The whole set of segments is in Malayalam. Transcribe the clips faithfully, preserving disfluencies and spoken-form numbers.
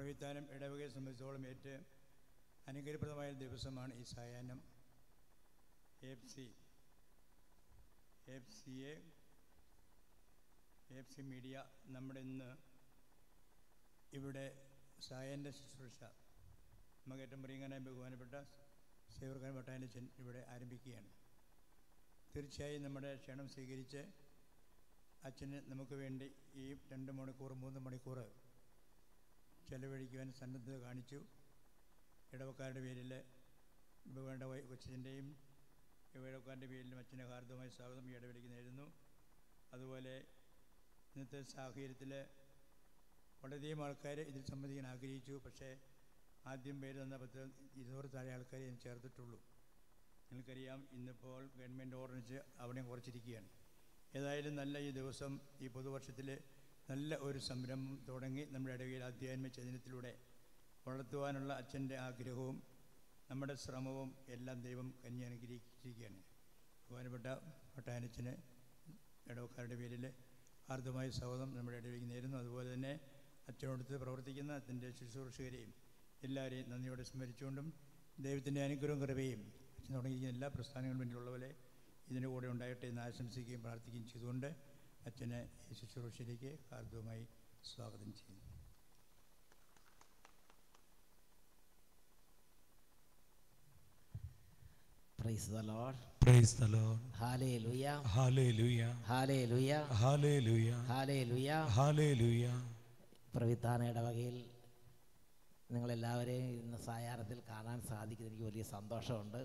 പ്രവിത്താനം ഇടവകയെ സംബന്ധിച്ചോളം ഏറ്റവും അനുഗ്രഹപ്രദമായ ദിവസമാണ് ഈ സായാഹ്നം. F C F C A F C media നമ്മുടെ ഇന്ന് ഇവിടെ സായാഹ്ന ശുശ്രൂഷ നമുക്കേറ്റവും പ്രിയങ്കരനായ ബഹുമാനപ്പെട്ട സേവർഖാൻ വട്ടാനച്ചൻ ഇവിടെ ആരംഭിക്കുകയാണ്. തീർച്ചയായും നമ്മുടെ ക്ഷണം സ്വീകരിച്ച് അച്ഛന് നമുക്ക് വേണ്ടി ഈ രണ്ട് മണിക്കൂർ മൂന്ന് മണിക്കൂർ ചെലവഴിക്കുവാൻ സന്നദ്ധത കാണിച്ചു. ഇടവക്കാരുടെ പേരിൽ ബഹുമാനപ്പെട്ട കൊച്ചിൻ്റെയും ഇടവക്കാരുടെ പേരിലും അച്ഛനെ ഹാർദവമായ സ്വാഗതം ഈ ഇടവഴിക്ക് നേരുന്നു. അതുപോലെ ഇന്നത്തെ സാഹചര്യത്തിൽ വളരെയധികം ആൾക്കാർ ഇതിൽ സംബന്ധിക്കാൻ ആഗ്രഹിച്ചു. പക്ഷേ ആദ്യം പേര് തന്ന പത്ത് ഇരുന്നൂറ് താഴെ ആൾക്കാരെ ഞാൻ ചേർത്തിട്ടുള്ളൂ. നിങ്ങൾക്കറിയാം, ഇന്നിപ്പോൾ ഗവൺമെൻറ് ഓർഡിനൻസ് അവിടെയും കുറച്ചിരിക്കുകയാണ്. ഏതായാലും നല്ല ഈ ദിവസം ഈ പുതുവർഷത്തിൽ നല്ല ഒരു സംരംഭം തുടങ്ങി നമ്മുടെ ഇടവകയിൽ ആധ്യാത്മിക ചൈതന്യത്തിലൂടെ വളർത്തുവാനുള്ള അച്ഛൻ്റെ ആഗ്രഹവും നമ്മുടെ ശ്രമവും എല്ലാം ദൈവം കന്നി അനുഗ്രഹിച്ചിരിക്കുകയാണ്. ബഹുമാനപ്പെട്ട വട്ടാനച്ചന് ഇടവക്കാരുടെ പേരിൽ ഹാർദമായ സ്വാഗതം നമ്മുടെ ഇടവകയ്ക്ക് നേരുന്നു. അതുപോലെ തന്നെ അച്ഛനോടത്ത് പ്രവർത്തിക്കുന്ന അച്ഛൻ്റെ ശുശ്രൂഷകരെയും എല്ലാവരെയും നന്ദിയോടെ സ്മരിച്ചുകൊണ്ടും ദൈവത്തിൻ്റെ അനുഗ്രഹവും കൃപയും അച്ഛൻ തുടങ്ങിയിരിക്കുന്ന എല്ലാ പ്രസ്ഥാനങ്ങളും വേണ്ടിയുള്ളവരെ ഇതിൻ്റെ കൂടെ ഉണ്ടാകട്ടെ എന്ന് ആശംസിക്കുകയും പ്രാർത്ഥിക്കുകയും ചെയ്തുകൊണ്ട് അച്ഛനെ ഈ ശുശ്രൂഷയിലേക്ക് ഹാർദവമായി സ്വാഗതം ചെയ്യുന്നു. Praise the Lord. Praise the Lord. Hallelujah. Hallelujah. Hallelujah. Hallelujah. Hallelujah. Hallelujah. Pravithana ഇടവകയിൽ നിങ്ങളെല്ലാവരെയും ഇന്ന് സായാഹ്നത്തിൽ കാണാൻ സാധിക്കുന്നത് എനിക്ക് വലിയ സന്തോഷമുണ്ട്.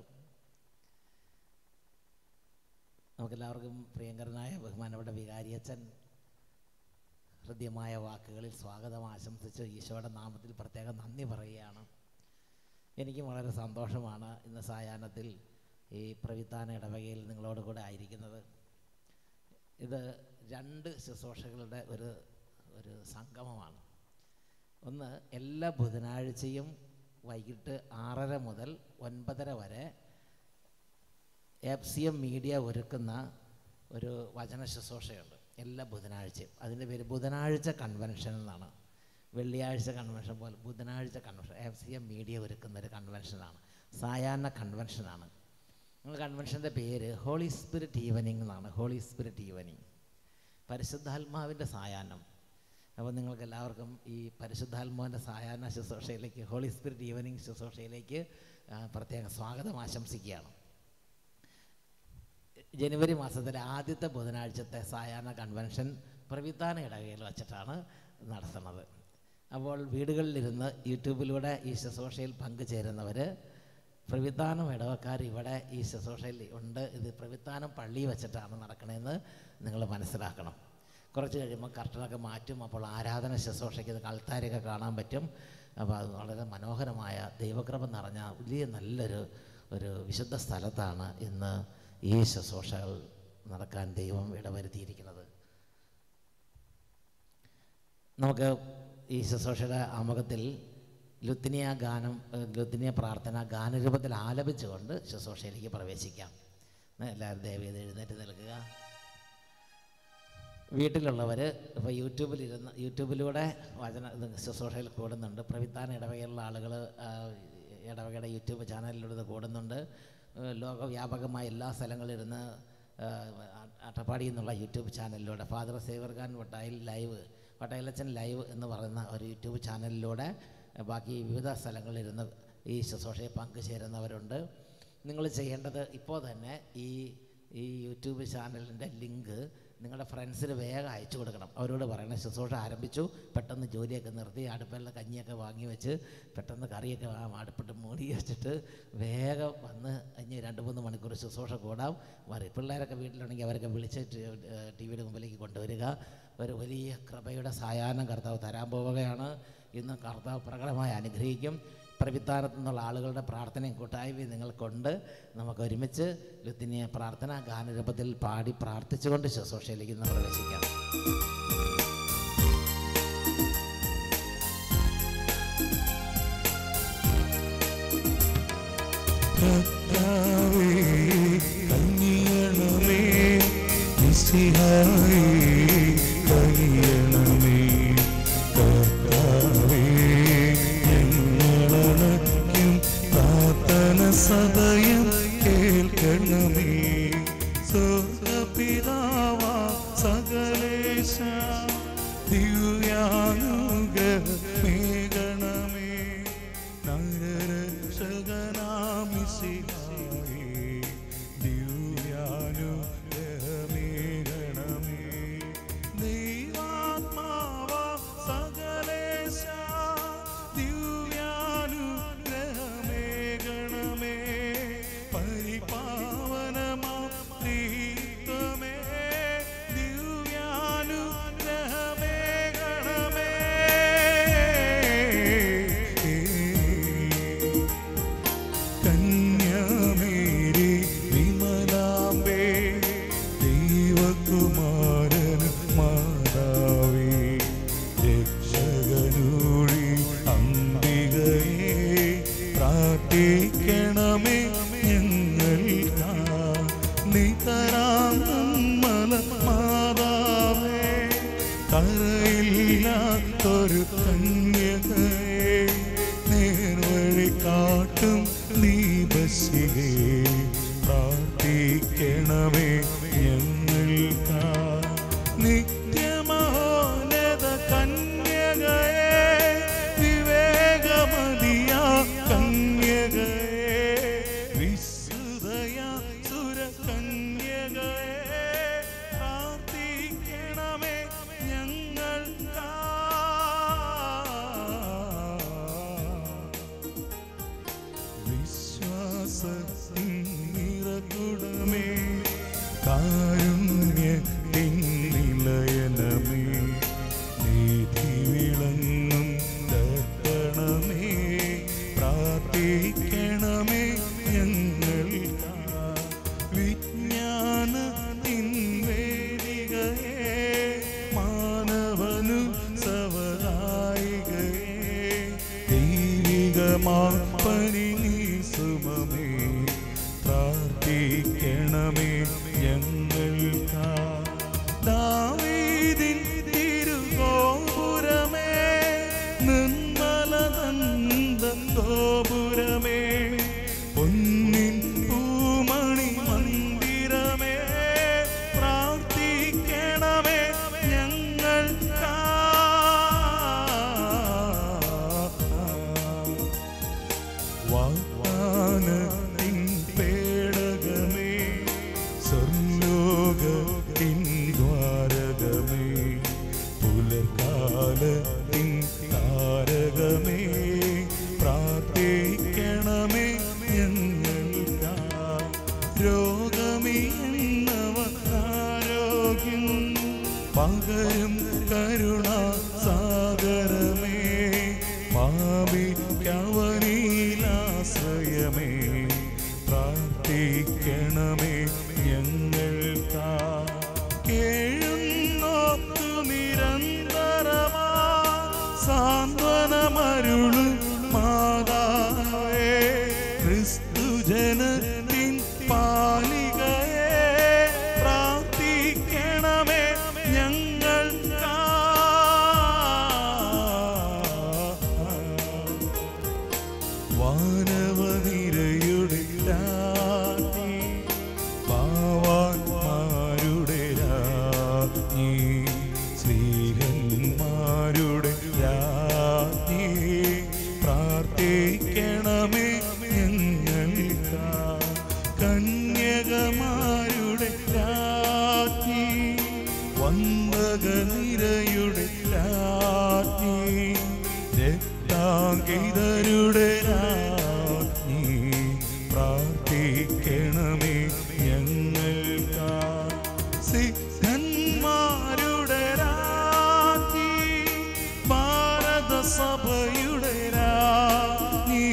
നമുക്കെല്ലാവർക്കും പ്രിയങ്കരനായ ബഹുമാനപ്പെട്ട വികാരിയച്ഛൻ ഹൃദ്യമായ വാക്കുകളിൽ സ്വാഗതം ആശംസിച്ച് ഈശോയുടെ നാമത്തിൽ പ്രത്യേകം നന്ദി പറയുകയാണ്. എനിക്കും വളരെ സന്തോഷമാണ് ഇന്ന് സായാഹ്നത്തിൽ ഈ പ്രവിത്താന ഇടവകയിൽ നിങ്ങളോട് കൂടെ ആയിരിക്കുന്നത്. ഇത് രണ്ട് ശുശ്രൂഷകളുടെ ഒരു ഒരു സംഗമമാണ്. ഒന്ന്, എല്ലാ ബുധനാഴ്ചയും വൈകിട്ട് ആറര മുതൽ ഒൻപതര വരെ എഫ് സി എം മീഡിയ ഒരുക്കുന്ന ഒരു വചന ശുശ്രൂഷയുണ്ട് എല്ലാ ബുധനാഴ്ചയും. അതിൻ്റെ പേര് ബുധനാഴ്ച കൺവെൻഷൻ എന്നാണ്. വെള്ളിയാഴ്ച കൺവെൻഷൻ പോലെ ബുധനാഴ്ച convention F C M media ഒരുക്കുന്ന ഒരു കൺവെൻഷനാണ്. സായാഹ്ന കൺവെൻഷനാണ്. കൺവെൻഷൻ്റെ പേര് ഹോളി സ്പിരിറ്റ് ഈവനിങ് എന്നാണ്. ഹോളി സ്പിരിറ്റ് ഈവനിങ്, പരിശുദ്ധാത്മാവിൻ്റെ സായാഹ്നം. അപ്പോൾ നിങ്ങൾക്ക് എല്ലാവർക്കും ഈ പരിശുദ്ധാത്മാവിൻ്റെ സായാഹ്ന ശുശ്രൂഷയിലേക്ക്, ഹോളി സ്പിരിറ്റ് ഈവനിങ് ശുശ്രൂഷയിലേക്ക് പ്രത്യേക സ്വാഗതം ആശംസിക്കുകയാണ്. ജനുവരി മാസത്തിലെ ആദ്യത്തെ ബുധനാഴ്ചത്തെ സായാഹ്ന കൺവെൻഷൻ പ്രവിത്താന ഇടവകയിൽ വച്ചിട്ടാണ് നടത്തുന്നത്. അപ്പോൾ വീടുകളിലിരുന്ന് യൂട്യൂബിലൂടെ ഈ ശുശ്രൂഷയിൽ പങ്കുചേരുന്നവർ, പ്രവിത്താനം ഇടവക്കാർ ഇവിടെ ഈ ശുശ്രൂഷയിൽ ഉണ്ട്, ഇത് പ്രവിത്താനം പള്ളി വെച്ചിട്ടാണ് നടക്കണമെന്ന് നിങ്ങൾ മനസ്സിലാക്കണം. കുറച്ച് കഴിയുമ്പോൾ കർട്ടനൊക്കെ മാറ്റും. അപ്പോൾ ആരാധന ശുശ്രൂഷയ്ക്ക് ആൾക്കാരെയൊക്കെ കാണാൻ പറ്റും. അപ്പോൾ അത് വളരെ മനോഹരമായ ദൈവകൃപ നിറഞ്ഞ വലിയ നല്ലൊരു ഒരു വിശുദ്ധ സ്ഥലത്താണ് ഇന്ന് ഈ ശുശ്രൂഷകൾ നടക്കാൻ ദൈവം ഇടവരുത്തിയിരിക്കുന്നത്. നമുക്ക് ഈ ശുശ്രൂഷയുടെ ആമുഖത്തിൽ ലുത്തിനിയ ഗാനം, ലുത്തിനിയ പ്രാർത്ഥന ഗാനരൂപത്തിൽ ആലപിച്ചുകൊണ്ട് ശുശ്രൂഷയിലേക്ക് പ്രവേശിക്കാം. എല്ലാവരും ദയവേത് എഴുന്നേറ്റ് നിൽക്കുക. വീട്ടിലുള്ളവർ ഇപ്പോൾ യൂട്യൂബിലിരുന്ന് യൂട്യൂബിലൂടെ വചന ശുശ്രൂഷയിൽ കൂടുന്നുണ്ട്. പ്രവിത്താന ഇടവകയിലുള്ള ആളുകൾ ഇടവകയുടെ യൂട്യൂബ് ചാനലിലൂടെ ഇത് കൂടുന്നുണ്ട്. ലോകവ്യാപകമായ എല്ലാ സ്ഥലങ്ങളിലിരുന്ന് അട്ടപ്പാടി എന്നുള്ള യൂട്യൂബ് ചാനലിലൂടെ ഫാദർ സേവർഖാൻ വട്ടായിൽ ലൈവ്, വട്ടായിലച്ചൻ ലൈവ് എന്ന് പറയുന്ന ഒരു യൂട്യൂബ് ചാനലിലൂടെ ബാക്കി വിവിധ സ്ഥലങ്ങളിലിരുന്ന് ഈ ശുശ്രൂഷയെ പങ്കുചേരുന്നവരുണ്ട്. നിങ്ങൾ ചെയ്യേണ്ടത് ഇപ്പോൾ തന്നെ ഈ ഈ യൂട്യൂബ് ചാനലിൻ്റെ ലിങ്ക് നിങ്ങളുടെ ഫ്രണ്ട്സിന് വേഗം അയച്ചു കൊടുക്കണം. അവരോട് പറയണം, ശുശ്രൂഷ ആരംഭിച്ചു, പെട്ടെന്ന് ജോലിയൊക്കെ നിർത്തി അടുപ്പിലുള്ള കഞ്ഞിയൊക്കെ വാങ്ങി വെച്ച് പെട്ടെന്ന് കറിയൊക്കെ അടുപ്പിട്ട് മൂടി വെച്ചിട്ട് വേഗം വന്ന് കഴിഞ്ഞ് രണ്ട് മൂന്ന് മണിക്കൂർ ശുശ്രൂഷ കൂടാം. വരും പിള്ളേരൊക്കെ വീട്ടിലുണ്ടെങ്കിൽ അവരൊക്കെ വിളിച്ച് ടി വിയുടെ മുമ്പിലേക്ക് കൊണ്ടുവരിക. ഒരു വലിയ കൃപയുടെ സായാഹ്നം കർത്താവ് തരാൻ പോവുകയാണ്. ഇന്ന് കർത്താവ് പ്രകടമായി അനുഗ്രഹിക്കും. പ്രവിത്താനത്തു നിന്നുള്ള ആളുകളുടെ പ്രാർത്ഥനയും കൂട്ടായ്മയും നിങ്ങൾക്കുണ്ട്. നമുക്ക് ഒരുമിച്ച് ലുത്തിനിയ പ്രാർത്ഥന ഗാനരൂപത്തിൽ പാടി പ്രാർത്ഥിച്ചുകൊണ്ട് ശുശ്രൂഷയിലേക്ക് നമ്മൾ പ്രവേശിക്കാം. കനിയണമേ കർത്താവേ ദിവ്യാനുഗ്രഹമേകണമേ നരരക്ഷകനാമിശിഹായേ ദിവ്യാനുഗ്രഹമേകണമേ ദൈവാത്മാവ സകലേശ ദിവ്യാനുഗ്രഹമേകണമേ പരിപാവനമാ ത്രിത്വമേ ദിവ്യാനുഗ്രഹമേകണമേ കന്യാമേരി വിമലാംബേ ദൈവകുമാരൻ മാതാവേ രക്ഷകനൂഴി അംബികയെ പ്രാർത്ഥിക്കണമേ ഞങ്ങൾക്കാ നിതരാം നമ്മല മാതാവേ കരയില്ലാത്തൊരു കന്യകയെ നേർവഴി കാട്ടും ദീപശിഖേ പ്രാർത്ഥിക്കണമേ ഞങ്ങൾക്കാ നിത്യമഹോന്നത കന്യകയെ വിവേകമതിയാ കന്യകയെ വിശുദ്ധയ സുര കന്യകയെ പ്രാർത്ഥിക്കണമേ ഞങ്ങൾക്കാ വിശ്വാസത്തിൻ നിറകുടമേ കാരുണ്യത്തിൻ നിലയനമേ നീതി വിളങ്ങും ദർപ്പണമേ പ്രാർത്ഥിക്കണമേ ഞങ്ങൾക്കാ വിജ്ഞാനത്തിൻ വേദികയെ മാനവനു സവരായികയെ ദൈവികമാ പരിനിസുമമേ പ്രാർത്ഥിക്കണമേ ഞങ്ങൾക്കാ ദാവീദിൻ തിരുഗോപുരമേ നിർമ്മലനന്ദൻ ഗോപുരമേ പൊന്നിൻ പൂമണി മന്ദിരമേ പ്രാർത്ഥിക്കണമേ ഞങ്ങൾക്കാ വാഗ്ദാനത്തിൻ പേടകമേ സ്വർലോകത്തിൻ ദ്വാരകമേ പുലർകാലത്തിൻ താരകമേ പ്രാർത്ഥിക്കണമേ ഞങ്ങൾക്കാ രോഗമീന്നവനാരോഗ്യം പകരും കരുണാ സാഗരമേ പാപിക്കവനിലാശ്രയമേ പ്രാർത്ഥിക്കണമേ ഞങ്ങൾക്കാ കേഴുന്നോത്തു നിരന്തരമാ സാന്ത്വനമരുളു മാതാവേ ക്രിസ്തുജനത്തിൻ പാലികയെ പ്രാർത്ഥിക്കണമേ ഞങ്ങൾക്കാ വാനവനിരയുടെ രാജ്ഞി പാവാന്മാരുടെ രാജ്ഞി സ്ത്രീഹന്മാരുടെ രാജ്ഞി പ്രാർത്ഥിക്കണമേ ഞങ്ങൾക്കാ കന്യകമാരുടെ രാജ്ഞി വന്ദകനിരയുടെ രാജ്ഞി രക്താങ്കിതരുടെ രാജ്ഞി പ്രാർത്ഥിക്കണമേ ഞങ്ങൾക്കാ സിദ്ധന്മാരുടെ രാജ്ഞി ഭാരതസഭയുടെ രാജ്ഞി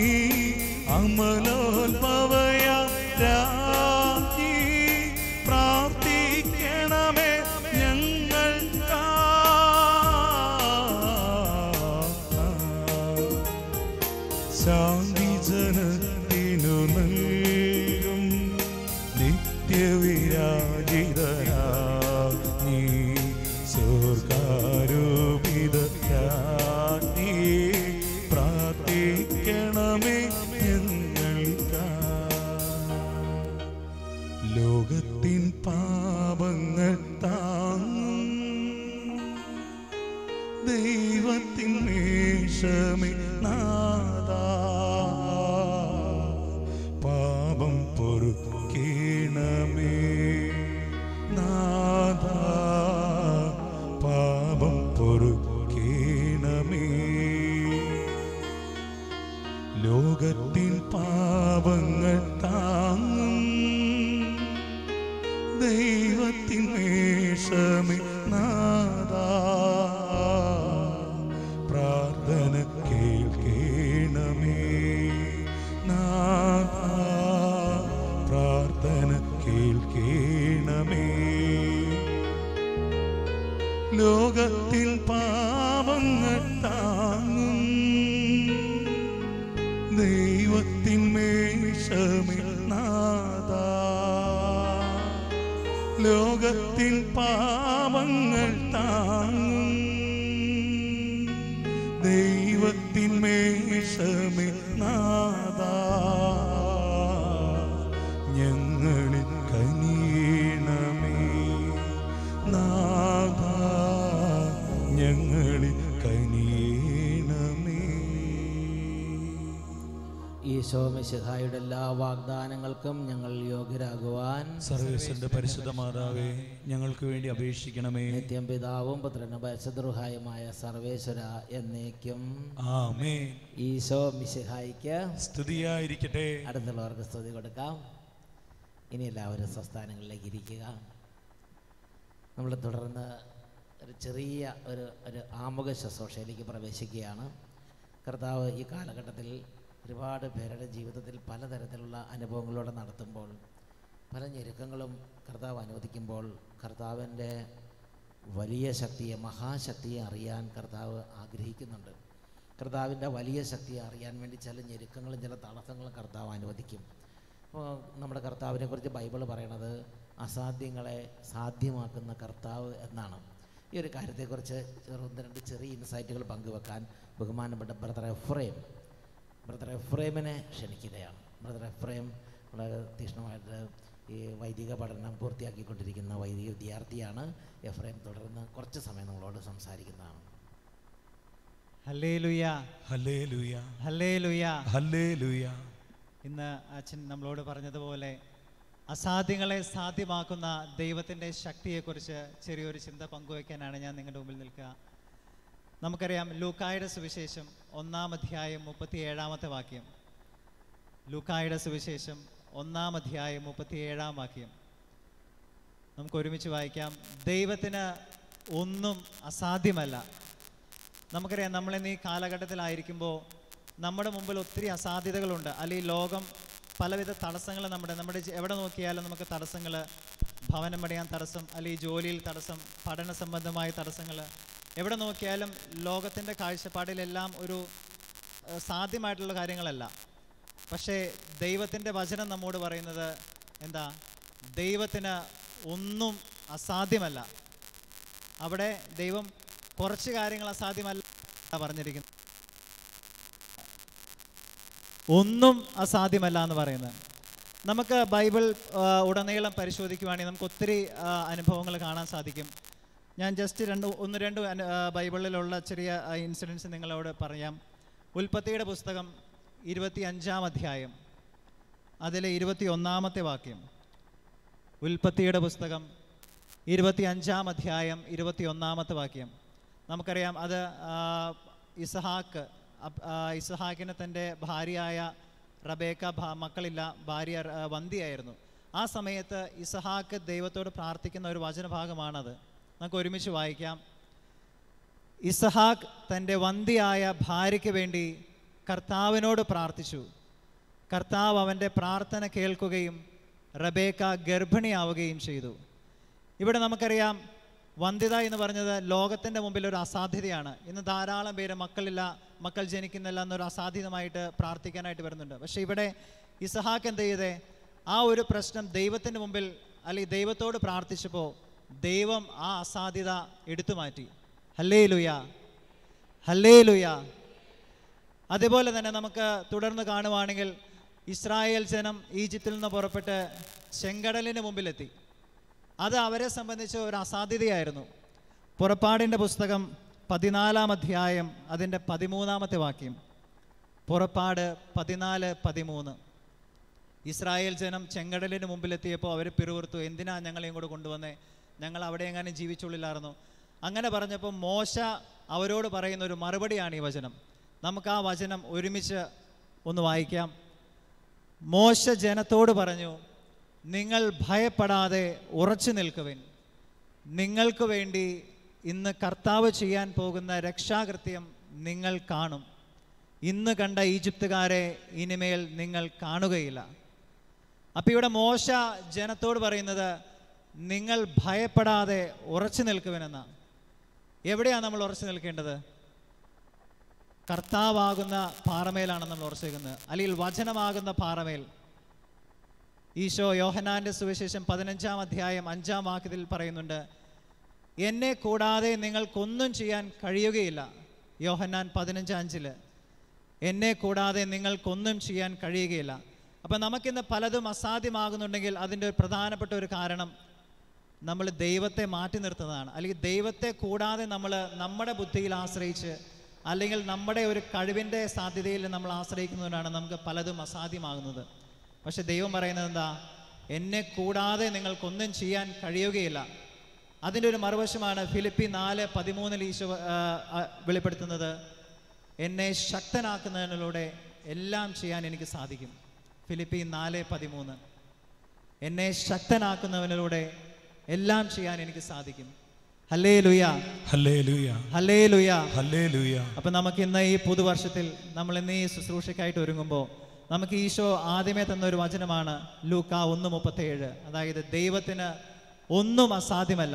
അമലോത്ഭവയ രാജ്ഞി പ്രാർത്ഥിക്കണമേ ഞങ്ങൾക്കാ ദൈവത്തിൻ മേഷമേ നാദാ പാപം പൊറുക്കേണമേ നാദാ പാപം പൊറുക്കേണമേ ലോകത്തിൻ പാപങ്ങൾ താങ്ങും ദൈവത്തിൻ മേഷമേ നാദാ പ്രാർത്ഥന കേൾക്കേണമേ നാദാ പ്രാർത്ഥന കേൾക്കേണമേ ലോകത്തിൽ പാപങ്ങൾ താങ്ങും ദൈവത്തിൻ മേഷമേ നാദാ ലോകത്തിൽ പാപങ്ങൾ താങ്ങും ദൈവത്തിൻ മേഷമേ നാദാ ഞങ്ങളിൽ കനിയണമേ നാദാ ഞങ്ങളിൽ കനിയണമേ. ഈശോ മിശിഹായുടെ എല്ലാ വാഗ്ദാനങ്ങൾക്കും ഞങ്ങൾ യോഗ്യരാകുവാൻ സർവേശ്വരന്റെ പരിശുദ്ധ മാതാവേ ഞങ്ങൾക്ക് വേണ്ടി അപേക്ഷിക്കണമേ. നിത്യം പിതാവും പുത്രനും പരിശുദ്ധമായ സർവേശ്വര എന്നേക്കും ആമേൻ. ഈശോ മിശിഹായിക്ക് സ്തുതിയായിരിക്കട്ടെ. അടുത്തുള്ളവർക്ക് സ്തുതി കൊടുക്കാം. ഇനി എല്ലാവരും സ്വസ്ഥാനങ്ങളിലേക്ക് ഇരിക്കുക. നമ്മൾ തുടർന്ന് ഒരു ചെറിയ ഒരു ഒരു ആമുഖ ശുശ്രൂഷയിലേക്ക് പ്രവേശിക്കുകയാണ്. കർത്താവ് ഈ കാലഘട്ടത്തിൽ ഒരുപാട് പേരുടെ ജീവിതത്തിൽ പലതരത്തിലുള്ള അനുഭവങ്ങളോടെ നടത്തുമ്പോൾ, പല ഞെരുക്കങ്ങളും കർത്താവ് അനുവദിക്കുമ്പോൾ, കർത്താവിൻ്റെ വലിയ ശക്തിയെ, മഹാശക്തിയെ അറിയാൻ കർത്താവ് ആഗ്രഹിക്കുന്നുണ്ട്. കർത്താവിൻ്റെ വലിയ ശക്തിയെ അറിയാൻ വേണ്ടി ചില ഞെരുക്കങ്ങളും ചില തടസ്സങ്ങളും കർത്താവ് അനുവദിക്കും. അപ്പോൾ നമ്മുടെ കർത്താവിനെ കുറിച്ച് ബൈബിൾ പറയണത് അസാധ്യങ്ങളെ സാധ്യമാക്കുന്ന കർത്താവ് എന്നാണ്. ഈ ഒരു കാര്യത്തെക്കുറിച്ച് ഒന്ന് രണ്ട് ചെറിയ ഇൻസൈറ്റുകൾ പങ്കുവെക്കാൻ ബഹുമാനപ്പെട്ട ബ്രദർ എഫ്രൈം ബ്രദർ എഫ്രൈമിനെ ക്ഷണിക്കുകയാണ്. ബ്രദർ എഫ്രൈം വളരെ തീക്ഷ്ണമായിട്ട് ഈ വൈദിക പഠനം പൂർത്തിയാക്കിക്കൊണ്ടിരിക്കുന്ന വൈദിക വിദ്യാർത്ഥിയാണ്. എഫ്രൈം തുടർന്ന് കുറച്ച് സമയം നമ്മളോട് സംസാരിക്കുന്നതാണ്. ഹല്ലേലൂയ, ഹല്ലേലൂയ, ഹല്ലേലൂയ, ഹല്ലേലൂയ. ഇന്ന് അച്ഛൻ നമ്മളോട് പറഞ്ഞതുപോലെ അസാധ്യങ്ങളെ സാധ്യമാക്കുന്ന ദൈവത്തിൻ്റെ ശക്തിയെക്കുറിച്ച് ചെറിയൊരു ചിന്ത പങ്കുവയ്ക്കാനാണ് ഞാൻ നിങ്ങളുടെ മുമ്പിൽ നിൽക്കുക. നമുക്കറിയാം, ലൂക്കായുടെ സുവിശേഷം ഒന്നാം അധ്യായം മുപ്പത്തി ഏഴാമത്തെ വാക്യം. ലൂക്കായുടെ സുവിശേഷം ഒന്നാം അധ്യായം മുപ്പത്തി ഏഴാം വാക്യം നമുക്ക് ഒരുമിച്ച് വായിക്കാം. ദൈവത്തിന് ഒന്നും അസാധ്യമല്ല. നമുക്കറിയാം, നമ്മളിന്ന് ഈ കാലഘട്ടത്തിലായിരിക്കുമ്പോൾ നമ്മുടെ മുമ്പിൽ ഒത്തിരി അസാധ്യതകളുണ്ട്. അല്ലെങ്കിൽ ലോകം പലവിധ തടസ്സങ്ങൾ നമ്മുടെ നമ്മുടെ എവിടെ നോക്കിയാലും നമുക്ക് തടസ്സങ്ങൾ, ഭവനം പണിയാൻ തടസ്സം, അല്ലെങ്കിൽ ജോലിയിൽ തടസ്സം, പഠന സംബന്ധമായ തടസ്സങ്ങൾ, എവിടെ നോക്കിയാലും ലോകത്തിൻ്റെ കാഴ്ചപ്പാടിലെല്ലാം ഒരു സാധ്യമായിട്ടുള്ള കാര്യങ്ങളല്ല. പക്ഷേ ദൈവത്തിൻ്റെ വചനം നമ്മോട് പറയുന്നത് എന്താ? ദൈവത്തിന് ഒന്നും അസാധ്യമല്ല. അവിടെ ദൈവം കുറച്ച് കാര്യങ്ങൾ അസാധ്യമല്ല പറഞ്ഞിരിക്കുന്നത്, ഒന്നും അസാധ്യമല്ല എന്ന് പറയുന്നത്. നമുക്ക് ബൈബിൾ ഉടനീളം പരിശോധിക്കുവാണെങ്കിൽ നമുക്ക് ഒത്തിരി അനുഭവങ്ങൾ കാണാൻ സാധിക്കും. ഞാൻ ജസ്റ്റ് രണ്ട് ഒന്ന് രണ്ട് ബൈബിളിലുള്ള ചെറിയ ഇൻസിഡൻസ് നിങ്ങളോട് പറയാം. ഉൽപ്പത്തിയുടെ പുസ്തകം ഇരുപത്തി അഞ്ചാം അധ്യായം അതിലെ ഇരുപത്തി ഒന്നാമത്തെ വാക്യം. ഉൽപ്പത്തിയുടെ പുസ്തകം ഇരുപത്തി അഞ്ചാം അധ്യായം ഇരുപത്തി ഒന്നാമത്തെ വാക്യം. നമുക്കറിയാം, അത് ഇസഹാക്ക് ഇസഹാക്കിന് തൻ്റെ ഭാര്യയായ റബേക്ക മക്കളില്ല, ഭാര്യ വന്ധ്യയായിരുന്നു. ആ സമയത്ത് ഇസഹാക്ക് ദൈവത്തോട് പ്രാർത്ഥിക്കുന്ന ഒരു വചനഭാഗമാണത്. നമുക്ക് ഒരുമിച്ച് വായിക്കാം. ഇസഹാക്ക് തൻ്റെ വന്ധ്യയായ ഭാര്യയ്ക്ക് വേണ്ടി കർത്താവിനോട് പ്രാർത്ഥിച്ചു. കർത്താവ് അവൻ്റെ പ്രാർത്ഥന കേൾക്കുകയും റബേക്ക ഗർഭിണിയാവുകയും ചെയ്തു. ഇവിടെ നമുക്കറിയാം, വന്ധ്യത എന്ന് പറഞ്ഞത് ലോകത്തിൻ്റെ മുമ്പിൽ ഒരു അസാധ്യതയാണ്. ഇന്ന് ധാരാളം പേര് മക്കളില്ല, മക്കൾ ജനിക്കുന്നില്ല എന്നൊരു അസാധ്യതമായിട്ട് പ്രാർത്ഥിക്കാനായിട്ട് വരുന്നുണ്ട്. പക്ഷേ ഇവിടെ ഇസഹാക്ക് എന്ത് ചെയ്തേ? ആ ഒരു പ്രശ്നം ദൈവത്തിൻ്റെ മുമ്പിൽ അല്ലെങ്കിൽ ദൈവത്തോട് പ്രാർത്ഥിച്ചപ്പോൾ ദൈവം ആ അസാധ്യത എടുത്തു മാറ്റി. ഹല്ലേലൂയ, ഹല്ലേലൂയ. അതേപോലെ തന്നെ നമുക്ക് തുടർന്ന് കാണുവാണെങ്കിൽ, ഇസ്രായേൽ ജനം ഈജിപ്തിൽ നിന്ന് പുറപ്പെട്ട് ചെങ്കടലിന് മുമ്പിലെത്തി. അത് അവരെ സംബന്ധിച്ച് ഒരു അസാധ്യതയായിരുന്നു. പുറപ്പാടിൻ്റെ പുസ്തകം പതിനാലാം അധ്യായം അതിൻ്റെ പതിമൂന്നാമത്തെ വാക്യം. പുറപ്പാട് പതിനാല് പതിമൂന്ന്. ഇസ്രായേൽ ജനം ചെങ്കടലിന് മുമ്പിലെത്തിയപ്പോൾ അവർ പിറുവിറുത്തു, എന്തിനാ ഞങ്ങളെയും കൂടെ കൊണ്ടുവന്നേ, ഞങ്ങൾ അവിടെ എങ്ങാനും ജീവിച്ചുള്ളിലായിരുന്നു. അങ്ങനെ പറഞ്ഞപ്പോൾ മോശ അവരോട് പറയുന്ന ഒരു മറുപടിയാണ് ഈ വചനം. നമുക്ക് ആ വചനം ഒരുമിച്ച് ഒന്ന് വായിക്കാം. മോശ ജനത്തോട് പറഞ്ഞു, നിങ്ങൾ ഭയപ്പെടാതെ ഉറച്ചു നിൽക്കുവിൻ. നിങ്ങൾക്ക് വേണ്ടി ഇന്ന് കർത്താവ് ചെയ്യാൻ പോകുന്ന രക്ഷാകൃത്യം നിങ്ങൾ കാണും. ഇന്ന് കണ്ട ഈജിപ്തുകാരെ ഇനിമേൽ നിങ്ങൾ കാണുകയില്ല. അപ്പം ഇവിടെ മോശ ജനത്തോട് പറയുന്നത് നിങ്ങൾ ഭയപ്പെടാതെ ഉറച്ചു നിൽക്കുവിനെന്നാണ്. എവിടെയാണ് നമ്മൾ ഉറച്ചു നിൽക്കേണ്ടത്? കർത്താവാകുന്ന പാറമേലാണ് നമ്മൾ ഉറച്ചു നിൽക്കുന്നത്, അല്ലെങ്കിൽ വചനമാകുന്ന പാറമേൽ. ഈശോ യോഹന്നാൻ്റെ സുവിശേഷം പതിനഞ്ചാം അധ്യായം അഞ്ചാം വാക്യത്തിൽ പറയുന്നുണ്ട്, എന്നെ കൂടാതെ നിങ്ങൾക്കൊന്നും ചെയ്യാൻ കഴിയുകയില്ല. യോഹന്നാൻ പതിനഞ്ച് അഞ്ചില് എന്നെ കൂടാതെ നിങ്ങൾക്കൊന്നും ചെയ്യാൻ കഴിയുകയില്ല. അപ്പം നമുക്കിന്ന് പലതും അസാധ്യമാകുന്നുണ്ടെങ്കിൽ അതിൻ്റെ ഒരു പ്രധാനപ്പെട്ട ഒരു കാരണം നമ്മൾ ദൈവത്തെ മാറ്റി നിർത്തുന്നതാണ്. അല്ലെങ്കിൽ ദൈവത്തെ കൂടാതെ നമ്മൾ നമ്മുടെ ബുദ്ധിയിൽ ആശ്രയിച്ച് അല്ലെങ്കിൽ നമ്മുടെ ഒരു കഴിവിൻ്റെ സാധ്യതയിൽ നമ്മൾ ആശ്രയിക്കുന്നതുകൊണ്ടാണ് നമുക്ക് പലതും അസാധ്യമാകുന്നത്. പക്ഷെ ദൈവം പറയുന്നത് എന്താ? എന്നെ കൂടാതെ നിങ്ങൾക്കൊന്നും ചെയ്യാൻ കഴിയുകയില്ല. അതിൻ്റെ ഒരു മറുവശമാണ് ഫിലിപ്പി നാല് പതിമൂന്നിൽ ഈശോ വെളിപ്പെടുത്തുന്നത്, എന്നെ ശക്തനാക്കുന്നതിലൂടെ എല്ലാം ചെയ്യാൻ എനിക്ക് സാധിക്കും. ഫിലിപ്പി നാല് പതിമൂന്ന്, എന്നെ ശക്തനാക്കുന്നവനിലൂടെ എല്ലാം ചെയ്യാൻ എനിക്ക് സാധിക്കും. ഹല്ലേലൂയ, ഹല്ലേലൂയ, ഹല്ലേലൂയ, ഹല്ലേലൂയ. അപ്പം നമുക്ക് ഇന്ന് ഈ പുതുവർഷത്തിൽ നമ്മൾ ഇന്ന് ഈ ശുശ്രൂഷയ്ക്കായിട്ട് ഒരുങ്ങുമ്പോൾ നമുക്ക് ഈശോ ആദ്യമേ തന്ന ഒരു വചനമാണ് ലൂക്ക ഒന്ന് മുപ്പത്തേഴ്. അതായത് ദൈവത്തിന് ഒന്നും അസാധ്യമല്ല.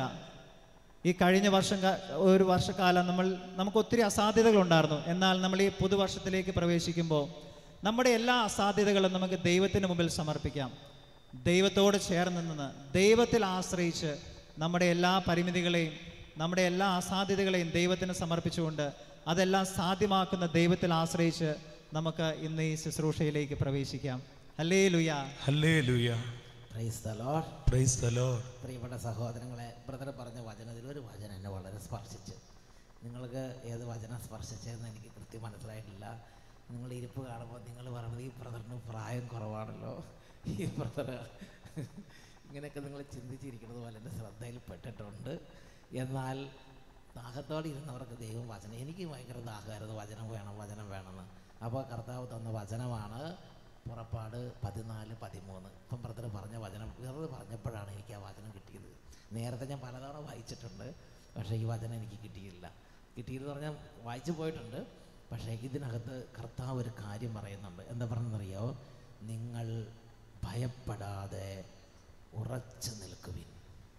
ഈ കഴിഞ്ഞ വർഷം ഒരു വർഷക്കാലം നമ്മൾ നമുക്ക് ഒത്തിരി അസാധ്യതകളുണ്ടായിരുന്നു. എന്നാൽ നമ്മൾ ഈ പുതുവർഷത്തിലേക്ക് പ്രവേശിക്കുമ്പോൾ നമ്മുടെ എല്ലാ അസാധ്യതകളും നമുക്ക് ദൈവത്തിന് മുമ്പിൽ സമർപ്പിക്കാം. ദൈവത്തോട് ചേർന്ന് നിന്ന് ദൈവത്തിൽ ആശ്രയിച്ച് നമ്മുടെ എല്ലാ പരിമിതികളെയും നമ്മുടെ എല്ലാ അസാധ്യതകളെയും ദൈവത്തിന് സമർപ്പിച്ചുകൊണ്ട് അതെല്ലാം സാധ്യമാക്കുന്ന ദൈവത്തിൽ ആശ്രയിച്ച് നമുക്ക് ഇന്ന് ഈ ശുശ്രൂഷയിലേക്ക് പ്രവേശിക്കാം. ഹല്ലേലൂയ, ഹല്ലേലൂയ. Praise the lord, praise the lord. പ്രിയപ്പെട്ട സഹോദരങ്ങളെ, ബ്രദർ പറഞ്ഞ വചനത്തിൽ ഒരു വചനം എന്നെ വളരെ സ്പർശിച്ചു. നിങ്ങൾക്ക് ഏത് വചനം സ്പർശിച്ചതെന്ന് എനിക്ക് കൃത്യം മനസ്സിലായിട്ടില്ല. നിങ്ങൾ ഇരിപ്പ് കാണുമ്പോൾ നിങ്ങൾ പറയുന്നത് ഈ ബ്രദറിന് പ്രായം കുറവാണല്ലോ, ഈ ബ്രദർ ഇങ്ങനെയൊക്കെ നിങ്ങൾ ചിന്തിച്ചിരിക്കുന്നത് പോലെ എൻ്റെ ശ്രദ്ധയിൽപ്പെട്ടിട്ടുണ്ട്. എന്നാൽ ദാഹത്തോടെ ഇരുന്നവർക്ക് ദൈവം വചനം, എനിക്ക് ഭയങ്കര ദാഹമായിരുന്നു, വചനം വേണം വചനം വേണമെന്ന്. അപ്പോൾ കർത്താവ് തന്ന വചനമാണ് പുറപ്പാട് പതിനാല് പതിമൂന്ന്. ഇപ്പം ബ്രദർ പറഞ്ഞ വചനം വെറുതെ പറഞ്ഞപ്പോഴാണ് എനിക്ക് ആ വചനം കിട്ടിയത്. നേരത്തെ ഞാൻ പലതവണ വായിച്ചിട്ടുണ്ട്, പക്ഷേ ഈ വചനം എനിക്ക് കിട്ടിയില്ല. കിട്ടിയെന്ന് പറഞ്ഞാൽ വായിച്ചു പോയിട്ടുണ്ട്. പക്ഷേ ഇതിനകത്ത് കർത്താവ് ഒരു കാര്യം പറയുന്നുണ്ട്. എന്താ പറഞ്ഞെന്നറിയോ? നിങ്ങൾ ഭയപ്പെടാതെ ഉറച്ചു നിൽക്കുവിൻ.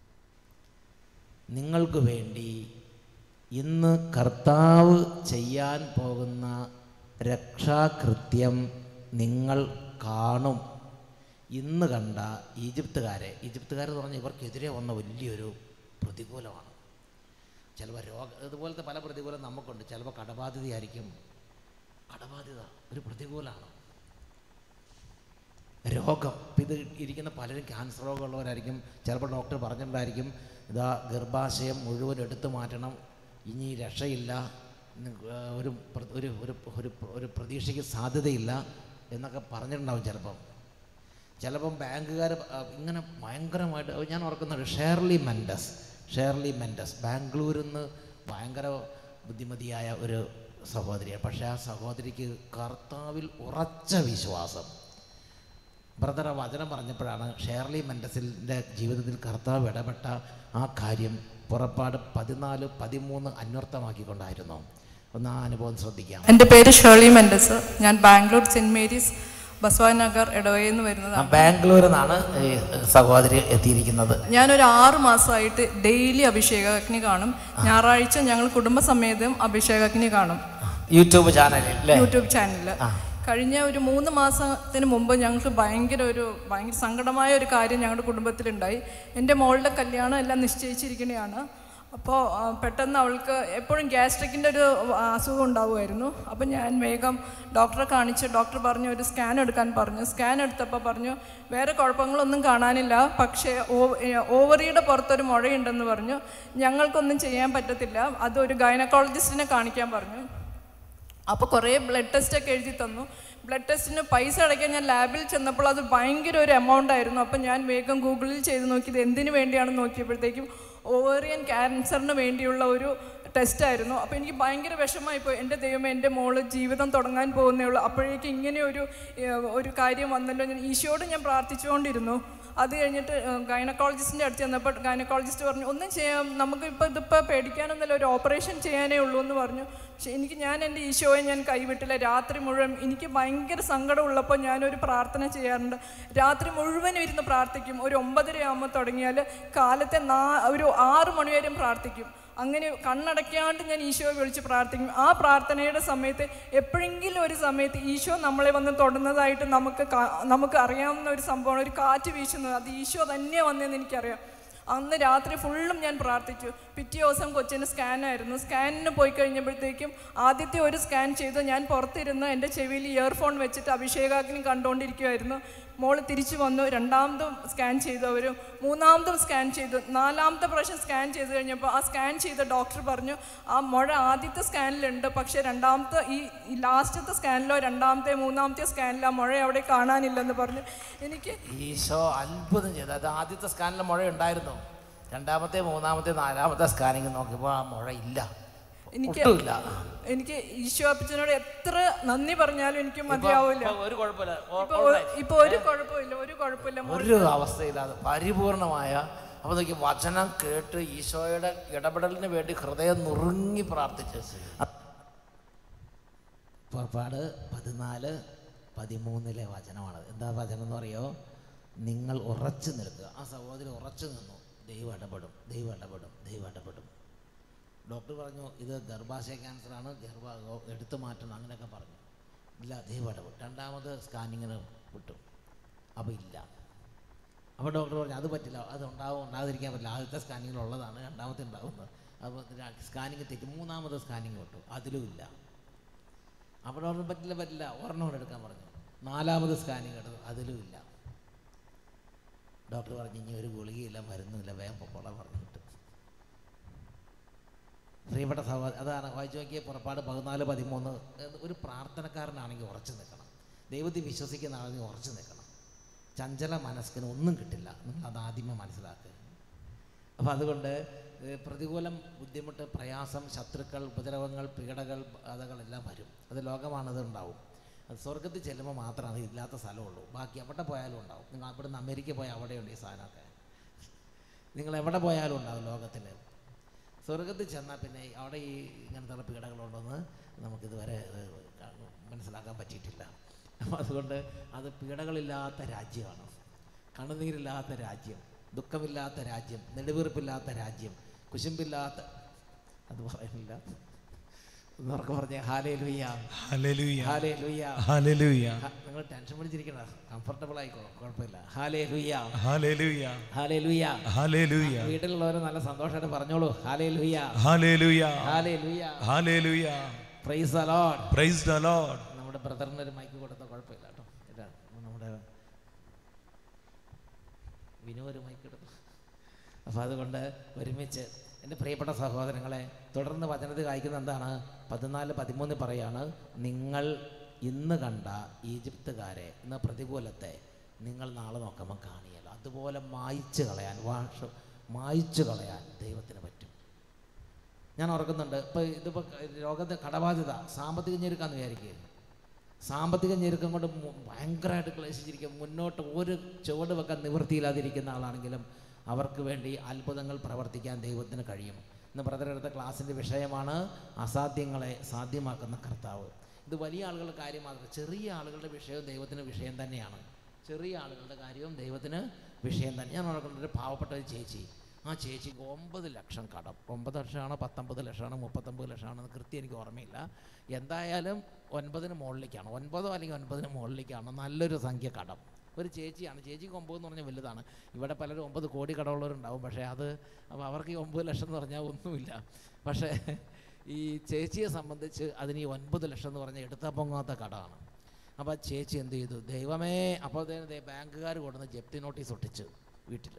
നിങ്ങൾക്ക് വേണ്ടി ഇന്ന് കർത്താവ് ചെയ്യാൻ പോകുന്ന രക്ഷാകൃത്യം നിങ്ങൾ കാണും. ഇന്ന് കണ്ട ഈജിപ്തുകാരെ, ഈജിപ്തുകാരെന്ന് പറഞ്ഞാൽ ഇവർക്കെതിരെ വന്ന വലിയൊരു പ്രതികൂലമാണ്. ചിലപ്പോൾ രോഗ ഇതുപോലത്തെ പല പ്രതികൂലം നമുക്കുണ്ട്. ചിലപ്പോൾ കടബാധ്യതയായിരിക്കും. കടബാധ്യത ഒരു പ്രതികൂലമാണ്. രോഗം, ഇപ്പം ഇത് ഇരിക്കുന്ന പലരും ക്യാൻസർ രോഗമുള്ളവരായിരിക്കും. ചിലപ്പോൾ ഡോക്ടർ പറഞ്ഞിട്ടുണ്ടായിരിക്കും, ഇതാ ഗർഭാശയം മുഴുവൻ എടുത്തു മാറ്റണം, ഇനി രക്ഷയില്ല, ഒരു ഒരു ഒരു ഒരു പ്രതീക്ഷയ്ക്ക് സാധ്യതയില്ല എന്നൊക്കെ പറഞ്ഞിട്ടുണ്ടാവും. ചിലപ്പം ചിലപ്പം ബാങ്കുകാർ ഇങ്ങനെ ഭയങ്കരമായിട്ട്, ഞാൻ ഓർക്കുന്നുണ്ട് ഷേർലി മെൻഡസ് ഷേർലി മെൻഡസ് ബാംഗ്ലൂരിൽ നിന്ന് ഭയങ്കര ബുദ്ധിമതിയായ ഒരു സഹോദരിയാണ്. പക്ഷേ ആ സഹോദരിക്ക് കർത്താവിൽ ഉറച്ച വിശ്വാസം. ബ്രദർ വചനം പറഞ്ഞപ്പോഴാണ് ഷേർലി മെൻഡസിൻ്റെ ജീവിതത്തിൽ കർത്താവ് ഇടപെട്ട ആ കാര്യം പുറപ്പാട് പതിനാല് പതിമൂന്ന് അന്വർത്ഥമാക്കിക്കൊണ്ടായിരുന്നു. ഒന്ന് ആ അനുഭവം ശ്രദ്ധിക്കാം. എൻ്റെ പേര് ഷേർലി മെൻഡസ്. ഞാൻ ബാംഗ്ലൂർ സെൻറ്റ് മേരീസ് ബസ്വാനഗർ ഇടവയിൽ നിന്ന് വരുന്നതാണ്. ബാംഗ്ലൂരിൽ നിന്നാണ് സഹോദരി എത്തിയിരിക്കുന്നത്. ഞാനൊരു ആറ് മാസമായിട്ട് ഡെയിലി അഭിഷേകാഗ്നി കാണും. ഞായറാഴ്ച ഞങ്ങൾ കുടുംബസമേതം അഭിഷേകാഗ്നി കാണും യൂട്യൂബ് ചാനലിൽ യൂട്യൂബ് ചാനലിൽ കഴിഞ്ഞ ഒരു മൂന്ന് മാസത്തിന് മുമ്പ് ഞങ്ങൾക്ക് ഭയങ്കര ഒരു ഭയങ്കര സങ്കടമായ ഒരു കാര്യം ഞങ്ങളുടെ കുടുംബത്തിലുണ്ടായി. എൻ്റെ മോളുടെ കല്യാണം എല്ലാം നിശ്ചയിച്ചിരിക്കുന്നതാണ്. അപ്പോൾ പെട്ടെന്ന് അവൾക്ക് എപ്പോഴും ഗ്യാസ്ട്രിക്കിൻ്റെ ഒരു അസുഖം ഉണ്ടാവുമായിരുന്നു. അപ്പം ഞാൻ വേഗം ഡോക്ടറെ കാണിച്ച് ഡോക്ടർ പറഞ്ഞു ഒരു സ്കാൻ എടുക്കാൻ പറഞ്ഞു. സ്കാൻ എടുത്തപ്പോൾ പറഞ്ഞു വേറെ കുഴപ്പങ്ങളൊന്നും കാണാനില്ല, പക്ഷേ ഓവറിയുടെ പുറത്തൊരു മുഴയുണ്ടെന്ന് പറഞ്ഞു. ഞങ്ങൾക്കൊന്നും ചെയ്യാൻ പറ്റത്തില്ല, അതൊരു ഗൈനക്കോളജിസ്റ്റിനെ കാണിക്കാൻ പറഞ്ഞു. അപ്പോൾ കുറേ ബ്ലഡ് ടെസ്റ്റൊക്കെ എഴുതി തന്നു. ബ്ലഡ് ടെസ്റ്റിന് പൈസ അടയ്ക്കാൻ ഞാൻ ലാബിൽ ചെന്നപ്പോൾ അത് ഭയങ്കര ഒരു എമൗണ്ട് ആയിരുന്നു. അപ്പം ഞാൻ വേഗം ഗൂഗിളിൽ ചെയ്ത് നോക്കിയത് എന്തിനു വേണ്ടിയാണെന്ന് നോക്കിയപ്പോഴത്തേക്കും ഓവറിയൻ ക്യാൻസറിന് വേണ്ടിയുള്ള ഒരു ടെസ്റ്റായിരുന്നു. അപ്പോൾ എനിക്ക് ഭയങ്കര വിഷമമായിപ്പോയി. എൻ്റെ ദൈവമേ, എൻ്റെ മോള് ജീവിതം തുടങ്ങാൻ പോകുന്നേ ഉള്ളൂ, അപ്പോഴേക്കും ഇങ്ങനെ ഒരു ഒരു കാര്യം വന്നല്ലോ. ഞാൻ ഈശോയോട് ഞാൻ പ്രാർത്ഥിച്ചുകൊണ്ടിരുന്നു. അത് കഴിഞ്ഞിട്ട് ഗൈനക്കോളജിസ്റ്റിൻ്റെ അടുത്ത് ചെന്നപ്പോൾ ഗൈനക്കോളജിസ്റ്റ് പറഞ്ഞു ഒന്നും ചെയ്യാം, നമുക്ക് ഇപ്പോൾ ഇതിപ്പോൾ പേടിക്കാനൊന്നുമില്ല, ഒരു ഓപ്പറേഷൻ ചെയ്യാനേ ഉള്ളൂ എന്ന് പറഞ്ഞു. പക്ഷേ എനിക്ക് ഞാൻ എൻ്റെ ഈശോയെ ഞാൻ കൈവിട്ടില്ല. രാത്രി മുഴുവൻ എനിക്ക് ഭയങ്കര സങ്കടമുള്ളപ്പോൾ ഞാനൊരു പ്രാർത്ഥന ചെയ്യാറുണ്ട്. രാത്രി മുഴുവനും ഇരുന്ന് പ്രാർത്ഥിക്കും. ഒരു ഒമ്പതര ആകുമ്പോൾ തുടങ്ങിയാൽ കാലത്തെ നാ ഒരു ആറ് മണിവരെയും പ്രാർത്ഥിക്കും. അങ്ങനെ കണ്ണടയ്ക്കാണ്ട് ഞാൻ ഈശോയെ വിളിച്ച് പ്രാർത്ഥിക്കും. ആ പ്രാർത്ഥനയുടെ സമയത്ത് എപ്പോഴെങ്കിലും ഒരു സമയത്ത് ഈശോ നമ്മളെ വന്ന് തൊടുന്നതായിട്ട് നമുക്ക് നമുക്ക് അറിയാവുന്ന ഒരു സംഭവമാണ്, ഒരു കാറ്റ് വീശുന്നത്. അത് ഈശോ തന്നെ വന്നതെന്ന് എനിക്കറിയാം. അന്ന് രാത്രി ഫുള്ളും ഞാൻ പ്രാർത്ഥിച്ചു. പിറ്റേ ദിവസം കൊച്ചിന് സ്കാനായിരുന്നു. സ്കാനിന് പോയി കഴിഞ്ഞപ്പോഴത്തേക്കും ആദ്യത്തെ ഒരു സ്കാൻ ചെയ്തു. ഞാൻ പുറത്തിരുന്ന് എൻ്റെ ചെവിയിൽ ഇയർഫോൺ വെച്ചിട്ട് അഭിഷേകാഗ്നി കണ്ടുകൊണ്ടിരിക്കുമായിരുന്നു. മോള് തിരിച്ചു വന്നു. രണ്ടാമതും സ്കാൻ ചെയ്തു, അവർ മൂന്നാമതും സ്കാൻ ചെയ്തു. നാലാമത്തെ പ്രാവശ്യം സ്കാൻ ചെയ്ത് കഴിഞ്ഞപ്പോൾ ആ സ്കാൻ ചെയ്ത ഡോക്ടർ പറഞ്ഞു ആ മുഴ ആദ്യത്തെ സ്കാനിലുണ്ട്, പക്ഷേ രണ്ടാമത്തെ ഈ ലാസ്റ്റത്തെ സ്കാനിലോ രണ്ടാമത്തെ മൂന്നാമത്തെ സ്കാനിലോ ആ മുഴ അവിടെ കാണാനില്ലെന്ന് പറഞ്ഞു. എനിക്ക് ഈശോ അത്ഭുതം ചെയ്തു. അത് ആദ്യത്തെ സ്കാനിലെ മുഴ ഉണ്ടായിരുന്നു, രണ്ടാമത്തെ മൂന്നാമത്തെ നാലാമത്തെ സ്കാനിങ് നോക്കിയപ്പോൾ ആ മുഴ ഇല്ല. എനിക്ക് എനിക്ക് ഈശോ അപ്പച്ചനോട് എത്ര നന്ദി പറഞ്ഞാലും എനിക്ക് മതിയാവില്ല. ഒരു കുഴപ്പമില്ല, ഇപ്പൊ ഒരു കുഴപ്പമില്ല, ഒരു കുഴപ്പമില്ല, ഒരു അവസ്ഥയില്ലാതെ പരിപൂർണമായ. അപ്പോൾ നോക്കി വചനം കേട്ട് ഈശോയുടെ ഇടപെടലിന് വേണ്ടി ഹൃദയം നുറുങ്ങി പ്രാർത്ഥിച്ച്. പുറപ്പാട് പതിനാല് പതിമൂന്നിലെ വചനമാണ്. എന്താ വചനം എന്ന് അറിയോ? നിങ്ങൾ ഉറച്ചു നിൽക്കുക. ആ സഹോദരി ഉറച്ചു നിന്നു. ദൈവം ഇടപെടും, ദൈവം ഇടപെടും, ദൈവം ഇടപെടും. ഡോക്ടർ പറഞ്ഞു ഇത് ഗർഭാശയ ക്യാൻസറാണ്, ഗർഭ എടുത്തു മാറ്റണം, അങ്ങനെയൊക്കെ പറഞ്ഞു. ഇല്ല, ദൈവം ഇടപെടും. രണ്ടാമത് സ്കാനിങ്ങിന് വിട്ടു, അപ്പോൾ ഇല്ല. അപ്പോൾ ഡോക്ടർ പറഞ്ഞു അത് പറ്റില്ല, അത് ഉണ്ടാവും, ഉണ്ടാകാതിരിക്കാൻ പറ്റില്ല. ആദ്യത്തെ സ്കാനിങ്ങിലുള്ളതാണ്, രണ്ടാമത്തെ ഉണ്ടാകുന്നത്. അപ്പോൾ സ്കാനിങ് തെറ്റി. മൂന്നാമത് സ്കാനിങ് വിട്ടു, അതിലും ഇല്ല. അപ്പോൾ ഡോക്ടർ പറ്റില്ല പറ്റില്ല ഒരെണ്ണം എടുക്കാൻ പറഞ്ഞു. നാലാമത് സ്കാനിങ് എടുത്തു, അതിലും ഇല്ല. ഡോക്ടർ പറഞ്ഞു ഇനി ഒരു ഗുളികയില്ല, മരുന്നുമില്ല, വേഗം പൊക്കോളാൻ പറഞ്ഞിട്ട്. പ്രിയപ്പെട്ട സഹോദരൻ, അതാണ് വായിച്ചു നോക്കിയ പുറപ്പാട് പതിനാല് പതിമൂന്ന്. ഒരു പ്രാർത്ഥനക്കാരനാണെങ്കിൽ ഉറച്ചു നിൽക്കണം, ദൈവത്തിൽ വിശ്വസിക്കുന്ന ആണെങ്കിൽ ഉറച്ചു നിൽക്കണം. ചഞ്ചല മനസ്കിന് ഒന്നും കിട്ടില്ല, നിങ്ങൾ അത് ആദ്യമേ മനസ്സിലാക്കുക. അപ്പോൾ അതുകൊണ്ട് പ്രതികൂലം, ബുദ്ധിമുട്ട്, പ്രയാസം, ശത്രുക്കൾ, ഉപദ്രവങ്ങൾ, പീഡകൾ, ബാധകളെല്ലാം വരും. അത് ലോകമാണത് ഉണ്ടാവും. അത് സ്വർഗത്തിൽ ചെല്ലുമ്പോൾ മാത്രമാണ് ഇല്ലാത്ത സ്ഥലമുള്ളൂ. ബാക്കി എവിടെ പോയാലും ഉണ്ടാവും. നിങ്ങൾ അവിടുന്ന് അമേരിക്ക പോയാൽ അവിടെയുണ്ട് ഈ സാധനമൊക്കെ. നിങ്ങൾ എവിടെ പോയാലും ഉണ്ടാവും ലോകത്തിൽ. സ്വർഗത്തിൽ ചെന്നാൽ പിന്നെ അവിടെ ഈ ഇങ്ങനത്തെ പീഡകളുണ്ടെന്ന് നമുക്കിതുവരെ മനസ്സിലാക്കാൻ പറ്റിയിട്ടില്ല. അപ്പം അതുകൊണ്ട് അത് പീഡകളില്ലാത്ത രാജ്യമാണ്, കണ്ണുനീരില്ലാത്ത രാജ്യം, ദുഃഖമില്ലാത്ത രാജ്യം, നെടുവീർപ്പില്ലാത്ത രാജ്യം, കുശുമ്പില്ലാത്ത, അത് പറയുന്നില്ല, എന്നൊക്കെ പറഞ്ഞേ ഹല്ലേലൂയ, ഹല്ലേലൂയ, ഹല്ലേലൂയ, ഹല്ലേലൂയ. നിങ്ങൾ ടെൻഷൻ പിടിച്ചിരിക്കണ, കംഫർട്ടബിൾ ആയിക്കോ, കുഴപ്പമില്ല. ഹല്ലേലൂയ, ഹല്ലേലൂയ, ഹല്ലേലൂയ, ഹല്ലേലൂയ. വീട്ടിലുള്ളവർ നല്ല സന്തോഷമായിട്ട് പറഞ്ഞോളൂ ഹല്ലേലൂയ, ഹല്ലേലൂയ, ഹല്ലേലൂയ, ഹല്ലേലൂയ. Praise the lord, praise the lord. നമ്മുടെ ബ്രദറിന് ഒരു മൈക്ക് കൊടുത്താൽ കുഴപ്പമില്ല കേട്ടോ. ഇതാ നമ്മുടെ വിനു ഒരു മൈക്ക് എടുത്തു. അപ്പോൾ അതുകൊണ്ട് ഒരുമിച്ച് എൻ്റെ പ്രിയപ്പെട്ട സഹോദരങ്ങളെ, തുടർന്ന് വചനത്തിൽ വായിക്കുന്നത് എന്താണ്? പതിനാല് പതിമൂന്ന് പറയാണ്, നിങ്ങൾ ഇന്ന് കണ്ട ഈജിപ്തുകാരെ എന്ന പ്രതികൂലത്തെ നിങ്ങൾ നാളെ നോക്കുമ്പോൾ കാണിയല്ലോ. അതുപോലെ മായ്ച്ചു കളയാൻ, വാഷ മായ്ച്ചു കളയാൻ ദൈവത്തിന് പറ്റും. ഞാൻ ഓർക്കുന്നുണ്ട്, ഇപ്പോൾ ഇതിപ്പോൾ രോഗത്തെ കടബാധ്യത, സാമ്പത്തിക ഞെരുക്കാന്ന് വിചാരിക്കുക. സാമ്പത്തിക ഞെരുക്കം കൊണ്ട് ഭയങ്കരമായിട്ട് ക്ലേശിച്ചിരിക്കും. മുന്നോട്ട് ഒരു ചുവട് വെക്കാൻ നിവൃത്തിയില്ലാതിരിക്കുന്ന ആളാണെങ്കിലും അവർക്ക് വേണ്ടി അത്ഭുതങ്ങൾ പ്രവർത്തിക്കാൻ ദൈവത്തിന് കഴിയും. ഇന്ന് ബ്രദറെടുത്ത ക്ലാസ്സിൻ്റെ വിഷയമാണ് അസാധ്യങ്ങളെ സാധ്യമാക്കുന്ന കർത്താവ്. ഇത് വലിയ ആളുകളുടെ കാര്യം മാത്രം, ചെറിയ ആളുകളുടെ വിഷയവും ദൈവത്തിന് വിഷയം തന്നെയാണ്. ചെറിയ ആളുകളുടെ കാര്യവും ദൈവത്തിന് വിഷയം തന്നെ. ഞാൻ ഓർക്കുന്നത് ഒരു പാവപ്പെട്ട ഒരു ചേച്ചി, ആ ചേച്ചിക്ക് ഒമ്പത് ലക്ഷം കടം. ഒമ്പത് ലക്ഷമാണോ പത്തൊമ്പത് ലക്ഷമാണോ മുപ്പത്തൊമ്പത് ലക്ഷമാണെന്ന് കൃത്യം എനിക്ക് ഓർമ്മയില്ല. എന്തായാലും ഒൻപതിന് മുകളിലേക്കാണ്, ഒൻപതോ അല്ലെങ്കിൽ ഒൻപതിന് മുകളിലേക്കാണ് നല്ലൊരു സംഖ്യ കടം. ഒരു ചേച്ചിയാണ്. ചേച്ചിക്ക് ഒമ്പത് എന്ന് പറഞ്ഞാൽ വലുതാണ്. ഇവിടെ പലരും ഒമ്പത് കോടി കടമുള്ളവരുണ്ടാവും, പക്ഷേ അത് അപ്പോൾ അവർക്ക് ഈ ഒമ്പത് ലക്ഷം എന്ന് പറഞ്ഞാൽ ഒന്നുമില്ല. പക്ഷേ ഈ ചേച്ചിയെ സംബന്ധിച്ച് അതിന് ഈ ഒൻപത് ലക്ഷം എന്ന് പറഞ്ഞാൽ എടുത്താൽ പൊങ്ങാത്ത കടമാണ്. അപ്പോൾ ചേച്ചി എന്ത് ചെയ്തു? ദൈവമേ, അപ്പോൾ അതേ ബാങ്കുകാർ കൊണ്ടുവന്ന് ജപ്തി നോട്ടീസ് ഒട്ടിച്ച് വീട്ടിൽ.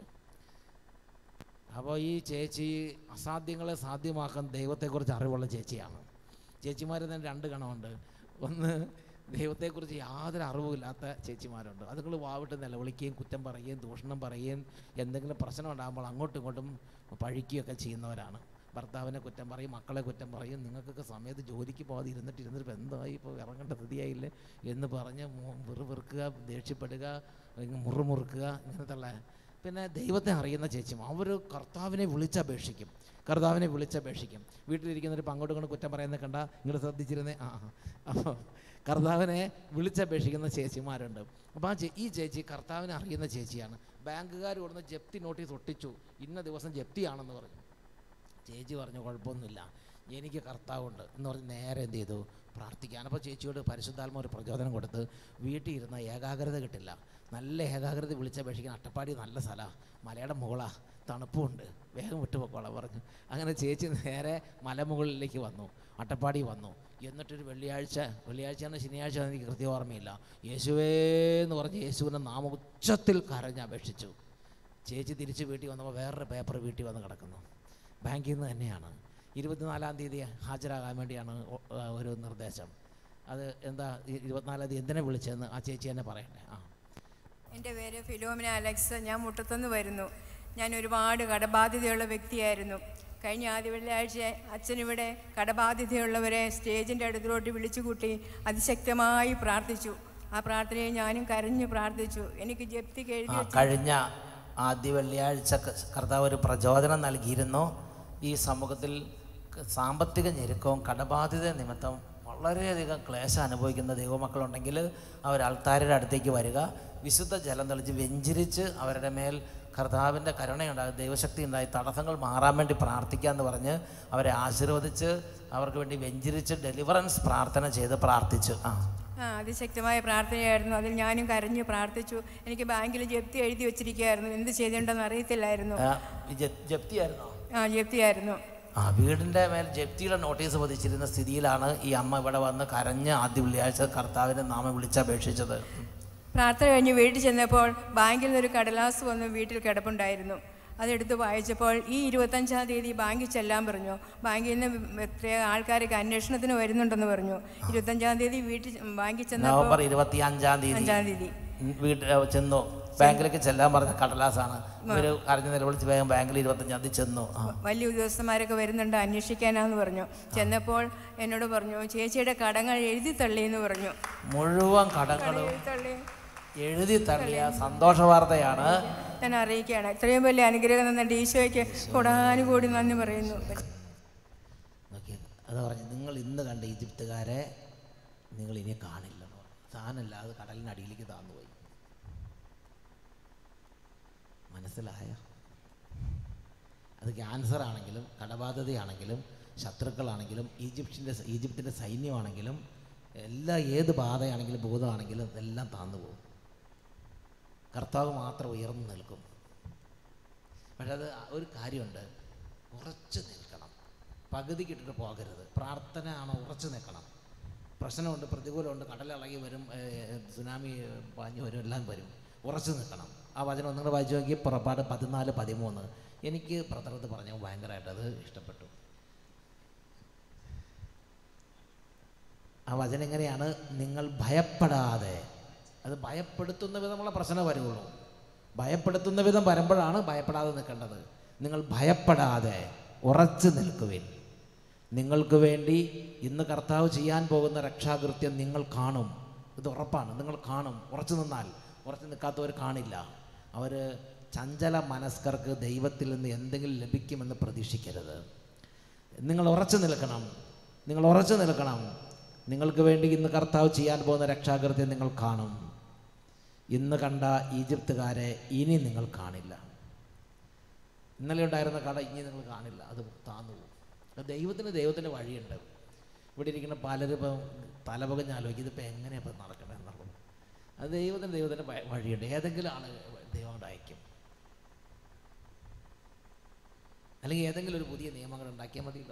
അപ്പോൾ ഈ ചേച്ചി അസാധ്യങ്ങളെ സാധ്യമാക്കാൻ ദൈവത്തെക്കുറിച്ച് അറിവുള്ള ചേച്ചിയാണ്. ചേച്ചിമാർ തന്നെ രണ്ട് ഗണമുണ്ട്. ഒന്ന്, ദൈവത്തെക്കുറിച്ച് യാതൊരു അറിവുമില്ലാത്ത ചേച്ചിമാരുണ്ട്. അതുങ്ങൾ വാവിട്ട് നിലവിളിക്കുകയും കുറ്റം പറയുകയും ദൂഷണം പറയുകയും എന്തെങ്കിലും പ്രശ്നം ഉണ്ടാകുമ്പോൾ അങ്ങോട്ടും ഇങ്ങോട്ടും പഴിക്കുകയൊക്കെ ചെയ്യുന്നവരാണ്. ഭർത്താവിനെ കുറ്റം പറയും, മക്കളെ കുറ്റം പറയും. നിങ്ങൾക്കൊക്കെ സമയത്ത് ജോലിക്ക് പോകാതെ ഇരുന്നിട്ട് ഇരുന്നിട്ട് എന്തായി, ഇപ്പോൾ ഇറങ്ങേണ്ട സ്ഥിതിയായില്ലേ എന്ന് പറഞ്ഞ് വെറു വെറുക്കുക, ദേഷ്യപ്പെടുക, മുറുമുറുക്കുക, ഇങ്ങനത്തെ ഉള്ള. പിന്നെ ദൈവത്തെ അറിയുന്ന ചേച്ചിമാർ അവർ കർത്താവിനെ വിളിച്ചപേക്ഷിക്കും. കർത്താവിനെ വിളിച്ചപേക്ഷിക്കും. വീട്ടിലിരിക്കുന്നവർ അങ്ങോട്ടും ഇങ്ങോട്ട് കുറ്റം പറയുന്നത് കണ്ട ഇങ്ങോട്ട് ശ്രദ്ധിച്ചിരുന്നേ. ആ അപ്പോൾ കർത്താവിനെ വിളിച്ചപേക്ഷിക്കുന്ന ചേച്ചിമാരുണ്ട്. അപ്പോൾ ആ ഈ ചേച്ചി കർത്താവിനെ അറിയുന്ന ചേച്ചിയാണ്. ബാങ്കുകാർ കൊടുന്ന് ജപ്തി നോട്ടീസ് ഒട്ടിച്ചു, ഇന്ന ദിവസം ജപ്തിയാണെന്ന് പറഞ്ഞു. ചേച്ചി പറഞ്ഞു കുഴപ്പമൊന്നുമില്ല, എനിക്ക് കർത്താവുണ്ട് എന്ന് പറഞ്ഞ് നേരെ എന്ത് ചെയ്തു? പ്രാർത്ഥിക്കാൻ. അപ്പോൾ ചേച്ചിയോട് പരിശുദ്ധാത്മ ഒരു പ്രചോദനം കൊടുത്ത് വീട്ടിൽ ഇരുന്ന ഏകാഗ്രത കിട്ടില്ല, നല്ല ഏകാഗ്രത വിളിച്ചപേക്ഷിക്കാൻ. അട്ടപ്പാടി നല്ല സ്ഥലമാണ്, മലയുടെ മുകളാണ്, തണുപ്പുണ്ട്, വേഗം വിട്ടുപോക്കോളാം പറഞ്ഞു. അങ്ങനെ ചേച്ചി നേരെ മലമുകളിലേക്ക് വന്നു, അട്ടപ്പാടി വന്നു. എന്നിട്ടൊരു വെള്ളിയാഴ്ച വെള്ളിയാഴ്ചയാണ് ശനിയാഴ്ച എനിക്ക് കൃത്യം ഓർമ്മയില്ല, യേശുവേ എന്ന് പറഞ്ഞ് യേശുവിൻ്റെ നാമം ഉച്ചത്തിൽ കരഞ്ഞ് അപേക്ഷിച്ചു. ചേച്ചി തിരിച്ച് വീട്ടിൽ വന്നപ്പോൾ വേറൊരു പേപ്പർ വീട്ടിൽ വന്ന് കിടക്കുന്നു. ബാങ്കിൽ നിന്ന് തന്നെയാണ്. ഇരുപത്തിനാലാം തീയതി ഹാജരാകാൻ വേണ്ടിയാണ് ഒരു നിർദ്ദേശം. അത് എന്താ ഇരുപത്തിനാലാം തീയതി എന്തിനെ വിളിച്ചതെന്ന് ആ ചേച്ചി തന്നെ പറയണ്ടേ. ആ, എൻ്റെ പേര് ഫിലോമിന അലക്സ്. ഞാൻ മുട്ടത്തുനിന്ന് വരുന്നു. ഞാൻ ഒരുപാട് കടബാധ്യതയുള്ള വ്യക്തിയായിരുന്നു. കഴിഞ്ഞ ആദ്യ വെള്ളിയാഴ്ച അച്ഛനിവിടെ കടബാധ്യതയുള്ളവരെ സ്റ്റേജിൻ്റെ അടുത്തോട്ട് വിളിച്ചു കൂട്ടി അതിശക്തമായി പ്രാർത്ഥിച്ചു. ആ പ്രാർത്ഥനയെ ഞാനും കരഞ്ഞു പ്രാർത്ഥിച്ചു. എനിക്ക് ജപ്തിക്ക് എഴുതി കഴിഞ്ഞ ആദ്യ വെള്ളിയാഴ്ച കർത്താവ് ഒരു പ്രചോദനം നൽകിയിരുന്നു. ഈ സമൂഹത്തിൽ സാമ്പത്തിക ഞെരുക്കവും കടബാധ്യത നിമിത്തം വളരെയധികം ക്ലേശം അനുഭവിക്കുന്ന ദൈവമക്കളുണ്ടെങ്കിൽ അവർ അൾത്താരയുടെ അടുത്തേക്ക് വരിക, വിശുദ്ധ ജലം തെളിച്ച് വെഞ്ചരിച്ച് അവരുടെ മേൽ കർത്താവിൻ്റെ കരുണയുണ്ടാകും, ദൈവശക്തി ഉണ്ടായി തടസ്സങ്ങൾ മാറാൻ വേണ്ടി പ്രാർത്ഥിക്കാമെന്ന് പറഞ്ഞ് അവരെ ആശീർവദിച്ച് അവർക്ക് വേണ്ടി വെഞ്ചരിച്ച് ഡെലിവറൻസ് പ്രാർത്ഥന ചെയ്ത് പ്രാർത്ഥിച്ചു. ആ ആ അതിശക്തമായ പ്രാർത്ഥനയായിരുന്നു. അതിൽ ഞാനും കരഞ്ഞു പ്രാർത്ഥിച്ചു. എനിക്ക് ബാങ്കിൽ ജപ്തി എഴുതി വെച്ചിരിക്കുകയായിരുന്നു, എന്ത് ചെയ്തിട്ടുണ്ടെന്ന് അറിയത്തില്ലായിരുന്നു. ജപ്തിയായിരുന്നോ? ആ ജപ്തിയായിരുന്നു. ആ വീടിൻ്റെ മേൽ ജപ്തിയുടെ നോട്ടീസ് പതിച്ചിരുന്ന സ്ഥിതിയിലാണ് ഈ അമ്മ ഇവിടെ വന്ന് കരഞ്ഞ് ആദ്യ വെള്ളിയാഴ്ച കർത്താവിൻ്റെ നാമം വിളിച്ചപേക്ഷിച്ചത്. പ്രാർത്ഥന കഴിഞ്ഞ് വീട്ടിൽ ചെന്നപ്പോൾ ബാങ്കിൽ നിന്നൊരു കടലാസ് വന്ന് വീട്ടിൽ കിടപ്പുണ്ടായിരുന്നു. അതെടുത്ത് വായിച്ചപ്പോൾ ഈ ഇരുപത്തഞ്ചാം തീയതി ബാങ്കിൽ ചെല്ലാൻ പറഞ്ഞു. ബാങ്കിൽ നിന്ന് പ്രത്യേക ആൾക്കാരൊക്കെ അന്വേഷണത്തിന് വരുന്നുണ്ടെന്ന് പറഞ്ഞു. ഇരുപത്തഞ്ചാം തീയതി വീട്ടിൽ ബാങ്കിൽ ചെന്നപ്പോൾ ഇരുപത്തിയഞ്ചാം തീയതി അഞ്ചാം തീയതി വീട്ടിൽ ചെന്നു. ബാങ്കിലേക്ക് ചെല്ലാൻ പറഞ്ഞ കടലാസാണ്. ഇവര് അറിഞ്ഞ നിലവിളിച്ച് വേഗം ബാങ്കിൽ ഇരുപത്തഞ്ചാം തീയതി ചെന്നു. വലിയ ഉദ്യോഗസ്ഥന്മാരൊക്കെ വരുന്നുണ്ട്, അന്വേഷിക്കാനാന്ന് പറഞ്ഞു. ചെന്നപ്പോൾ എന്നോട് പറഞ്ഞു ചേച്ചിയുടെ കടങ്ങൾ എഴുതി തള്ളി എന്ന് പറഞ്ഞു. മുഴുവൻ കടങ്ങളും എഴുതി തള്ളിയ സന്തോഷ വാർത്തയാണ് ഞാൻ അറിയിക്കുകയാണ്. ഇത്രയും വലിയ അനുഗ്രഹം തന്ന ഈശോയ്ക്ക് കൊടാനുകൂടി നന്ദി പറയുന്നു. അത് പറഞ്ഞു, നിങ്ങൾ ഇന്ന് കണ്ട ഈജിപ്തുകാരെ നിങ്ങൾ ഇനി കാണില്ല. താനല്ല, അത് കടലിനടിയിലേക്ക് താന്നുപോയി. മനസ്സിലായോ? അത് ക്യാൻസർ ആണെങ്കിലും കടബാധ്യതയാണെങ്കിലും ശത്രുക്കളാണെങ്കിലും ഈജിപ്തിൻ്റെ ഈജിപ്തിൻ്റെ സൈന്യമാണെങ്കിലും എല്ലാ ഏത് ബാധയാണെങ്കിലും ഭൂതമാണെങ്കിലും ഇതെല്ലാം താന്നുപോകും. കർത്താവ് മാത്രം ഉയർന്നു നിൽക്കും. പക്ഷെ അത് ഒരു കാര്യമുണ്ട്, ഉറച്ചു നിൽക്കണം. പകുതിക്കിട്ടിട്ട് പോകരുത്. പ്രാർത്ഥന ആണ്, ഉറച്ചു നിൽക്കണം. പ്രശ്നമുണ്ട്, പ്രതികൂലമുണ്ട്, കടലിളകി വരും, സുനാമി പാഞ്ഞു വരും, എല്ലാം വരും. ഉറച്ചു നിൽക്കണം. ആ വചനം ഒന്നുകൂടെ വായിച്ചു നോക്കി. പുറപ്പാട് പതിനാല് പതിമൂന്ന് എനിക്ക് പ്രതർത്ത് പറഞ്ഞു ഭയങ്കരമായിട്ട് അത് ഇഷ്ടപ്പെട്ടു. ആ വചനം എങ്ങനെയാണ്? നിങ്ങൾ ഭയപ്പെടാതെ. അത് ഭയപ്പെടുത്തുന്ന വിധമുള്ള പ്രശ്നം വരുള്ളൂ. ഭയപ്പെടുത്തുന്ന വിധം വരുമ്പോഴാണ് ഭയപ്പെടാതെ നിൽക്കേണ്ടത്. നിങ്ങൾ ഭയപ്പെടാതെ ഉറച്ചു നിൽക്കുവിൻ. നിങ്ങൾക്ക് വേണ്ടി ഇന്ന് കർത്താവ് ചെയ്യാൻ പോകുന്ന രക്ഷാകൃത്യം നിങ്ങൾ കാണും. ഇത് ഉറപ്പാണ്, നിങ്ങൾ കാണും. ഉറച്ചു നിന്നാൽ. ഉറച്ചു നിൽക്കാത്തവർ കാണില്ല. അവർ ചഞ്ചല മനസ്കർക്ക് ദൈവത്തിൽ നിന്ന് എന്തെങ്കിലും ലഭിക്കുമെന്ന് പ്രതീക്ഷിക്കരുത്. നിങ്ങൾ ഉറച്ചു നിൽക്കണം. നിങ്ങൾ ഉറച്ചു നിൽക്കണം. നിങ്ങൾക്ക് വേണ്ടി ഇന്ന് കർത്താവ് ചെയ്യാൻ പോകുന്ന രക്ഷാകൃത്യം നിങ്ങൾ കാണും. ഇന്ന് കണ്ട ഈജിപ്തുകാരെ ഇനി നിങ്ങൾ കാണില്ല. ഇന്നലെ ഉണ്ടായിരുന്ന കട ഇനി നിങ്ങൾ കാണില്ല. അത് താന്നു പോകും. ദൈവത്തിന് ദൈവത്തിൻ്റെ വഴിയുണ്ട്. ഇവിടെ ഇരിക്കുന്ന പലരും ഇപ്പം തലപകഞ്ഞ് ആലോചിക്കും ഇതിപ്പോൾ എങ്ങനെയാണ് ഇപ്പം നടക്കണമെന്നുള്ളത്. അത് ദൈവത്തിന് ദൈവത്തിൻ്റെ വഴിയുണ്ട്. ഏതെങ്കിലും ആൾ ദൈവം കൊണ്ട് അയക്കും, അല്ലെങ്കിൽ ഏതെങ്കിലും ഒരു പുതിയ നിയമങ്ങൾ ഉണ്ടാക്കിയാൽ മതിയല്ലോ.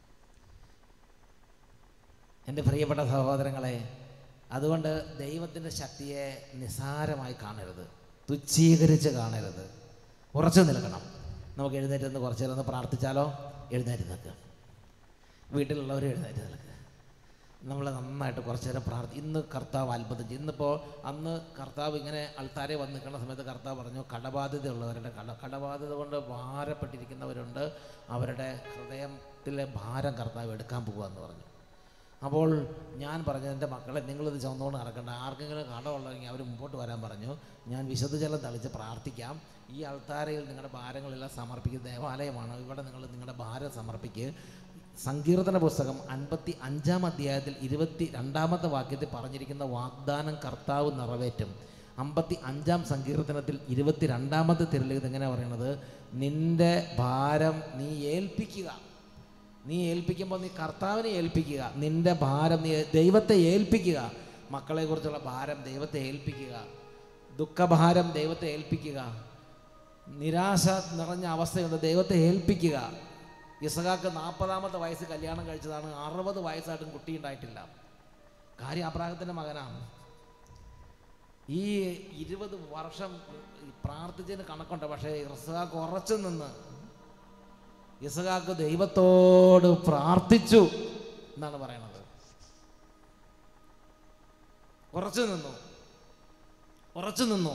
എൻ്റെ പ്രിയപ്പെട്ട സഹോദരങ്ങളെ, അതുകൊണ്ട് ദൈവത്തിൻ്റെ ശക്തിയെ നിസ്സാരമായി കാണരുത്, തുച്ഛീകരിച്ച് കാണരുത്, ഉറച്ചു നിൽക്കണം. നമുക്ക് എഴുന്നേറ്റ് നിന്ന് കുറച്ച് നേരം ഒന്ന് പ്രാർത്ഥിച്ചാലോ? എഴുന്നേറ്റ് നിൽക്കുക, വീട്ടിലുള്ളവർ എഴുന്നേറ്റ് നിൽക്കുക. നമ്മൾ നന്നായിട്ട് കുറച്ച് നേരം പ്രാർത്ഥി. ഇന്ന് കർത്താവ് അത്ഭുതം ചെയ്യും. ഇന്നിപ്പോൾ അന്ന് കർത്താവ് ഇങ്ങനെ ആൾക്കാരെ വന്ന് നിൽക്കുന്ന സമയത്ത് കർത്താവ് പറഞ്ഞു, കടബാധ്യതയുള്ളവരുടെ കട കടബാധ്യത കൊണ്ട് ഭാരപ്പെട്ടിരിക്കുന്നവരുണ്ട്, അവരുടെ ഹൃദയത്തിലെ ഭാരം കർത്താവ് എടുക്കാൻ പോകുകയെന്ന് പറഞ്ഞു. അപ്പോൾ ഞാൻ പറഞ്ഞു, എൻ്റെ മക്കളെ നിങ്ങളിത് ചുമന്നുകൊണ്ട് നടക്കണ്ട, ആർക്കെങ്കിലും കടമുള്ളതെങ്കിൽ അവർ മുമ്പോട്ട് വരാൻ പറഞ്ഞു. ഞാൻ വിശുദ്ധജലം തളിച്ച് പ്രാർത്ഥിക്കാം. ഈ അൾത്താരയിൽ നിങ്ങളുടെ ഭാരങ്ങളെല്ലാം സമർപ്പിക്കുന്ന ദേവാലയമാണ്, ഇവിടെ നിങ്ങൾ നിങ്ങളുടെ ഭാരം സമർപ്പിക്കുക. സങ്കീർത്തന പുസ്തകം അൻപത്തി അഞ്ചാം അധ്യായത്തിൽ ഇരുപത്തി രണ്ടാമത്തെ വാക്യത്തിൽ പറഞ്ഞിരിക്കുന്ന വാഗ്ദാനം കർത്താവ് നിറവേറ്റും. അമ്പത്തി അഞ്ചാം സങ്കീർത്തനത്തിൽ ഇരുപത്തി രണ്ടാമത്തെ തിരുലിഖിതം എങ്ങനെ പറയണത്? നിൻ്റെ ഭാരം നീ ഏൽപ്പിക്കുക. നീ ഏൽപ്പിക്കുമ്പോൾ നീ കർത്താവിനെ ഏൽപ്പിക്കുക. നിൻ്റെ ഭാരം നീ ദൈവത്തെ ഏൽപ്പിക്കുക. മക്കളെക്കുറിച്ചുള്ള ഭാരം ദൈവത്തെ ഏൽപ്പിക്കുക. ദുഃഖഭാരം ദൈവത്തെ ഏൽപ്പിക്കുക. നിരാശ നിറഞ്ഞ അവസ്ഥയുണ്ട്, ദൈവത്തെ ഏൽപ്പിക്കുക. ഇസഹാക്ക് നാൽപ്പതാമത്തെ വയസ്സ് കല്യാണം കഴിച്ചതാണ്, അറുപത് വയസ്സായിട്ടും കുട്ടി ഉണ്ടായിട്ടില്ല. കാര്യം അബ്രാഹത്തിൻ്റെ മകനാണ്. ഈ ഇരുപത് വർഷം പ്രാർത്ഥിച്ചതിന് കണക്കുണ്ട്. പക്ഷേ ഇസഹാക്ക് ഉറച്ചു നിന്ന് ഇസഹാക്ക് ദൈവത്തോട് പ്രാർത്ഥിച്ചു എന്നാണ് പറയണത്. ഉറച്ചു നിന്നു ഉറച്ചു നിന്നു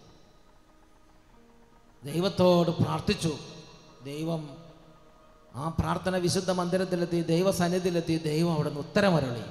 ദൈവത്തോട് പ്രാർത്ഥിച്ചു. ദൈവം ആ പ്രാർത്ഥന വിശുദ്ധ മന്ദിരത്തിലെത്തി, ദൈവസന്നിധിയിലെത്തി. ദൈവം അവിടെ നിന്ന് ഉത്തരമരുളി.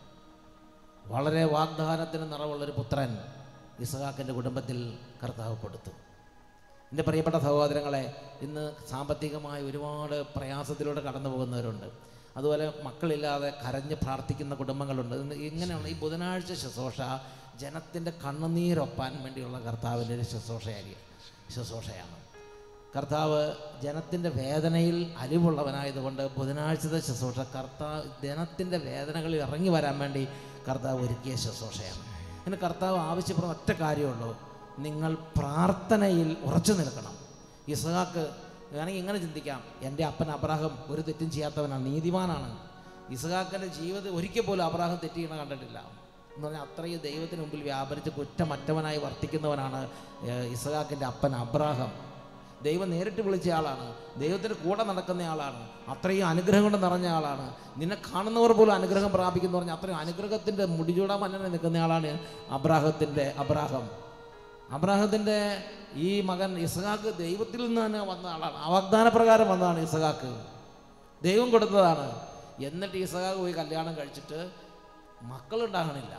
വളരെ വാഗ്ദാനത്തിന് നിറവുള്ളൊരു പുത്രൻ ഇസഹാക്കിൻ്റെ കുടുംബത്തിൽ കർത്താവ് കൊടുത്തു. എൻ്റെ പ്രിയപ്പെട്ട സഹോദരങ്ങളെ, ഇന്ന് സാമ്പത്തികമായി ഒരുപാട് പ്രയാസത്തിലൂടെ കടന്നു പോകുന്നവരുണ്ട്. അതുപോലെ മക്കളില്ലാതെ കരഞ്ഞ് പ്രാർത്ഥിക്കുന്ന കുടുംബങ്ങളുണ്ട്. ഇങ്ങനെയുള്ള ഈ ബുധനാഴ്ച ശുശ്രൂഷ ജനത്തിൻ്റെ കണ്ണുനീരൊപ്പാൻ വേണ്ടിയുള്ള കർത്താവിൻ്റെ ഒരു ശുശ്രൂഷയായിരിക്കും ശുശ്രൂഷയാണ്. കർത്താവ് ജനത്തിൻ്റെ വേദനയിൽ അലിവുള്ളവനായതുകൊണ്ട് ബുധനാഴ്ചത്തെ ശുശ്രൂഷ കർത്താവ് ജനത്തിൻ്റെ വേദനകളിൽ ഇറങ്ങി വരാൻ വേണ്ടി കർത്താവ് ഒരുക്കിയ ശുശ്രൂഷയാണ്. പിന്നെ കർത്താവ് ആവശ്യപ്പെടുന്ന ഒറ്റ കാര്യമുള്ളൂ, നിങ്ങൾ പ്രാർത്ഥനയിൽ ഉറച്ചു നിൽക്കണം. ഇസഹാക്ക് വേണമെങ്കിൽ ഇങ്ങനെ ചിന്തിക്കാം, എൻ്റെ അപ്പൻ അബ്രാഹാം ഒരു തെറ്റും ചെയ്യാത്തവനാണ്, നീതിമാനാണ്. ഇസഹാക്കിൻ്റെ ജീവിതത്തിൽ ഒരിക്കൽ പോലും അബ്രാഹാം തെറ്റ് ചെയ്യണ കണ്ടിട്ടില്ല എന്ന് പറഞ്ഞാൽ അത്രയും ദൈവത്തിന് മുമ്പിൽ വ്യാപരിച്ച് കുറ്റമറ്റവനായി വർത്തിക്കുന്നവനാണ് ഇസഹാക്കിൻ്റെ അപ്പൻ അബ്രാഹാം. ദൈവം നേരിട്ട് വിളിച്ച ആളാണ്, ദൈവത്തിൻ്റെ കൂടെ നടക്കുന്ന ആളാണ്, അത്രയും അനുഗ്രഹം കൊണ്ട് നിറഞ്ഞ ആളാണ്. നിന്നെ കാണുന്നവർ പോലും അനുഗ്രഹം പ്രാപിക്കുന്നു പറഞ്ഞാൽ അത്രയും അനുഗ്രഹത്തിൻ്റെ മുടിചൂടാൻ മന്നനെ നിൽക്കുന്ന ആളാണ് അബ്രാഹത്തിൻ്റെ അബ്രാഹാം. അബ്രാഹത്തിൻ്റെ ഈ മകൻ ഇസഹാക്ക് ദൈവത്തിൽ നിന്ന് തന്നെ വന്ന ആളാണ്. വാഗ്ദാനപ്രകാരം വന്നതാണ് ഇസഹാക്ക്, ദൈവം കൊടുത്തതാണ്. എന്നിട്ട് ഇസഹാക്ക് പോയി കല്യാണം കഴിച്ചിട്ട് മക്കളുണ്ടാകണില്ല.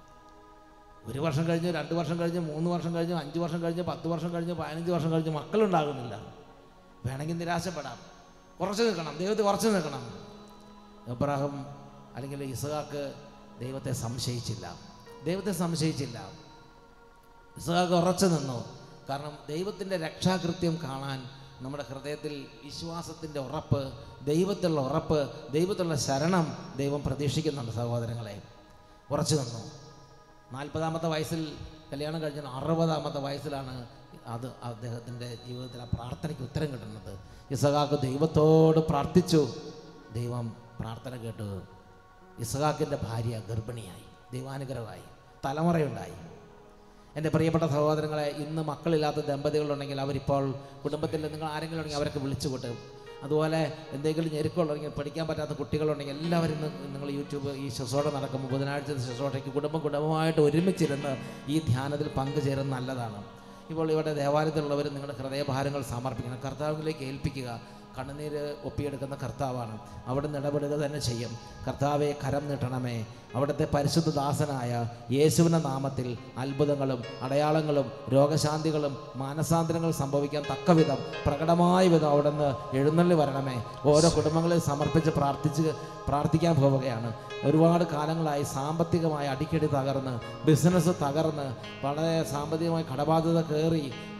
ഒരു വർഷം കഴിഞ്ഞ്, രണ്ട് വർഷം കഴിഞ്ഞ്, മൂന്ന് വർഷം കഴിഞ്ഞ്, അഞ്ച് വർഷം കഴിഞ്ഞ്, പത്ത് വർഷം കഴിഞ്ഞ്, പതിനഞ്ച് വർഷം കഴിഞ്ഞ് മക്കളുണ്ടാകുന്നില്ല. വേണമെങ്കിൽ നിരാശപ്പെടാം, കുറച്ച് നിൽക്കണം, ദൈവത്തെ കുറച്ച് നിൽക്കണം. അബ്രാഹാം അല്ലെങ്കിൽ ഇസഹാക്ക് ദൈവത്തെ സംശയിച്ചില്ല, ദൈവത്തെ സംശയിച്ചില്ല. ഇസഹാക്ക് ഉറച്ചു നിന്നു. കാരണം ദൈവത്തിൻ്റെ രക്ഷാകൃത്യം കാണാൻ നമ്മുടെ ഹൃദയത്തിൽ വിശ്വാസത്തിൻ്റെ ഉറപ്പ്, ദൈവത്തിലുള്ള ഉറപ്പ്, ദൈവത്തിലുള്ള ശരണം ദൈവം പ്രതീക്ഷിക്കുന്നുണ്ട്. സഹോദരങ്ങളെ, ഉറച്ചു നിന്നു. നാൽപ്പതാമത്തെ വയസ്സിൽ കല്യാണം കഴിഞ്ഞ അറുപതാമത്തെ വയസ്സിലാണ് അത് അദ്ദേഹത്തിൻ്റെ ജീവിതത്തിൽ ആ പ്രാർത്ഥനയ്ക്ക് ഉത്തരം കിട്ടുന്നത്. ഇസഹാക്ക് ദൈവത്തോട് പ്രാർത്ഥിച്ചു, ദൈവം പ്രാർത്ഥന കേട്ടു. ഇസഹാക്കിൻ്റെ ഭാര്യ ഗർഭിണിയായി, ദൈവാനുഗ്രഹമായി, തലമുറയുണ്ടായി. എൻ്റെ പ്രിയപ്പെട്ട സഹോദരങ്ങളെ, ഇന്ന് മക്കളില്ലാത്ത ദമ്പതികളുണ്ടെങ്കിൽ അവരിപ്പോൾ കുടുംബത്തിൽ നിങ്ങൾ ആരെങ്കിലും ഉണ്ടെങ്കിൽ അവരൊക്കെ വിളിച്ചു കൂട്ടും. അതുപോലെ എന്തെങ്കിലും ഞെരുക്കമുണ്ടെങ്കിൽ പഠിക്കാൻ പറ്റാത്ത കുട്ടികളുണ്ടെങ്കിൽ എല്ലാവരും നിങ്ങൾ യൂട്യൂബ് ഈ ശുശ്രൂഷ നടക്കുമ്പോൾ ബുധനാഴ്ച ശുശ്രൂഷയ്ക്ക് കുടുംബം കുടുംബമായിട്ട് ഒരുമിച്ചിരുന്ന് ഈ ധ്യാനത്തിൽ പങ്കുചേരുന്നത് നല്ലതാണ്. ഇപ്പോൾ ഇവിടെ ദേവാലയത്തിലുള്ളവർ നിങ്ങളുടെ ഹൃദയഭാരങ്ങൾ സമർപ്പിക്കണം, കർത്താവിലേക്ക് ഏൽപ്പിക്കുക. കണ്ണുനീര് ഒപ്പിയെടുക്കുന്ന കർത്താവാണ്, അവിടെ ഇടപെടുക തന്നെ ചെയ്യും. കർത്താവെ കരം നീട്ടണമേ. അവിടുത്തെ പരിശുദ്ധ ദാസനായ യേശുവിൻ്റെ നാമത്തിൽ അത്ഭുതങ്ങളും അടയാളങ്ങളും രോഗശാന്തികളും മാനസാന്തരങ്ങളും സംഭവിക്കാൻ തക്ക വിധം പ്രകടമായ വിധം അവിടെ നിന്ന് എഴുന്നള്ളി വരണമേ. ഓരോ കുടുംബങ്ങളെ സമർപ്പിച്ച് പ്രാർത്ഥിച്ച് പ്രാർത്ഥിക്കാൻ പോവുകയാണ്. ഒരുപാട് കാലങ്ങളായി സാമ്പത്തികമായി അടിക്കടി തകർന്ന്, ബിസിനസ് തകർന്ന്, വളരെ സാമ്പത്തികമായി കടബാധ്യത കയറി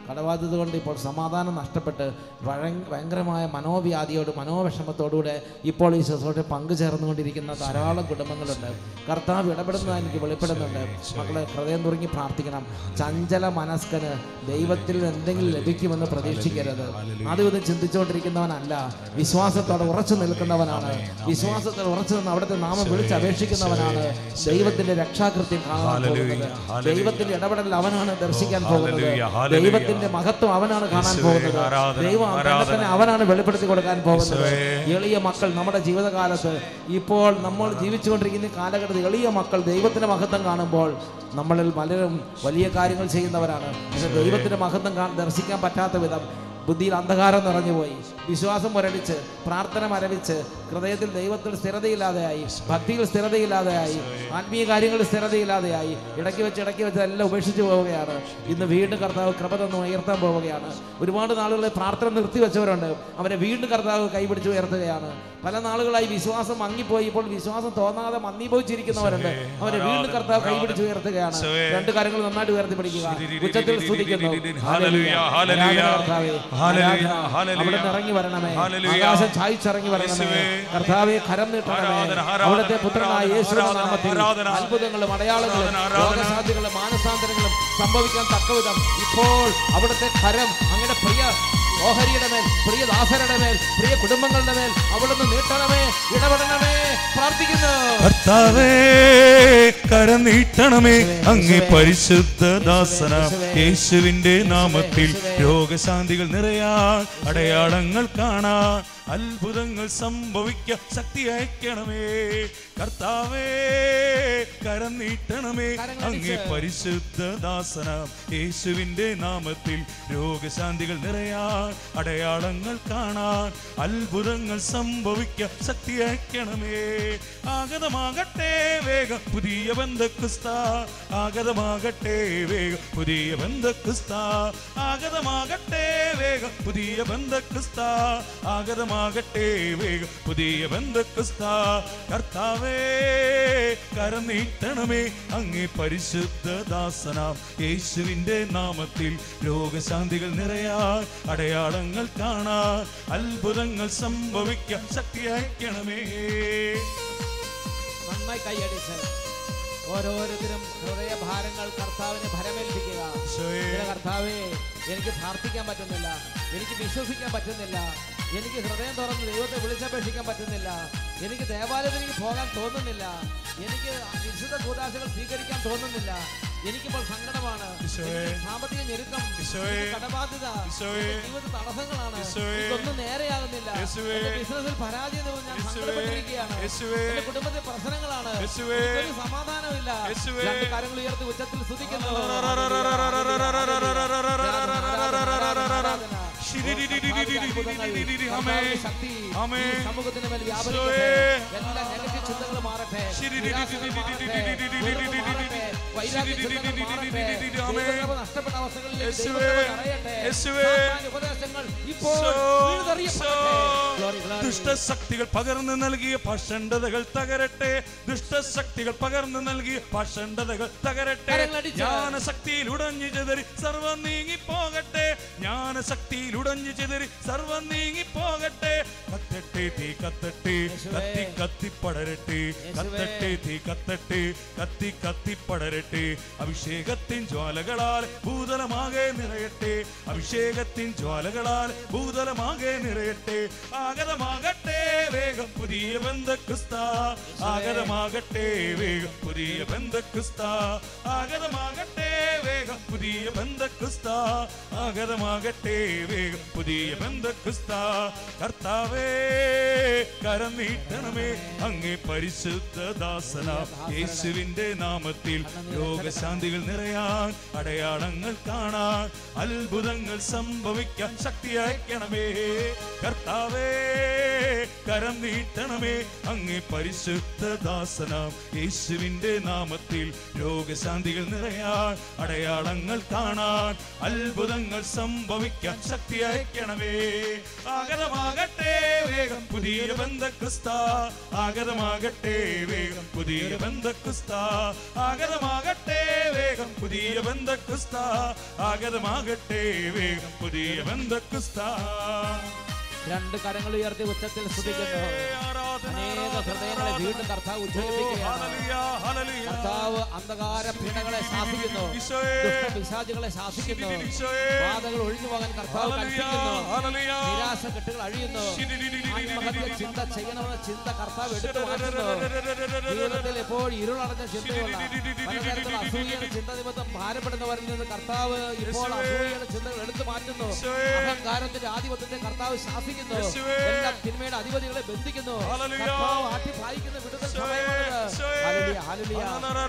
കടബാധ്യത കൊണ്ട് ഇപ്പോൾ സമാധാനം നഷ്ടപ്പെട്ട് ഭയങ്കരമായ മനോവ്യാധിയോട് മനോവിഷമത്തോടുകൂടെ ഇപ്പോൾ ഈ ശുശ്രൂഷ പങ്കുചേർന്നുകൊണ്ടിരിക്കുന്ന ധാരാളം കുടുംബങ്ങളുണ്ട്. കർത്താവ് ഇടപെടുന്നത് എനിക്ക് വെളിപ്പെടുന്നുണ്ട്. മക്കളെ, ഹൃദയം തുറങ്ങി പ്രാർത്ഥിക്കണം. ചഞ്ചല മനസ്കന് ദൈവത്തിൽ എന്തെങ്കിലും ലഭിക്കുമെന്ന് പ്രതീക്ഷിക്കരുത്. അതും ഇത് ചിന്തിച്ചുകൊണ്ടിരിക്കുന്നവനല്ല, വിശ്വാസത്തോടെ ഉറച്ചു നിൽക്കുന്നവനാണ്. വിശ്വാസത്തോടെ ഉറച്ചു നിന്ന് അവിടുത്തെ നാമം വിളിച്ചപേക്ഷിക്കുന്നവനാണ് ദൈവത്തിന്റെ രക്ഷാകൃത്യം കാണാൻ പോകുന്നത്. ദൈവത്തിന്റെ ഇടപെടൽ അവനാണ് ദർശിക്കാൻ പോകുന്നത്. ദൈവത്തിന്റെ മഹത്വം അവനാണ് കാണാൻ പോകുന്നത്. ദൈവം തന്നെ അവനാണ് വെളിപ്പെടുത്തി കൊടുക്കാൻ പോകുന്നത്. എളിയ മക്കൾ നമ്മുടെ ജീവിതകാലത്ത്, ഇപ്പോൾ നമ്മൾ ജീവിച്ചുകൊണ്ടിരിക്കുന്ന കാലഘട്ടത്തിൽ എളിയ മക്കൾ ദൈവത്തിന്റെ മഹത്വം കാണുമ്പോൾ നമ്മളിൽ പലരും വലിയ കാര്യങ്ങൾ ചെയ്യുന്നവരാണ്. പക്ഷെ ദൈവത്തിന്റെ മഹത്വം ദർശിക്കാൻ പറ്റാത്ത വിധം ബുദ്ധിയിൽ അന്ധകാരം നിറഞ്ഞുപോയി, വിശ്വാസം മുരടിച്ച്, പ്രാർത്ഥന മരവിച്ച്, ഹൃദയത്തിൽ ദൈവത്തിൽ സ്ഥിരതയില്ലാതെയായി, ഭക്തിയിൽ സ്ഥിരതയില്ലാതെയായി, ആത്മീയ കാര്യങ്ങളിൽ സ്ഥിരതയില്ലാതെയായി, ഇടയ്ക്ക് വെച്ച് ഇടയ്ക്ക് വെച്ച് എല്ലാം ഉപേക്ഷിച്ച് പോവുകയാണ്. ഇന്ന് വീണ്ടും കർത്താവ് കൃപ തന്ന് ഉയർത്താൻ പോവുകയാണ്. ഒരുപാട് നാളുകളെ പ്രാർത്ഥന നിർത്തിവെച്ചവരുണ്ട്, അവരെ വീണ്ടും കർത്താവ് കൈപിടിച്ച് ഉയർത്തുകയാണ്. പല നാളുകളായി വിശ്വാസം മങ്ങിപ്പോയി, ഇപ്പോൾ വിശ്വാസം തോന്നാതെ മന്ദിഭവിച്ചിരിക്കുന്നവരുണ്ട്, അവരെ വീണ്ടും കർത്താവ് കൈപിടിച്ച് ഉയർത്തുകയാണ്. രണ്ട് കാര്യങ്ങൾ നന്നായിട്ട് ഉയർത്തിപ്പിടിക്കുക, ഉച്ചത്തിൽ സ്തുതിക്കുന്നു. അവിടുന്ന് ഇറങ്ങി വരണമേ, ആകാശം ചായ്ച്ചിറങ്ങി വരണമേ. കർത്താവെ, കരം നീട്ടണമേ. അവിടുത്തെ പുത്രനായ യേശുവിന്റെ നാമത്തിൽ അത്ഭുതങ്ങളും അടയാളങ്ങളും രോഗശാന്തികളും മാനസാന്തരങ്ങളും സംഭവിക്കാൻ തക്കവിധം ഇപ്പോൾ അവിടുത്തെ കരം അങ്ങനെ പ്രിയ ഓഹരിയുടെ മേൽ, പ്രിയ ദാസരുടെ മേൽ, പ്രിയ കുടുംബങ്ങളുടെ മേൽ അവിടുന്ന് നീട്ടണമേ, ഇടപെടണമേ. പ്രാർത്ഥിക്കുന്നു. കർത്താവേ, കരം നീട്ടണമേ. അങ്ങേ പരിശുദ്ധ ദാസന യേശുവിന്റെ നാമത്തിൽ രോഗശാന്തികൾ നിറയാൻ, അടയാളങ്ങൾ കാണാൻ, അത്ഭുതങ്ങൾ സംഭവിക്കാൻ ശക്തി അയക്കണമേ. കർത്താവേ, കരം നീട്ടണമേ. അങ്ങേ പരിശുദ്ധ ദാസന യേശുവിന്റെ നാമത്തിൽ രോഗശാന്തികൾ നിറയാൻ, അടയാളങ്ങൾ കാണാൻ, അത്ഭുതങ്ങൾ സംഭവിക്കാൻ ശക്തി അയക്കണമേ. ആഗതമാകട്ടെ വേഗം പുതിയ ബന്ധക്രിസ്ത, ആഗതമാകട്ടെ വേഗം പുതിയ ബന്ധക്രിസ്ത, ആഗതമാകട്ടെ വേഗം പുതിയ ബന്ധക്രിസ്ത, ആഗതമാകട്ടെ വേഗം പുതിയ ബന്ധക്രിസ്ത. കർത്താവേ, കരം നീട്ടണമേ. അങ്ങേ പരിശുദ്ധ ദാസനാം യേശുവിന്റെ നാമത്തിൽ രോഗശാന്തികൾ നിറയാൻ, അടയാളങ്ങൾ കാണാൻ, അത്ഭുതങ്ങൾ സംഭവിക്കാൻ ശക്തി അയക്കണമേ. നന്നായി കൈയടിച്ച് ഓരോരുത്തരും ഹൃദയഭാരങ്ങൾ കർത്താവിനെ ഭരമേൽപ്പിക്കുക. കർത്താവേ, എനിക്ക് പ്രാർത്ഥിക്കാൻ പറ്റുന്നില്ല, എനിക്ക് വിശ്വസിക്കാൻ പറ്റുന്നില്ല, എനിക്ക് ഹൃദയം തുറന്ന് ദൈവത്തെ വിളിച്ചപേക്ഷിക്കാൻ പറ്റുന്നില്ല, എനിക്ക് ദേവാലയത്തിലേക്ക് പോകാൻ തോന്നുന്നില്ല, എനിക്ക് വിശുദ്ധ കൂദാശകൾ സ്വീകരിക്കാൻ തോന്നുന്നില്ല, എനിക്കിപ്പോൾ സങ്കടമാണ്, സാമ്പത്തിക ഞെരുക്കം, കടബാധ്യത, ജീവിത തടസ്സങ്ങളാണ്, ഇതൊന്നും നേരെയാകുന്നില്ല, ബിസിനസ്സിൽ പരാജയം, ഞാൻ സങ്കടപ്പെട്ടിരിക്കുകയാണ്, എന്റെ കുടുംബത്തിൽ പ്രശ്നങ്ങളാണ്, ഒരു സമാധാനമില്ല. രണ്ട് കാര്യങ്ങൾ ഉയർത്തി ഉച്ചത്തിൽ സ്തുതിക്കുന്നു. സമൂഹത്തിന്റെ മേൽ വ്യാപരിക്കട്ടെ. എല്ലാ നെഗറ്റീവ് ചിന്തകളും മാറട്ടെ, നഷ്ടപ്പെട്ട അവസ്ഥകളിൽ ഉപദേശങ്ങൾ ഇപ്പോൾ ദുഷ്ടശക്തികൾ പകർന്നു നൽകിയ പാഷണ്ഡതകൾ തകരട്ടെ, ദുഷ്ടശക്തികൾ പകർന്നു നൽകിയ പാഷണ്ഡതകൾ തകരട്ടെ. ജ്ഞാനശക്തിയിൽ ഉടഞ്ഞു ചെതറി സർവം നീങ്ങിപ്പോകട്ടെ, ജ്ഞാനശക്തിയിൽ ഉടഞ്ഞു ചെതറി സർവം നീങ്ങിപ്പോകട്ടെ. കത്തട്ടെ തീ കത്തട്ടെ, കത്തി കത്തി പടരട്ടെ, കത്തട്ടെ തീ കത്തട്ടെ, കത്തി കത്തി പടരട്ടെ. അഭിഷേകത്തിൻ ജ്വാലകളാൽ ഭൂതലമാകെ നിറയട്ടെ, അഭിഷേകത്തിൻ ജ്വാലകളാൽ ഭൂതലമാകെ നിറയട്ടെ. ആഗതമാകട്ടെ വേഗം പുതിയ ബന്ധക്രിസ്ത, ആഗതമാകട്ടെ വേഗം പുതിയ ബന്ധക്രിസ്ത, ആഗതമാകട്ടെ വേഗം പുതിയ ബന്ധക്രിസ്ത, ആഗതമാകട്ടെ വേഗം പുതിയ ബന്ധക്രിസ്ത. കർത്താവേ, കരം നീട്ടണമേ. അങ്ങേ പരിശുദ്ധ ദാസന യേശുവിന്റെ നാമത്തിൽ രോഗശാന്തികൾ നിറയാൻ, അടയാളങ്ങൾ കാണാൻ, അത്ഭുതങ്ങൾ സംഭവിക്കാൻ ശക്തി അയക്കണമേ. കർത്താവേ, കരം നീട്ടണമേ. അങ്ങേ പരിശുദ്ധ ദാസനാം യേശുവിന്റെ നാമത്തിൽ രോഗശാന്തികൾ നിറയാൻ, അടയാളങ്ങൾ കാണാൻ, അത്ഭുതങ്ങൾ സംഭവിക്കാൻ ശക്തി അയക്കണമേ. ആഗതമാകട്ടെ വേഗം പുതിയ ബന്ധക്രിസ്ത, ആഗതമാകട്ടെ വേഗം പുതിയ ബന്ധക്രിസ്ത, ആഗതമാക ആഗതമാകട്ടെ വേഗം പുതിയ ബന്ധക്കുസ്ത, ആഗതമാകട്ടെ വേഗം പുതിയ ബന്ധക്കുസ്ത. രണ്ട് കരങ്ങൾ ഉയർത്തി ഉച്ചത്തിൽ സ്തുതിക്കുന്നു. അനേക ഹൃദയങ്ങളെ വീണ്ടും കർത്താവ് ഉജ്ജ്വലിപ്പിക്കുകയാണ്. കർത്താവ് അന്ധകാര പീഡകളെ ശാസിക്കുന്നു, പിശാചുകളെ ശാസിക്കുന്നു, ബാധകൾ ഒഴിഞ്ഞു പോകാൻ കർത്താവ് കൽപ്പിക്കുന്നു, നിരാശ കെട്ടുകൾ അഴിയുന്നു, ആത്മഹത്യ ചിന്ത ചെയ്യണമെന്ന ചിന്ത കർത്താവ് എടുത്തു മാറ്റുന്നു. ജീവിതത്തിൽ എപ്പോഴും ഇരുളടഞ്ഞ ചിന്തയുള്ള പലതരത്തിലുള്ള അസൂയയുടെ ചിന്ത നിമിത്തം ഭാരപ്പെടുന്നവരിൽ നിന്ന് കർത്താവ് ഇപ്പോൾ അസൂയയുടെ ചിന്തകൾ എടുത്തു മാറ്റുന്നു. അഹങ്കാരത്തിന്റെ ആധിപത്യത്തെ കർത്താവ് ശാസിക്കുന്നു. എല്ലാ തിന്മയുടെ അധിപതികളെ ബന്ധിക്കുന്നു. കർത്താവ് ആട്ടി പായിക്കുന്ന വിടുതൽ സമയമാണിത്. ഹല്ലേലൂയ, ഹല്ലേലൂയ.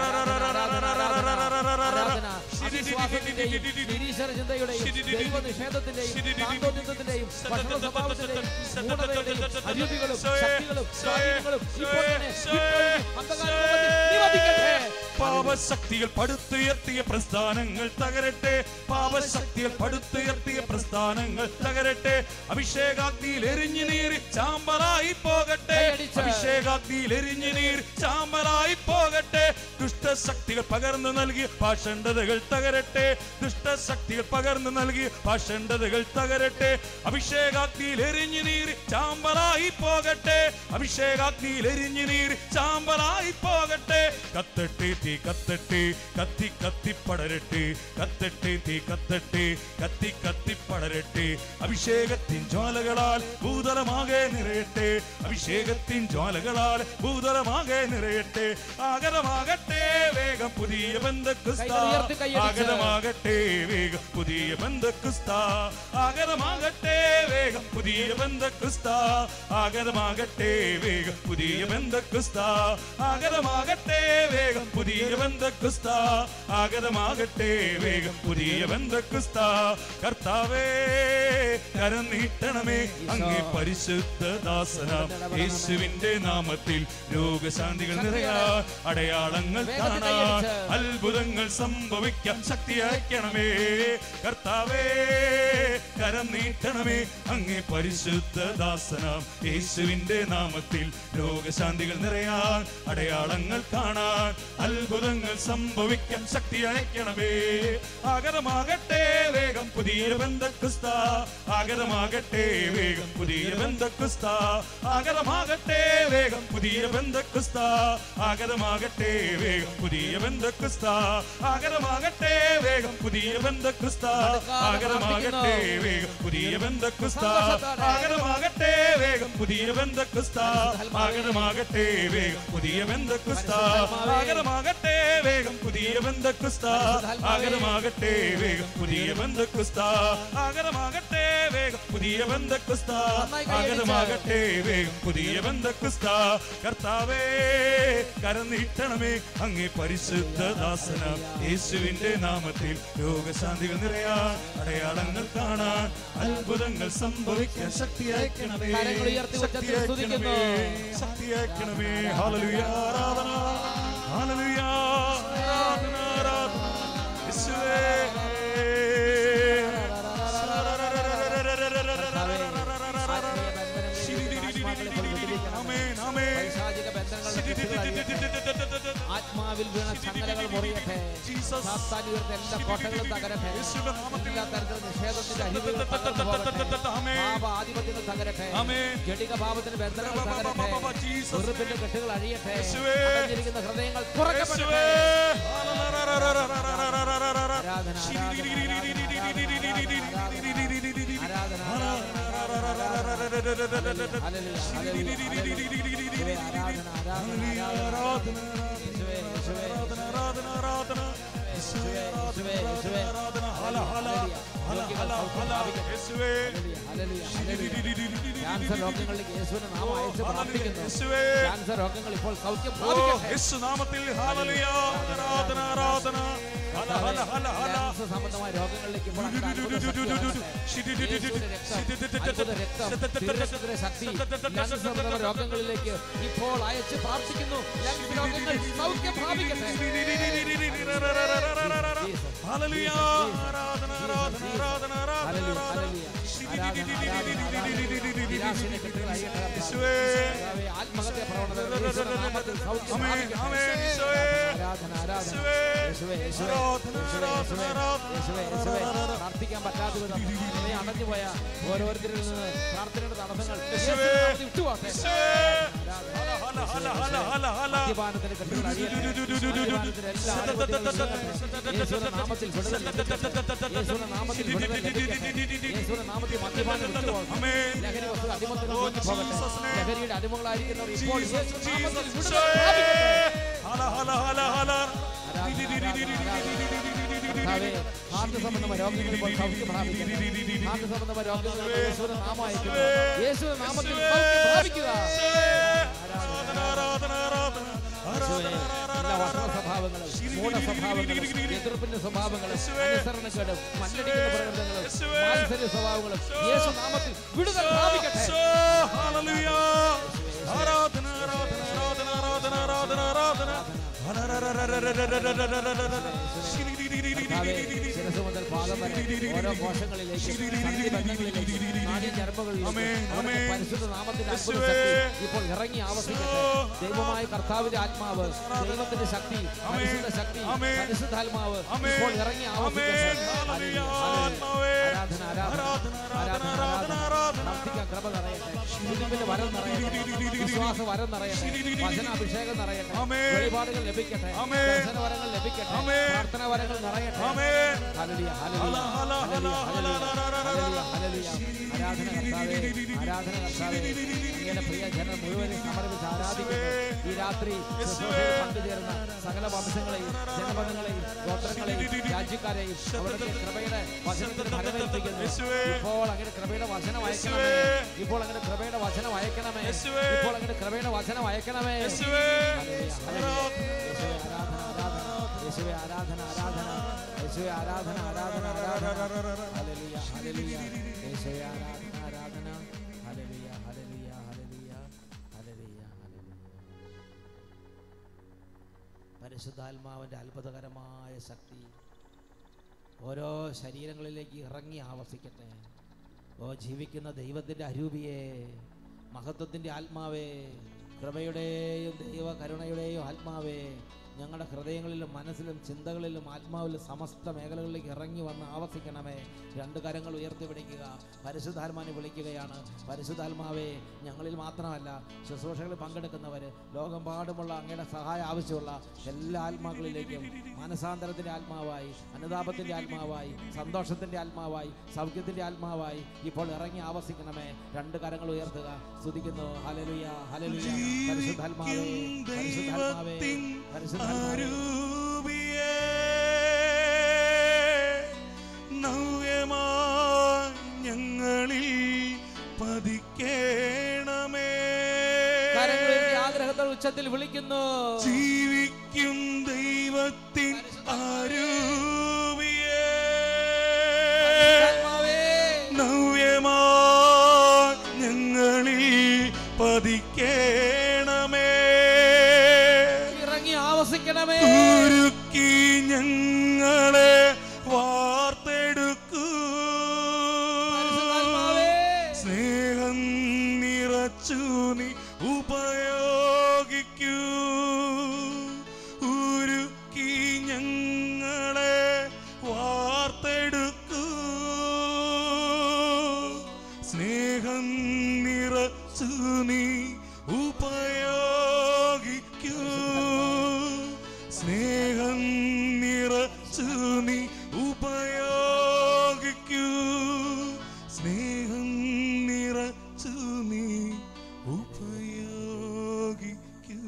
ആരാധന അവിശ്വാസത്തിന്റെയും നിരീശ്വര ചിന്തയുടെയും ദൈവനിഷേധത്തിന്റെയും കാന്തോചിന്തത്തിന്റെയും ഭക്ഷണ സ്വഭാവത്തിന്റെയും മൂഢതയുടെയും അരൂപികളും ശക്തികളും സ്വാധീനങ്ങളും ഇപ്പോൾ തന്നെ അന്ധകാരലോകത്തിൽ നിവർത്തിക്കട്ടെ. പാപശക്തികൾ പടുത്തുയർത്തിയ പ്രസ്ഥാനങ്ങൾ തകരട്ടെ. പാപശക്തികൾ പടുത്തുയർത്തിയ പ്രസ്ഥാനങ്ങൾ തകരട്ടെ. അഭിഷേകാഗ്നിയിൽ എരിഞ്ഞു നീറി ചാമ്പലായി പോകട്ടെ. അഭിഷേകാഗ്നിയിൽ എരിഞ്ഞു നീറി ചാമ്പലായി പോകട്ടെ. ദുഷ്ടശക്തികൾ പകർന്നു നൽകിയ പാഷണ്ഡതകൾ തകരട്ടെ. ദുഷ്ടശക്തികൾ പകർന്നു നൽകിയ പാഷണ്ഡതകൾ തകരട്ടെ. അഭിഷേകാഗ്നിയിൽ എരിഞ്ഞു നീറി ചാമ്പലായി പോകട്ടെ. അഭിഷേകാഗ്നിയിൽ എരിഞ്ഞു നീറി ചാമ്പലായി പോകട്ടെ. കത്തട്ടെ തീ കത്തട്ടെ, കത്തി കത്തി പടരട്ടെ. കത്തട്ടെ തീ കത്തട്ടെ, കത്തി കത്തി പടരട്ടെ. അഭിഷേകത്തിൻ ജ്വാലകളാൽ ഭൂതലമാകെ നിറയട്ടെ. അഭിഷേകത്തിൻ ജ്വാലകളാൽ ഭൂതലമാകെ നിറയട്ടെ. ആഗതമാകട്ടെ വേഗം പുതിയ ബന്ധക്കുസ്ത, ആഗതമാകട്ടെ വേഗം പുതിയ ബന്ധക്കുസ്ത, ആഗതമാകട്ടെ വേഗം പുതിയ ബന്ധക്കുസ്ത, ആഗതമാകട്ടെ വേഗം പുതിയ ബന്ധക്കുസ്ത, ആഗതമാകട്ടെ വേഗം പുതിയ ബന്ധക്കുസ്ത, ആഗതമാകട്ടെ വേഗം പുതിയ ബന്ധക്കുസ്ത. കർത്താവേ കരം നീട്ടണമേ അങ്ങേ പരിശുദ്ധ ദാസനാം യേശുവിന്റെ നാമത്തിൽ. രോഗശാന്തികൾ നിറയാൻ, അടയാളങ്ങൾ കാണാൻ, അത്ഭുതങ്ങൾ സംഭവിക്കാൻ ശക്തി അയക്കണമേ. കർത്താവേ കരം നീട്ടണമേ അങ്ങേ പരിശുദ്ധ ദാസനാം യേശുവിന്റെ നാമത്തിൽ. രോഗശാന്തികൾ നിറയാൻ, അടയാളങ്ങൾ കാണാൻ, അത്ഭുതങ്ങൾ സംഭവിക്കാൻ ശക്തി അയക്കണമേ. ആഗതമാകട്ടെ വേഗം പുതിയ ബന്ധക്കുസ്ത, ആഗതമാകട്ടെ വേഗം പുതിയ ബന്ധക്കുസ്ത, ആഗതമാകട്ടെ വേഗം പുതിയ ബന്ധക്കുസ്ത, ആഗതമാകട്ടെ വേഗം പുതിയ ബന്ധക്കുസ്ത, ആഗതമാകട്ടെ വേഗം പുതിയ ബന്ധക്കുസ്ത, ആഗതമാകട്ടെ വേഗം പുതിയ ബന്ധക്കുസ്ത, ആഗതമാകട്ടെ വേഗം പുതിയ ബന്ധക്കുസ്ത, ആഗതമാകട്ടെ വേഗം പുതിയ ബന്ധക്കുസ്ത, ആഗതമാകട്ടെ വേഗം പുതിയ ബന്ധക്കുസ്ത, ആഗതമാകട്ടെ വേഗം പുതിയ ബന്ധക്കുസ്ത, ആഗതമാകട്ടെ വേഗം പുതിയ ബന്ധക്കുസ്ത, ആഗതമാകട്ടെ വേഗം പുതിയ ബന്ധക്കുസ്ത. കർത്താവേ കരം നീട്ടണമേ അങ്ങേ പരിശുദ്ധ ദാസന യേശുവിന്റെ നാമത്തിൽ. രോഗശാന്തികൾ നിറയാൻ, അടയാളങ്ങൾ കാണാൻ, അത്ഭുതങ്ങൾ സംഭവിക്കാൻ ശക്തി അയക്കണമേ, ശക്തി അയക്കണമേ, ശക്തി അയക്കണമേ. ഹല്ലേലൂയ, ആരാധന, ഹല്ലേലൂയ, ആരാധന, ആരാധന യേശുവേ. ആത്മാവിൽ വീണ ചങ്ങലകൾ മുറിയട്ടെ. സാത്താനുയർത്ത എല്ലാ കോട്ടകളും തകരട്ടെ. എല്ലാ തരത്തിലുള്ള നിഷേധത്തിന്റെ അരിവുകൾ തകർന്നു പോകട്ടെ. പാപ ആധിപത്യങ്ങൾ തകരട്ടെ. ജഡിക പാപത്തിന്റെ ബന്ധനങ്ങൾ തകരട്ടെ. വെറുപ്പിന്റെ കെട്ടുകൾ അഴിയട്ടെ. അടഞ്ഞിരിക്കുന്ന ഹൃദയങ്ങൾ തുറക്കപ്പെടട്ടെ. ആരാധന, ക്യാൻസർ രോഗങ്ങളിലേക്ക് യേശുവിന്റെ നാമം അയച്ച് പ്രാർത്ഥിക്കുന്നു. ക്യാൻസർ രോഗങ്ങൾ ഇപ്പോൾ സൗഖ്യം പ്രാപിക്കട്ടെ യേശുനാമത്തിൽ. ഹല്ലേലൂയ, ആരാധന, ആരാധന. സംബന്ധമായ രോഗങ്ങളിലേക്ക് ഇപ്പോൾ രോഗങ്ങളിലേക്ക് ഇപ്പോൾ അയച്ച് പ്രാർത്ഥിക്കുന്നു. രോഗങ്ങൾ സൗഖ്യം പ്രാപിക്കട്ടെ. ഹല്ലേലൂയ, ആരാധന, ആരാധന, ആരാധന, ആരാധന. ആത്മഹത്യ പ്രവണത ആരാധന ആരാധന യേശുവേ യേശുവേ യേശുവേ യേശുവേ പ്രാർത്ഥിക്കാൻ പറ്റാത്ത വിധം ഹൃദയം അടഞ്ഞു പോയ ഓരോരുത്തരിൽ നിന്ന് പ്രാർത്ഥനയുടെ തടസ്സങ്ങൾ വിട്ടുപോട്ടെ. മദ്യപാനത്തിന് കെട്ടുകൾ അഴിയട്ടെ. മദ്യപാനത്തിന് എല്ലാ യേശുവിന്റെ നാമത്തിൽ വിടുതൽ ലഭിക്കട്ടെ. യേശുവിന്റെ നാമത്തിൽ വിടുതൽ ലഭിക്കട്ടെ. യേശുവിന്റെ നാമത്തിൽ മദ്യപാനം വിട്ടുപോകട്ടെ. ലഹരി വസ്തു അടിമത്തിൽ പോകട്ടെ. ലഹരിയുടെ അടിമകളായിരിക്കുന്നവർ ഇപ്പോൾ യേശുവിന്റെ നാമത്തിൽ വിടുതൽ പ്രാപിക്കട്ടെ. ഹാർട്ട് സംബന്ധമായ രോഗങ്ങൾ ഇപ്പോൾ സൗഖ്യം പ്രാപിക്കട്ടെ. ഹാർട്ട് സംബന്ധമായ രോഗങ്ങൾ യേശുവിന്റെ നാമം അയക്കുന്നു. യേശുവിന്റെ നാമത്തിൽ സൗഖ്യം പ്രാപിക്കുക. എല്ലാ വഷള സ്വഭാവങ്ങളും മൂഢ സ്വഭാവങ്ങളും എതിർപ്പിന്റെ സ്വഭാവങ്ങളും അനുസരണക്കേടും മല്ലടിക്കുന്ന പ്രകൃതങ്ങളും മാത്സര്യ സ്വഭാവങ്ങളും യേശു നാമത്തിൽ വിടുതൽ പ്രാപിക്കട്ടെ. ശിരസ് മുതൽ പാദം വരെ ഓരോ കോശങ്ങളിലേക്ക് ബന്ധങ്ങളിലേക്ക് നാഡീചർമ്മകളിലേക്ക് പരിശുദ്ധ നാമത്തിന്റെ അത്ഭുത ശക്തി ഇപ്പോൾ ഇറങ്ങി ആവസിക്കട്ടെ. ദൈവമായ കർത്താവിന്റെ ആത്മാവ്, ദൈവത്തിന്റെ ശക്തി, പരിശുദ്ധ ശക്തി, പരിശുദ്ധാത്മാവ് ഇപ്പോൾ ഇറങ്ങി ആവസിക്കട്ടെ. ആരാധന ആരാധന ആരാധന ആരാധന പ്രാർത്ഥിക്കാൻ കൃപ നിറയട്ടെ. ദൈവത്തിന്റെ വരം നിറയട്ടെ. വിശ്വാസ വരം നിറയട്ടെ. വചനാഭിഷേകം നിറയട്ടെ. വെളിപാടുകൾ ലഭിക്കട്ടെ. ദർശന വരങ്ങൾ ലഭിക്കട്ടെ. പ്രാർത്ഥന വരങ്ങൾ നിറയട്ടെ. ഹല്ലേലൂയ ഹല്ലേലൂയ ഹല്ലേലൂയ ഹല്ലേലൂയ ഹല്ലേലൂയ. ആരാധന കർത്താവേ, ആരാധന കർത്താവേ. അങ്ങയുടെ പ്രിയ ജനം മുഴുവനും സമർപ്പിച്ച് ആരാധിക്കുന്നു. ഈ രാത്രി ശുശ്രൂഷയിൽ പങ്കുചേർന്ന സകല വംശങ്ങളെയും ജനപദങ്ങളെയും ഗോത്രങ്ങളെയും രാജ്യക്കാരെയും അവിടുത്തെ കൃപയുടെ വചനത്തിന് ഫലമേൽപ്പിക്കുന്നു. ഇപ്പോൾ അങ്ങയുടെ കൃപയുടെ വചനം അയക്കണമേ. ഇപ്പോൾ അങ്ങയുടെ കൃപയുടെ വചനം അയക്കണമേ. ഇപ്പോൾ അങ്ങയുടെ കൃപയുടെ വചനം അയക്കണമേ. യേശുവേ ആരാധന ആരാധന യേശുവേ ആരാധന ആരാധന ആരാധന ഹല്ലേലൂയ ഹല്ലേലൂയ യേശുവേ ആരാധന ആരാധന ഹല്ലേലൂയ ഹല്ലേലൂയ ഹല്ലേലൂയ ഹല്ലേലൂയ ഹല്ലേലൂയ. പരിശുദ്ധാത്മാവിന്റെ അത്ഭുതകരമായ ശക്തി ഓരോ ശരീരങ്ങളിലേക്ക് ഇറങ്ങി ആവസിക്കട്ടെ. ഓ ജീവിക്കുന്ന ദൈവത്തിന്റെ അരൂപിയെ, മഹത്വത്തിന്റെ ആത്മാവേ, കൃപയുടെയും ദൈവ കരുണയുടെയും ആത്മാവേ, ഞങ്ങളുടെ ഹൃദയങ്ങളിലും മനസ്സിലും ചിന്തകളിലും ആത്മാവിലും സമസ്ത മേഖലകളിലേക്ക് ഇറങ്ങി വന്ന് ആവസിക്കണമേ. രണ്ട് കരങ്ങൾ ഉയർത്തിപ്പിടിക്കുക. പരിശുദ്ധാത്മാവിനെ വിളിക്കുകയാണ്. പരിശുദ്ധാത്മാവേ, ഞങ്ങളിൽ മാത്രമല്ല ശുശ്രൂഷകളിൽ പങ്കെടുക്കുന്നവർ, ലോകമെമ്പാടുമുള്ള അങ്ങയുടെ സഹായം ആവശ്യമുള്ള എല്ലാ ആത്മാക്കളിലേക്കും മനസാന്തരത്തിൻ്റെ ആത്മാവായി, അനുതാപത്തിൻ്റെ ആത്മാവായി, സന്തോഷത്തിൻ്റെ ആത്മാവായി, സൗഖ്യത്തിൻ്റെ ആത്മാവായി ഇപ്പോൾ ഇറങ്ങി ആവസിക്കണമേ. രണ്ട് കരങ്ങൾ ഉയർത്തുക. സ്തുതിക്കുന്നു. ഹല്ലേലൂയ ഹല്ലേലൂയ. പരിശുദ്ധാത്മാവേ പരിശുദ്ധാത്മാവേ പരിശുദ്ധ ഞങ്ങളിൽ പതിക്കേണമേ. ആഗ്രഹത്തോടെ ഉച്ചത്തിൽ വിളിക്കുന്നു. ജീവിക്കും ദൈവത്തിൻ അരൂപിയേ, നവ്യമാ ഞങ്ങളിൽ പതിക്കേണമേ. ഉരുക്കി ഞങ്ങളെ വാർത്തെടുക്കൂ. സ്നേഹം നിറച്ചു നീ ഉപയോഗിക്കൂ. ഉരുക്കി ഞങ്ങളെ വാർത്തെടുക്കൂ. സ്നേഹം നിറച്ചു നീ ഉപയോഗിക്കൂ. സ്നേഹം നിറച്ചു നീ ഉപയോഗിക്കൂ. സ്നേഹം നിറച്ചു നീ ഉപയോഗിക്കൂ.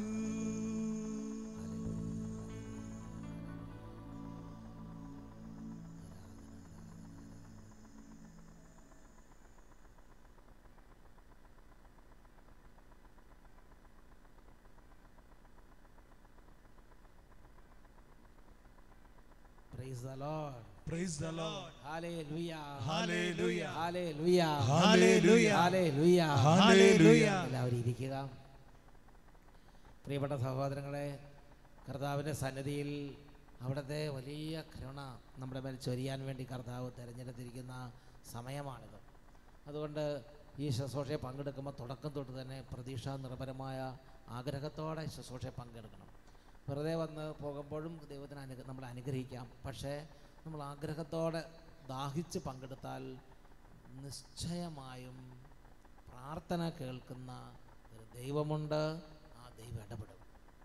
Praise the Lord. Praise the Lord. Hallelujah. Hallelujah. Hallelujah. Hallelujah. Hallelujah. Hallelujah. എല്ലാവരും ഇരിക്കുക. പ്രിയപ്പെട്ട സഹോദരങ്ങളെ, കർത്താവിൻ്റെ സന്നിധിയിൽ അവിടുത്തെ വലിയ കരുണ നമ്മുടെ മേൽ ചൊരിയാൻ വേണ്ടി കർത്താവ് തിരഞ്ഞെടുത്തിരിക്കുന്ന സമയമാണിത്. അതുകൊണ്ട് ഈ ശുശ്രൂഷയെ പങ്കെടുക്കുമ്പോൾ തുടക്കം തൊട്ട് തന്നെ പ്രതീക്ഷാ നിർഭരമായ ആഗ്രഹത്തോടെ ശുശ്രൂഷയെ പങ്കെടുക്കണം. വെറുതെ വന്ന് പോകുമ്പോഴും ദൈവത്തിന് അനു നമ്മളെ അനുഗ്രഹിക്കാം. പക്ഷേ നമ്മൾ ആഗ്രഹത്തോടെ ദാഹിച്ച് പങ്കെടുത്താൽ നിശ്ചയമായും പ്രാർത്ഥന കേൾക്കുന്ന ഒരു ദൈവമുണ്ട്. ആ ദൈവം ഇടപെടും.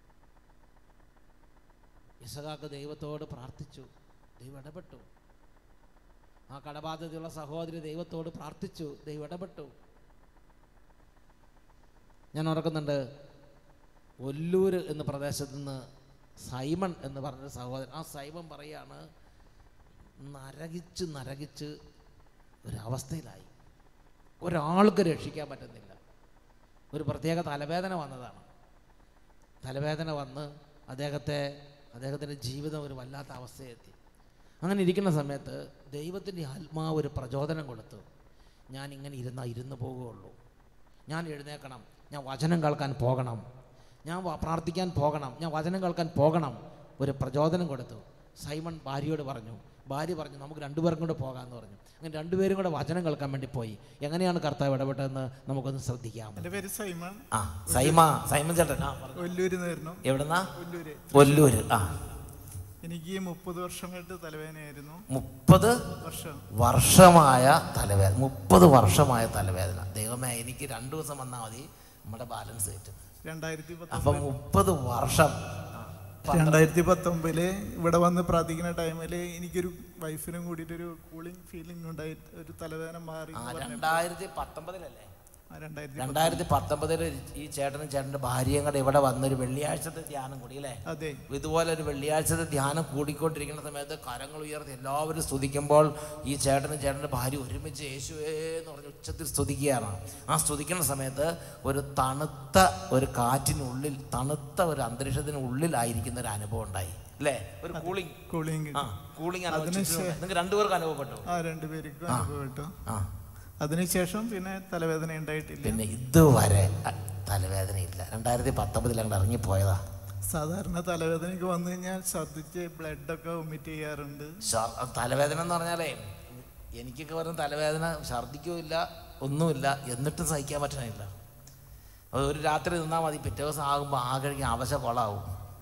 ഇസഹാക്ക് ദൈവത്തോട് പ്രാർത്ഥിച്ചു, ദൈവം ഇടപെട്ടു. ആ കടബാധ്യതയുള്ള സഹോദരി ദൈവത്തോട് പ്രാർത്ഥിച്ചു, ദൈവം ഇടപെട്ടു. ഞാൻ ഓർക്കുന്നുണ്ട്, ഒല്ലൂര് എന്ന പ്രദേശത്ത് നിന്ന് സൈമൺ എന്ന് പറഞ്ഞൊരു സഹോദരൻ, ആ സൈമൺ പറയാണ്, നരകിച്ച് നരകിച്ച് ഒരവസ്ഥയിലായി, ഒരാൾക്ക് രക്ഷിക്കാൻ പറ്റുന്നില്ല. ഒരു പ്രത്യേക തലവേദന വന്നതാണ്. തലവേദന വന്ന് അദ്ദേഹത്തെ അദ്ദേഹത്തിൻ്റെ ജീവിതം ഒരു വല്ലാത്ത അവസ്ഥയെത്തി. അങ്ങനെ ഇരിക്കുന്ന സമയത്ത് ദൈവത്തിൻ്റെ ആത്മാവ് ഒരു പ്രചോദനം കൊടുത്തു. ഞാൻ ഇങ്ങനെ ഇരുന്നാൽ ഇരുന്ന് പോകുകയുള്ളൂ, ഞാൻ എഴുന്നേക്കണം, ഞാൻ വചനം കേൾക്കാൻ പോകണം, ഞാൻ പ്രാർത്ഥിക്കാൻ പോകണം, ഞാൻ വചനം കേൾക്കാൻ പോകണം. ഒരു പ്രചോദനം കൊടുത്തു. സൈമൺ ഭാര്യയോട് പറഞ്ഞു, ഭാര്യ പറഞ്ഞു നമുക്ക് രണ്ടുപേർക്കും കൂടെ പോകാമെന്ന് പറഞ്ഞു. അങ്ങനെ രണ്ടുപേരും കൂടെ വചനം കേൾക്കാൻ വേണ്ടി പോയി. എങ്ങനെയാണ് കർത്താവ് ഇടപെട്ടതെന്ന് നമുക്കൊന്ന് ശ്രദ്ധിക്കാം. എൻ്റെ പേര് സൈമൺ. ആ സൈമ സൈമൺ ചേട്ടൻ. ആ ഒല്ലൂരിൽ നിന്നായിരുന്നു. എവിടെന്നാ? ഒല്ലൂര്. ഒല്ലൂര്. ആ എനിക്ക് മുപ്പത് വർഷമായിട്ട് തലവേദനയായിരുന്നു. മുപ്പത് വർഷം വർഷമായ തലവേദന. മുപ്പത് വർഷമായ തലവേദന. ദൈവമേ, എനിക്ക് രണ്ടു ദിവസം വന്നാൽ മതി നമ്മുടെ ബാലൻസ് കിട്ടും. രണ്ടായിരത്തി അപ്പൊ മുപ്പത് വർഷം. രണ്ടായിരത്തി പത്തൊമ്പതില് ഇവിടെ വന്ന് പ്രാർത്ഥിക്കുന്ന ടൈമില് എനിക്കൊരു വൈഫിനും കൂടിയിട്ടൊരു കൂളിംഗ് ഫീലിംഗ് ഉണ്ടായി, ഒരു തലവേദന മാറി. രണ്ടായിരത്തി പത്തൊമ്പതിലല്ലേ? രണ്ടായിരത്തി രണ്ടായിരത്തി പത്തൊമ്പതിൽ ഈ ചേട്ടനും ചേട്ടൻ്റെ ഭാര്യയും കൂടെ ഇവിടെ വന്നൊരു വെള്ളിയാഴ്ചത്തെ ധ്യാനം കൂടി അല്ലേ? അതെ. ഇതുപോലെ ഒരു വെള്ളിയാഴ്ചത്തെ ധ്യാനം കൂടിക്കൊണ്ടിരിക്കുന്ന സമയത്ത് കരങ്ങൾ ഉയർത്തി എല്ലാവരും സ്തുതിക്കുമ്പോൾ ഈ ചേട്ടനും ചേട്ടൻ്റെ ഭാര്യ ഒരുമിച്ച് യേശുവേ എന്ന് പറഞ്ഞ് ഉച്ചത്തിൽ സ്തുതിക്കുകയാണ്. ആ സ്തുതിക്കുന്ന സമയത്ത് ഒരു തണുത്ത ഒരു കാറ്റിനുള്ളിൽ, തണുത്ത ഒരു അന്തരീക്ഷത്തിനുള്ളിലായിരിക്കുന്ന ഒരു അനുഭവം ഉണ്ടായി അല്ലേ? ഒരു കൂളിംഗ് കൂളിംഗ് ആ കൂളിംഗ് നിങ്ങൾക്ക് രണ്ടുപേർക്കും അനുഭവപ്പെട്ടു? ആ രണ്ടുപേർക്കും അനുഭവപ്പെട്ടു. ആ അതിനുശേഷം പിന്നെ തലവേദന ഉണ്ടായിട്ടില്ല. പിന്നെ ഇതുവരെ തലവേദനയില്ല. രണ്ടായിരത്തി പത്തൊമ്പതിൽ അങ്ങോട്ട് ഇറങ്ങിപ്പോയതാ. സാധാരണ തലവേദനയ്ക്ക് വന്നു കഴിഞ്ഞാൽ ഛർദ്ദിച്ച് ബ്ലഡൊക്കെ വൊമിറ്റ് ചെയ്യാറുണ്ട്. തലവേദന എന്ന് പറഞ്ഞാലേ എനിക്കൊക്കെ പറഞ്ഞ തലവേദന ഛർദ്ദിക്കുമില്ല, ഒന്നുമില്ല, എന്നിട്ടും സഹിക്കാൻ പറ്റണില്ല. അത് ഒരു രാത്രി നിന്നാൽ മതി, പിറ്റേ ദിവസം ആകുമ്പോൾ ആ കഴിക്കാൻ അവശ കൊളാവും.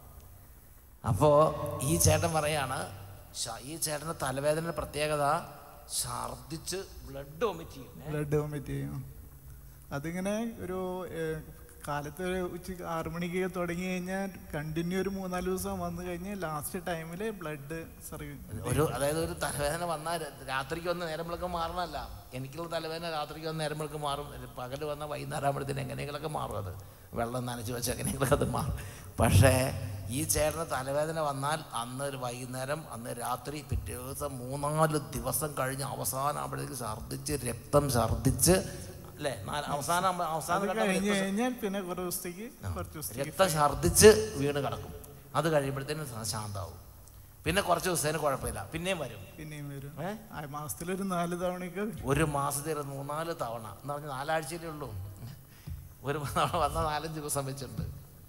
അപ്പോൾ ഈ ചേട്ടൻ പറയാണ്, ഈ ചേട്ടൻ്റെ തലവേദനയുടെ പ്രത്യേകത ഛർദിച്ച് ബ്ലഡ് വൊമിറ്റ് ചെയ്യും. ബ്ലഡ് വൊമിറ്റ് ചെയ്യും. അതിങ്ങനെ ഒരു കാലത്ത് ഒരു ഉച്ച ആറു മണിക്ക് തുടങ്ങി കഴിഞ്ഞാൽ കണ്ടിന്യൂ ഒരു മൂന്നാല് ദിവസം വന്നു കഴിഞ്ഞ് ലാസ്റ്റ് ടൈമിൽ ബ്ലഡ് ഒരു അതായത് ഒരു തലവേദന വന്നാൽ രാത്രിക്ക് വന്ന് നേരം വിളക്ക് മാറണമല്ല. എനിക്കുള്ള തലവേദന രാത്രിക്ക് വന്ന് നേരം വിളക്ക് മാറും, പകൽ വന്നാൽ വൈകുന്നേരം ആകുമ്പോഴത്തേന് എങ്ങനെയെങ്കിലൊക്കെ മാറും. അത് വെള്ളം നനച്ച് വെച്ച് എങ്ങനെയെങ്കിലൊക്കെ അത് മാറും. പക്ഷേ ഈ ചേട്ടന് തലവേദന വന്നാൽ അന്ന് ഒരു വൈകുന്നേരം, അന്ന് രാത്രി, പിറ്റേ ദിവസം മൂന്നാല് ദിവസം കഴിഞ്ഞ് അവസാനം ആകുമ്പോഴത്തേക്ക് ഛർദ്ദിച്ച് രക്തം ഛർദ്ദിച്ച് അല്ലേ? അവസാനം അവസാനം പിന്നെ കുറേ ദിവസത്തേക്ക് രക്തം ഛർദ്ദിച്ച് വീണ് കിടക്കും. അത് കഴിയുമ്പോഴത്തേനും ശാന്താവും. പിന്നെ കുറച്ച് ദിവസത്തേന് കുഴപ്പമില്ല, പിന്നെയും വരും പിന്നെയും വരും. മാസത്തിലൊരു നാല് തവണയൊക്കെ, ഒരു മാസത്തിൽ മൂന്നാല് തവണ എന്ന് പറഞ്ഞാൽ നാലാഴ്ചയിലേ ഉള്ളൂ. ഒരു തവണ വന്ന നാലഞ്ച് ദിവസം വെച്ചിട്ടുണ്ട്.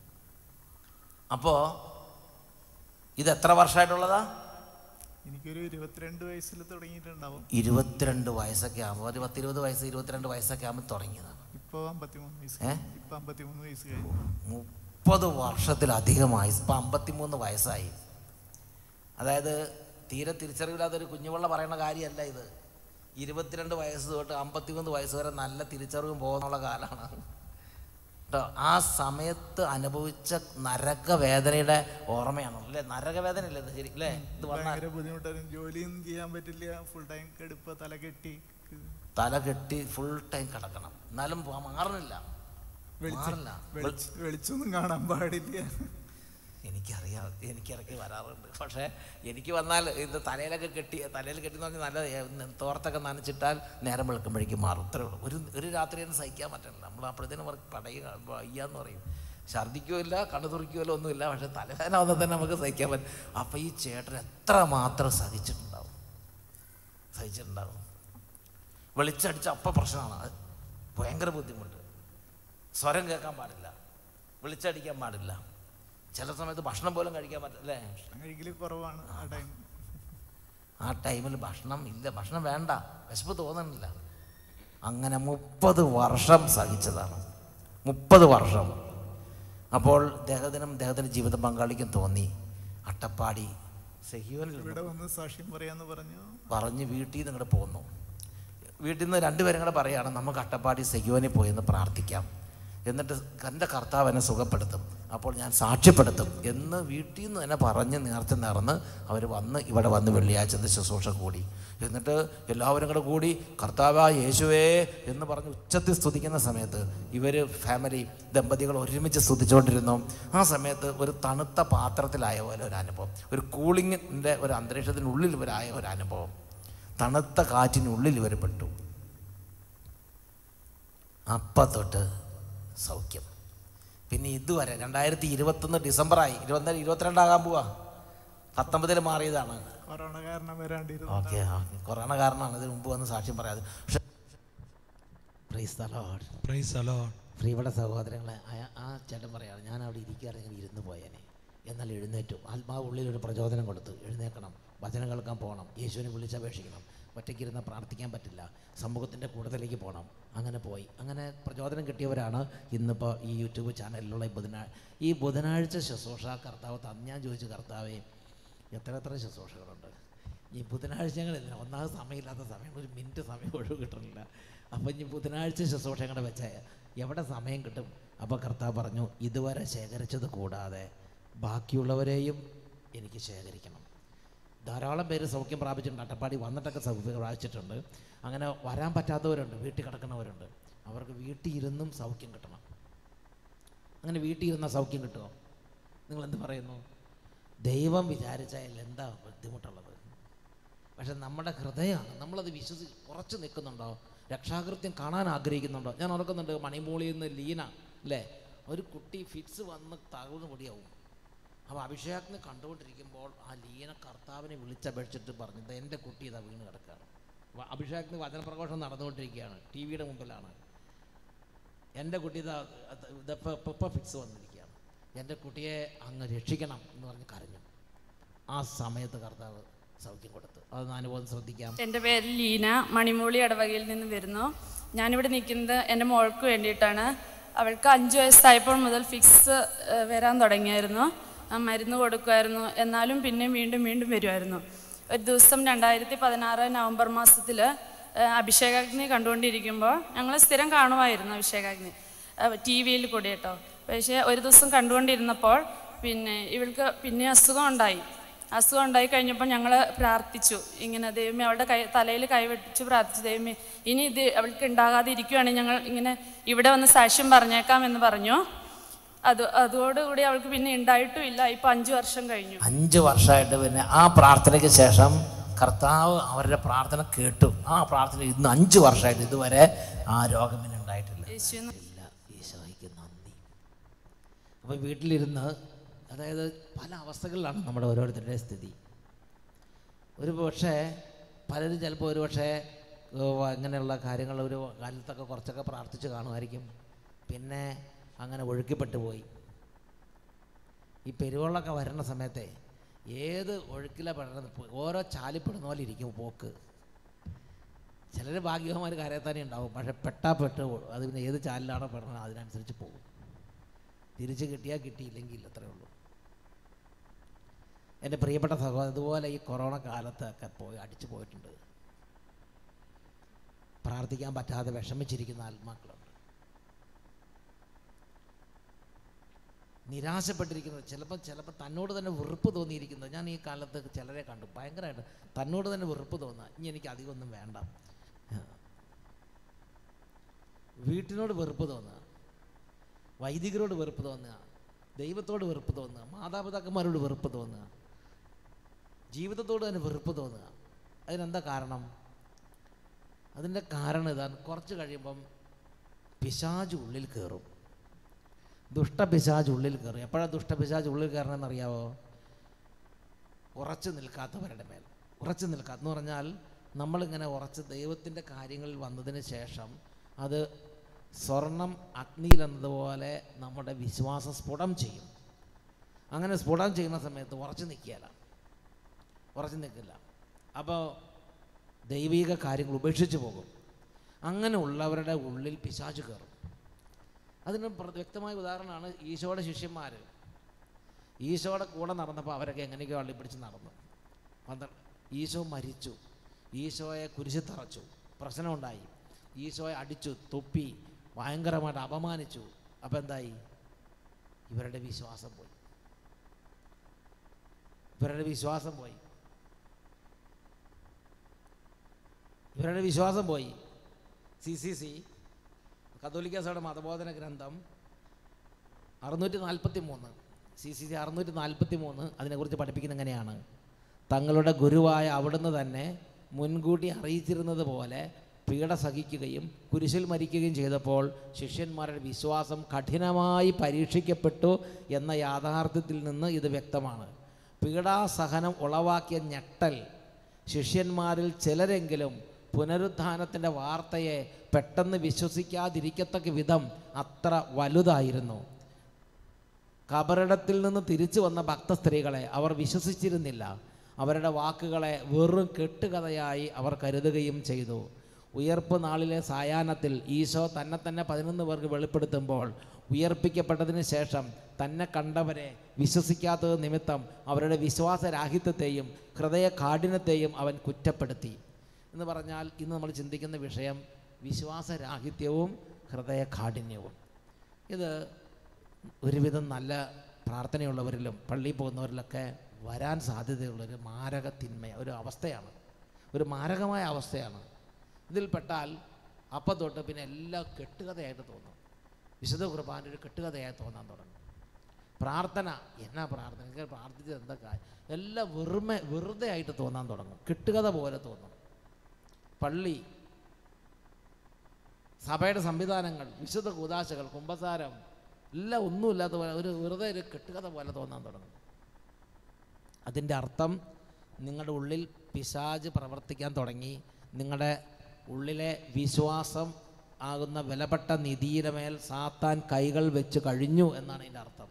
അപ്പോൾ ഇത് എത്ര വർഷമായിട്ടുള്ളതാ? എനിക്കൊരു ഇരുപത്തിരണ്ട് വയസ്സിൽ തുടങ്ങിയിട്ടുണ്ടാവും. ഇരുപത്തിരണ്ട് വയസ്സൊക്കെ ആകുമ്പോൾ, ഒരു പത്തിരുപത് വയസ്സ് ഇരുപത്തിരണ്ട് വയസ്സൊക്കെ ആകുമ്പോൾ തുടങ്ങിയതാണ്. ഇപ്പോൾ അമ്പത്തിമൂന്ന് വയസ്സ്. ഏഹ് ഇപ്പം അമ്പത്തിമൂന്ന് വയസ്സ് കഴിഞ്ഞു. മുപ്പത് വർഷത്തിലധികമായി. ഇപ്പം അമ്പത്തിമൂന്ന് വയസ്സായി. അതായത് തീരെ തിരിച്ചറിവില്ലാത്തൊരു കുഞ്ഞുപിള്ള പറയുന്ന കാര്യമല്ല ഇത്. ഇരുപത്തിരണ്ട് വയസ്സ് തൊട്ട് അമ്പത്തിമൂന്ന് വയസ്സ് വരെ നല്ല തിരിച്ചറിവും പോകുന്നുള്ള കാലമാണ് കേട്ടോ. ആ സമയത്ത് അനുഭവിച്ച നരകവേദനയുടെ ഓർമ്മയാണ് അല്ലേ? നരകവേദന ഇല്ലേ ശരി അല്ലേ? ഇത് ഭയങ്കര ബുദ്ധിമുട്ടായിരുന്നു. ജോലിയൊന്നും ചെയ്യാൻ പറ്റില്ല. ഫുൾ ടൈം കെടുപ്പ്, തല കെട്ടി തല കെട്ടി ഫുൾ ടൈം കിടക്കണം. എന്നാലും മാറണില്ല, മാറില്ല. വെളിച്ചൊന്നും കാണാൻ പാടില്ല. എനിക്കറിയാം, എനിക്കിടയ്ക്ക് വരാറുണ്ട്. പക്ഷേ എനിക്ക് വന്നാൽ ഇത് തലയിലൊക്കെ കെട്ടി, തലയിൽ കെട്ടി എന്ന് പറഞ്ഞാൽ നല്ല തോർത്തൊക്കെ നനച്ചിട്ടാൽ നേരം വെളുക്കുമ്പോഴേക്കും മാറും. ഇത്രേ ഉള്ളൂ. ഒരു ഒരു രാത്രിയൊന്നും സഹിക്കാൻ പറ്റില്ല. നമ്മൾ അപ്പോഴത്തേനും പടയുക വയ്യാന്ന് പറയും. ഛർദ്ദിക്കുമില്ല, കണ്ണു തുറിക്കുമല്ലോ, ഒന്നുമില്ല. പക്ഷേ തലവേദന വന്നാൽ തന്നെ നമുക്ക് സഹിക്കാൻ പറ്റും. അപ്പം ഈ ചേട്ടൻ എത്ര മാത്രം സഹിച്ചിട്ടുണ്ടാവും, സഹിച്ചിട്ടുണ്ടാവും. വെളിച്ചടിച്ച അപ്പം പ്രശ്നമാണ്. ഭയങ്കര ബുദ്ധിമുട്ട്. സ്വരം കേൾക്കാൻ പാടില്ല, വെളിച്ചടിക്കാൻ പാടില്ല. ചില സമയത്ത് ഭക്ഷണം പോലും കഴിക്കാൻ പറ്റില്ലേ? ഭക്ഷണം കഴിക്കൽ കുറവാണ് ആ ടൈം. ആ ടൈമിൽ ഭക്ഷണം ഇല്ല, ഭക്ഷണം വേണ്ട, വിശപ്പ് തോന്നുന്നില്ല. അങ്ങനെ മുപ്പത് വർഷം സഹിച്ചതാണ്. മുപ്പത് വർഷം. അപ്പോൾ ദേഹത്തിനും ദേഹത്തിൻ്റെ ജീവിത പങ്കാളിക്കും തോന്നി അട്ടപ്പാടി സെഹിയോനിൽ ഇവിടെ വന്ന് സാക്ഷ്യം പറയാന്ന് പറഞ്ഞു പറഞ്ഞ് വീട്ടിൽ നിന്ന് ഇങ്ങോട്ട് പോന്നു. വീട്ടിൽ നിന്ന് രണ്ടുപേരും കൂടെ പറയുകയാണ് നമുക്ക് അട്ടപ്പാടി സെഹിയോനിൽ പോയി എന്ന് പ്രാർത്ഥിക്കാം, എന്നിട്ട് എൻ്റെ കർത്താവ് എന്നെ സുഖപ്പെടുത്തും, അപ്പോൾ ഞാൻ സാക്ഷ്യപ്പെടുത്തും എന്ന് വീട്ടിൽ നിന്ന് തന്നെ പറഞ്ഞ് നേർച്ച നേർന്ന് അവർ വന്ന് ഇവിടെ വന്ന് വെള്ളിയാഴ്ചത്തെ ശുശ്രൂഷ കൂടി. എന്നിട്ട് എല്ലാവരും കൂടെ കൂടി കർത്താവായ യേശുവേ എന്ന് പറഞ്ഞ് ഉച്ചത്തിൽ സ്തുതിക്കുന്ന സമയത്ത് ഇവർ ഫാമിലി ദമ്പതികൾ ഒരുമിച്ച് സ്തുതിച്ചുകൊണ്ടിരുന്നു. ആ സമയത്ത് ഒരു തണുത്ത പാത്രത്തിലായ പോലെ ഒരു അനുഭവം, ഒരു കൂളിങ്ങിൻ്റെ ഒരു അന്തരീക്ഷത്തിനുള്ളിൽ ഇവരായ ഒരു അനുഭവം, തണുത്ത കാറ്റിനുള്ളിൽ ഇവർ പെട്ടു. അപ്പം തൊട്ട് സൗഖ്യം. പിന്നെ ഇതുവരെ രണ്ടായിരത്തി ഇരുപത്തൊന്ന് ഡിസംബറായി, ഇരുപത്തി ഇരുപത്തിരണ്ടാകാൻ പോവാ, പത്തൊമ്പതിൽ മാറിയതാണ്. കൊറോണ കാരണം വരാണ്ടിരുന്നു. ഓക്കെ ഓക്കെ കൊറോണ കാരണമാണ് ഇതിന് മുമ്പ് വന്ന് സാക്ഷ്യം പറയാതെ. പക്ഷേ പ്രിയപ്പെട്ട സഹോദരങ്ങളെ, ആ ചേട്ടൻ പറയാണ് ഞാൻ അവിടെ ഇരിക്കാറിങ്ങനെ ഇരുന്ന് പോയേനെ, എന്നാൽ എഴുന്നേറ്റു. ആത്മാവ് ഉള്ളിൽ ഒരു പ്രചോദനം കൊടുത്തു, എഴുന്നേക്കണം, വചനം കേൾക്കാൻ പോകണം, യേശുവിനെ വിളിച്ചപേക്ഷിക്കണം, ഒറ്റയ്ക്കിരുന്ന് പ്രാർത്ഥിക്കാൻ പറ്റില്ല, സമൂഹത്തിൻ്റെ കൂടുതലേക്ക് പോകണം. അങ്ങനെ പോയി. അങ്ങനെ പ്രചോദനം കിട്ടിയവരാണ് ഇന്നിപ്പോൾ ഈ യൂട്യൂബ് ചാനലിലുള്ള ഈ ബുധനാഴ്ച ഈ ബുധനാഴ്ച ശുശ്രൂഷ കർത്താവ് തന്ന്. ഞാൻ ചോദിച്ചു കർത്താവേ എത്ര എത്ര ശുശ്രൂഷകളുണ്ട് ഈ ബുധനാഴ്ചകളിൽ, ഒന്നാമത് സമയമില്ലാത്ത സമയം, ഒരു മിനിറ്റ് സമയം ഒഴിവ് കിട്ടുന്നില്ല. അപ്പം ഇനി ബുധനാഴ്ച ശുശ്രൂഷ കൂടെ വെച്ചാൽ എവിടെ സമയം കിട്ടും? അപ്പോൾ കർത്താവ് പറഞ്ഞു ഇതുവരെ ശേഖരിച്ചത് കൂടാതെ ബാക്കിയുള്ളവരെയും എനിക്ക് ശേഖരിക്കണം. ധാരാളം പേര് സൗഖ്യം പ്രാപിച്ചിട്ടുണ്ട്, അട്ടപ്പാടി വന്നിട്ടൊക്കെ സൗഖ്യം പ്രാപിച്ചിട്ടുണ്ട്. അങ്ങനെ വരാൻ പറ്റാത്തവരുണ്ട്, വീട്ടിൽ കിടക്കുന്നവരുണ്ട്, അവർക്ക് വീട്ടിൽ ഇരുന്നും സൗഖ്യം കിട്ടണം. അങ്ങനെ വീട്ടിൽ ഇരുന്ന സൗഖ്യം കിട്ടുമോ? നിങ്ങളെന്ത് പറയുന്നു? ദൈവം വിചാരിച്ചാൽ എന്താ ബുദ്ധിമുട്ടുള്ളത്? പക്ഷെ നമ്മുടെ ഹൃദയമാണ്, നമ്മളത് വിശ്വസി ഉറച്ചു നിൽക്കുന്നുണ്ടോ? രക്ഷാകൃത്യം കാണാൻ ആഗ്രഹിക്കുന്നുണ്ടോ? ഞാൻ ഓർക്കുന്നുണ്ട് മണിമൂളിയിൽ നിന്ന് ലീന അല്ലേ, ഒരു കുട്ടി ഫിറ്റ്സ് വന്ന് തകർന്നു പൊടിയാവും. അപ്പോൾ അഭിഷേകത്തിന് കണ്ടുകൊണ്ടിരിക്കുമ്പോൾ ആ ലീന കർത്താവിനെ വിളിച്ചപേക്ഷിച്ചിട്ട് പറഞ്ഞത് എൻ്റെ കുട്ടി ഇതാ വീണ് കിടക്കുകയാണ്. അഭിഷേകത്തിന് വചനപ്രഘോഷം നടന്നുകൊണ്ടിരിക്കുകയാണ്, ടി വിയുടെ മുമ്പിലാണ്. എൻ്റെ കുട്ടി ഇതാ ഇപ്പം ഫിക്സ് വന്നിരിക്കുകയാണ്, എൻ്റെ കുട്ടിയെ അങ്ങ് രക്ഷിക്കണം എന്ന് പറഞ്ഞ് കരഞ്ഞു. ആ സമയത്ത് കർത്താവ് സൗഖ്യം കൊടുത്തു. അതൊന്ന് അനുഭവം ശ്രദ്ധിക്കാം. എൻ്റെ പേര് ലീന, മണിമൂളി ഇടവകയിൽ നിന്ന് വരുന്നു. ഞാനിവിടെ നിൽക്കുന്നത് എൻ്റെ മോൾക്ക് വേണ്ടിയിട്ടാണ്. അവൾക്ക് അഞ്ച് വയസ്സായപ്പോൾ മുതൽ ഫിക്സ് വരാൻ തുടങ്ങിയായിരുന്നു. മരുന്ന് കൊടുക്കുമായിരുന്നു, എന്നാലും പിന്നെയും വീണ്ടും വീണ്ടും വരുമായിരുന്നു. ഒരു ദിവസം രണ്ടായിരത്തി പതിനാറ് നവംബർ മാസത്തിൽ അഭിഷേകാഗ്നി കണ്ടുകൊണ്ടിരിക്കുമ്പോൾ ഞങ്ങൾ സ്ഥിരം കാണുമായിരുന്നു അഭിഷേകാഗ്നി ടി വിയിൽ കൂടി കേട്ടോ. പക്ഷേ ഒരു ദിവസം കണ്ടുകൊണ്ടിരുന്നപ്പോൾ പിന്നെ ഇവൾക്ക് പിന്നെ അസുഖം ഉണ്ടായി. അസുഖം ഉണ്ടായി കഴിഞ്ഞപ്പോൾ ഞങ്ങൾ പ്രാർത്ഥിച്ചു, ഇങ്ങനെ ദൈവമേ അവളുടെ കൈ തലയിൽ കൈവെട്ടിച്ച് പ്രാർത്ഥിച്ചു, ദൈവമേ ഇനി ഇത് അവൾക്ക് ഉണ്ടാകാതെ ഇരിക്കുകയാണെങ്കിൽ ഞങ്ങൾ ഇങ്ങനെ ഇവിടെ വന്ന് സാക്ഷ്യം പറഞ്ഞേക്കാം എന്ന് പറഞ്ഞു. അത് അതോടുകൂടി അവൾക്ക് പിന്നെ ഉണ്ടായിട്ടും ഇല്ല. ഇപ്പം അഞ്ച് വർഷം കഴിഞ്ഞു. അഞ്ച് വർഷമായിട്ട് പിന്നെ ആ പ്രാർത്ഥനയ്ക്ക് ശേഷം കർത്താവ് അവരുടെ പ്രാർത്ഥന കേട്ടു. ആ പ്രാർത്ഥന ഇന്ന് അഞ്ച് വർഷമായിട്ട് ഇതുവരെ ആ രോഗം പിന്നെ ഉണ്ടായിട്ടില്ല. ഇല്ല, ഈശോയ്ക്ക് നന്ദി. അപ്പോൾ വീട്ടിലിരുന്ന്, അതായത് പല അവസ്ഥകളിലാണ് നമ്മുടെ ഓരോരുത്തരുടെ സ്ഥിതി. ഒരു പക്ഷേ പലരും ചിലപ്പോൾ ഒരു പക്ഷേ അങ്ങനെയുള്ള കാര്യങ്ങൾ ഒരു കാലത്തൊക്കെ കുറച്ചൊക്കെ പ്രാർത്ഥിച്ച് കാണുമായിരിക്കും, പിന്നെ അങ്ങനെ ഒഴുക്കിപ്പെട്ടു പോയി. ഈ പെരുവെള്ളമൊക്കെ വരുന്ന സമയത്തെ ഏത് ഒഴുക്കിലെ പെടുന്ന ഓരോ ചാലിപ്പെടുന്ന പോലെ ഇരിക്കും പോക്ക്. ചിലർ ഭാഗ്യവന്മാർ കരയത്താനേ ഉണ്ടാവും, പക്ഷെ പെട്ടാ പെട്ട് അത് പിന്നെ ഏത് ചാലിലാണോ പെടുന്നത് അതിനനുസരിച്ച് പോകും. തിരിച്ച് കിട്ടിയാൽ കിട്ടിയില്ലെങ്കിൽ അത്രയേ ഉള്ളൂ. എൻ്റെ പ്രിയപ്പെട്ട സഹോദരൻ ഇതുപോലെ ഈ കൊറോണ കാലത്തൊക്കെ പോയി അടിച്ചു പോയിട്ടുണ്ട്. പ്രാർത്ഥിക്കാൻ പറ്റാതെ വിഷമിച്ചിരിക്കുന്ന ആത്മാക്കളുണ്ട്, നിരാശപ്പെട്ടിരിക്കുന്നത്, ചിലപ്പോൾ ചിലപ്പോൾ തന്നോട് തന്നെ വെറുപ്പ് തോന്നിയിരിക്കുന്നത്. ഞാൻ ഈ കാലത്ത് ചിലരെ കണ്ടു, ഭയങ്കരമായിട്ട് തന്നോട് തന്നെ വെറുപ്പ് തോന്നുക, ഇനി എനിക്ക് അധികമൊന്നും വേണ്ട. വീട്ടിനോട് വെറുപ്പ് തോന്നുക, വൈദികരോട് വെറുപ്പ് തോന്നുക, ദൈവത്തോട് വെറുപ്പ് തോന്നുക, മാതാപിതാക്കന്മാരോട് വെറുപ്പ് തോന്നുക, ജീവിതത്തോട് തന്നെ വെറുപ്പ് തോന്നുക. അതിനെന്താ കാരണം? അതിൻ്റെ കാരണം ഇതാണ്, കുറച്ച് കഴിയുമ്പം പിശാച് ഉള്ളിൽ കയറും, ദുഷ്ടപിശാച് ഉള്ളിൽ കയറും. എപ്പോഴാണ് ദുഷ്ടപിശാച് ഉള്ളിൽ കയറണമെന്നറിയാവോ? ഉറച്ചു നിൽക്കാത്തവരുടെ മേൽ. ഉറച്ചു നിൽക്കാത്ത എന്ന് പറഞ്ഞാൽ നമ്മളിങ്ങനെ ഉറച്ച് ദൈവത്തിൻ്റെ കാര്യങ്ങളിൽ വന്നതിന് ശേഷം അത് സ്വർണം അഗ്നിയിലെന്നതുപോലെ നമ്മുടെ വിശ്വാസം സ്ഫുടം ചെയ്യും. അങ്ങനെ സ്ഫുടം ചെയ്യുന്ന സമയത്ത് ഉറച്ചു നിൽക്കുകയില്ല, ഉറച്ചു നിൽക്കില്ല. അപ്പോൾ ദൈവിക കാര്യങ്ങൾ ഉപേക്ഷിച്ച് പോകും. അങ്ങനെ ഉള്ളവരുടെ ഉള്ളിൽ പിശാച് കയറും. അതിന് വ്യക്തമായ ഉദാഹരണമാണ് ഈശോയുടെ ശിഷ്യന്മാർ. ഈശോയുടെ കൂടെ നടന്നപ്പോൾ അവരൊക്കെ എങ്ങനെയൊക്കെയോ അള്ളി പിടിച്ച് നടന്നു. പന്ത്രണ്ട് ഈശോ മരിച്ചു, ഈശോയെ കുരിശിൽ തറച്ചു, പ്രശ്നമുണ്ടായി, ഈശോയെ അടിച്ചു, തുപ്പി, ഭയങ്കരമായിട്ട് അപമാനിച്ചു. അപ്പം എന്തായി? ഇവരുടെ വിശ്വാസം പോയി, ഇവരുടെ വിശ്വാസം പോയി, ഇവരുടെ വിശ്വാസം പോയി. സി സി സി കത്തോലിക്ക സഭയുടെ മതബോധന ഗ്രന്ഥം അറുന്നൂറ്റി നാൽപ്പത്തി മൂന്ന് സി സി സി അറുന്നൂറ്റി നാൽപ്പത്തി മൂന്ന് അതിനെക്കുറിച്ച് പഠിപ്പിക്കുന്നത് എങ്ങനെയാണ്? തങ്ങളുടെ ഗുരുവായ അവിടുന്ന് തന്നെ മുൻകൂട്ടി അറിയിച്ചിരുന്നത് പോലെ പീഡ സഹിക്കുകയും കുരിശിൽ മരിക്കുകയും ചെയ്തപ്പോൾ ശിഷ്യന്മാരുടെ വിശ്വാസം കഠിനമായി പരീക്ഷിക്കപ്പെട്ടു എന്ന യാഥാർത്ഥ്യത്തിൽ നിന്ന് ഇത് വ്യക്തമാണ്. പീഡാസഹനം ഉളവാക്കിയ ഞെട്ടൽ ശിഷ്യന്മാരിൽ ചിലരെങ്കിലും പുനരുത്ഥാനത്തിൻ്റെ വാർത്തയെ പെട്ടെന്ന് വിശ്വസിക്കാതിരിക്കത്തക്ക വിധം അത്ര വലുതായിരുന്നു. കബറിടത്തിൽ നിന്ന് തിരിച്ചു വന്ന ഭക്തസ്ത്രീകളെ അവർ വിശ്വസിച്ചിരുന്നില്ല. അവരുടെ വാക്കുകളെ വെറും കെട്ടുകഥയായി അവർ കരുതുകയും ചെയ്തു. ഉയർപ്പ് നാളിലെ സായാഹ്നത്തിൽ ഈശോ തന്നെ തന്നെ പതിനൊന്ന് പേർക്ക് വെളിപ്പെടുത്തുമ്പോൾ ഉയർപ്പിക്കപ്പെട്ടതിന് ശേഷം തന്നെ കണ്ടവരെ വിശ്വസിക്കാത്തത് നിമിത്തം അവരുടെ വിശ്വാസരാഹിത്യത്തെയും ഹൃദയ കാഠിന്യത്തെയും അവൻ കുറ്റപ്പെടുത്തി. എന്ന് പറഞ്ഞാൽ ഇന്ന് നമ്മൾ ചിന്തിക്കുന്ന വിഷയം വിശ്വാസരാഹിത്യവും ഹൃദയ കാഠിന്യവും. ഇത് ഒരുവിധം നല്ല പ്രാർത്ഥനയുള്ളവരിലും പള്ളിയിൽ പോകുന്നവരിലൊക്കെ വരാൻ സാധ്യതയുള്ളൊരു മാരക തിന്മ, ഒരു അവസ്ഥയാണ്, ഒരു മാരകമായ അവസ്ഥയാണ്. ഇതിൽപ്പെട്ടാൽ അപ്പം തൊട്ട് പിന്നെ എല്ലാം കെട്ടുകഥയായിട്ട് തോന്നും. വിശുദ്ധ കുർബാന ഒരു കെട്ടുകഥയായി തോന്നാൻ തുടങ്ങും. പ്രാർത്ഥന എന്നാ പ്രാർത്ഥന, എനിക്ക് പ്രാർത്ഥിച്ചത് എന്താ കാര്യം, എല്ലാം വെറുമെ വെറുതെ ആയിട്ട് തോന്നാൻ തുടങ്ങും, കെട്ടുകഥ പോലെ തോന്നും. പള്ളി, സഭയുടെ സംവിധാനങ്ങൾ, വിശുദ്ധ കൂദാശകൾ, കുമ്പസാരം എല്ലാം ഒന്നുമില്ലാത്ത പോലെ ഒരു വെറുതെ ഒരു കെട്ടുകഥ പോലെ തോന്നാൻ തുടങ്ങും. അതിൻ്റെ അർത്ഥം നിങ്ങളുടെ ഉള്ളിൽ പിശാച് പ്രവർത്തിക്കാൻ തുടങ്ങി, നിങ്ങളുടെ ഉള്ളിലെ വിശ്വാസം ആകുന്ന വിലപ്പെട്ട നിധിയുടെ മേൽ സാത്താൻ കൈകൾ വെച്ച് കഴിഞ്ഞു എന്നാണ് അതിൻ്റെ അർത്ഥം.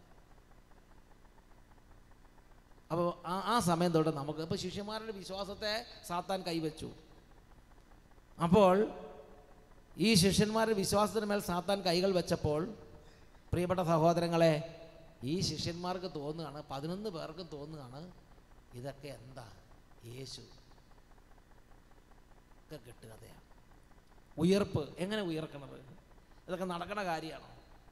അപ്പോൾ ആ ആ സമയം തൊട്ട് നമുക്ക് ഇപ്പോൾ ശിഷ്യന്മാരുടെ വിശ്വാസത്തെ സാത്താൻ കൈവച്ചു. അപ്പോൾ ഈ ശിഷ്യന്മാരുടെ വിശ്വാസത്തിന് മേൽ സാത്താൻ കൈകൾ വെച്ചപ്പോൾ പ്രിയപ്പെട്ട സഹോദരങ്ങളെ, ഈ ശിഷ്യന്മാർക്ക് തോന്നുകയാണ്, പതിനൊന്ന് പേർക്കും തോന്നുകയാണ്, ഇതൊക്കെ എന്താ യേശു ഒക്കെ കെട്ടുകഥയാണ്. ഉയർപ്പ് എങ്ങനെ ഉയർക്കണത്, ഇതൊക്കെ നടക്കണ കാര്യമാണോ?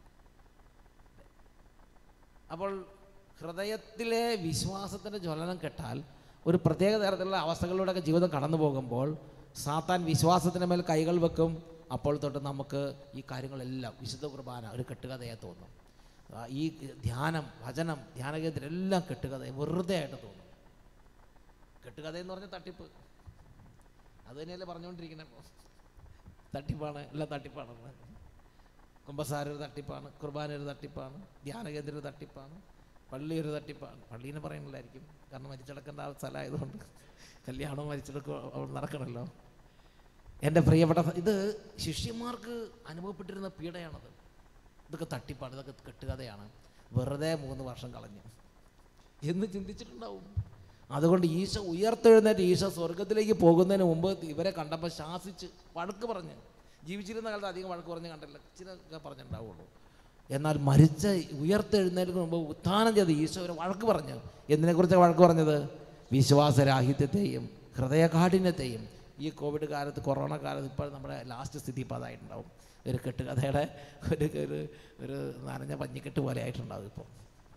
അപ്പോൾ ഹൃദയത്തിലെ വിശ്വാസത്തിൻ്റെ ജ്വലനം കെട്ടാൽ ഒരു പ്രത്യേക തരത്തിലുള്ള അവസ്ഥകളിലൂടെയൊക്കെ ജീവിതം കടന്നു പോകുമ്പോൾ സാത്താൻ വിശ്വാസത്തിന് മേൽ കൈകൾ വെക്കും. അപ്പോൾ തൊട്ട് നമുക്ക് ഈ കാര്യങ്ങളെല്ലാം വിശുദ്ധ കുർബാന ഒരു കെട്ടുകഥയായി തോന്നും. ഈ ധ്യാനം, വചനം, ധ്യാനകേന്ദ്രം എല്ലാം കെട്ടുകഥ വെറുതെ ആയിട്ട് തോന്നും. കെട്ടുകഥയെന്ന് പറഞ്ഞാൽ തട്ടിപ്പ്, അത് തന്നെയല്ലേ പറഞ്ഞുകൊണ്ടിരിക്കുന്നത്. തട്ടിപ്പാണ്, എല്ലാം തട്ടിപ്പാണെന്ന്. കുമ്പസാര ഒരു തട്ടിപ്പാണ്, കുർബാന ഒരു തട്ടിപ്പാണ്, ധ്യാനകേന്ദ്രം ഒരു തട്ടിപ്പാണ്, പള്ളി ഒരു തട്ടിപ്പാണ്. പള്ളീനെ പറയുന്നില്ലായിരിക്കും, കാരണം മരിച്ചടക്കേണ്ട ആ സ്ഥലമായതുകൊണ്ട് കല്യാണവും മരിച്ചെടുക്കുക നടക്കണമല്ലോ. എൻ്റെ പ്രിയപ്പെട്ട, ഇത് ശിഷ്യന്മാർക്ക് അനുഭവപ്പെട്ടിരുന്ന പീഡയാണത്. ഇതൊക്കെ തട്ടിപ്പാണ്, ഇതൊക്കെ കെട്ടുകഥയാണ്, വെറുതെ മൂന്ന് വർഷം കളഞ്ഞു എന്ന് ചിന്തിച്ചിട്ടുണ്ടാവും. അതുകൊണ്ട് ഈശോ ഉയർത്തെഴുന്നേറ്റ് ഈശോ സ്വർഗത്തിലേക്ക് പോകുന്നതിന് മുമ്പ് ഇവരെ കണ്ടപ്പോൾ ശാസിച്ച് വഴക്ക് പറഞ്ഞ്, ജീവിച്ചിരുന്ന കാലത്ത് അധികം വഴക്ക് പറഞ്ഞ് കണ്ടില്ല, ഇച്ചിരി പറഞ്ഞിട്ടുണ്ടാവുള്ളൂ. എന്നാൽ മരിച്ച ഉയർത്തെഴുന്നേൽക്കുന്ന മുമ്പ് ഉത്ഥാനം ചെയ്ത് ഈശോ ഇവരെ വഴക്ക് പറഞ്ഞു. എന്തിനെക്കുറിച്ചാണ് വഴക്ക് പറഞ്ഞത്? വിശ്വാസരാഹിത്യത്തെയും ഹൃദയകാഠിന്യത്തെയും. ഈ കോവിഡ് കാലത്ത്, കൊറോണ കാലത്ത്, ഇപ്പോൾ നമ്മുടെ ലാസ്റ്റ് സ്ഥിതി ഇപ്പോൾ അതായിട്ടുണ്ടാവും. ഒരു കെട്ടുകഥയുടെ ഒരു ഒരു ഒരു നനഞ്ഞ പഞ്ഞിക്കെട്ട് പോലെ ആയിട്ടുണ്ടാവും ഇപ്പോൾ.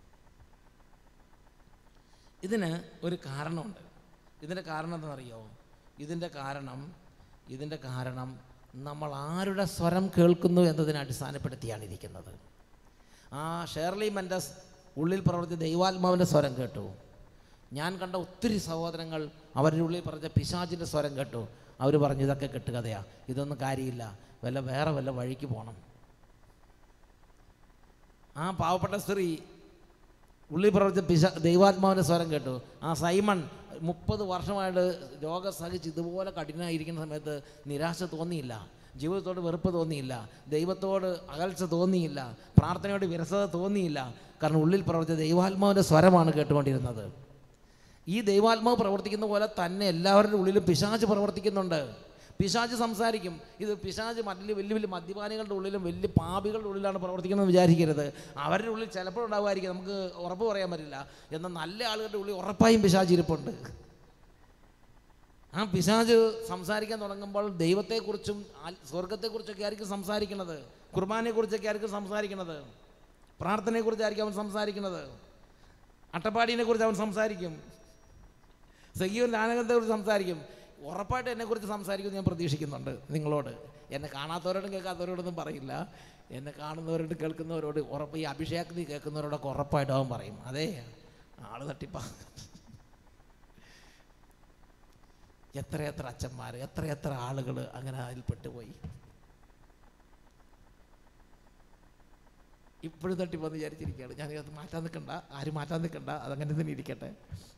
ഇതിന് ഒരു കാരണമുണ്ട്. ഇതിൻ്റെ കാരണം എന്താണെന്നറിയോ? ഇതിൻ്റെ കാരണം ഇതിൻ്റെ കാരണം നമ്മൾ ആരുടെ സ്വരം കേൾക്കുന്നു എന്നതിനെ അടിസ്ഥാനപ്പെടുത്തിയാണ് ഇരിക്കുന്നത്. ആ ഷേർലി മെൻഡസ് ഉള്ളിൽ പ്രവർത്തിച്ച ദൈവാത്മാവിൻ്റെ സ്വരം കേട്ടു. ഞാൻ കണ്ട ഒത്തിരി സഹോദരങ്ങൾ അവരുടെ ഉള്ളിൽ പറഞ്ഞ പിശാചിൻ്റെ സ്വരം കേട്ടു. അവർ പറഞ്ഞു ഇതൊക്കെ കെട്ടുകഥയാണ്, ഇതൊന്നും കാര്യമില്ല, വല്ല വേറെ വല്ല വഴിക്ക് പോകണം. ആ പാവപ്പെട്ട സ്ത്രീ ഉള്ളിൽ പ്രവർത്തിച്ച പിശാ ദൈവാത്മാവിൻ്റെ സ്വരം കേട്ടു. ആ സൈമൺ മുപ്പത് വർഷമായിട്ട് രോഗം സഹിച്ച് ഇതുപോലെ കഠിനമായിരിക്കുന്ന സമയത്ത് നിരാശ തോന്നിയില്ല, ജീവിതത്തോട് വെറുപ്പ് തോന്നിയില്ല, ദൈവത്തോട് അകൽച്ച തോന്നിയില്ല, പ്രാർത്ഥനയോട് വിരസത തോന്നിയില്ല. കാരണം ഉള്ളിൽ പ്രവർത്തിച്ച ദൈവാത്മാവിൻ്റെ സ്വരമാണ് കേട്ടുകൊണ്ടിരുന്നത്. ഈ ദൈവാത്മാവ് പ്രവർത്തിക്കുന്ന പോലെ തന്നെ എല്ലാവരുടെ ഉള്ളിലും പിശാച് പ്രവർത്തിക്കുന്നുണ്ട്. പിശാച് സംസാരിക്കും. ഇത് പിശാച് വലിയ വലിയ വലിയ മദ്യപാനികളുടെ ഉള്ളിലും വലിയ പാപികളുടെ ഉള്ളിലാണ് പ്രവർത്തിക്കുന്നത് വിചാരിക്കരുത്. അവരുടെ ഉള്ളിൽ ചിലപ്പോൾ ഉണ്ടാവുമായിരിക്കും, നമുക്ക് ഉറപ്പ് പറയാൻ പറ്റില്ല. എന്നാൽ നല്ല ആളുകളുടെ ഉള്ളിൽ ഉറപ്പായും പിശാച് ഇരിപ്പുണ്ട്. ആ പിശാച് സംസാരിക്കാൻ തുടങ്ങുമ്പോൾ ദൈവത്തെക്കുറിച്ചും സ്വർഗത്തെക്കുറിച്ചൊക്കെ ആയിരിക്കും സംസാരിക്കുന്നത്, കുർബാനയെക്കുറിച്ചൊക്കെ ആയിരിക്കും സംസാരിക്കുന്നത്, പ്രാർത്ഥനയെക്കുറിച്ചായിരിക്കും അവൻ സംസാരിക്കുന്നത്, അട്ടപ്പാടിനെ കുറിച്ച് അവൻ സംസാരിക്കും, സഖീവൻ്റെ ആനന്ദത്തെക്കുറിച്ച് സംസാരിക്കും. ഉറപ്പായിട്ട് എന്നെക്കുറിച്ച് സംസാരിക്കുമെന്ന് ഞാൻ പ്രതീക്ഷിക്കുന്നുണ്ട് നിങ്ങളോട്. എന്നെ കാണാത്തവരോടും കേൾക്കാത്തവരോടൊന്നും പറയില്ല, എന്നെ കാണുന്നവരോടും കേൾക്കുന്നവരോട് ഉറപ്പ്, ഈ അഭിഷേകത്തിൽ കേൾക്കുന്നവരോടൊക്കെ ഉറപ്പായിട്ട് അവൻ പറയും, അതേ ആള് തട്ടിപ്പാ. എത്രയെത്ര അച്ഛന്മാർ, എത്രയെത്ര ആളുകൾ അങ്ങനെ അതിൽ പെട്ടുപോയി. ഇപ്പോഴും തട്ടിപ്പോന്ന് വിചാരിച്ചിരിക്കുകയാണ്. ഞാനത് മാറ്റാൻ നിൽക്കണ്ട, ആരും മാറ്റാൻ നിൽക്കണ്ട, അതങ്ങനെ തന്നെ ഇരിക്കട്ടെ.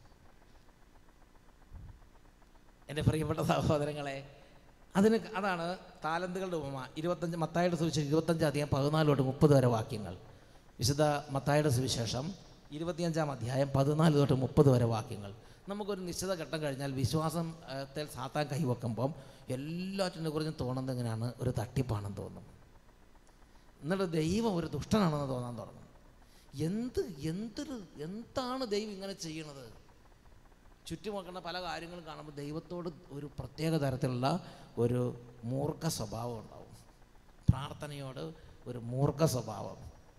എൻ്റെ പ്രിയപ്പെട്ട സഹോദരങ്ങളെ, അതിന് അതാണ് താലന്തുകളുടെ ഉപമ. ഇരുപത്തഞ്ച് മത്തായിയുടെ സുവിശേഷം ഇരുപത്തഞ്ച് അധികം പതിനാല് തൊട്ട് മുപ്പത് വരെ വാക്യങ്ങൾ. വിശുദ്ധ മത്തായിയുടെ സുവിശേഷം ഇരുപത്തിയഞ്ചാം അധ്യായം പതിനാല് തൊട്ട് മുപ്പത് വരെ വാക്യങ്ങൾ. നമുക്കൊരു നിശ്ചിത ഘട്ടം കഴിഞ്ഞാൽ വിശ്വാസത്തിൽ സാത്താൻ കൈവെക്കുമ്പം എല്ലാറ്റിനെ കുറിച്ചും തോന്നുന്നത് എങ്ങനെയാണ്, ഒരു തട്ടിപ്പാണെന്ന് തോന്നും. എന്നിട്ട് ദൈവം ഒരു ദുഷ്ടനാണെന്ന് തോന്നാൻ തുടങ്ങും. എന്ത് എന്തൊരു എന്താണ് ദൈവം ഇങ്ങനെ ചെയ്യണത്? ചുറ്റുമൊക്കുന്ന പല കാര്യങ്ങളും കാണുമ്പോൾ ദൈവത്തോട് ഒരു പ്രത്യേക തരത്തിലുള്ള ഒരു മൂർഖ സ്വഭാവം ഉണ്ടാവും. പ്രാർത്ഥനയോട് ഒരു മൂർഖ സ്വഭാവം.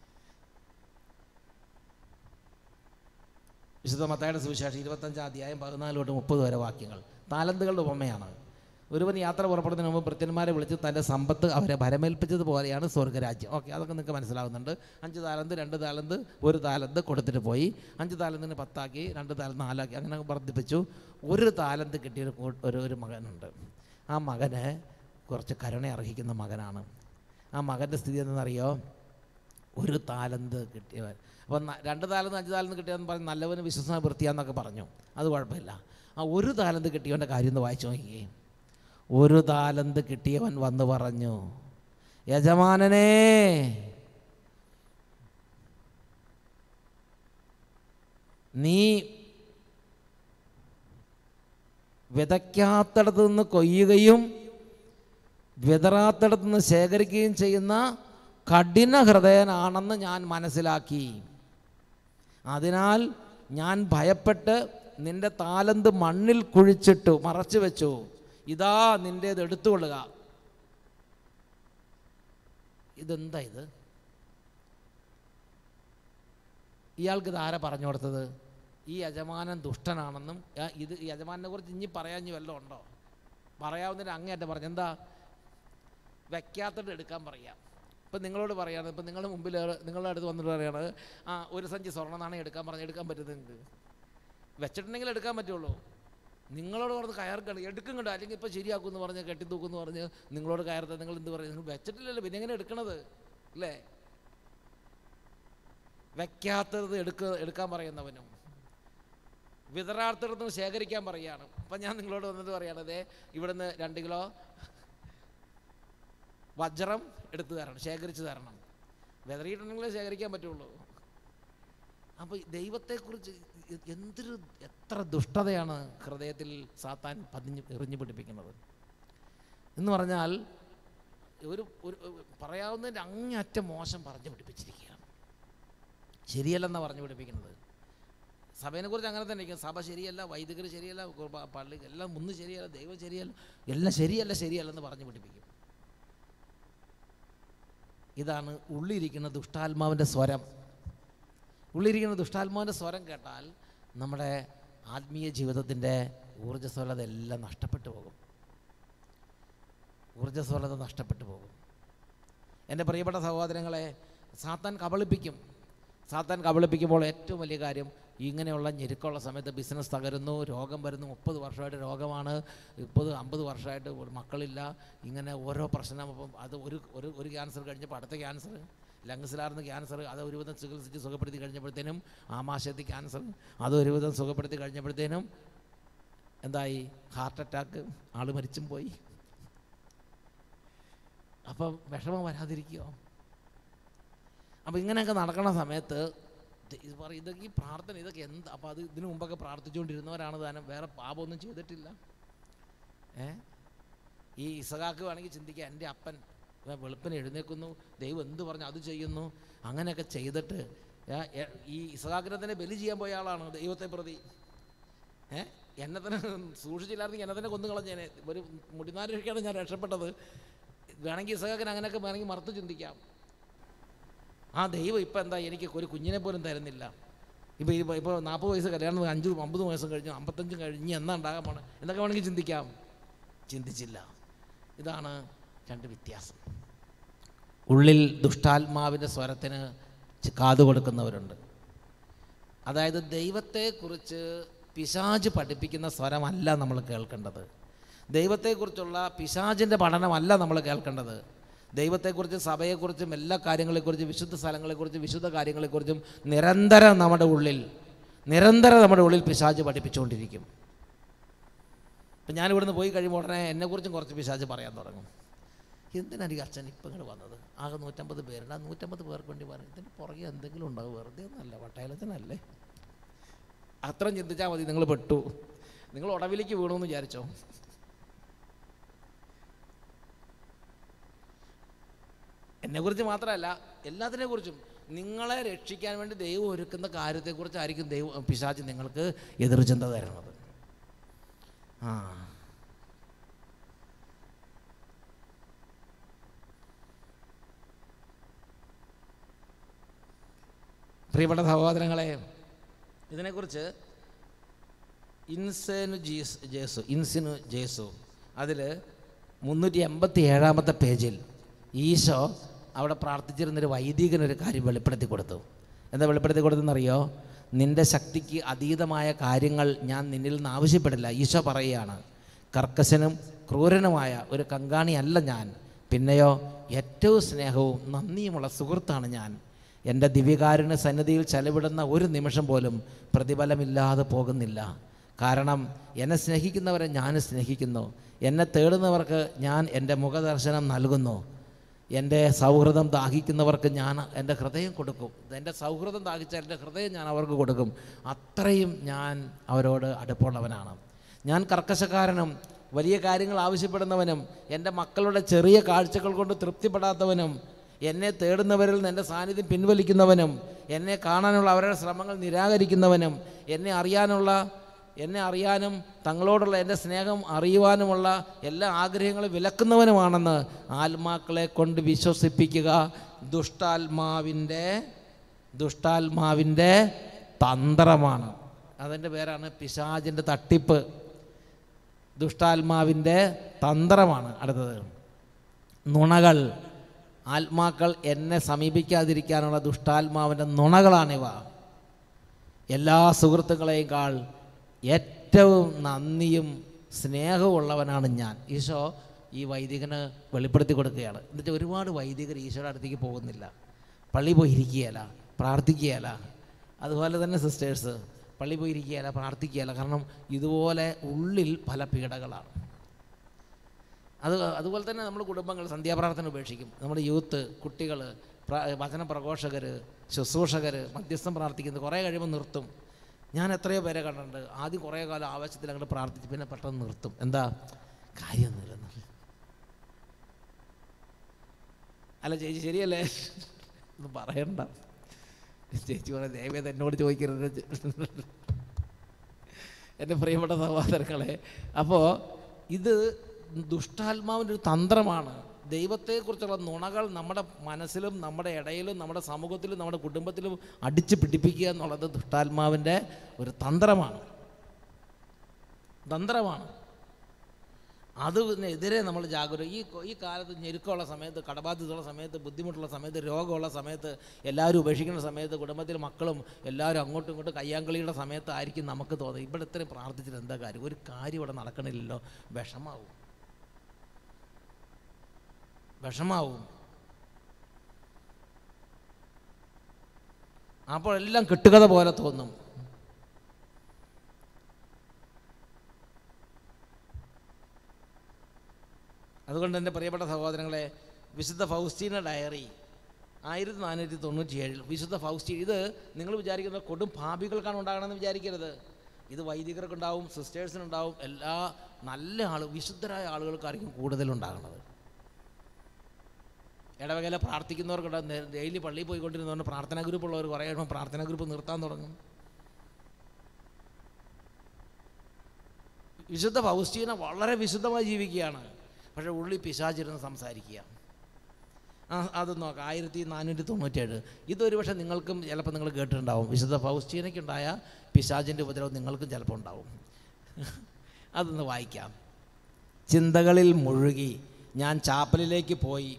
വിശുദ്ധ മത്തായിയുടെ സുവിശേഷം ഇരുപത്തഞ്ചാം അധ്യായം പതിനാല് തൊട്ട് മുപ്പത് വരെ വാക്യങ്ങൾ താലന്തുകളുടെ ഉപമയാണ്. ഒരുവൻ യാത്ര പുറപ്പെടുന്നതിന് മുമ്പ് ഭൃത്യന്മാരെ വിളിച്ച് തൻ്റെ സമ്പത്ത് അവരെ ഭരമേൽപ്പിച്ചതുപോലെയാണ് സ്വർഗ്ഗരാജ്യം. ഓക്കെ, അതൊക്കെ നിങ്ങൾക്ക് മനസ്സിലാകുന്നുണ്ട്. അഞ്ച് താലന്ത്, രണ്ട് താലന്ത്, ഒരു താലന്ത് കൊടുത്തിട്ട് പോയി. അഞ്ച് താലന്തിന് പത്താക്കി, രണ്ട് താലന്ത് നാലാക്കി, അങ്ങനെ വർദ്ധിപ്പിച്ചു. ഒരു താലന്ത് കിട്ടിയൊരു ഒരു ഒരു മകനുണ്ട്. ആ മകന് കുറച്ച് കരുണ അർഹിക്കുന്ന മകനാണ്. ആ മകൻ്റെ സ്ഥിതി എന്തെന്നറിയോ? ഒരു താലന്ത് കിട്ടിയവൻ. അപ്പം രണ്ട് താലന്ത് അഞ്ച് താലന്ത് കിട്ടിയതെന്ന് പറഞ്ഞ് നല്ലവന് വിശ്വസന വൃത്തിയാന്നൊക്കെ പറഞ്ഞു, അത് കുഴപ്പമില്ല. ആ ഒരു താലന്ത് കിട്ടിയവൻ്റെ കാര്യം ഒന്ന് വായിച്ചു നോക്കിയേ. ഒരു താലന്ത് കിട്ടിയവൻ വന്ന് പറഞ്ഞു, യജമാനനേ, നീ വിതയ്ക്കാത്തടത്ത് നിന്ന് കൊയ്യുകയും വിതറാത്തടത്ത് നിന്ന് ശേഖരിക്കുകയും ചെയ്യുന്ന കഠിന ഹൃദയനാണെന്ന് ഞാൻ മനസ്സിലാക്കി. അതിനാൽ ഞാൻ ഭയപ്പെട്ട് നിന്റെ താലന്ത് മണ്ണിൽ കുഴിച്ചിട്ടു മറച്ചു വെച്ചു. ഇതാ നിൻ്റേത് എടുത്തുകൊള്ളുക. ഇതെന്താ ഇത്? ഇയാൾക്ക് ഇതാരാ പറഞ്ഞു കൊടുത്തത്? ഈ യജമാനൻ ദുഷ്ടനാണെന്നും ഇത് ഈ യജമാനെ കുറിച്ച് ഇനി പറയാഞ്ഞു വല്ലതും ഉണ്ടോ? പറയാവുന്നതിന് അങ്ങേയറ്റം പറഞ്ഞു. എന്താ? വെക്കാത്തിട്ട് എടുക്കാൻ പറയാം. ഇപ്പം നിങ്ങളോട് പറയാണ്, ഇപ്പം നിങ്ങളുടെ മുമ്പിൽ നിങ്ങളുടെ അടുത്ത് വന്നിട്ട് പറയാണ്, ആ ഒരു സഞ്ചി സ്വർണ്ണ നാണയം എടുക്കാൻ പറഞ്ഞ് എടുക്കാൻ പറ്റുന്നത് നിങ്ങൾക്ക് വെച്ചിട്ടുണ്ടെങ്കിൽ എടുക്കാൻ പറ്റുള്ളൂ. നിങ്ങളോട് പറഞ്ഞ് കയർക്കണം, എടുക്കും കണ്ടോ, അല്ലെങ്കിൽ ഇപ്പോൾ ശരിയാക്കുമെന്ന് പറഞ്ഞ് കെട്ടിത്തൂക്കുമെന്ന് പറഞ്ഞ് നിങ്ങളോട് കയർത്ത നിങ്ങൾ എന്ത് പറയും? നിങ്ങൾ വെച്ചിട്ടില്ലല്ലോ, പിന്നെ എങ്ങനെ എടുക്കണത് അല്ലേ? വെക്കാത്തത് എടുക്ക എടുക്കാൻ പറയുന്നവനും വിതറാത്തടത്ത് നിന്ന് ശേഖരിക്കാൻ പറയുകയാണ്. അപ്പം ഞാൻ നിങ്ങളോട് വന്നിട്ട് പറയണത്, ഇവിടുന്ന് രണ്ട് കിലോ വജ്രം എടുത്തു തരണം, ശേഖരിച്ച് തരണം. വിതറിയിട്ടുണ്ടെങ്കിലേ ശേഖരിക്കാൻ പറ്റുള്ളൂ. അപ്പോൾ ദൈവത്തെക്കുറിച്ച് എന്തൊരു എത്ര ദുഷ്ടതയാണ് ഹൃദയത്തിൽ സാത്താൻ പതിഞ്ഞ് എറിഞ്ഞു പിടിപ്പിക്കുന്നത് എന്ന് പറഞ്ഞാൽ, ഒരു ഒരു പറയാവുന്നതിൻ്റെ അങ്ങേയറ്റം മോശം പറഞ്ഞു പിടിപ്പിച്ചിരിക്കുകയാണ്. ശരിയല്ലെന്നാണ് പറഞ്ഞു പിടിപ്പിക്കുന്നത്. സഭയെക്കുറിച്ച് അങ്ങനെ തന്നെ ഇരിക്കും. സഭ ശരിയല്ല, വൈദികർ ശരിയല്ല, പള്ളി എല്ലാം ഒന്നും ശരിയല്ല, ദൈവം ശരിയല്ല, എല്ലാം ശരിയല്ല ശരിയല്ലെന്ന് പറഞ്ഞു പിടിപ്പിക്കും. ഇതാണ് ഉള്ളിരിക്കുന്ന ദുഷ്ടാത്മാവിൻ്റെ സ്വരം. ഉള്ളിരിക്കുന്ന ദുഷ്ടാത്മാവിൻ്റെ സ്വരം കേട്ടാൽ നമ്മുടെ ആത്മീയ ജീവിതത്തിൻ്റെ ഊർജ്ജസ്വലത എല്ലാം നഷ്ടപ്പെട്ടു പോകും. ഊർജ്ജസ്വലത നഷ്ടപ്പെട്ടു പോകും. എൻ്റെ പ്രിയപ്പെട്ട സഹോദരങ്ങളെ, സാത്താൻ കബളിപ്പിക്കും. സാത്താൻ കബളിപ്പിക്കുമ്പോൾ ഏറ്റവും വലിയ കാര്യം, ഇങ്ങനെയുള്ള ഞെരുക്കമുള്ള സമയത്ത് ബിസിനസ് തകരുന്നു, രോഗം വരുന്നു. മുപ്പത് വർഷമായിട്ട് രോഗമാണ്, മുപ്പത് അമ്പത് വർഷമായിട്ട് ഒരു മക്കളില്ല, ഇങ്ങനെ ഓരോ പ്രശ്നം. അപ്പം അത് ഒരു ഒരു ഒരു ക്യാൻസർ കഴിഞ്ഞപ്പോൾ അടുത്ത ക്യാൻസർ, ലങ്സിലാർന്ന് ക്യാൻസർ, അത് ഒരുവിധം ചികിത്സിച്ച് സുഖപ്പെടുത്തി കഴിഞ്ഞപ്പോഴത്തേനും ആമാശയത്തിൽ ക്യാൻസർ, അത് ഒരുവിധം സുഖപ്പെടുത്തി കഴിഞ്ഞപ്പോഴത്തേനും എന്തായി? ഹാർട്ട് അറ്റാക്ക്, ആൾ മരിച്ചും പോയി. അപ്പം വിഷമം വരാതിരിക്കുമോ? അപ്പം ഇങ്ങനെയൊക്കെ നടക്കണ സമയത്ത് ഇത് പറയും, ഇതൊക്കെ ഈ പ്രാർത്ഥന ഇതൊക്കെ എന്താ? അപ്പോൾ അത് ഇതിനു മുമ്പൊക്കെ പ്രാർത്ഥിച്ചുകൊണ്ടിരുന്നവരാണ് താനും, വേറെ പാപമൊന്നും ചെയ്തിട്ടില്ല. ഏ ഈ ഇസഹാക്ക് വേണമെങ്കിൽ ചിന്തിക്കുക, എൻ്റെ അപ്പൻ വെളുപ്പിന് എഴുന്നേൽക്കുന്നു, ദൈവം എന്ത് പറഞ്ഞു അത് ചെയ്യുന്നു, അങ്ങനെയൊക്കെ ചെയ്തിട്ട് ഈ ഇസഹാക്കിനെ തന്നെ ബലി ചെയ്യാൻ പോയ ആളാണ് ദൈവത്തെ പ്രതി. ഏഹ് എന്നെ തന്നെ സൂക്ഷിച്ചില്ലായിരുന്നെങ്കിൽ എന്നെ തന്നെ കൊന്നു കളഞ്ഞേനെ. ഒരു മുടിനാര് കഴിക്കാണ് ഞാൻ രക്ഷപ്പെട്ടത്. വേണമെങ്കിൽ ഇസഹാക്കിന് അങ്ങനെയൊക്കെ വേണമെങ്കിൽ മറുത്ത് ചിന്തിക്കാം. ആ ദൈവം ഇപ്പം എന്താ എനിക്ക് ഒരു കുഞ്ഞിനെ പോലും തരുന്നില്ല. ഇപ്പോൾ ഇപ്പോൾ ഇപ്പോൾ നാൽപ്പത് വയസ്സ് കല്യാണം അഞ്ചും അമ്പതും വയസ്സും കഴിഞ്ഞു, അമ്പത്തഞ്ചും കഴിഞ്ഞ് എന്നാ ഉണ്ടാകാൻ പോണേ എന്നൊക്കെ വേണമെങ്കിൽ ചിന്തിക്കാം. ചിന്തിച്ചില്ല. ഇതാണ് രണ്ട് വ്യത്യാസം. ഉള്ളിൽ ദുഷ്ടാത്മാവിൻ്റെ സ്വരത്തിന് കാതു കൊടുക്കുന്നവരുണ്ട്. അതായത് ദൈവത്തെക്കുറിച്ച് പിശാച് പഠിപ്പിക്കുന്ന സ്വരമല്ല നമ്മൾ കേൾക്കേണ്ടത്. ദൈവത്തെക്കുറിച്ചുള്ള പിശാചിൻ്റെ പഠനമല്ല നമ്മൾ കേൾക്കേണ്ടത്. ദൈവത്തെക്കുറിച്ച്, സഭയെക്കുറിച്ചും, എല്ലാ കാര്യങ്ങളെക്കുറിച്ചും, വിശുദ്ധ സ്ഥലങ്ങളെക്കുറിച്ചും, വിശുദ്ധ കാര്യങ്ങളെക്കുറിച്ചും നിരന്തരം നമ്മുടെ ഉള്ളിൽ നിരന്തരം നമ്മുടെ ഉള്ളിൽ പിശാച് പഠിപ്പിച്ചുകൊണ്ടിരിക്കും. ഇപ്പം ഞാനിവിടുന്ന് പോയി കഴിയുമ്പോൾ ഉടനെ എന്നെക്കുറിച്ചും കുറച്ച് പിശാച് പറയാൻ തുടങ്ങും. എന്തിനായിരിക്കും അച്ഛൻ ഇപ്പം ഇങ്ങോട്ട് വന്നത്? ആകെ നൂറ്റമ്പത് പേരുണ്ട്, ആ നൂറ്റമ്പത് പേർക്ക് വേണ്ടി പറഞ്ഞു. ഇതിൻ്റെ പുറകെ എന്തെങ്കിലും ഉണ്ടാവും, വെറുതെ ഒന്നല്ല, വട്ടയലത്തിനല്ലേ. അത്രയും ചിന്തിച്ചാൽ മതി, നിങ്ങൾ പെട്ടു. നിങ്ങൾ ഉടവിലേക്ക് വീണമെന്ന് വിചാരിച്ചോ? എന്നെക്കുറിച്ച് മാത്രമല്ല, എല്ലാത്തിനെക്കുറിച്ചും നിങ്ങളെ രക്ഷിക്കാൻ വേണ്ടി ദൈവം ഒരുക്കുന്ന കാര്യത്തെക്കുറിച്ചായിരിക്കും ദൈവം പിശാച് നിങ്ങൾക്ക് എതിർചിന്ത തരുന്നത്. ആ പ്രിയപ്പെട്ട സഹോദരങ്ങളെ, ഇതിനെക്കുറിച്ച് ഇൻസേനു ജീസ് ജേസു ഇൻസിനു ജേസു അതിൽ മുന്നൂറ്റി എൺപത്തി ഏഴാമത്തെ പേജിൽ ഈശോ അവിടെ പ്രാർത്ഥിച്ചിരുന്നൊരു വൈദികനൊരു കാര്യം വെളിപ്പെടുത്തി കൊടുത്തു. എന്താ വെളിപ്പെടുത്തി കൊടുത്തെന്നറിയോ? നിൻ്റെ ശക്തിക്ക് അതീതമായ കാര്യങ്ങൾ ഞാൻ നിന്നിൽ നിന്ന് ആവശ്യപ്പെടില്ല. ഈശോ പറയുകയാണ്, കർക്കശനും ക്രൂരനുമായ ഒരു കങ്കാണിയല്ല ഞാൻ, പിന്നെയോ ഏറ്റവും സ്നേഹവും നന്ദിയുമുള്ള സുഹൃത്താണ് ഞാൻ. എൻ്റെ ദിവ്യകാരുണ്യ സന്നിധിയിൽ ചെലവിടുന്ന ഒരു നിമിഷം പോലും പ്രതിഫലമില്ലാതെ പോകുന്നില്ല. കാരണം എന്നെ സ്നേഹിക്കുന്നവരെ ഞാൻ സ്നേഹിക്കുന്നു, എന്നെ തേടുന്നവർക്ക് ഞാൻ എൻ്റെ മുഖദർശനം നൽകുന്നു, എൻ്റെ സൗഹൃദം ദാഹിക്കുന്നവർക്ക് ഞാൻ എൻ്റെ ഹൃദയം കൊടുക്കും. എൻ്റെ സൗഹൃദം ദാഹിച്ചാൽ എൻ്റെ ഹൃദയം ഞാൻ അവർക്ക് കൊടുക്കും. അത്രയും ഞാൻ അവരോട് അടുപ്പമുള്ളവനാണ്. ഞാൻ കർക്കശക്കാരനും വലിയ കാര്യങ്ങൾ ആവശ്യപ്പെടുന്നവനും എൻ്റെ മക്കളുടെ ചെറിയ കാഴ്ചകൾ കൊണ്ട് തൃപ്തിപ്പെടാത്തവനും എന്നെ തേടുന്നവരിൽ നിന്ന് എൻ്റെ സാന്നിധ്യം പിൻവലിക്കുന്നവനും എന്നെ കാണാനുള്ള അവരുടെ ശ്രമങ്ങൾ നിരാകരിക്കുന്നവനും എന്നെ അറിയാനുള്ള എന്നെ അറിയാനും തങ്ങളോടുള്ള എൻ്റെ സ്നേഹം അറിയുവാനുമുള്ള എല്ലാ ആഗ്രഹങ്ങളും വിലക്കുന്നവനുമാണെന്ന് ആത്മാക്കളെ കൊണ്ട് വിശ്വസിപ്പിക്കുക ദുഷ്ടാത്മാവിൻ്റെ ദുഷ്ടാത്മാവിൻ്റെ തന്ത്രമാണ്. അതിൻ്റെ പേരാണ് പിശാചിൻ്റെ തട്ടിപ്പ്. ദുഷ്ടാത്മാവിൻ്റെ തന്ത്രമാണ്. അടുത്തത് നുണകൾ. ആത്മാക്കൾ എന്നെ സമീപിക്കാതിരിക്കാനുള്ള ദുഷ്ടാത്മാവിൻ്റെ നുണകളാണിവ. എല്ലാ സുഹൃത്തുക്കളെക്കാൾ ഏറ്റവും നന്ദിയും സ്നേഹമുള്ളവനാണ് ഞാൻ. ഈശോ ഈ വൈദികന് വെളിപ്പെടുത്തി കൊടുക്കുകയാണ്. എന്നിട്ട് ഒരുപാട് വൈദികർ ഈശോയുടെ അടുത്തേക്ക് പോകുന്നില്ല, പള്ളി പോയി ഇരിക്കുകയല്ല, പ്രാർത്ഥിക്കുകയല്ല. അതുപോലെ തന്നെ സിസ്റ്റേഴ്സ് പള്ളി പോയി ഇരിക്കുകയല്ല, പ്രാർത്ഥിക്കുകയല്ല. കാരണം ഇതുപോലെ ഉള്ളിൽ പല പീഡകളാണ്. അത് അതുപോലെ തന്നെ നമ്മൾ കുടുംബങ്ങൾ സന്ധ്യാപ്രാർത്ഥന ഉപേക്ഷിക്കും. നമ്മുടെ യൂത്ത്, കുട്ടികൾ, വചന പ്രഘോഷകർ, ശുശ്രൂഷകർ മധ്യസ്ഥം പ്രാർത്ഥിക്കുന്നത് കുറേ കഴിയുമ്പോൾ നിർത്തും. ഞാൻ എത്രയോ പേരെ കണ്ടിട്ടുണ്ട്, ആദ്യം കുറേ കാലം ആവശ്യത്തിൽ അങ്ങോട്ട് പ്രാർത്ഥിച്ച് പിന്നെ പെട്ടെന്ന് നിർത്തും. എന്താ കാര്യമൊന്നുമില്ലെന്ന്. അല്ല ചേച്ചി ശരിയല്ലേ? ഒന്നും പറയണ്ട. ചേച്ചി പറയാം ദൈവം എന്നോട് ചോദിക്കരുത്. എൻ്റെ പ്രിയപ്പെട്ട സഹോദരങ്ങളെ, അപ്പോൾ ഇത് ദുഷ്ടാത്മാവിൻ്റെ ഒരു തന്ത്രമാണ്. ദൈവത്തെക്കുറിച്ചുള്ള നുണകൾ നമ്മുടെ മനസ്സിലും നമ്മുടെ ഇടയിലും നമ്മുടെ സമൂഹത്തിലും നമ്മുടെ കുടുംബത്തിലും അടിച്ചു പിടിപ്പിക്കുക എന്നുള്ളത് ദുഷ്ടാത്മാവിൻ്റെ ഒരു തന്ത്രമാണ് തന്ത്രമാണ് അതിനെതിരെ നമ്മൾ ജാഗ്രത. ഈ ഈ കാലത്ത് ഞെരുക്കമുള്ള സമയത്ത്, കടബാധ്യതയുള്ള സമയത്ത്, ബുദ്ധിമുട്ടുള്ള സമയത്ത്, രോഗമുള്ള സമയത്ത്, എല്ലാവരും ഉപേക്ഷിക്കുന്ന സമയത്ത്, കുടുംബത്തിൽ മക്കളും എല്ലാവരും അങ്ങോട്ടും ഇങ്ങോട്ടും കയ്യാങ്കളിയുടെ സമയത്തായിരിക്കും നമുക്ക് തോന്നുന്നത് ഇവിടെ ഇത്രയും പ്രാർത്ഥിച്ചിട്ട് എന്താ കാര്യം, ഒരു കാര്യം ഇവിടെ നടക്കണില്ലല്ലോ. വിഷമാവും വിഷമാവും അപ്പോൾ എല്ലാം കെട്ടുകഥ പോലെ തോന്നും. അതുകൊണ്ട് എൻ്റെ പ്രിയപ്പെട്ട സഹോദരങ്ങളെ, വിശുദ്ധ ഫൗസ്റ്റീന ഡയറി ആയിരത്തി നാനൂറ്റി തൊണ്ണൂറ്റി ഏഴിൽ വിശുദ്ധ ഫൗസ്റ്റീൻ, ഇത് നിങ്ങൾ വിചാരിക്കുന്നത് കൊടും പാപികൾക്കാണ് ഉണ്ടാകണമെന്ന് വിചാരിക്കരുത്. ഇത് വൈദികർക്കുണ്ടാവും, സിസ്റ്റേഴ്സിനുണ്ടാവും, എല്ലാ നല്ല ആൾ വിശുദ്ധരായ ആളുകൾക്കായിരിക്കും കൂടുതലുണ്ടാകുന്നത്. ഇടവകയിലെ പ്രാർത്ഥിക്കുന്നവർക്കുണ്ടാവും. ഡെയിലി പള്ളിയിൽ പോയിക്കൊണ്ടിരുന്നതുകൊണ്ട് പ്രാർത്ഥനാ ഗ്രൂപ്പുള്ളവർ കുറേ കഴിയുമ്പോൾ പ്രാർത്ഥനാ ഗ്രൂപ്പ് നിർത്താൻ തുടങ്ങും. വിശുദ്ധ ഫൗസ്റ്റീന വളരെ വിശുദ്ധമായി ജീവിക്കുകയാണ്, പക്ഷേ ഉള്ളി പിശാചിരുന്ന് സംസാരിക്കുക. ആ അത് നോക്കാം, ആയിരത്തി നാനൂറ്റി തൊണ്ണൂറ്റേഴ്. ഇതൊരു പക്ഷേ നിങ്ങൾക്കും ചിലപ്പോൾ നിങ്ങൾ കേട്ടിട്ടുണ്ടാവും. വിശുദ്ധ ഫൗസ്റ്റീനയ്ക്കുണ്ടായ പിശാചിൻ്റെ ഉപദ്രവം നിങ്ങൾക്കും ചിലപ്പോൾ ഉണ്ടാവും. അതൊന്ന് വായിക്കാം. ചിന്തകളിൽ മുഴുകി ഞാൻ ചാപ്പലിലേക്ക് പോയി.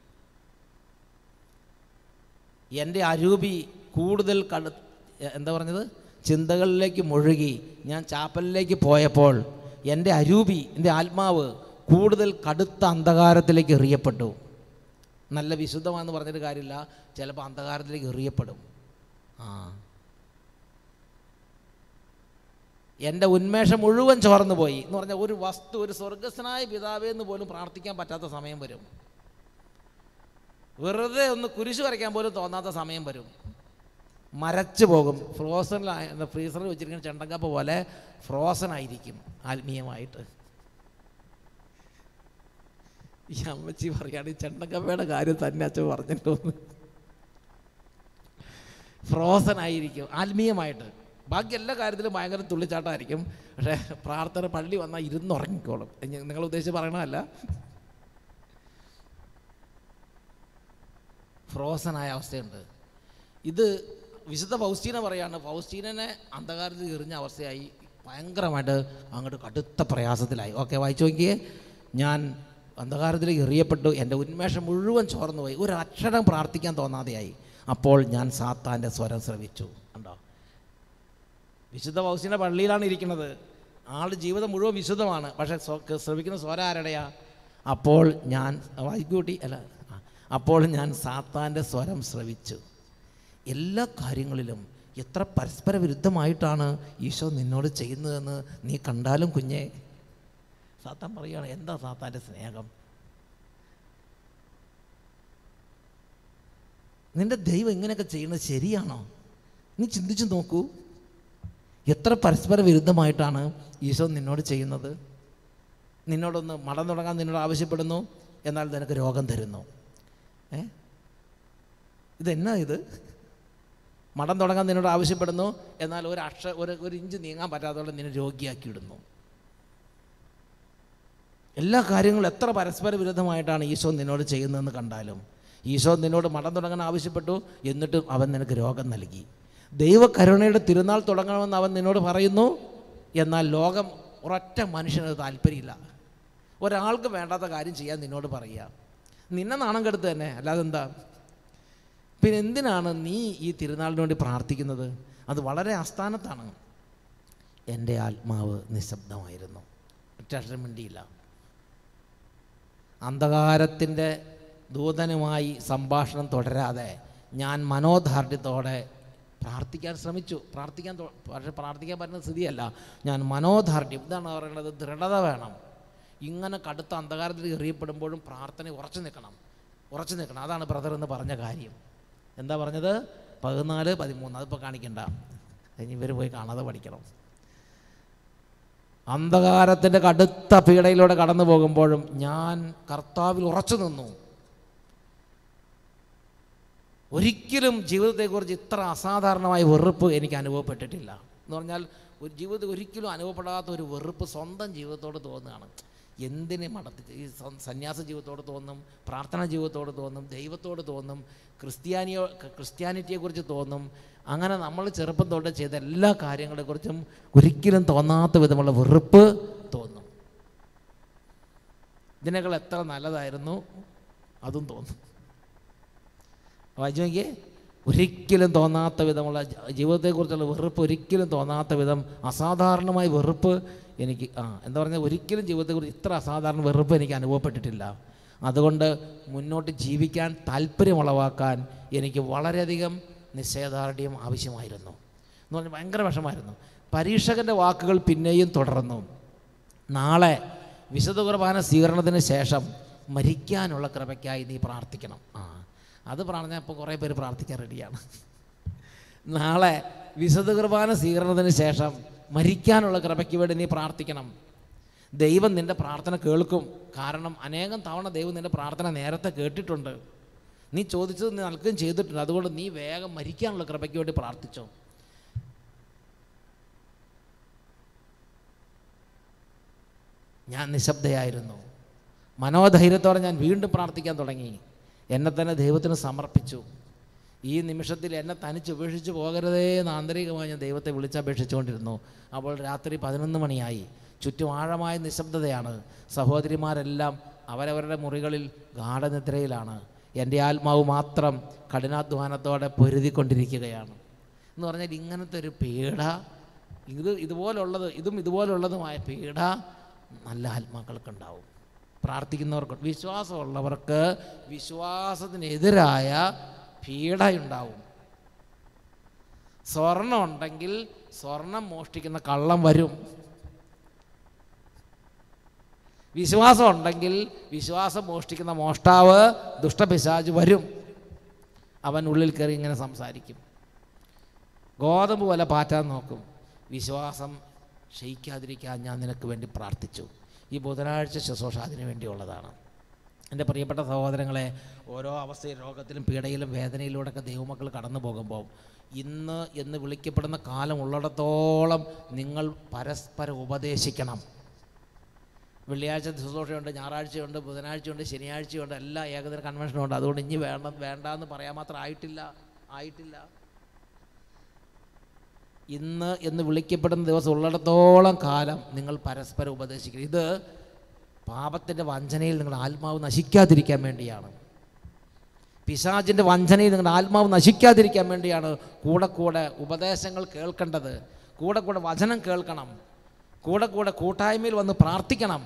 എൻ്റെ അരൂപി കൂടുതൽ കടു എന്താ പറഞ്ഞത് ചിന്തകളിലേക്ക് മുഴുകി ഞാൻ ചാപ്പലിലേക്ക് പോയപ്പോൾ എൻ്റെ അരൂപി, എൻ്റെ ആത്മാവ് കൂടുതൽ കടുത്ത അന്ധകാരത്തിലേക്ക് എറിയപ്പെട്ടു. നല്ല വിശുദ്ധമാണെന്ന് പറഞ്ഞിട്ട് കാര്യമില്ല, ചിലപ്പോൾ അന്ധകാരത്തിലേക്ക് എറിയപ്പെടും. ആ എൻ്റെ ഉന്മേഷം മുഴുവൻ ചോർന്നു പോയി എന്ന് പറഞ്ഞാൽ ഒരു വസ്തു, ഒരു സ്വർഗസ്വനായ പിതാവേ എന്ന് പോലും പ്രാർത്ഥിക്കാൻ പറ്റാത്ത സമയം വരും. വെറുതെ ഒന്ന് കുരിശ് വരയ്ക്കാൻ പോലും തോന്നാത്ത സമയം വരും. മരച്ചു പോകും. ഫ്രോസണിൽ ഫ്രീസറിൽ വെച്ചിരിക്കുന്ന ചെണ്ടക്കപ്പ പോലെ ഫ്രോസൺ ആയിരിക്കും ആത്മീയമായിട്ട്. ഈ അമ്മച്ചി പറയുകയാണ് ഈ ചെണ്ടക്കപ്പയുടെ കാര്യം തന്നെ അച്ഛൻ പറഞ്ഞിട്ടോന്ന്. ഫ്രോസൺ ആയിരിക്കും ആത്മീയമായിട്ട്. ബാക്കി എല്ലാ കാര്യത്തിലും ഭയങ്കര തുള്ളിച്ചാട്ടമായിരിക്കും. പക്ഷേ പ്രാർത്ഥന പള്ളി വന്നാൽ ഇരുന്നുറങ്ങിക്കോളും. നിങ്ങൾ ഉദ്ദേശിച്ച് പറയണമല്ല, ഫ്രോസനായ അവസ്ഥയുണ്ട്. ഇത് വിശുദ്ധ ഫൗസ്റ്റീന പറയാണ്, ഫൗസ്റ്റീനെ അന്ധകാരത്തിൽ എറിഞ്ഞ അവസ്ഥയായി, ഭയങ്കരമായിട്ട് അങ്ങോട്ട് കടുത്ത പ്രയാസത്തിലായി. ഓക്കെ, വായിച്ചു നോക്കിയേ. ഞാൻ അന്ധകാരത്തിലേക്ക് എറിയപ്പെട്ടു, എൻ്റെ ഉന്മേഷം മുഴുവൻ ചോർന്നു പോയി, ഒരു അക്ഷരം പ്രാർത്ഥിക്കാൻ തോന്നാതെയായി. അപ്പോൾ ഞാൻ സാത്താൻ്റെ സ്വരം ശ്രവിച്ചു. കണ്ടോ, വിശുദ്ധ ഫൗസ്റ്റീന പള്ളിയിലാണ് ഇരിക്കുന്നത്, ആളുടെ ജീവിതം മുഴുവൻ വിശുദ്ധമാണ്, പക്ഷേ ശ്രവിക്കുന്ന സ്വരം ആരുടെയാ? അപ്പോൾ ഞാൻ വായിക്കൂട്ടി അല്ല അപ്പോൾ ഞാൻ സാത്താൻ്റെ സ്വരം ശ്രവിച്ചു. എല്ലാ കാര്യങ്ങളിലും എത്ര പരസ്പര വിരുദ്ധമായിട്ടാണ് ഈശോ നിന്നോട് ചെയ്യുന്നതെന്ന് നീ കണ്ടാലും കുഞ്ഞെ. സാത്താൻ പറയുകയാണ്, എന്താ സാത്താൻ്റെ സ്നേഹം? നിൻ്റെ ദൈവം ഇങ്ങനെയൊക്കെ ചെയ്യുന്നത് ശരിയാണോ? നീ ചിന്തിച്ചു നോക്കൂ, എത്ര പരസ്പര വിരുദ്ധമായിട്ടാണ് ഈശോ നിന്നോട് ചെയ്യുന്നത്. നിന്നോടൊന്ന് മടം തുടങ്ങാൻ നിന്നോട് ആവശ്യപ്പെടുന്നു, എന്നാൽ നിനക്ക് രോഗം തരുന്നു. ഏ ഇതെന്നാ ഇത്? മടം തുടങ്ങാൻ നിന്നോട് ആവശ്യപ്പെടുന്നു, എന്നാൽ ഒരു അക്ഷ ഒരു ഒരു ഇഞ്ച് നീങ്ങാൻ പറ്റാത്തതുകൊണ്ട് നിന്നെ രോഗിയാക്കി ഇടുന്നു. എല്ലാ കാര്യങ്ങളും എത്ര പരസ്പര വിരുദ്ധമായിട്ടാണ് ഈശോ നിന്നോട് ചെയ്യുന്നതെന്ന് കണ്ടാലും. ഈശോ നിന്നോട് മടം തുടങ്ങാൻ ആവശ്യപ്പെട്ടു, എന്നിട്ടും അവൻ നിനക്ക് രോഗം നൽകി. ദൈവകരുണയുടെ തിരുനാൾ തുടങ്ങണമെന്ന് അവൻ നിന്നോട് പറയുന്നു, എന്നാൽ ലോകം ഒരൊറ്റ മനുഷ്യനത് താല്പര്യമില്ല. ഒരാൾക്ക് വേണ്ടാത്ത കാര്യം ചെയ്യാൻ നിന്നോട് പറയുക. നിന്നെ നാണം കെടുത്ത് തന്നെ, അല്ലാതെ എന്താ? പിന്നെ എന്തിനാണ് നീ ഈ തിരുനാളിന് വേണ്ടി പ്രാർത്ഥിക്കുന്നത്? അത് വളരെ അസ്ഥാനത്താണ്. എൻ്റെ ആത്മാവ് നിശബ്ദമായിരുന്നു, ഒറ്റക്ഷരം മിണ്ടിയില്ല. അന്ധകാരത്തിൻ്റെ ദൂതനുമായി സംഭാഷണം തുടരാതെ ഞാൻ മനോദാർഢ്യത്തോടെ പ്രാർത്ഥിക്കാൻ ശ്രമിച്ചു. പ്രാർത്ഥിക്കാൻ പക്ഷേ പ്രാർത്ഥിക്കാൻ പറ്റുന്ന സ്ഥിതിയല്ല. ഞാൻ മനോദാർഢ്യം, ഇതാണ് പറയുന്നത്, ദൃഢത വേണം. ഇങ്ങനെ കടുത്ത അന്ധകാരത്തിൽ എറിയപ്പെടുമ്പോഴും പ്രാർത്ഥന ഉറച്ചു നിൽക്കണം, ഉറച്ചു നിൽക്കണം. അതാണ് ബ്രദർ എന്ന് പറഞ്ഞ കാര്യം. എന്താ പറഞ്ഞത്? പതിനാല് പതിമൂന്ന് അതിപ്പോൾ കാണിക്കണ്ട, ഇനി ഇവർ പോയി കാണാതെ പഠിക്കണം. അന്ധകാരത്തിൻ്റെ കടുത്ത പീഡയിലൂടെ കടന്നു പോകുമ്പോഴും ഞാൻ കർത്താവിൽ ഉറച്ചു നിന്നു. ഒരിക്കലും ജീവിതത്തെക്കുറിച്ച് ഇത്ര അസാധാരണമായ വെറുപ്പ് എനിക്ക് അനുഭവപ്പെട്ടിട്ടില്ല. എന്ന് പറഞ്ഞാൽ ഒരു ജീവിതത്തിൽ ഒരിക്കലും അനുഭവപ്പെടാത്ത ഒരു വെറുപ്പ് സ്വന്തം ജീവിതത്തോട് തോന്നുകയാണ്. എന്തിനെ മടത്തി ഈ സന്യാസ ജീവിതത്തോട് തോന്നും, പ്രാർത്ഥനാ ജീവിതത്തോട് തോന്നും, ദൈവത്തോട് തോന്നും, ക്രിസ്ത്യാനിയോ ക്രിസ്ത്യാനിറ്റിയെക്കുറിച്ച് തോന്നും. അങ്ങനെ നമ്മൾ ചെറുപ്പം തൊട്ട് ചെയ്ത എല്ലാ കാര്യങ്ങളെക്കുറിച്ചും ഒരിക്കലും തോന്നാത്ത വിധമുള്ള വെറുപ്പ് തോന്നും. ഇതിനേക്കാൾ എത്ര നല്ലതായിരുന്നു അതും തോന്നും. വായിച്ചു നോക്കിയേ, ഒരിക്കലും തോന്നാത്ത വിധമുള്ള ജീവിതത്തെക്കുറിച്ചുള്ള വെറുപ്പ്, ഒരിക്കലും തോന്നാത്ത വിധം അസാധാരണമായ വെറുപ്പ് എനിക്ക് ആ എന്താ പറഞ്ഞാൽ ഒരിക്കലും ജീവിതത്തെക്കുറിച്ച് ഇത്ര അസാധാരണ വെറുപ്പ് എനിക്ക് അനുഭവപ്പെട്ടിട്ടില്ല. അതുകൊണ്ട് മുന്നോട്ട് ജീവിക്കാൻ താല്പര്യമുളവാക്കാൻ എനിക്ക് വളരെയധികം നിശ്ചയദാർഢ്യം ആവശ്യമായിരുന്നു എന്ന് പറഞ്ഞാൽ ഭയങ്കര വിഷമായിരുന്നു. പരീക്ഷകൻ്റെ വാക്കുകൾ പിന്നെയും തുടർന്നു. നാളെ വിശുദ്ധ കുർബാന സ്വീകരണത്തിന് ശേഷം മരിക്കാനുള്ള കൃപയ്ക്കായി നീ പ്രാർത്ഥിക്കണം. ആ അത് പറഞ്ഞാൽ ഇപ്പോൾ കുറേ പേര് പ്രാർത്ഥിക്കാൻ റെഡിയാണ്. നാളെ വിശുദ്ധ കുർബാന സ്വീകരണത്തിന് ശേഷം മരിക്കാനുള്ള കൃപയ്ക്ക് വേണ്ടി നീ പ്രാർത്ഥിക്കണം. ദൈവം നിൻ്റെ പ്രാർത്ഥന കേൾക്കും. കാരണം അനേകം തവണ ദൈവം നിൻ്റെ പ്രാർത്ഥന നേരത്തെ കേട്ടിട്ടുണ്ട്. നീ ചോദിച്ചത് നീ നൽകുകയും ചെയ്തിട്ടുണ്ട്. അതുകൊണ്ട് നീ വേഗം മരിക്കാനുള്ള കൃപയ്ക്ക് വേണ്ടി പ്രാർത്ഥിച്ചോ. ഞാൻ നിശബ്ദയായിരുന്നു. മനോധൈര്യത്തോടെ ഞാൻ വീണ്ടും പ്രാർത്ഥിക്കാൻ തുടങ്ങി. എന്നെ തന്നെ ദൈവത്തിന് സമർപ്പിച്ചു. ഈ നിമിഷത്തിൽ എന്നെ തനിച്ച് ഉപേക്ഷിച്ച് പോകരുതേ എന്ന് ആന്തരികമായി ഞാൻ ദൈവത്തെ വിളിച്ചപേക്ഷിച്ചുകൊണ്ടിരുന്നു. അപ്പോൾ രാത്രി പതിനൊന്ന് മണിയായി. ചുറ്റും ആഴമായ നിശബ്ദതയാണ്. സഹോദരിമാരെല്ലാം അവരവരുടെ മുറികളിൽ ഗാഠനിദ്രയിലാണ്. എൻ്റെ ആത്മാവ് മാത്രം കഠിനാധ്വാനത്തോടെ പൊരുതിക്കൊണ്ടിരിക്കുകയാണ്. എന്ന് പറഞ്ഞാൽ ഇങ്ങനത്തെ ഒരു പീഡ, ഇത് ഇതുപോലുള്ളത് ഇതും ഇതുപോലുള്ളതുമായ പീഡ നല്ല ആത്മാക്കൾക്കുണ്ടാവും. പ്രാർത്ഥിക്കുന്നവർക്ക്, വിശ്വാസമുള്ളവർക്ക് വിശ്വാസത്തിനെതിരായ പീഡയുണ്ടാവും. സ്വർണം ഉണ്ടെങ്കിൽ സ്വർണം മോഷ്ടിക്കുന്ന കള്ളം വരും. വിശ്വാസം ഉണ്ടെങ്കിൽ വിശ്വാസം മോഷ്ടിക്കുന്ന മോഷ്ടാവ് ദുഷ്ടപിശാച് വരും. അവൻ ഉള്ളിൽ കയറി ഇങ്ങനെ സംസാരിക്കും. ഗോതമ്പ് പോലെ പാറ്റാൻ നോക്കും. വിശ്വാസം ക്ഷയിക്കാതിരിക്കാൻ ഞാൻ നിനക്ക് വേണ്ടി പ്രാർത്ഥിച്ചു. ഈ ബുധനാഴ്ച ശുശ്രൂഷ അതിനു വേണ്ടിയുള്ളതാണ്. എൻ്റെ പ്രിയപ്പെട്ട സഹോദരങ്ങളെ, ഓരോ അവസ്ഥയിൽ, രോഗത്തിലും പീഡയിലും വേദനയിലൂടെയൊക്കെ ദൈവമക്കൾ കടന്നു പോകുമ്പോൾ ഇന്ന് എന്ന് വിളിക്കപ്പെടുന്ന കാലം ഉള്ളിടത്തോളം നിങ്ങൾ പരസ്പരം ഉപദേശിക്കണം. വെള്ളിയാഴ്ച ശുശ്രൂഷയുണ്ട്, ഞായറാഴ്ചയുണ്ട്, ബുധനാഴ്ചയുണ്ട്, ശനിയാഴ്ചയുണ്ട്, എല്ലാ ഏകദിന കൺവെൻഷനുണ്ട്. അതുകൊണ്ട് ഇനി വേണ്ട വേണ്ട എന്ന് പറയാൻ മാത്രം ആയിട്ടില്ല ആയിട്ടില്ല ഇന്ന് എന്ന് വിളിക്കപ്പെടുന്ന ദിവസം ഉള്ളിടത്തോളം കാലം നിങ്ങൾ പരസ്പരം ഉപദേശിക്കണം. ഇത് പാപത്തിൻ്റെ വഞ്ചനയിൽ നിങ്ങളുടെ ആത്മാവ് നശിക്കാതിരിക്കാൻ വേണ്ടിയാണ്. പിശാചിൻ്റെ വഞ്ചനയിൽ നിങ്ങളുടെ ആത്മാവ് നശിക്കാതിരിക്കാൻ വേണ്ടിയാണ് കൂടെ കൂടെ ഉപദേശങ്ങൾ കേൾക്കേണ്ടത്. കൂടെ കൂടെ വചനം കേൾക്കണം. കൂടെ കൂടെ കൂട്ടായ്മയിൽ വന്ന് പ്രാർത്ഥിക്കണം.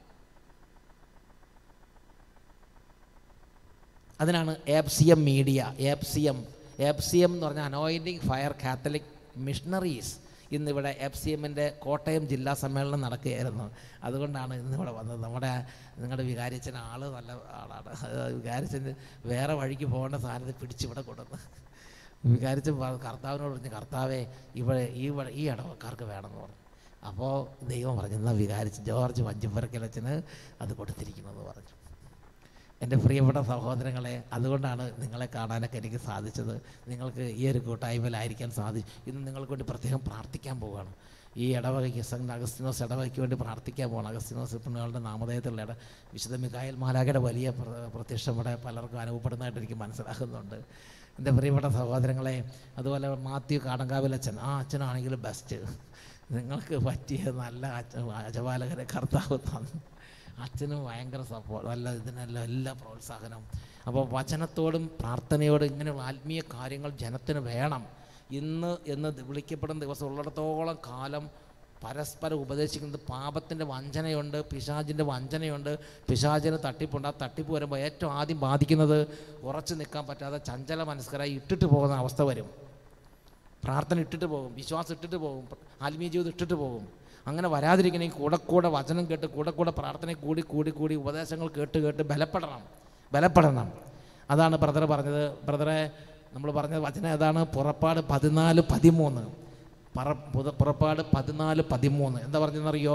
അതിനാണ് F C M media. F C M F C M എന്ന് പറഞ്ഞാൽ അനോയിൻറ്റിങ് ഫയർ കാത്തലിക് മിഷണറീസ്. ഇന്നിവിടെ എഫ് സി എമ്മിൻ്റെ കോട്ടയം ജില്ലാ സമ്മേളനം നടക്കുകയായിരുന്നു. അതുകൊണ്ടാണ് ഇന്നിവിടെ വന്നത്. നമ്മുടെ നിങ്ങളുടെ വികാരിച്ചൻ ആൾ നല്ല ആളാണ്. വികാരിച്ചന് വേറെ വഴിക്ക് പോകേണ്ട സാധനത്തെ പിടിച്ചിവിടെ കൊണ്ടുവന്ന് വികാരിച്ചൻ കർത്താവിനോട് പറഞ്ഞു, കർത്താവേ ഇവിടെ ഈ ഈ ഇടവക്കാർക്ക് വേണമെന്ന് പറഞ്ഞു. അപ്പോൾ ദൈവം പറഞ്ഞു, എന്നാൽ വികാരിച്ച് ജോർജ് വഞ്ചിപ്പുരക്കലച്ചന് അത് കൊടുത്തിരിക്കുമെന്ന് പറഞ്ഞു. എൻ്റെ പ്രിയപ്പെട്ട സഹോദരങ്ങളെ, അതുകൊണ്ടാണ് നിങ്ങളെ കാണാനൊക്കെ എനിക്ക് സാധിച്ചത്. നിങ്ങൾക്ക് ഈ ഒരു കൂട്ടായ്മയിലായിരിക്കാൻ സാധിച്ചു. ഇന്ന് നിങ്ങൾക്ക് വേണ്ടി പ്രത്യേകം പ്രാർത്ഥിക്കാൻ പോവുകയാണ്. ഈ ഇടവകയ്ക്ക് സെൻറ്റ് അഗസ്തിനോസ് ഇടവകയ്ക്ക് വേണ്ടി പ്രാർത്ഥിക്കാൻ പോകണം. അഗസ്തിനോസ് പുണ്യങ്ങളുടെ നാമധേയത്തിലുള്ള ഇട വിശുദ്ധ മിഖായേൽ മാലാഖയുടെ വലിയ പ്രത്യക്ഷം ഇവിടെ പലർക്കും അനുഭവപ്പെടുന്നതായിട്ട് എനിക്ക് മനസ്സിലാക്കുന്നുണ്ട്. എൻ്റെ പ്രിയപ്പെട്ട സഹോദരങ്ങളെ, അതുപോലെ മാത്യു കാടങ്കാവിലച്ഛൻ, ആ അച്ഛനാണെങ്കിലും ബെസ്റ്റ്. നിങ്ങൾക്ക് പറ്റിയ നല്ല അച്ഛൻ അജപാലകരെ കർത്താവ് തന്നു. അച്ഛനും ഭയങ്കര സപ്പോർട്ട്, നല്ല ഇതിനെല്ലാം എല്ലാ പ്രോത്സാഹനം. അപ്പോൾ വചനത്തോടും പ്രാർത്ഥനയോടും ഇങ്ങനെയുള്ള ആത്മീയ കാര്യങ്ങൾ ജനത്തിന് വേണം. ഇന്ന് എന്ന് വിളിക്കപ്പെടുന്ന ദിവസം ഉള്ളിടത്തോളം കാലം പരസ്പരം ഉപദേശിക്കുന്നത് പാപത്തിൻ്റെ വഞ്ചനയുണ്ട്, പിശാചിൻ്റെ വഞ്ചനയുണ്ട്, പിശാചിന് തട്ടിപ്പുണ്ട്. ആ തട്ടിപ്പ് വരുമ്പോൾ ഏറ്റവും ആദ്യം ബാധിക്കുന്നത് ഉറച്ചു നിൽക്കാൻ പറ്റാതെ ചഞ്ചല മനസ്കരായി ഇട്ടിട്ട് പോകുന്ന അവസ്ഥ വരും. പ്രാർത്ഥന ഇട്ടിട്ട് പോകും, വിശ്വാസം ഇട്ടിട്ട് പോകും, ആത്മീയ ജീവിതം ഇട്ടിട്ട് പോകും. അങ്ങനെ വരാതിരിക്കണമെങ്കിൽ കൂടെ കൂടെ വചനം കേട്ട് കൂടെ കൂടെ പ്രാർത്ഥന കൂടി കൂടി കൂടി ഉപദേശങ്ങൾ കേട്ട് കേട്ട് ബലപ്പെടണം ബലപ്പെടണം അതാണ് ബ്രദർ പറഞ്ഞത്. ബ്രദറെ നമ്മൾ പറഞ്ഞ വചനം ഏതാണ്? പുറപ്പാട് പതിനാല് പതിമൂന്ന് പറ പുറപ്പാട് പതിനാല് പതിമൂന്ന് എന്താ പറഞ്ഞതെന്നറിയോ?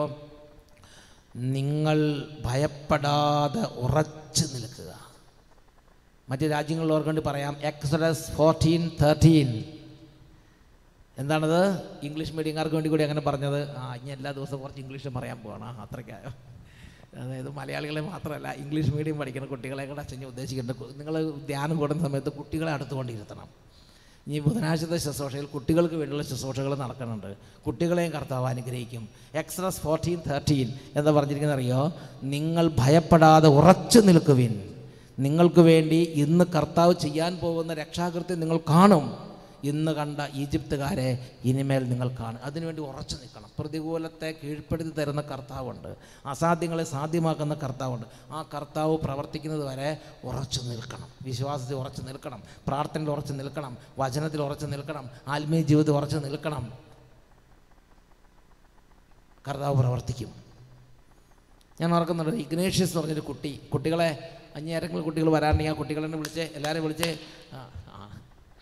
നിങ്ങൾ ഭയപ്പെടാതെ ഉറച്ചു നിൽക്കുക. മറ്റ് രാജ്യങ്ങളിലുള്ളവർക്ക് വേണ്ടി പറയാം, എക്സോഡസ് ഫോർട്ടീൻ തേർട്ടീൻ. എന്താണത്? ഇംഗ്ലീഷ് മീഡിയംകാർക്ക് വേണ്ടി കൂടി അങ്ങനെ പറഞ്ഞത്. ആ ഇനി എല്ലാ ദിവസവും കുറച്ച് ഇംഗ്ലീഷ് പറയാൻ പോകണം. അത്രയ്ക്കായോ? അതായത് മലയാളികളെ മാത്രമല്ല, ഇംഗ്ലീഷ് മീഡിയം പഠിക്കുന്ന കുട്ടികളെ കൂടെ അച്ഛനെ ഉദ്ദേശിക്കേണ്ടത്. നിങ്ങൾ ധ്യാനം കൂടുന്ന സമയത്ത് കുട്ടികളെ അടുത്തുകൊണ്ടിരുത്തണം. ഇനി ബുധനാഴ്ചത്തെ ശുശ്രൂഷയിൽ കുട്ടികൾക്ക് വേണ്ടിയുള്ള ശുശ്രൂഷകൾ നടക്കുന്നുണ്ട്. കുട്ടികളെയും കർത്താവ് അനുഗ്രഹിക്കും. എക്സോഡസ് ഫോർട്ടീൻ തേർട്ടീൻ എന്താ പറഞ്ഞിരിക്കുന്നത് അറിയോ? നിങ്ങൾ ഭയപ്പെടാതെ ഉറച്ചു നിൽക്കുവിൻ. നിങ്ങൾക്ക് വേണ്ടി ഇന്ന് കർത്താവ് ചെയ്യാൻ പോകുന്ന രക്ഷാകൃത്യം നിങ്ങൾ കാണും. ഇന്ന് കണ്ട ഈജിപ്തുകാരെ ഇനിമേൽ നിങ്ങൾ കാണും. അതിനുവേണ്ടി ഉറച്ചു നിൽക്കണം. പ്രതികൂലത്തെ കീഴ്പ്പെടുത്തി തരുന്ന കർത്താവുണ്ട്, അസാധ്യങ്ങളെ സാധ്യമാക്കുന്ന കർത്താവുണ്ട്. ആ കർത്താവ് പ്രവർത്തിക്കുന്നത് വരെ ഉറച്ചു നിൽക്കണം. വിശ്വാസത്തിൽ ഉറച്ചു നിൽക്കണം, പ്രാർത്ഥനയിൽ ഉറച്ചു നിൽക്കണം, വചനത്തിൽ ഉറച്ചു നിൽക്കണം, ആത്മീയ ജീവിതത്തിൽ ഉറച്ചു നിൽക്കണം. കർത്താവ് പ്രവർത്തിക്കും. ഞാൻ ഓർക്കുന്നുണ്ട്, ഇഗ്നേഷ്യസ് എന്ന് പറഞ്ഞൊരു കുട്ടി, കുട്ടികളെ അഞ്ഞേരെങ്കിലും കുട്ടികൾ വരാറുണ്ടെങ്കിൽ ആ കുട്ടികളെന്നെ വിളിച്ചേ, എല്ലാവരെയും വിളിച്ചേ,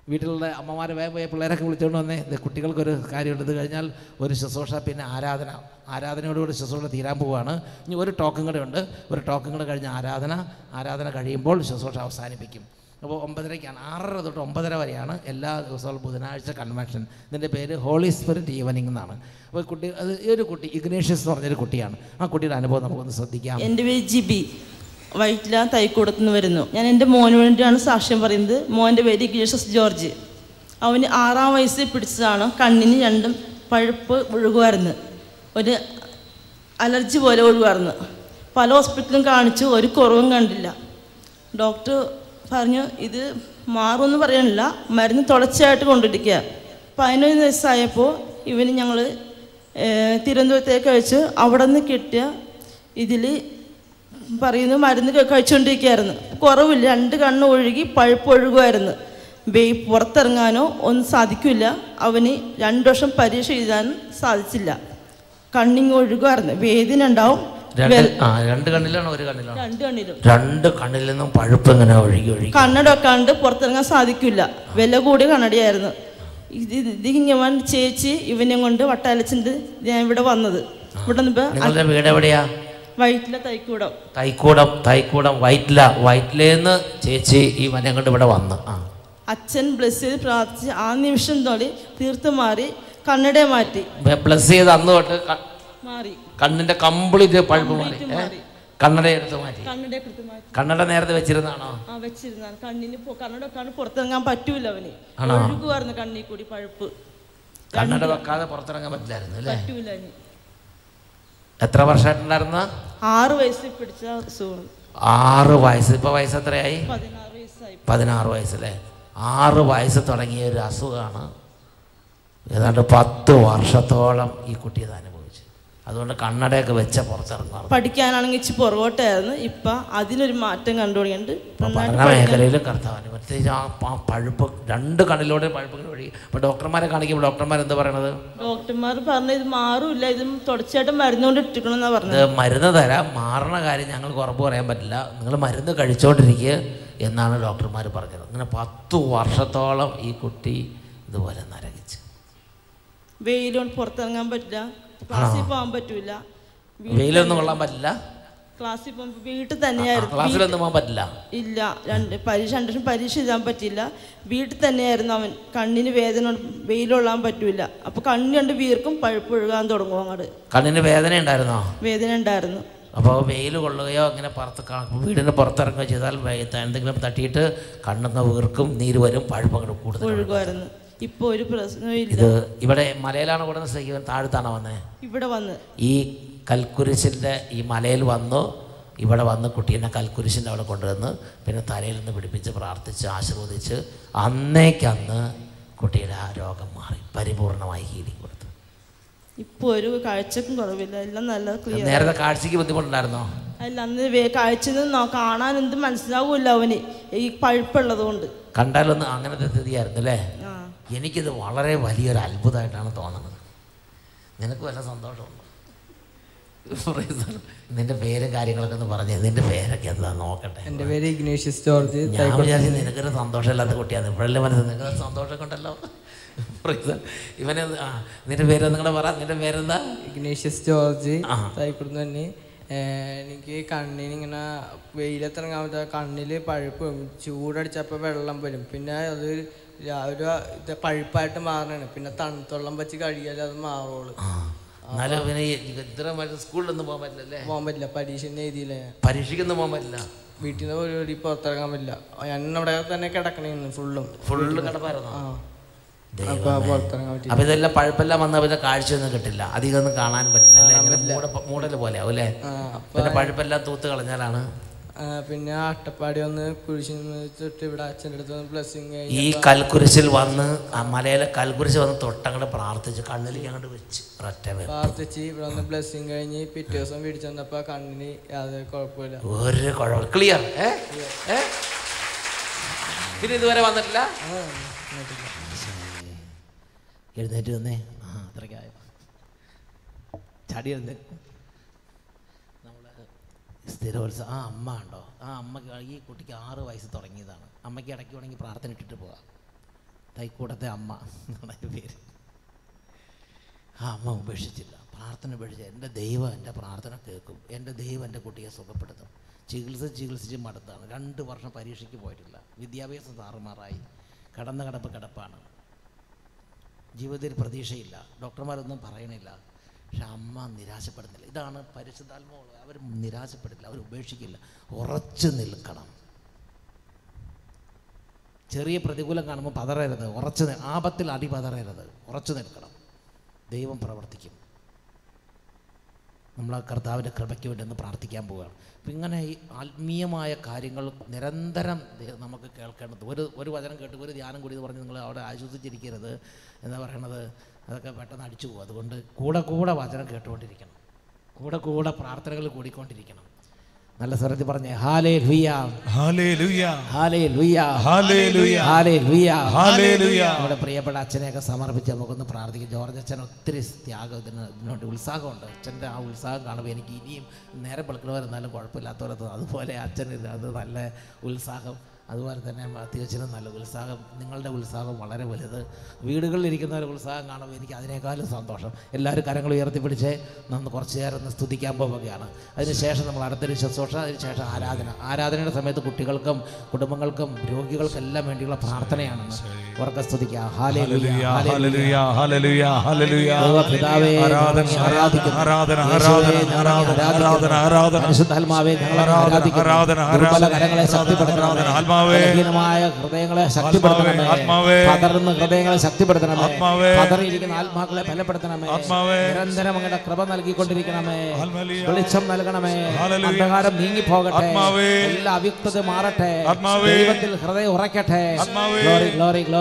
വീട്ടിലുള്ള അമ്മമാരെ വേഗം പോയ പിള്ളേരൊക്കെ വിളിച്ചുകൊണ്ട് വന്നേ, ഇത് കുട്ടികൾക്കൊരു കാര്യമുണ്ട്. ഇത് കഴിഞ്ഞാൽ ഒരു ശുശ്രൂഷ, പിന്നെ ആരാധന. ആരാധനയോടുകൂടി ശുശ്രൂഷ തീരാൻ പോവുകയാണ്. ഇനി ഒരു ടോക്കും കൂടെ ഉണ്ട്. ഒരു ടോക്കും കൂടെ കഴിഞ്ഞ് ആരാധന ആരാധന കഴിയുമ്പോൾ ശുശ്രൂഷ അവസാനിപ്പിക്കും. അപ്പോൾ ഒമ്പതരയ്ക്കാണ്, ആറര തൊട്ട് ഒമ്പതര വരെയാണ് എല്ലാ ദിവസവും ബുധനാഴ്ച കൺവെൻഷൻ. ഇതിൻ്റെ പേര് ഹോളി സ്പിരിറ്റ് ഈവനിങ് എന്നാണ്. അപ്പോൾ കുട്ടി, അത് ഈ ഒരു കുട്ടി ഇഗ്നേഷ്യസ് എന്ന് പറഞ്ഞൊരു കുട്ടിയാണ്. ആ കുട്ടിയുടെ അനുഭവം നമുക്കൊന്ന് ശ്രദ്ധിക്കാം. എൻ്റെ പേര് ജിബി, വൈറ്റില തൈക്കൂടത്തു നിന്ന് വരുന്നു. ഞാൻ എൻ്റെ മോന് വേണ്ടിയാണ് സാക്ഷ്യം പറയുന്നത്. മോൻ്റെ പേര് ഇഗ്നേഷ്യസ് ജോർജ്. അവന് ആറാം വയസ്സിൽ പിടിച്ചതാണ്. കണ്ണിന് രണ്ടും പഴുപ്പ് ഒഴുകുമായിരുന്നു, ഒരു അലർജി പോലെ ഒഴുകുമായിരുന്നു. പല ഹോസ്പിറ്റലും കാണിച്ചു, ഒരു കുറവും കണ്ടില്ല. ഡോക്ടർ പറഞ്ഞു ഇത് മാറുമെന്ന് പറയാനില്ല, മരുന്ന് തുടർച്ചയായിട്ട് കൊണ്ടിരിക്കുക. പതിനൊന്ന് വയസ്സായപ്പോൾ ഇവന് ഞങ്ങൾ തിരുവനന്തപുരത്തേക്ക് അയച്ച് അവിടെ നിന്ന് കിട്ടിയ ഇതിൽ പറയുന്നു മരുന്ന് കഴിച്ചുകൊണ്ടിരിക്കുകയായിരുന്നു. കുറവില്ല, രണ്ട് കണ്ണ് ഒഴുകി പഴുപ്പ് ഒഴുകുമായിരുന്നു. വേ പുറത്തിറങ്ങാനോ ഒന്നും സാധിക്കില്ല. അവന് രണ്ട് വർഷം പരീക്ഷ എഴുതാനും സാധിച്ചില്ല. കണ്ണിങ് ഒഴുകുമായിരുന്നു, വേദന ഉണ്ടാവും. രണ്ട് കണ്ണിലാണോ ഒരു കണ്ണിലാണോ? രണ്ട് കണ്ണിലും. രണ്ട് കണ്ണിൽ നിന്നും പഴുപ്പ് ഇങ്ങനെ ഒഴുകി ഒഴുകി കണ്ണട വെക്കാണ്ട് പുറത്തിറങ്ങാൻ സാധിക്കില്ല. വില കൂടിയ കണ്ണടയായിരുന്നു. ഇത് ഇതിങ്ങനെ ചേച്ചി ഇവനെ കൊണ്ട് വട്ടാലച്ചിണ്ട് ഞാൻ ഇവിടെ വന്നത്. ഇവിടെ നിങ്ങളുടെ വീട് എവിടെയാ? വൈറ്റില തൈക്കൂടം. തൈക്കൂടം തൈക്കൂടം വൈറ്റില. വൈറ്റിലേന്ന് ചേച്ചി ഈ മനം കൊണ്ട് ഇവിടെ വന്ന് അച്ഛൻ ബ്ലസ് ചെയ്ത് പ്രാർത്ഥിച്ച് ആ നിമിഷം തൊട്ട് തീർത്ത് മാറി. കണ്ണട മാറ്റി ബ്ലസ് ചെയ്ത് അന്ന് തൊട്ട് മാറി. കണ്ണിന്റെ കംപ്ലീറ്റ് പഴുപ്പ് മാറി. കണ്ണട എടുത്ത് മാറ്റി. കണ്ണട നേരത്തെ വെച്ചിരുന്നാണോ? ആ വെച്ചിരുന്നാണ്. കണ്ണിന് കണ്ണട വെക്കാണ്ട് പുറത്തിറങ്ങാൻ പറ്റൂല. അവന് ഒഴുകുമായിരുന്നു കണ്ണിൽ കൂടി പഴുപ്പ്. കണ്ണട വെക്കാതെ പുറത്തിറങ്ങാൻ പറ്റില്ലായിരുന്നു അല്ലേ? പറ്റൂല. എത്ര വർഷമായിട്ടുണ്ടായിരുന്ന? ആറ് വയസ്സിൽ പിടിച്ച അസുഖം. ആറ് വയസ്സ്. ഇപ്പൊ വയസ്സ് എത്രയായി? പതിനാറ് വയസ്സായി. പതിനാറ് വയസ്സല്ലേ? ആറ് വയസ്സ് തുടങ്ങിയ ഒരു അസുഖമാണ്. ഏതാണ്ട് പത്ത് വർഷത്തോളം ഈ കുട്ടി ഇത് അനുഭവിച്ചു. അതുകൊണ്ട് കണ്ണടയൊക്കെ വെച്ച പുറത്തിറങ്ങാറ്. പഠിക്കാനാണെങ്കിൽ ഇച്ചിരി പുറകോട്ടായിരുന്നു. ഇപ്പൊ അതിനൊരു മാറ്റം കണ്ടുപിടിക്കുന്നുണ്ട്. പഠന മേഖലയിലും കർത്താവിന് പ്രത്യേകിച്ച് ആ പഴുപ്പ് രണ്ട് കണ്ണിലൂടെ പഴുപ്പ് വഴി. അപ്പൊ ഡോക്ടർമാരെ കാണിക്കുമ്പോൾ ഡോക്ടർമാർ എന്താ പറയണത്? ഡോക്ടർമാർ പറഞ്ഞ ഇത് മാറൂല്ല, ഇത് തുടർച്ചയായിട്ട് മരുന്നുകൊണ്ട് ഇട്ടിക്കണമെന്നാ പറഞ്ഞത്. ഇത് മരുന്ന് തരാം, മാറണ കാര്യം ഞങ്ങൾക്ക് ഉറപ്പ് പറയാൻ പറ്റില്ല, നിങ്ങൾ മരുന്ന് കഴിച്ചോണ്ടിരിക്കുക എന്നാണ് ഡോക്ടർമാർ പറഞ്ഞത്. അങ്ങനെ പത്തു വർഷത്തോളം ഈ കുട്ടി ഇതുപോലെ നരകിച്ച്. വെയിലോണ്ട് പുറത്തിറങ്ങാൻ പറ്റില്ല, ക്ലാസ്സിൽ പോകാൻ പറ്റൂല, വെയിലൊന്നും കൊള്ളാൻ പറ്റില്ല, ക്ലാസ്സിൽ പോകുമ്പോൾ വീട്ടിൽ തന്നെയായിരുന്നു. ക്ലാസ്സിലൊന്നും പോകാൻ പറ്റില്ല. ഇല്ല, രണ്ട് പരീക്ഷ രണ്ട് വർഷം പരീക്ഷ എഴുതാൻ പറ്റില്ല. വീട്ടിൽ തന്നെയായിരുന്നു അവൻ. കണ്ണിന് വേദന, വെയിലൊള്ളാൻ പറ്റൂല. അപ്പൊ കണ്ണ് കണ്ട് വീർക്കും, പഴുപ്പ് ഒഴുകാൻ തുടങ്ങും. അങ്ങോട്ട് കണ്ണിന് വേദന ഉണ്ടായിരുന്നോ? വേദന ഉണ്ടായിരുന്നു. അപ്പോൾ വെയിൽ കൊള്ളുകയോ അങ്ങനെ പുറത്ത് വീടിന് പുറത്തിറങ്ങുകയോ ചെയ്താൽ എന്തെങ്കിലും തട്ടിയിട്ട് കണ്ണൊന്ന് വീർക്കും, നീര് വരും, പഴുപ്പ് അങ്ങോട്ട് കൂടുതൽ ഒഴുകുമായിരുന്നു. ഇപ്പൊ ഒരു പ്രശ്നമില്ല. ഇത് ഇവിടെ മലയിലാണ് കൂടുന്ന സ്ഥിതിക്ക് താഴത്താണ് വന്നത്. ഇവിടെ വന്ന് ഈ കൽക്കുരിശിൻ്റെ ഈ മലയിൽ വന്നു, ഇവിടെ വന്ന് കുട്ടീനെ കൽക്കുരിശിൻ്റെ അവിടെ കൊണ്ടുവന്ന് പിന്നെ തലയിൽ നിന്ന് പിടിപ്പിച്ച് പ്രാർത്ഥിച്ച് ആശീർവദിച്ച് അന്നേക്കന്ന് കുട്ടിയുടെ ആ രോഗം മാറി, പരിപൂർണമായി ഹീലിംഗ് കൊടുത്തു. ഇപ്പോൾ ഒരു കാഴ്ചക്കും കുറവില്ല, എല്ലാം നല്ല ക്ലിയർ. നേരത്തെ കാഴ്ചക്ക് ബുദ്ധിമുട്ടുണ്ടായിരുന്നോ? അല്ല, അന്ന് കാഴ്ച കാണാൻ എന്ത് മനസ്സിലാവൂല്ല അവന്, ഈ പഴുപ്പുള്ളത് കൊണ്ട്. കണ്ടാലൊന്നും അങ്ങനത്തെ സ്ഥിതിയായിരുന്നു അല്ലേ? എനിക്കിത് വളരെ വലിയൊരു അത്ഭുതമായിട്ടാണ് തോന്നുന്നത്. നിനക്ക് വല്ല സന്തോഷമുണ്ടോ? നിന്റെ പേരും കാര്യങ്ങളൊക്കെ ഒന്ന് പറഞ്ഞേ. നിന്റെ പേരൊക്കെ എന്താ നോക്കട്ടെ. എൻ്റെ പേര് ഇഗ്നേഷ്യസ് ജോർജ്. ഞാൻ വിചാരിച്ചു നിനക്കൊരു സന്തോഷമില്ലാത്ത കുട്ടിയാണ്. ഇപ്പോഴല്ലേ മനസ്സിൽ നിനക്ക് സന്തോഷമൊക്കെ ഉണ്ടല്ലോ. ഇവനെ ആ നിന്റെ പേര് നിങ്ങളുടെ പറ. നിന്റെ പേരെന്താ? Ignatius George. തൈക്കുടന്ന് തന്നെ. എനിക്ക് കണ്ണിന് ഇങ്ങനെ വെയിലത്തിറങ്ങാൻ പറ്റാ, കണ്ണിൽ പഴുപ്പ്, ചൂടടിച്ചപ്പോൾ വെള്ളം വരും, പിന്നെ അത് ഒരു ഇത് പഴുപ്പായിട്ട് മാറണാണ്. പിന്നെ തണുത്തുള്ളം വെച്ച് കഴിയാതെ അത് മാറുള്ളൂ. സ്കൂളിലൊന്നും പോകാൻ പറ്റില്ലല്ലേ? പോകാൻ പറ്റില്ല, പരീക്ഷ എഴുതിയില്ല. പരീക്ഷയ്ക്കൊന്നും പോകാൻ പറ്റില്ല, വീട്ടിൽ നിന്ന് ഒരു പുറത്തിറങ്ങാൻ പറ്റില്ല. ഞാൻ അവിടെ തന്നെ കിടക്കണേന്ന് ഫുള്ളും ഫുള്ള് കിടപ്പായിരുന്നു. അപ്പൊ ഇതെല്ലാം പഴുപ്പെല്ലാം വന്ന പിന്നെ കാഴ്ചയൊന്നും കിട്ടില്ല, അധികം ഒന്നും കാണാൻ പറ്റില്ല അല്ലേ? ഇങ്ങനെ മൂടല് പോലെ ആവും അല്ലേ? പിന്നെ പഴുപ്പെല്ലാം തൂത്ത് കളഞ്ഞാലാണ്. പിന്നെ അട്ടപ്പാടി വന്ന് കുരിശിന് തൊട്ട് ഇവിടെ അച്ഛൻ്റെ അടുത്ത് വന്ന് ബ്ലെസ്സിങ്. ഈ കൽക്കുരിശിൽ വന്ന് ആ മലയിലെ കൽക്കുരിശ് വന്ന് തൊട്ടങ്ങോട്ട് പ്രാർത്ഥിച്ച് കണ്ണിലേക്ക് അങ്ങോട്ട് വെച്ച് പ്രാർത്ഥിച്ച് ഇവിടെ വന്ന് ബ്ലെസ്സിങ് കഴിഞ്ഞ് പിറ്റേ ദിവസം വീട്ടിൽ ചെന്നപ്പോ കണ്ണിന് യാതൊരു കുഴപ്പമില്ല, ഒരു കുഴപ്പം, ക്ലിയർ. പിന്നെ ഇതുവരെ വന്നിട്ടില്ല. എഴുന്നേറ്റ് വന്നേ. ആ അത്രയ്ക്കായോ? ചാടി വന്ന് സ്ഥിരോത്സവം. ആ അമ്മ ഉണ്ടോ? ആ അമ്മക്ക് ഈ കുട്ടിക്ക് ആറ് വയസ്സ് തുടങ്ങിയതാണ്. അമ്മയ്ക്ക് ഇടയ്ക്ക് വേണമെങ്കിൽ പ്രാർത്ഥന ഇട്ടിട്ട് പോകാം. തൈക്കൂടത്തെ അമ്മ എന്നാണ് പേര്. ആ അമ്മ ഉപേക്ഷിച്ചില്ല, പ്രാർത്ഥന ഉപേക്ഷിച്ച. എൻ്റെ ദൈവം എൻ്റെ പ്രാർത്ഥന കേൾക്കും, എൻ്റെ ദൈവം എൻ്റെ കുട്ടിയെ സുഖപ്പെടുത്തും. ചികിത്സിച്ച് ചികിത്സിച്ച് മടുത്താണ്. രണ്ട് വർഷം പരീക്ഷയ്ക്ക് പോയിട്ടില്ല, വിദ്യാഭ്യാസം താറുമാറായി, കടന്ന കിടപ്പ് കിടപ്പാണ്, ജീവിതത്തിൽ പ്രതീക്ഷയില്ല, ഡോക്ടർമാരൊന്നും പറയണില്ല. പക്ഷെ അമ്മ നിരാശപ്പെടുന്നില്ല. ഇതാണ് പരിശുദ്ധാത്മാവ്. അവർ നിരാശപ്പെടില്ല, അവർ ഉപേക്ഷിക്കില്ല, ഉറച്ചു നിൽക്കണം. ചെറിയ പ്രതികൂലം കാണുമ്പോൾ പതറരുത്, ഉറച്ചു ആപത്തിൽ അടി പതറരുത്, ഉറച്ചു നിൽക്കണം. ദൈവം പ്രവർത്തിക്കും. നമ്മൾ ആ കർത്താവിൻ്റെ കൃപയ്ക്ക് വേണ്ടി ഒന്ന് പ്രാർത്ഥിക്കാൻ പോവുകയാണ്. അപ്പം ഇങ്ങനെ ഈ ആത്മീയമായ കാര്യങ്ങൾ നിരന്തരം നമുക്ക് കേൾക്കേണ്ടത്. ഒരു ഒരു വചനം കേട്ട് ഒരു ധ്യാനം കൂടി എന്ന് പറഞ്ഞ് നിങ്ങൾ അവിടെ ആശ്വസിച്ചിരിക്കരുത്. എന്താ പറയണത്, അതൊക്കെ പെട്ടെന്ന് അടിച്ചു പോകും. അതുകൊണ്ട് കൂടെ കൂടെ വചനം കേട്ടുകൊണ്ടിരിക്കണം, കൂടെ കൂടെ പ്രാർത്ഥനകൾ കൂടിക്കൊണ്ടിരിക്കണം. നല്ല സ്വരത്തിൽ പറഞ്ഞേ ഹല്ലേലൂയ ഹല്ലേലൂയ ഹല്ലേലൂയ ഹല്ലേലൂയ ഹല്ലേലൂയ ഹല്ലേലൂയ. നമ്മുടെ പ്രിയപ്പെട്ട അച്ഛനെയൊക്കെ സമർപ്പിച്ച് നമുക്കൊന്ന് പ്രാർത്ഥിക്കും. ജോർജ് അച്ഛൻ ഒത്തിരി ത്യാഗം ഇതിന് ഇതിനോട് ഉത്സാഹമുണ്ട്. അച്ഛൻ്റെ ആ ഉത്സാഹം കാണുമ്പോൾ എനിക്ക് ഇനിയും നേരെ വെളുക്കുന്നവരെന്നാലും കുഴപ്പമില്ലാത്തവരത്ത് അതുപോലെ അച്ഛന് അത് നല്ല ഉത്സാഹം. അതുപോലെ തന്നെ മാത്യുവച്ചനും നല്ല ഉത്സാഹം. നിങ്ങളുടെ ഉത്സാഹം വളരെ വലുത്. വീടുകളിലിരിക്കുന്നവരുടെ ഉത്സാഹം കാണുമ്പോൾ എനിക്ക് അതിനേക്കാളും സന്തോഷം. എല്ലാവരും കരങ്ങൾ ഉയർത്തിപ്പിടിച്ച് നമ്മൾ കുറച്ച് നേരം ഒന്ന് സ്തുതിക്കാൻ പോവുകയാണ്. അതിനുശേഷം നമ്മൾ അടുത്തൊരു ശുശ്രൂഷ, അതിനുശേഷം ആരാധന. ആരാധനയുടെ സമയത്ത് കുട്ടികൾക്കും കുടുംബങ്ങൾക്കും രോഗികൾക്കെല്ലാം വേണ്ടിയുള്ള പ്രാർത്ഥനയാണെന്ന് ഉറക്കെ സ്തുതിക്കുക. ഹല്ലേലൂയ ഹല്ലേലൂയ ഹല്ലേലൂയ ഹല്ലേലൂയ. പിതാവേ ആരാധിക്കുന്നു, പരിശുദ്ധാത്മാവേ ഞങ്ങളെ ആരാധിക്കുന്നു. ദുർബല കരങ്ങളെ ശക്തിപ്പെടുത്തണമേ, ബലഹീനമായ ഹൃദയങ്ങളെ ശക്തിപ്പെടുത്തണമേ, പതറുന്ന ഹൃദയങ്ങളെ ശക്തിപ്പെടുത്തണമേ, പതറിയിരിക്കുന്ന ആത്മാക്കളെ ബലപ്പെടുത്തണമേ. നിരന്തരം അങ്ങയുടെ കൃപ നൽകിക്കൊണ്ടിരിക്കണമേ, വെളിച്ചം നൽകണമേ, അന്ധകാരം നീങ്ങിപ്പോകട്ടെ, എല്ലാ അവ്യക്തത മാറട്ടെ, ദൈവത്തിൽ ഹൃദയം ഉറയ്ക്കട്ടെ. Glory glory glory.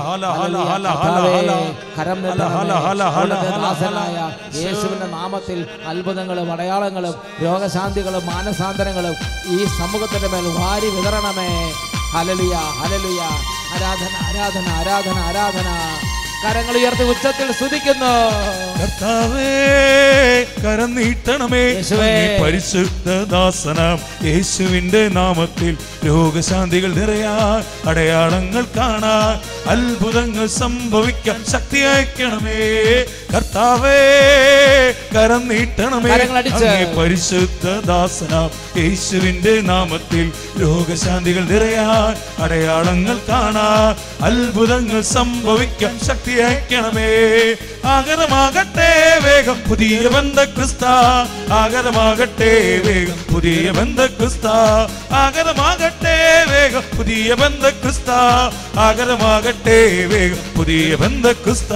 കരം ദാസനായ യേശുവിന്റെ നാമത്തിൽ അത്ഭുതങ്ങളും അടയാളങ്ങളും രോഗശാന്തികളും മാനസാന്തരങ്ങളും ഈ സമൂഹത്തിന്റെ മേൽ വാരി വിതരണമേ. ഹല്ലേലൂയ ഹല്ലേലൂയ. ആരാധന ആരാധന ആരാധന ആരാധന. കരങ്ങൾ ഉയർത്തി ഉച്ചത്തിൽ സ്തുതിക്കുന്നു. കർത്താവേ കരം നീട്ടണമേ, പരിശുദ്ധ ദാസനാം യേശുവിന്റെ നാമത്തിൽ രോഗശാന്തികൾ നിറയാൻ, അടയാളങ്ങൾ കാണാൻ, അത്ഭുതങ്ങൾ സംഭവിക്കാൻ ശക്തി അയക്കണമേ. കർത്താവേ കരം നീട്ടണമേ, പരിശുദ്ധ ദാസനാം യേശുവിന്റെ നാമത്തിൽ രോഗശാന്തികൾ നിറയാൻ, അടയാളങ്ങൾ കാണാൻ, അത്ഭുതങ്ങൾ സംഭവിക്കാൻ ശക്തി അയക്കണമേ. ആഗതമാകട്ടെ വേഗം പുതിയ ബന്ധക്രിസ്ത, ആഗതമാകട്ടെ വേഗം പുതിയ ബന്ധക്രിസ്ത, ആഗതമാകട്ടെ വേഗം പുതിയ ബന്ധക്രിസ്ത, ആഗതമാകട്ടെ വേഗം പുതിയ ബന്ധക്രിസ്ത.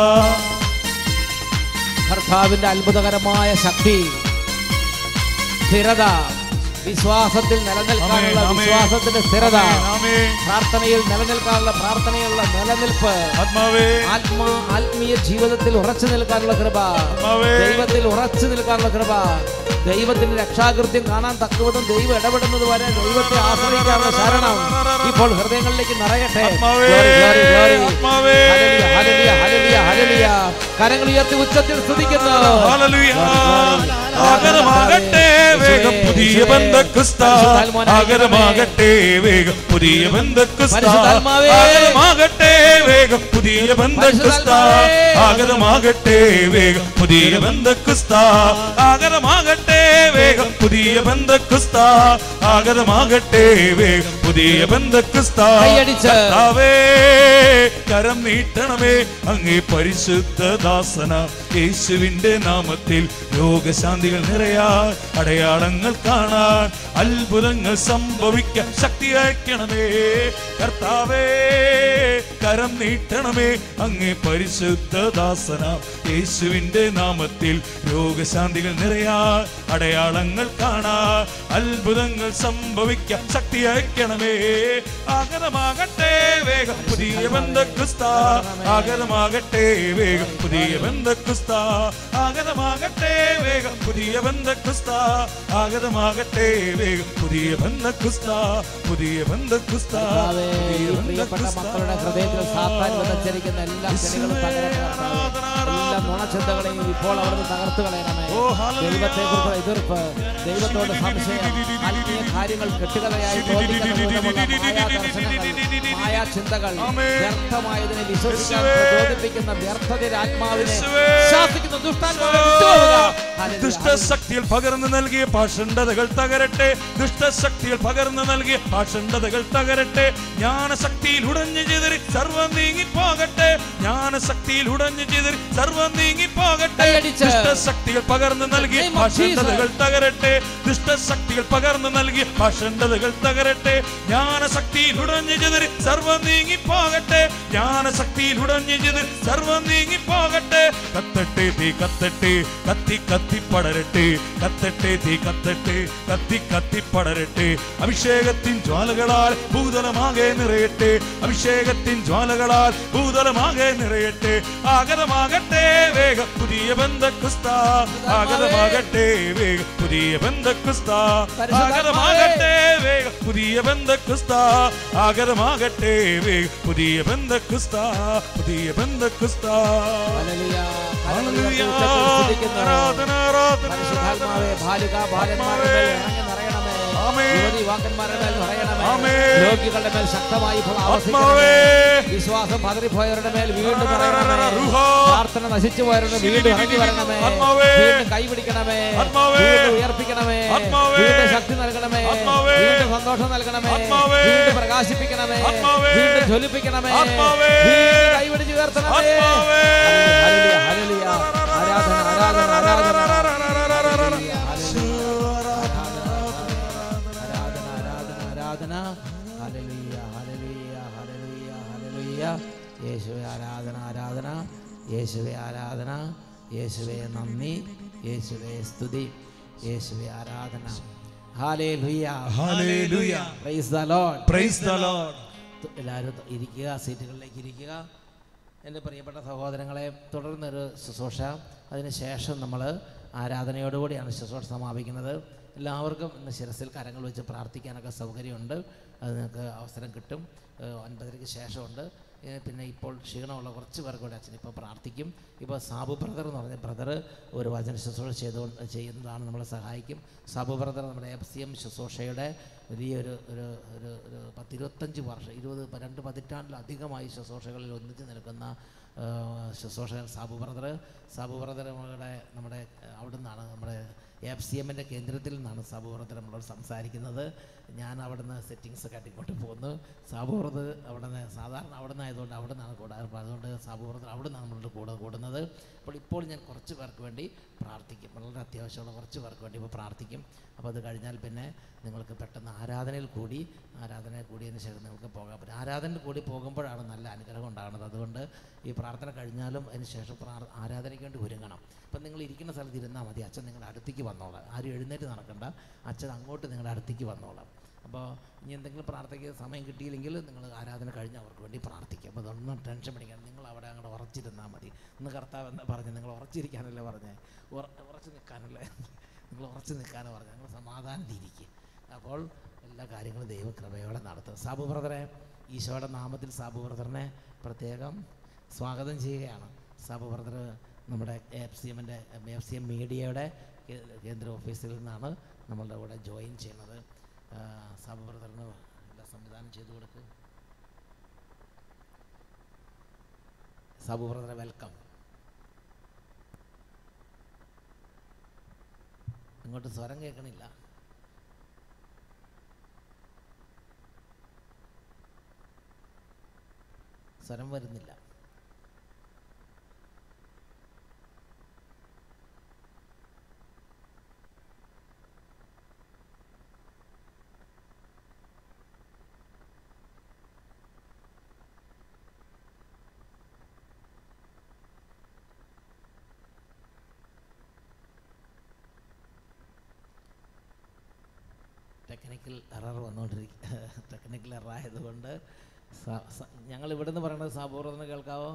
കർത്താവിന്റെ അത്ഭുതകരമായ ശക്തി, സ്ഥിരത, വിശ്വാസത്തിൽ നിലനിൽക്കാനുള്ള വിശ്വാസത്തിന്റെ സ്ഥിരത, പ്രാർത്ഥനയിൽ നിലനിൽക്കാനുള്ള പ്രാർത്ഥനയുള്ള നിലനിൽപ്പ്, ആത്മാ ആത്മീയ ജീവിതത്തിൽ ഉറച്ചു നിൽക്കാനുള്ള കൃപ, ദൈവത്തിൽ ഉറച്ചു നിൽക്കാനുള്ള കൃപ, ദൈവത്തിന്റെ രക്ഷാകൃത്യം കാണാൻ തക്കവിധം ദൈവം ഇടപെടുന്നത് വരെ ദൈവത്തെ ആശ്രയിക്കാനുള്ള ശരണം ഇപ്പോൾ ഹൃദയങ്ങളിലേക്ക് നിറയട്ടെ. കരങ്ങൾ ഉയർത്തി ഉച്ചത്തിൽ സ്തുതിക്കുന്നു. ആഗതമാകട്ടെ വേഗം പുതിയ ബന്ധക്രിസ്ത, ആഗതമാകട്ടെ വേഗം പുതിയ ബന്ധക്രിസ്ത, ആഗതമാകട്ടെ വേഗം പുതിയ ബന്ധക്രിസ്ത, ആഗതമാകട്ടെ വേഗം പുതിയ ബന്ധക്രിസ്ത, ആഗതമാകട്ടെ വേഗം പുതിയ ബന്ധക്രിസ്ത, ആഗതമാകട്ടെ വേഗം പുതിയ ബന്ധക്രിസ്ത. കർത്താവേ കരം നീട്ടണമേ, അങ്ങേ പരിശുദ്ധ ദാസന യേശുവിന്റെ നാമത്തിൽ രോഗശാന്തികൾ നിറയാൻ, അടയാളങ്ങൾ കാണാൻ, അത്ഭുതങ്ങൾ സംഭവിക്കാൻ ശക്തി അയക്കണമേ. കർത്താവേ കരം നീട്ടണമേ, അങ്ങേ പരിശുദ്ധ ദാസന യേശുവിന്റെ നാമത്തിൽ രോഗശാന്തികൾ നിറയാൻ, അടയാളങ്ങൾ കാണാൻ, അത്ഭുതങ്ങൾ സംഭവിക്കാൻ ശക്തി അയക്കണമേ. ആഗതമാകട്ടെ വേഗം പുതിയ ബന്ധക്രിസ്ത, ആഗതമാകട്ടെ വേഗം പുതിയ ബന്ധക്രിസ്ത, ആഗതമാകട്ടെ വേഗം പുതിയ ബന്ധക്രിസ്ത, ആഗതമാകട്ടെ വേഗം പുതിയ ബന്ധക്രിസ്ത, പുതിയ ബന്ധക്രിസ്ത. പ്രിയപ്പെട്ട മക്കളുടെ ഹൃദയത്തിൽ സാത്താൻ വന്നിരിക്കുന്ന എല്ലാ ശക്തികളും തകരട്ടെ. എല്ലാ നുണച്ചിന്തകളെയും ഇപ്പോൾ അവിടുന്ന് തകർത്ത് കളയണമേ. ദൈവത്തെക്കുറിച്ചുള്ള എതിർപ്പ്, ദൈവത്തോട് സംശയം, ആത്മീയ കാര്യങ്ങൾ കെട്ടുകഥയായി തോന്നിക്കുന്ന മൂലമുള്ള മായാദർശനങ്ങൾ, മായാചിന്തകൾ, വ്യർത്ഥമായതിനെ വിശ്വസിക്കാൻ പ്രചോദിപ്പിക്കുന്ന വ്യർത്ഥതയുടെ ആത്മാവിനെ ശാസിക്കുന്ന ദുഷ്ടാത്മാവിനെ വിട്ടുകൊള്ളുക. ദുഷ്ടശക്തിയിൽ പകർന്നു നൽകിയ പാഷണ്ഡതകൾ തകരട്ടെ. ദുഷ്ടശക്തിയിൽ പകർന്നു നൽകിയ പാഷണ്ഡതകൾ തകരട്ടെ. ജ്ഞാനശക്തിയിൽ ഉടഞ്ഞു ചിതറി സർവം നീങ്ങിപ്പോകട്ടെ. ജ്ഞാനശക്തിയിൽ ഉടഞ്ഞു ചിതറി സർവം നീങ്ങിപ്പോകട്ടെ. ദുഷ്ടശക്തികൾ പകർന്നു നൽകിയ പാഷണ്ഡതകൾ തകരട്ടെ. ദുഷ്ടശക്തികൾ പകർന്നു നൽകിയ പാഷണ്ഡതകൾ തകരട്ടെ. ജ്ഞാനശക്തിയിൽ ഉടഞ്ഞു ചിതറി സർവം നീങ്ങിപ്പോകട്ടെ. ജ്ഞാനശക്തിയിൽ ഉടഞ്ഞു ചിതറി സർവം നീങ്ങിപ്പോകട്ടെ. കത്തട്ടെ തീ കത്തട്ടെ, കത്തി കത്തി പടരട്ടെ. കത്തട്ടെ തീ കത്തട്ടെ, കത്തി കത്തി പടരട്ടെ. അഭിഷേകത്തിൻ ജ്വാലകളാൽ ഭൂതലമാകെ നിറയട്ടെ. അഭിഷേകത്തിൻ ജ്വാലകളാൽ ഭൂതലമാകെ നിറയട്ടെ. ആഗതമാകട്ടെ വേഗം പുതിയ ബന്ധക്രിസ്ത. ആഗതമാകട്ടെ വേഗം പുതിയ ബന്ധക്രിസ്ത. ആഗതമാകട്ടെ വേഗം പുതിയ ബന്ധക്രിസ്ത. ആഗതമാകട്ടെ വേഗം പുതിയ ബന്ധക്രിസ്ത. പുതിയ ബന്ധക്രിസ്ത. ഹല്ലേലൂയ. ആരാധന, ആരാധന, പരിശുദ്ധാത്മാവേ, ബാലിക ബാലന്മാരുടെ മേൽ ഇറങ്ങി നിറയണമേ. യുവതി യുവാക്കന്മാരുടെ മേൽ നിറയണമേ. രോഗികളുടെ മേൽ ശക്തമായി ആവസിക്കണമേ. വിശ്വാസം പതറിപ്പോയവരുടെ മേൽ വീണ്ടും നിറയണമേ. പ്രാർത്ഥന നശിച്ചു പോയവരുടെ വീണ്ടും ഇറങ്ങി വരണമേ. വീണ്ടും കൈപിടിക്കണമേ. വീണ്ടും ഉയർപ്പിക്കണമേ. വീണ്ടും ശക്തി നൽകണമേ. വീണ്ടും സന്തോഷം നൽകണമേ. വീണ്ടും പ്രകാശിപ്പിക്കണമേ. വീണ്ടും ജ്വലിപ്പിക്കണമേ. വീണ്ടും കൈപിടിച്ച് ഉയർത്തണമേ. ഹല്ലേലൂയ, ഹല്ലേലൂയ. ആരാധന, ആരാധന, ആരാധന, ആരാധന. ഹല്ലേലൂയ, ഹല്ലേലൂയ, ഹല്ലേലൂയ, ഹല്ലേലൂയ. യേശുവേ ആരാധന, ആരാധന. യേശുവേ ആരാധന. യേശുവേ നന്ദി. യേശുവേ സ്തുതി. യേശുവേ ആരാധന. ഹല്ലേലൂയ, ഹല്ലേലൂയ. Praise the lord, praise the lord. എല്ലാവരും ഇരിക്കുക, സീറ്റുകളിലേക്ക് ഇരിക്കുക. എൻ്റെ പ്രിയപ്പെട്ട സഹോദരങ്ങളെ, തുടർന്നൊരു ശുശ്രൂഷ, അതിനുശേഷം നമ്മൾ ആരാധനയോടുകൂടിയാണ് ശുശ്രൂഷ സമാപിക്കുന്നത്. എല്ലാവർക്കും ഇന്ന് ശിരസിൽ കരങ്ങൾ വെച്ച് പ്രാർത്ഥിക്കാനൊക്കെ സൗകര്യമുണ്ട്. അത് നിങ്ങൾക്ക് അവസരം കിട്ടും. ഒൻപതരയ്ക്ക് ശേഷമുണ്ട്. പിന്നെ ഇപ്പോൾ ക്ഷീണമുള്ള കുറച്ച് പേർക്ക് കൂടെ അച്ഛൻ ഇപ്പോൾ പ്രാർത്ഥിക്കും. ഇപ്പോൾ സാബു ബ്രദർ എന്ന് പറഞ്ഞ ബ്രദർ ഒരു വചന ശുശ്രൂഷ ചെയ്തുകൊണ്ട് ചെയ്യുന്നതാണ്, നമ്മളെ സഹായിക്കും. സാബു ബ്രദർ നമ്മുടെ എഫ് സി എം ശുശ്രൂഷയുടെ വലിയൊരു ഒരു ഒരു ഒരു പത്തിരുപത്തഞ്ച് വർഷം ഇരുപത് രണ്ട് പതിറ്റാണ്ടിലധികമായി ശുശ്രൂഷകളിൽ ഒന്നിച്ച് നിൽക്കുന്ന ശുശ്രൂഷകൻ സാബു ബ്രദർ. സാബു ബ്രദർ നമ്മുടെ നമ്മുടെ അവിടെ നിന്നാണ്, നമ്മുടെ എഫ് സി എമ്മിൻ്റെ കേന്ദ്രത്തിൽ നിന്നാണ് സാബു ബ്രദർ നമ്മളോട് സംസാരിക്കുന്നത്. ഞാൻ അവിടെ നിന്ന് സെറ്റിങ്സ് ഒക്കെ ഇങ്ങോട്ട് പോകുന്നു. സാബു ബ്രദർ അവിടെ നിന്ന് സാധാരണ അവിടെ നിന്ന് ആയതുകൊണ്ട് അവിടെ നിന്നാണ് കൂടാറ്. അപ്പോൾ അതുകൊണ്ട് സാബു ബ്രദർ അവിടെ നിന്നാണ് നമ്മളുടെ കൂടെ കൂടുന്നത്. അപ്പോൾ ഇപ്പോൾ ഞാൻ കുറച്ച് പേർക്ക് വേണ്ടി പ്രാർത്ഥിക്കും, വളരെ അത്യാവശ്യമുള്ള കുറച്ച് പേർക്ക് വേണ്ടി ഇപ്പോൾ പ്രാർത്ഥിക്കും. അപ്പോൾ അത് കഴിഞ്ഞാൽ പിന്നെ നിങ്ങൾക്ക് പെട്ടെന്ന് ആരാധനയിൽ കൂടി ആരാധനയിൽ കൂടിയതിന് ശേഷം നിങ്ങൾക്ക് പോകാൻ പറ്റും. ആരാധനയിൽ കൂടി പോകുമ്പോഴാണ് നല്ല അനുഗ്രഹം ഉണ്ടാകുന്നത്. അതുകൊണ്ട് ഈ പ്രാർത്ഥന കഴിഞ്ഞാലും അതിന് ശേഷം ആരാധനയ്ക്ക് വേണ്ടി ഒരുങ്ങണം. അപ്പം നിങ്ങൾ ഇരിക്കുന്ന സ്ഥലത്ത് ഇരുന്നാൽ മതി, അച്ഛൻ നിങ്ങളുടെ അടുത്തേക്ക് വന്നോളാം. ആരും എഴുന്നേറ്റ് നടക്കണ്ട, അച്ഛൻ അങ്ങോട്ട് നിങ്ങളുടെ അടുത്തേക്ക് വന്നോളാം. അപ്പോൾ ഇനി എന്തെങ്കിലും പ്രാർത്ഥിക്കാൻ സമയം കിട്ടിയില്ലെങ്കിൽ നിങ്ങൾ ആരാധന കഴിഞ്ഞ് അവർക്ക് വേണ്ടി പ്രാർത്ഥിക്കും. അപ്പോൾ അതൊന്നും ടെൻഷൻ പിടിക്കണം, നിങ്ങൾ അവിടെ അങ്ങോട്ട് ഉറച്ചിരുന്നാൽ മതി. ഇന്ന് കർത്താവ് എന്താ പറഞ്ഞത്? നിങ്ങൾ ഉറച്ചിരിക്കാനല്ലേ പറഞ്ഞേ, ഉറച്ച് നിൽക്കാനല്ലേ, നിങ്ങൾ ഉറച്ച് നിൽക്കാനോ പറഞ്ഞത്. നിങ്ങൾ സമാധാനത്തിരിക്കുക. അപ്പോൾ എല്ലാ കാര്യങ്ങളും ദൈവകൃപയോടെ നടത്തും. സാബു ബ്രദറെ, ഈശോയുടെ നാമത്തിൽ സാബു ബ്രദറിനെ പ്രത്യേകം സ്വാഗതം ചെയ്യുകയാണ്. സാബു ബ്രദർ നമ്മുടെ എഫ് സി എമ്മിൻ്റെ എഫ് സി എം മീഡിയയുടെ കേന്ദ്ര ഓഫീസിൽ നിന്നാണ് നമ്മളുടെ കൂടെ ജോയിൻ ചെയ്യുന്നത്. സാബു ബ്രദറിന് എല്ലാ സംവിധാനം ചെയ്തു കൊടുക്കും. സാബു ബ്രദറെ വെൽക്കം. ഇങ്ങോട്ട് സ്വരം കേൾക്കണില്ല. സ്വരം വരുന്നില്ല. ടെക്നിക്കൽ എറർ വന്നുകൊണ്ടിരിക്കുക. ടെക്നിക്കൽ എറർ ആയതുകൊണ്ട് ഞങ്ങൾ ഇവിടെ നിന്ന് പറയുന്നത് സാബൂർന്ന് കേൾക്കാവോ?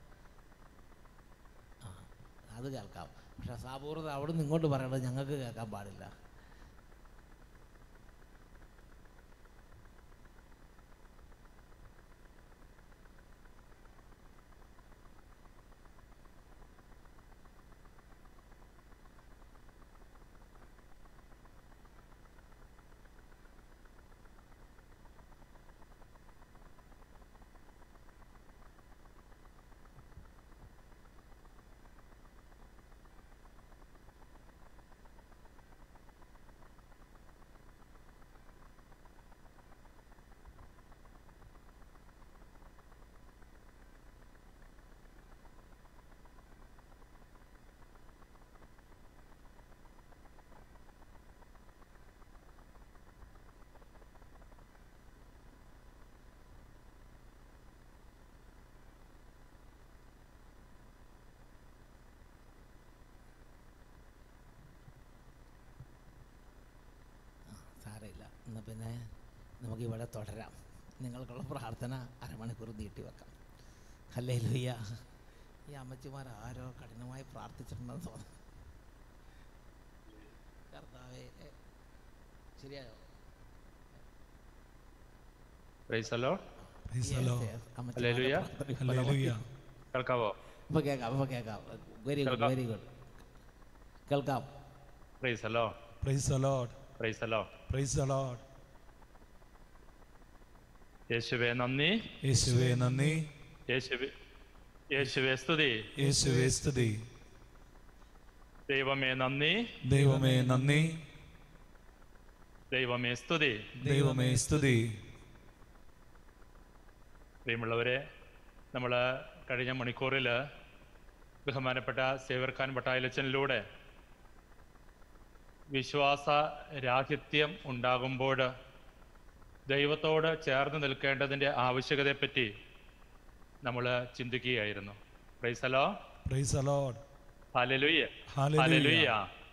ആ, അത് കേൾക്കാം. പക്ഷെ സാബൂർന്ന് അവിടെ നിന്ന് ഇങ്ങോട്ട് പറയണത് ഞങ്ങൾക്ക് കേൾക്കാൻ പാടില്ല. നമുക്കിവിടെ തുടരാം. നിങ്ങൾക്കുള്ള പ്രാർത്ഥന അരമണിക്കൂർ നീട്ടി വെക്കാം. ഹല്ലേലൂയ. ഈ അമ്മച്ചിമാർ ആരോ കഠിനമായി പ്രാർത്ഥിച്ചിട്ടുണ്ടെന്ന് തോന്നുന്നു. കർത്താവേ, ശരിയായോ? Praise the lord. Praise the lord. ഹല്ലേലൂയ. ഹല്ലേലൂയ. കേൾക്കാവോ? ഇപ്പോൾ കേൾക്കാം, ഇപ്പോൾ കേൾക്കാം. Very good, very good. കേൾക്കാം. Praise the lord. Praise the lord. Praise the lord. Praise the lord. യേശുവേ നന്ദി. യേശുവേ നന്ദി. യേശുവേ യേശുവേ സ്തുതി. യേശുവേ സ്തുതി. ദൈവമേ നന്ദി. ദൈവമേ നന്ദി. ദൈവമേ സ്തുതി. ദൈവമേ സ്തുതി. പ്രിയമുള്ളവരെ, നമ്മൾ കഴിഞ്ഞ മണിക്കൂറിൽ ബഹുമാനപ്പെട്ട സേവ്യർ ഖാൻ പട്ടായിലച്ചനിലൂടെ വിശ്വാസ രാഹിത്യം ഉണ്ടാകുമ്പോൾ ദൈവത്തോട് ചേർന്ന് നിൽക്കേണ്ടതിൻ്റെ ആവശ്യകതയെപ്പറ്റി നമ്മൾ ചിന്തിക്കുകയായിരുന്നു. Praise the lord. Praise the lord. ഹല്ലേലൂയ. ഹല്ലേലൂയ.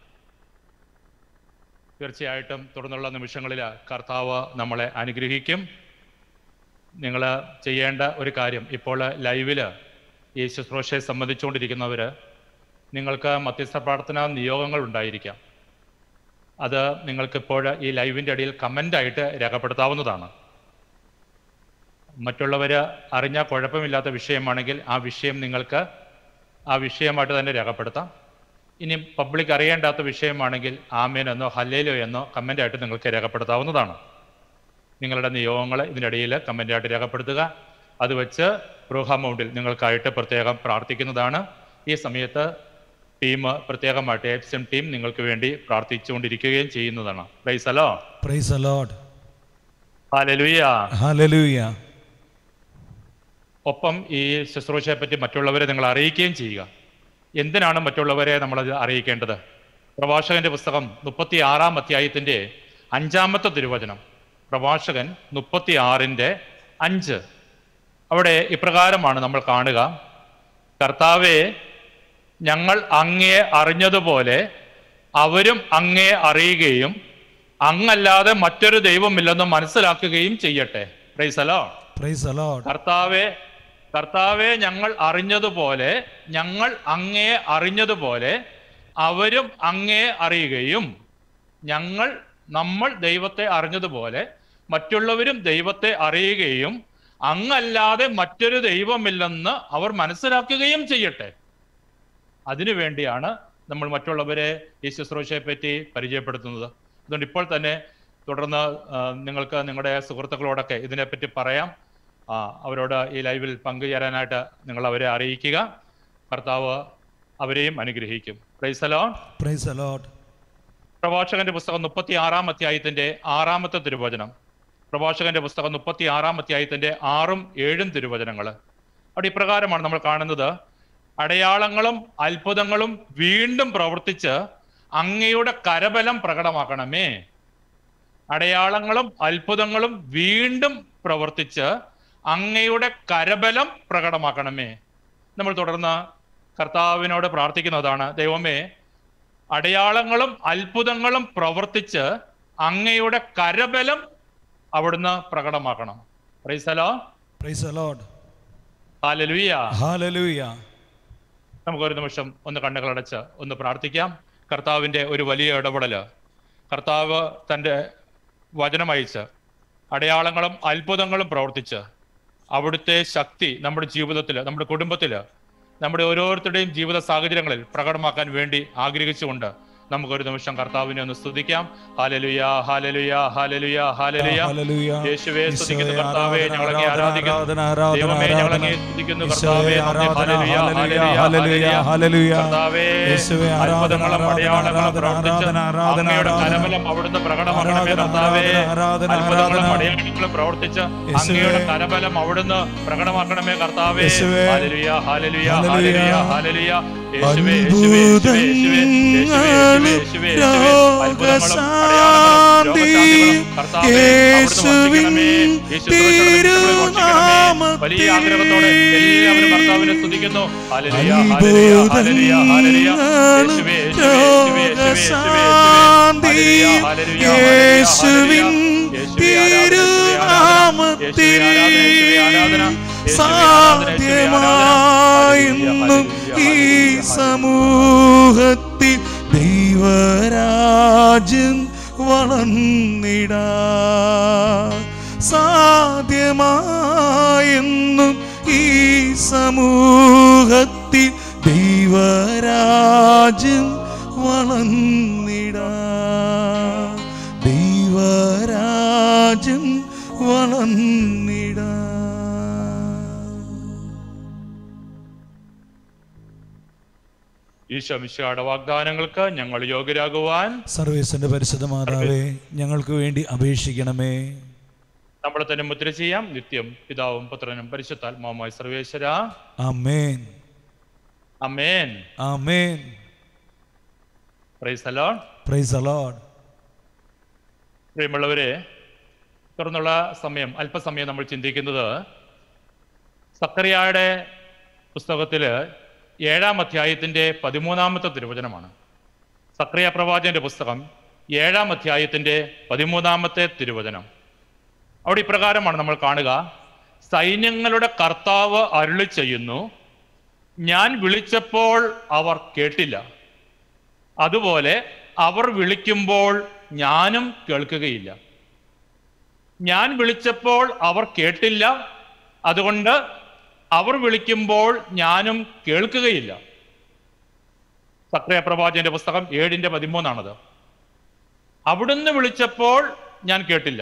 തീർച്ചയായിട്ടും തുടർന്നുള്ള നിമിഷങ്ങളിൽ കർത്താവ് നമ്മളെ അനുഗ്രഹിക്കും. നിങ്ങൾ ചെയ്യേണ്ട ഒരു കാര്യം, ഇപ്പോൾ ലൈവിൽ ഈ ശുശ്രൂഷയെ സംബന്ധിച്ചുകൊണ്ടിരിക്കുന്നവർ, നിങ്ങൾക്ക് മധ്യസ്ഥ പ്രാർത്ഥനാ നിയോഗങ്ങൾ ഉണ്ടായിരിക്കാം. അത് നിങ്ങൾക്കിപ്പോൾ ഈ ലൈവിൻ്റെ അടിയിൽ കമൻ്റായിട്ട് രേഖപ്പെടുത്താവുന്നതാണ്. മറ്റുള്ളവർ അറിഞ്ഞാൽ കുഴപ്പമില്ലാത്ത വിഷയമാണെങ്കിൽ ആ വിഷയം നിങ്ങൾക്ക് ആ വിഷയമായിട്ട് തന്നെ രേഖപ്പെടുത്താം. ഇനി പബ്ലിക് അറിയേണ്ടാത്ത വിഷയമാണെങ്കിൽ ആമേൻ എന്നോ ഹല്ലേലോ എന്നോ കമൻ്റായിട്ട് നിങ്ങൾക്ക് രേഖപ്പെടുത്താവുന്നതാണ്. നിങ്ങളുടെ നിയോഗങ്ങൾ ഇതിനിടയിൽ കമൻ്റായിട്ട് രേഖപ്പെടുത്തുക. അത് വെച്ച് ബ്രൂഹ മൗണ്ടിൽ നിങ്ങൾക്കായിട്ട് പ്രത്യേകം പ്രാർത്ഥിക്കുന്നതാണ്. ഈ സമയത്ത് ടീം പ്രത്യേകമായിട്ട് എപ്സം ടീം നിങ്ങൾക്ക് വേണ്ടി പ്രാർത്ഥിച്ചുകൊണ്ടിരിക്കുകയും ചെയ്യുന്നതാണ്. Praise the lord. Praise the lord. ഹല്ലേലൂയ. ഹല്ലേലൂയ. ഒപ്പം ഈ ശുശ്രൂഷയെ പറ്റി മറ്റുള്ളവരെ നിങ്ങൾ അറിയിക്കുകയും ചെയ്യുക. എന്തിനാണ് മറ്റുള്ളവരെ നമ്മളത് അറിയിക്കേണ്ടത്? പ്രഭാഷകന്റെ പുസ്തകം മുപ്പത്തി ആറാം അധ്യായത്തിൻ്റെ അഞ്ചാമത്തെ തിരുവചനം, പ്രഭാഷകൻ മുപ്പത്തി ആറിൻ്റെ അഞ്ച്. അവിടെ ഇപ്രകാരമാണ് നമ്മൾ കാണുക: കർത്താവെ, ഞങ്ങൾ അങ്ങയെ അറിഞ്ഞതുപോലെ അവരും അങ്ങയെ അറിയുകയും അങ്ങല്ലാതെ മറ്റൊരു ദൈവമില്ലെന്ന് മനസ്സിലാക്കുകയും ചെയ്യട്ടെ. Praise the lord. Praise the lord. കർത്താവെ കർത്താവെ ഞങ്ങൾ അറിഞ്ഞതുപോലെ ഞങ്ങൾ അങ്ങയെ അറിഞ്ഞതുപോലെ അവരും അങ്ങയെ അറിയുകയും ഞങ്ങൾ നമ്മൾ ദൈവത്തെ അറിഞ്ഞതുപോലെ മറ്റുള്ളവരും ദൈവത്തെ അറിയുകയും അങ്ങല്ലാതെ മറ്റൊരു ദൈവമില്ലെന്ന് അവർ മനസ്സിലാക്കുകയും ചെയ്യട്ടെ. അതിനു വേണ്ടിയാണ് നമ്മൾ മറ്റുള്ളവരെ ഈ ശുശ്രൂഷയെ പറ്റി പരിചയപ്പെടുത്തുന്നത്. അതുകൊണ്ട് ഇപ്പോൾ തന്നെ തുടർന്ന് നിങ്ങൾക്ക് നിങ്ങളുടെ സുഹൃത്തുക്കളോടൊക്കെ ഇതിനെപ്പറ്റി പറയാം. അവരോട് ഈ ലൈവിൽ പങ്കുചേരാനായിട്ട് നിങ്ങൾ അവരെ അറിയിക്കുക. കർത്താവ് അവരെയും അനുഗ്രഹിക്കും. Praise the lord. Praise the lord. പ്രഭാഷകന്റെ പുസ്തകം മുപ്പത്തി ആറാം അധ്യായത്തിന്റെ ആറാമത്തെ തിരുവചനം, പ്രഭാഷകന്റെ പുസ്തകം മുപ്പത്തി ആറാം അധ്യായത്തിന്റെ ആറും ഏഴും തിരുവചനങ്ങൾ. അവിടെ ഇപ്രകാരമാണ് നമ്മൾ കാണുന്നത്: അടയാളങ്ങളും അത്ഭുതങ്ങളും വീണ്ടും പ്രവർത്തിച്ച് അങ്ങയുടെ കരബലം പ്രകടമാക്കണമേ. അടയാളങ്ങളും അത്ഭുതങ്ങളും വീണ്ടും പ്രവർത്തിച്ച് അങ്ങയുടെ കരബലം പ്രകടമാക്കണമേ. നമ്മൾ തുടർന്ന് കർത്താവിനോട് പ്രാർത്ഥിക്കുന്നതാണ്: ദൈവമേ, അടയാളങ്ങളും അത്ഭുതങ്ങളും പ്രവർത്തിച്ച് അങ്ങയുടെ കരബലം അവിടുന്ന് പ്രകടമാക്കണം. Praise the lord. Praise the lord. ഹല്ലേലൂയ. ഹല്ലേലൂയ. നമുക്കൊരു നിമിഷം ഒന്ന് കണ്ണുകളടച്ച് ഒന്ന് പ്രാർത്ഥിക്കാം. കർത്താവിൻ്റെ ഒരു വലിയ ഇടപെടൽ, കർത്താവ് തൻ്റെ വചനമയച്ച് അടയാളങ്ങളും അത്ഭുതങ്ങളും പ്രവർത്തിച്ച് അവിടുത്തെ ശക്തി നമ്മുടെ ജീവിതത്തിൽ, നമ്മുടെ കുടുംബത്തിൽ, നമ്മുടെ ഓരോരുത്തരുടെയും ജീവിത സാഹചര്യങ്ങളിൽ പ്രകടമാക്കാൻ വേണ്ടി ആഗ്രഹിച്ചുകൊണ്ട് നമുക്കൊരു നിമിഷം കർത്താവിനെ ഒന്ന് സ്തുതിക്കാം. ഹല്ലേലൂയ, ഹല്ലേലൂയ, ഹല്ലേലൂയ, ഹല്ലേലൂയ. യേശുവേ സ്തുതിക്കുന്നു കർത്താവേ, ഞങ്ങളങ്ങേ ആരാധിക്കുന്നു. ദൈവമേ, ഞങ്ങളങ്ങേ സ്തുതിക്കുന്നു കർത്താവേ. ഹല്ലേലൂയ, ഹല്ലേലൂയ, ഹല്ലേലൂയ. കർത്താവേ, അത്ഭുതങ്ങളും അടയാളങ്ങളും പ്രവർത്തിച്ച് അങ്ങയുടെ കരബലം അവിടുന്ന് പ്രകടമാക്കണമേ. കർത്താവേ, അത്ഭുതങ്ങളും അടയാളങ്ങളും പ്രവർത്തിച്ച് അങ്ങയുടെ കരബലം അവിടുന്ന് പ്രകടമാക്കണമേ. കർത്താവേ, ഹല്ലേലൂയ, ഹല്ലേലൂയ, ഹല്ലേലൂയ, ഹല്ലേലൂയ. യേശുവേ, യേശുവേ, യേശുവേ, യേശുവേ, യേശുവേ, യേശുവേ, അത്ഭുതങ്ങളും വലിയ ആഗ്രഹത്തോടെ എല്ലാവരും കർത്താവിനെ സ്തുതിക്കുന്നു. ഹല്ലേലൂയ, ഹല്ലേലൂയ, ഹല്ലേലൂയ, ഹല്ലേലൂയ. യേശുവേ, യേശുവേ, യേശുവേ, യേശുവേ, യേശുവേ, ഹല്ലേലൂയ, ഹല്ലേലൂയ, ഹല്ലേലൂയ, ഹല്ലേലൂയ. യേശുവേ, ആരാധന. സാധ്യമായെന്നും ഈ സമൂഹത്തിൽ ദൈവരാജ്യം വളർന്നിടാ. സാധ്യമായെന്നും ഈ സമൂഹത്തിൽ ദൈവരാജ്യം വളർന്നിടാ. ദൈവരാജ്യം വളർന്നിടാ. ഈശോ മിശിഹായുടെ വാഗ്ദാനങ്ങൾക്ക് ഞങ്ങൾ യോഗ്യരാകുവാൻ സർവേശ്വരന്റെ പരിശുദ്ധ മാതാവേ, ഞങ്ങൾക്ക് വേണ്ടി അപേക്ഷിക്കണമേ. നമ്മളെ തന്നെ മുദ്ര ചെയ്യാം. നിത്യം പിതാവും പുത്രനും പരിശുദ്ധാത്മാവുമായ സർവേശ്വര. ആമേൻ. ആമേൻ. ആമേൻ. Praise the lord. Praise the lord. പ്രിയമുള്ളവരെ, തുടർന്നുള്ള സമയം അല്പസമയം നമ്മൾ ചിന്തിക്കുന്നത് സക്കറിയായുടെ പുസ്തകത്തില് ഏഴാം അധ്യായത്തിന്റെ പതിമൂന്നാമത്തെ തിരുവചനമാണ്. സക്കറിയ പ്രവാചകന്റെ പുസ്തകം ഏഴാം അധ്യായത്തിന്റെ പതിമൂന്നാമത്തെ തിരുവചനം. അവിടെ ഇപ്രകാരമാണ് നമ്മൾ കാണുക: സൈന്യങ്ങളുടെ കർത്താവ് അരുളി ചെയ്യുന്നു, ഞാൻ വിളിച്ചപ്പോൾ അവർ കേട്ടില്ല, അതുപോലെ അവർ വിളിക്കുമ്പോൾ ഞാനും കേൾക്കുകയില്ല. ഞാൻ വിളിച്ചപ്പോൾ അവർ കേട്ടില്ല, അതുകൊണ്ട് അവർ വിളിക്കുമ്പോൾ ഞാനും കേൾക്കുകയില്ല. സക്കറിയ പ്രവാചകന്റെ പുസ്തകം ഏഴിന്റെ പതിമൂന്നാണത്. അവിടുന്ന് വിളിച്ചപ്പോൾ ഞാൻ കേട്ടില്ല.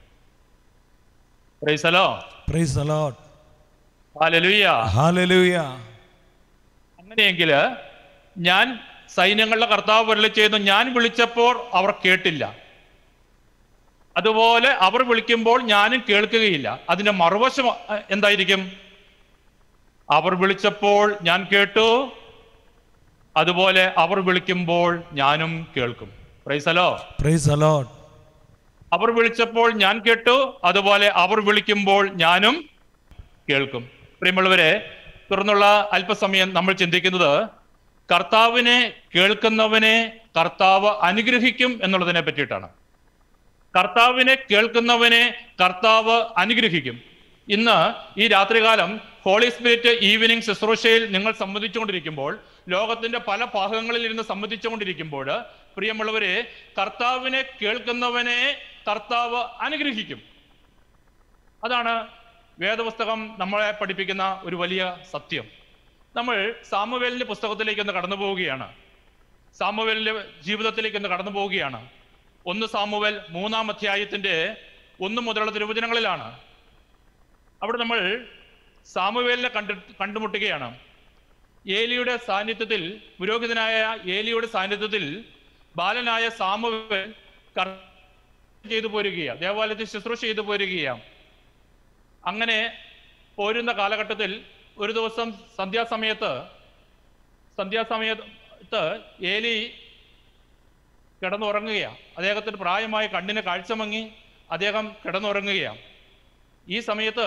Praise the lord. Praise the lord. ഹല്ലേലൂയ. ഹല്ലേലൂയ. അങ്ങനെയെങ്കിൽ ഞാൻ സൈന്യങ്ങളുടെ കർത്താവ് അരുളി ചെയ്യുന്നു, ഞാൻ വിളിച്ചപ്പോൾ അവർ കേട്ടില്ല, അതുപോലെ അവർ വിളിക്കുമ്പോൾ ഞാനും കേൾക്കുകയില്ല. അതിന്റെ മറുവശം എന്തായിരിക്കും? അവർ വിളിച്ചപ്പോൾ ഞാൻ കേട്ടു, അതുപോലെ അവർ വിളിക്കുമ്പോൾ ഞാനും കേൾക്കും. Praise the lord. Praise the lord. അവർ വിളിച്ചപ്പോൾ ഞാൻ കേട്ടു, അതുപോലെ അവർ വിളിക്കുമ്പോൾ ഞാനും കേൾക്കും. പ്രിയമുള്ളവരെ, തുടർന്നുള്ള അല്പസമയം നമ്മൾ ചിന്തിക്കുന്നത് കർത്താവിനെ കേൾക്കുന്നവനെ കർത്താവ് അനുഗ്രഹിക്കും എന്നുള്ളതിനെ പറ്റിയിട്ടാണ്. കർത്താവിനെ കേൾക്കുന്നവനെ കർത്താവ് അനുഗ്രഹിക്കും. ഇന്ന് ഈ രാത്രികാലം ഹോളി സ്പിരിറ്റ് ഈവനിങ് ശുശ്രൂഷയിൽ നിങ്ങൾ സംബന്ധിച്ചുകൊണ്ടിരിക്കുമ്പോൾ, ലോകത്തിന്റെ പല ഭാഗങ്ങളിൽ ഇരുന്ന് സംബന്ധിച്ചുകൊണ്ടിരിക്കുമ്പോൾ, പ്രിയമുള്ളവരെ, കർത്താവിനെ കേൾക്കുന്നവനെ കർത്താവ് അനുഗ്രഹിക്കും. അതാണ് വേദപുസ്തകം നമ്മളെ പഠിപ്പിക്കുന്ന ഒരു വലിയ സത്യം. നമ്മൾ സാമുവേലിന്റെ പുസ്തകത്തിലേക്ക് ഒന്ന് കടന്നു പോവുകയാണ്. സാമുവേലിന്റെ ജീവിതത്തിലേക്ക് ഒന്ന് കടന്നു പോവുകയാണ്. ഒന്ന് സാമുവേൽ മൂന്നാം അധ്യായത്തിന്റെ ഒന്ന് മുതലുള്ള തിരുവചനങ്ങളിലാണ്. അവിടെ നമ്മൾ സാമുവേലിനെ കണ്ടു കണ്ടുമുട്ടുകയാണ്. ഏലിയുടെ സാന്നിധ്യത്തിൽ, പുരോഹിതനായ ഏലിയുടെ സാന്നിധ്യത്തിൽ ബാലനായ സാമുവേൽ ചെയ്തു പോരുകയാണ്, ദേവാലയത്തിൽ ശുശ്രൂഷ ചെയ്തു പോരുകയാണ്. അങ്ങനെ പോരുന്ന കാലഘട്ടത്തിൽ ഒരു ദിവസം സന്ധ്യാസമയത്ത് സന്ധ്യാസമയത്ത് ഏലി കിടന്നുറങ്ങുകയാണ്. അദ്ദേഹത്തിന് പ്രായമായ കണ്ണിന് കാഴ്ച മങ്ങി അദ്ദേഹം കിടന്നുറങ്ങുകയാണ്. ഈ സമയത്ത്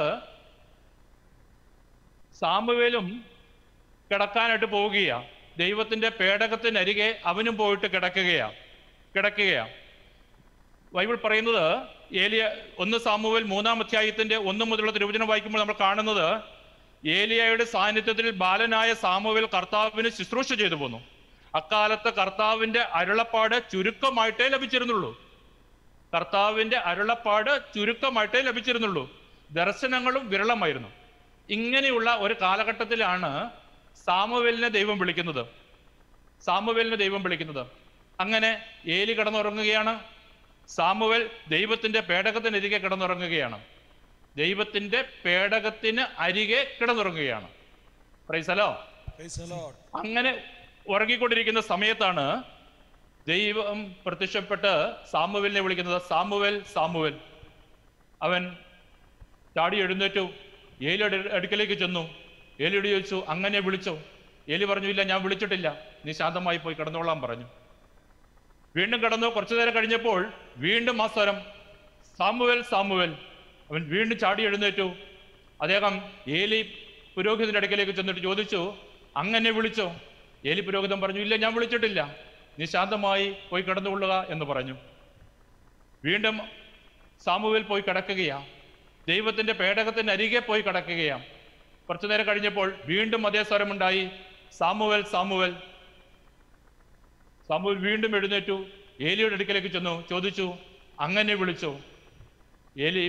സാമുവേലും കിടക്കാനായിട്ട് പോവുകയാണ്. ദൈവത്തിന്റെ പേടകത്തിനരികെ അവനും പോയിട്ട് കിടക്കുകയാണ് കിടക്കുകയാണ് ബൈബിൾ പറയുന്നത്, ഏലിയ ഒന്ന് സാമുവേൽ മൂന്നാം അധ്യായത്തിന്റെ ഒന്ന് മുതലുള്ള തിരുവചനം വായിക്കുമ്പോൾ നമ്മൾ കാണുന്നത്, ഏലിയയുടെ സാന്നിധ്യത്തിൽ ബാലനായ സാമുവേൽ കർത്താവിന് ശുശ്രൂഷ ചെയ്തു പോന്നു. അക്കാലത്ത് കർത്താവിന്റെ അരുളപ്പാട് ചുരുക്കമായിട്ടേ ലഭിച്ചിരുന്നുള്ളൂ. കർത്താവിന്റെ അരുളപ്പാട് ചുരുക്കമായിട്ടേ ലഭിച്ചിരുന്നുള്ളൂ. ദർശനങ്ങളും വിരളമായിരുന്നു. ഇങ്ങനെയുള്ള ഒരു കാലഘട്ടത്തിലാണ് സാമുവേലിനെ ദൈവം വിളിക്കുന്നത് സാമുവേലിനെ ദൈവം വിളിക്കുന്നത് അങ്ങനെ ഏലി കിടന്നുറങ്ങുകയാണ്. സാമുവേൽ ദൈവത്തിന്റെ പേടകത്തിനരികെ കിടന്നുറങ്ങുകയാണ്. ദൈവത്തിന്റെ പേടകത്തിന് അരികെ കിടന്നുറങ്ങുകയാണ്. Price the lord. അങ്ങനെ ഉറങ്ങിക്കൊണ്ടിരിക്കുന്ന സമയത്താണ് ദൈവം പ്രത്യക്ഷപ്പെട്ട് സാമുവേലിനെ വിളിക്കുന്നത്. Samuel, Samuel. അവൻ ചാടി എഴുന്നേറ്റു, ഏലിയുടെ അടുക്കലേക്ക് ചെന്നു. ഏലിയോട് ചോദിച്ചു, അങ്ങനെ വിളിച്ചോ? ഏലി പറഞ്ഞു, ഇല്ല, ഞാൻ വിളിച്ചിട്ടില്ല, നീ ശാന്തമായി പോയി കിടന്നോളാൻ പറഞ്ഞു. വീണ്ടും കിടന്നു. കുറച്ചു നേരം കഴിഞ്ഞപ്പോൾ വീണ്ടും ആ സ്വരം, സാമുവേൽ, സാമുവേൽ. അവൻ വീണ്ടും ചാടി എഴുന്നേറ്റു. അദ്ദേഹം ഏലി പുരോഹിതന്റെ അടുക്കലേക്ക് ചെന്നിട്ട് ചോദിച്ചു, അങ്ങനെ വിളിച്ചോ? ഏലി പുരോഹിതൻ പറഞ്ഞു, ഇല്ല, ഞാൻ വിളിച്ചിട്ടില്ല, നീ ശാന്തമായി പോയി കിടന്നുകൊള്ളുക എന്ന് പറഞ്ഞു. വീണ്ടും സാമുവേൽ പോയി കിടക്കുകയാ. ദൈവത്തിന്റെ പേടകത്തിന് അരികെ പോയി കിടക്കുകയാണ്. കുറച്ചു നേരം കഴിഞ്ഞപ്പോൾ വീണ്ടും അതേ സ്വരമുണ്ടായി, സാമുവേൽ സാമുവേൽ. സാമുവേൽ വീണ്ടും എഴുന്നേറ്റു, ഏലിയുടെ അടുക്കലേക്ക് ചെന്നു, ചോദിച്ചു, അങ്ങനെ വിളിച്ചു? ഏലി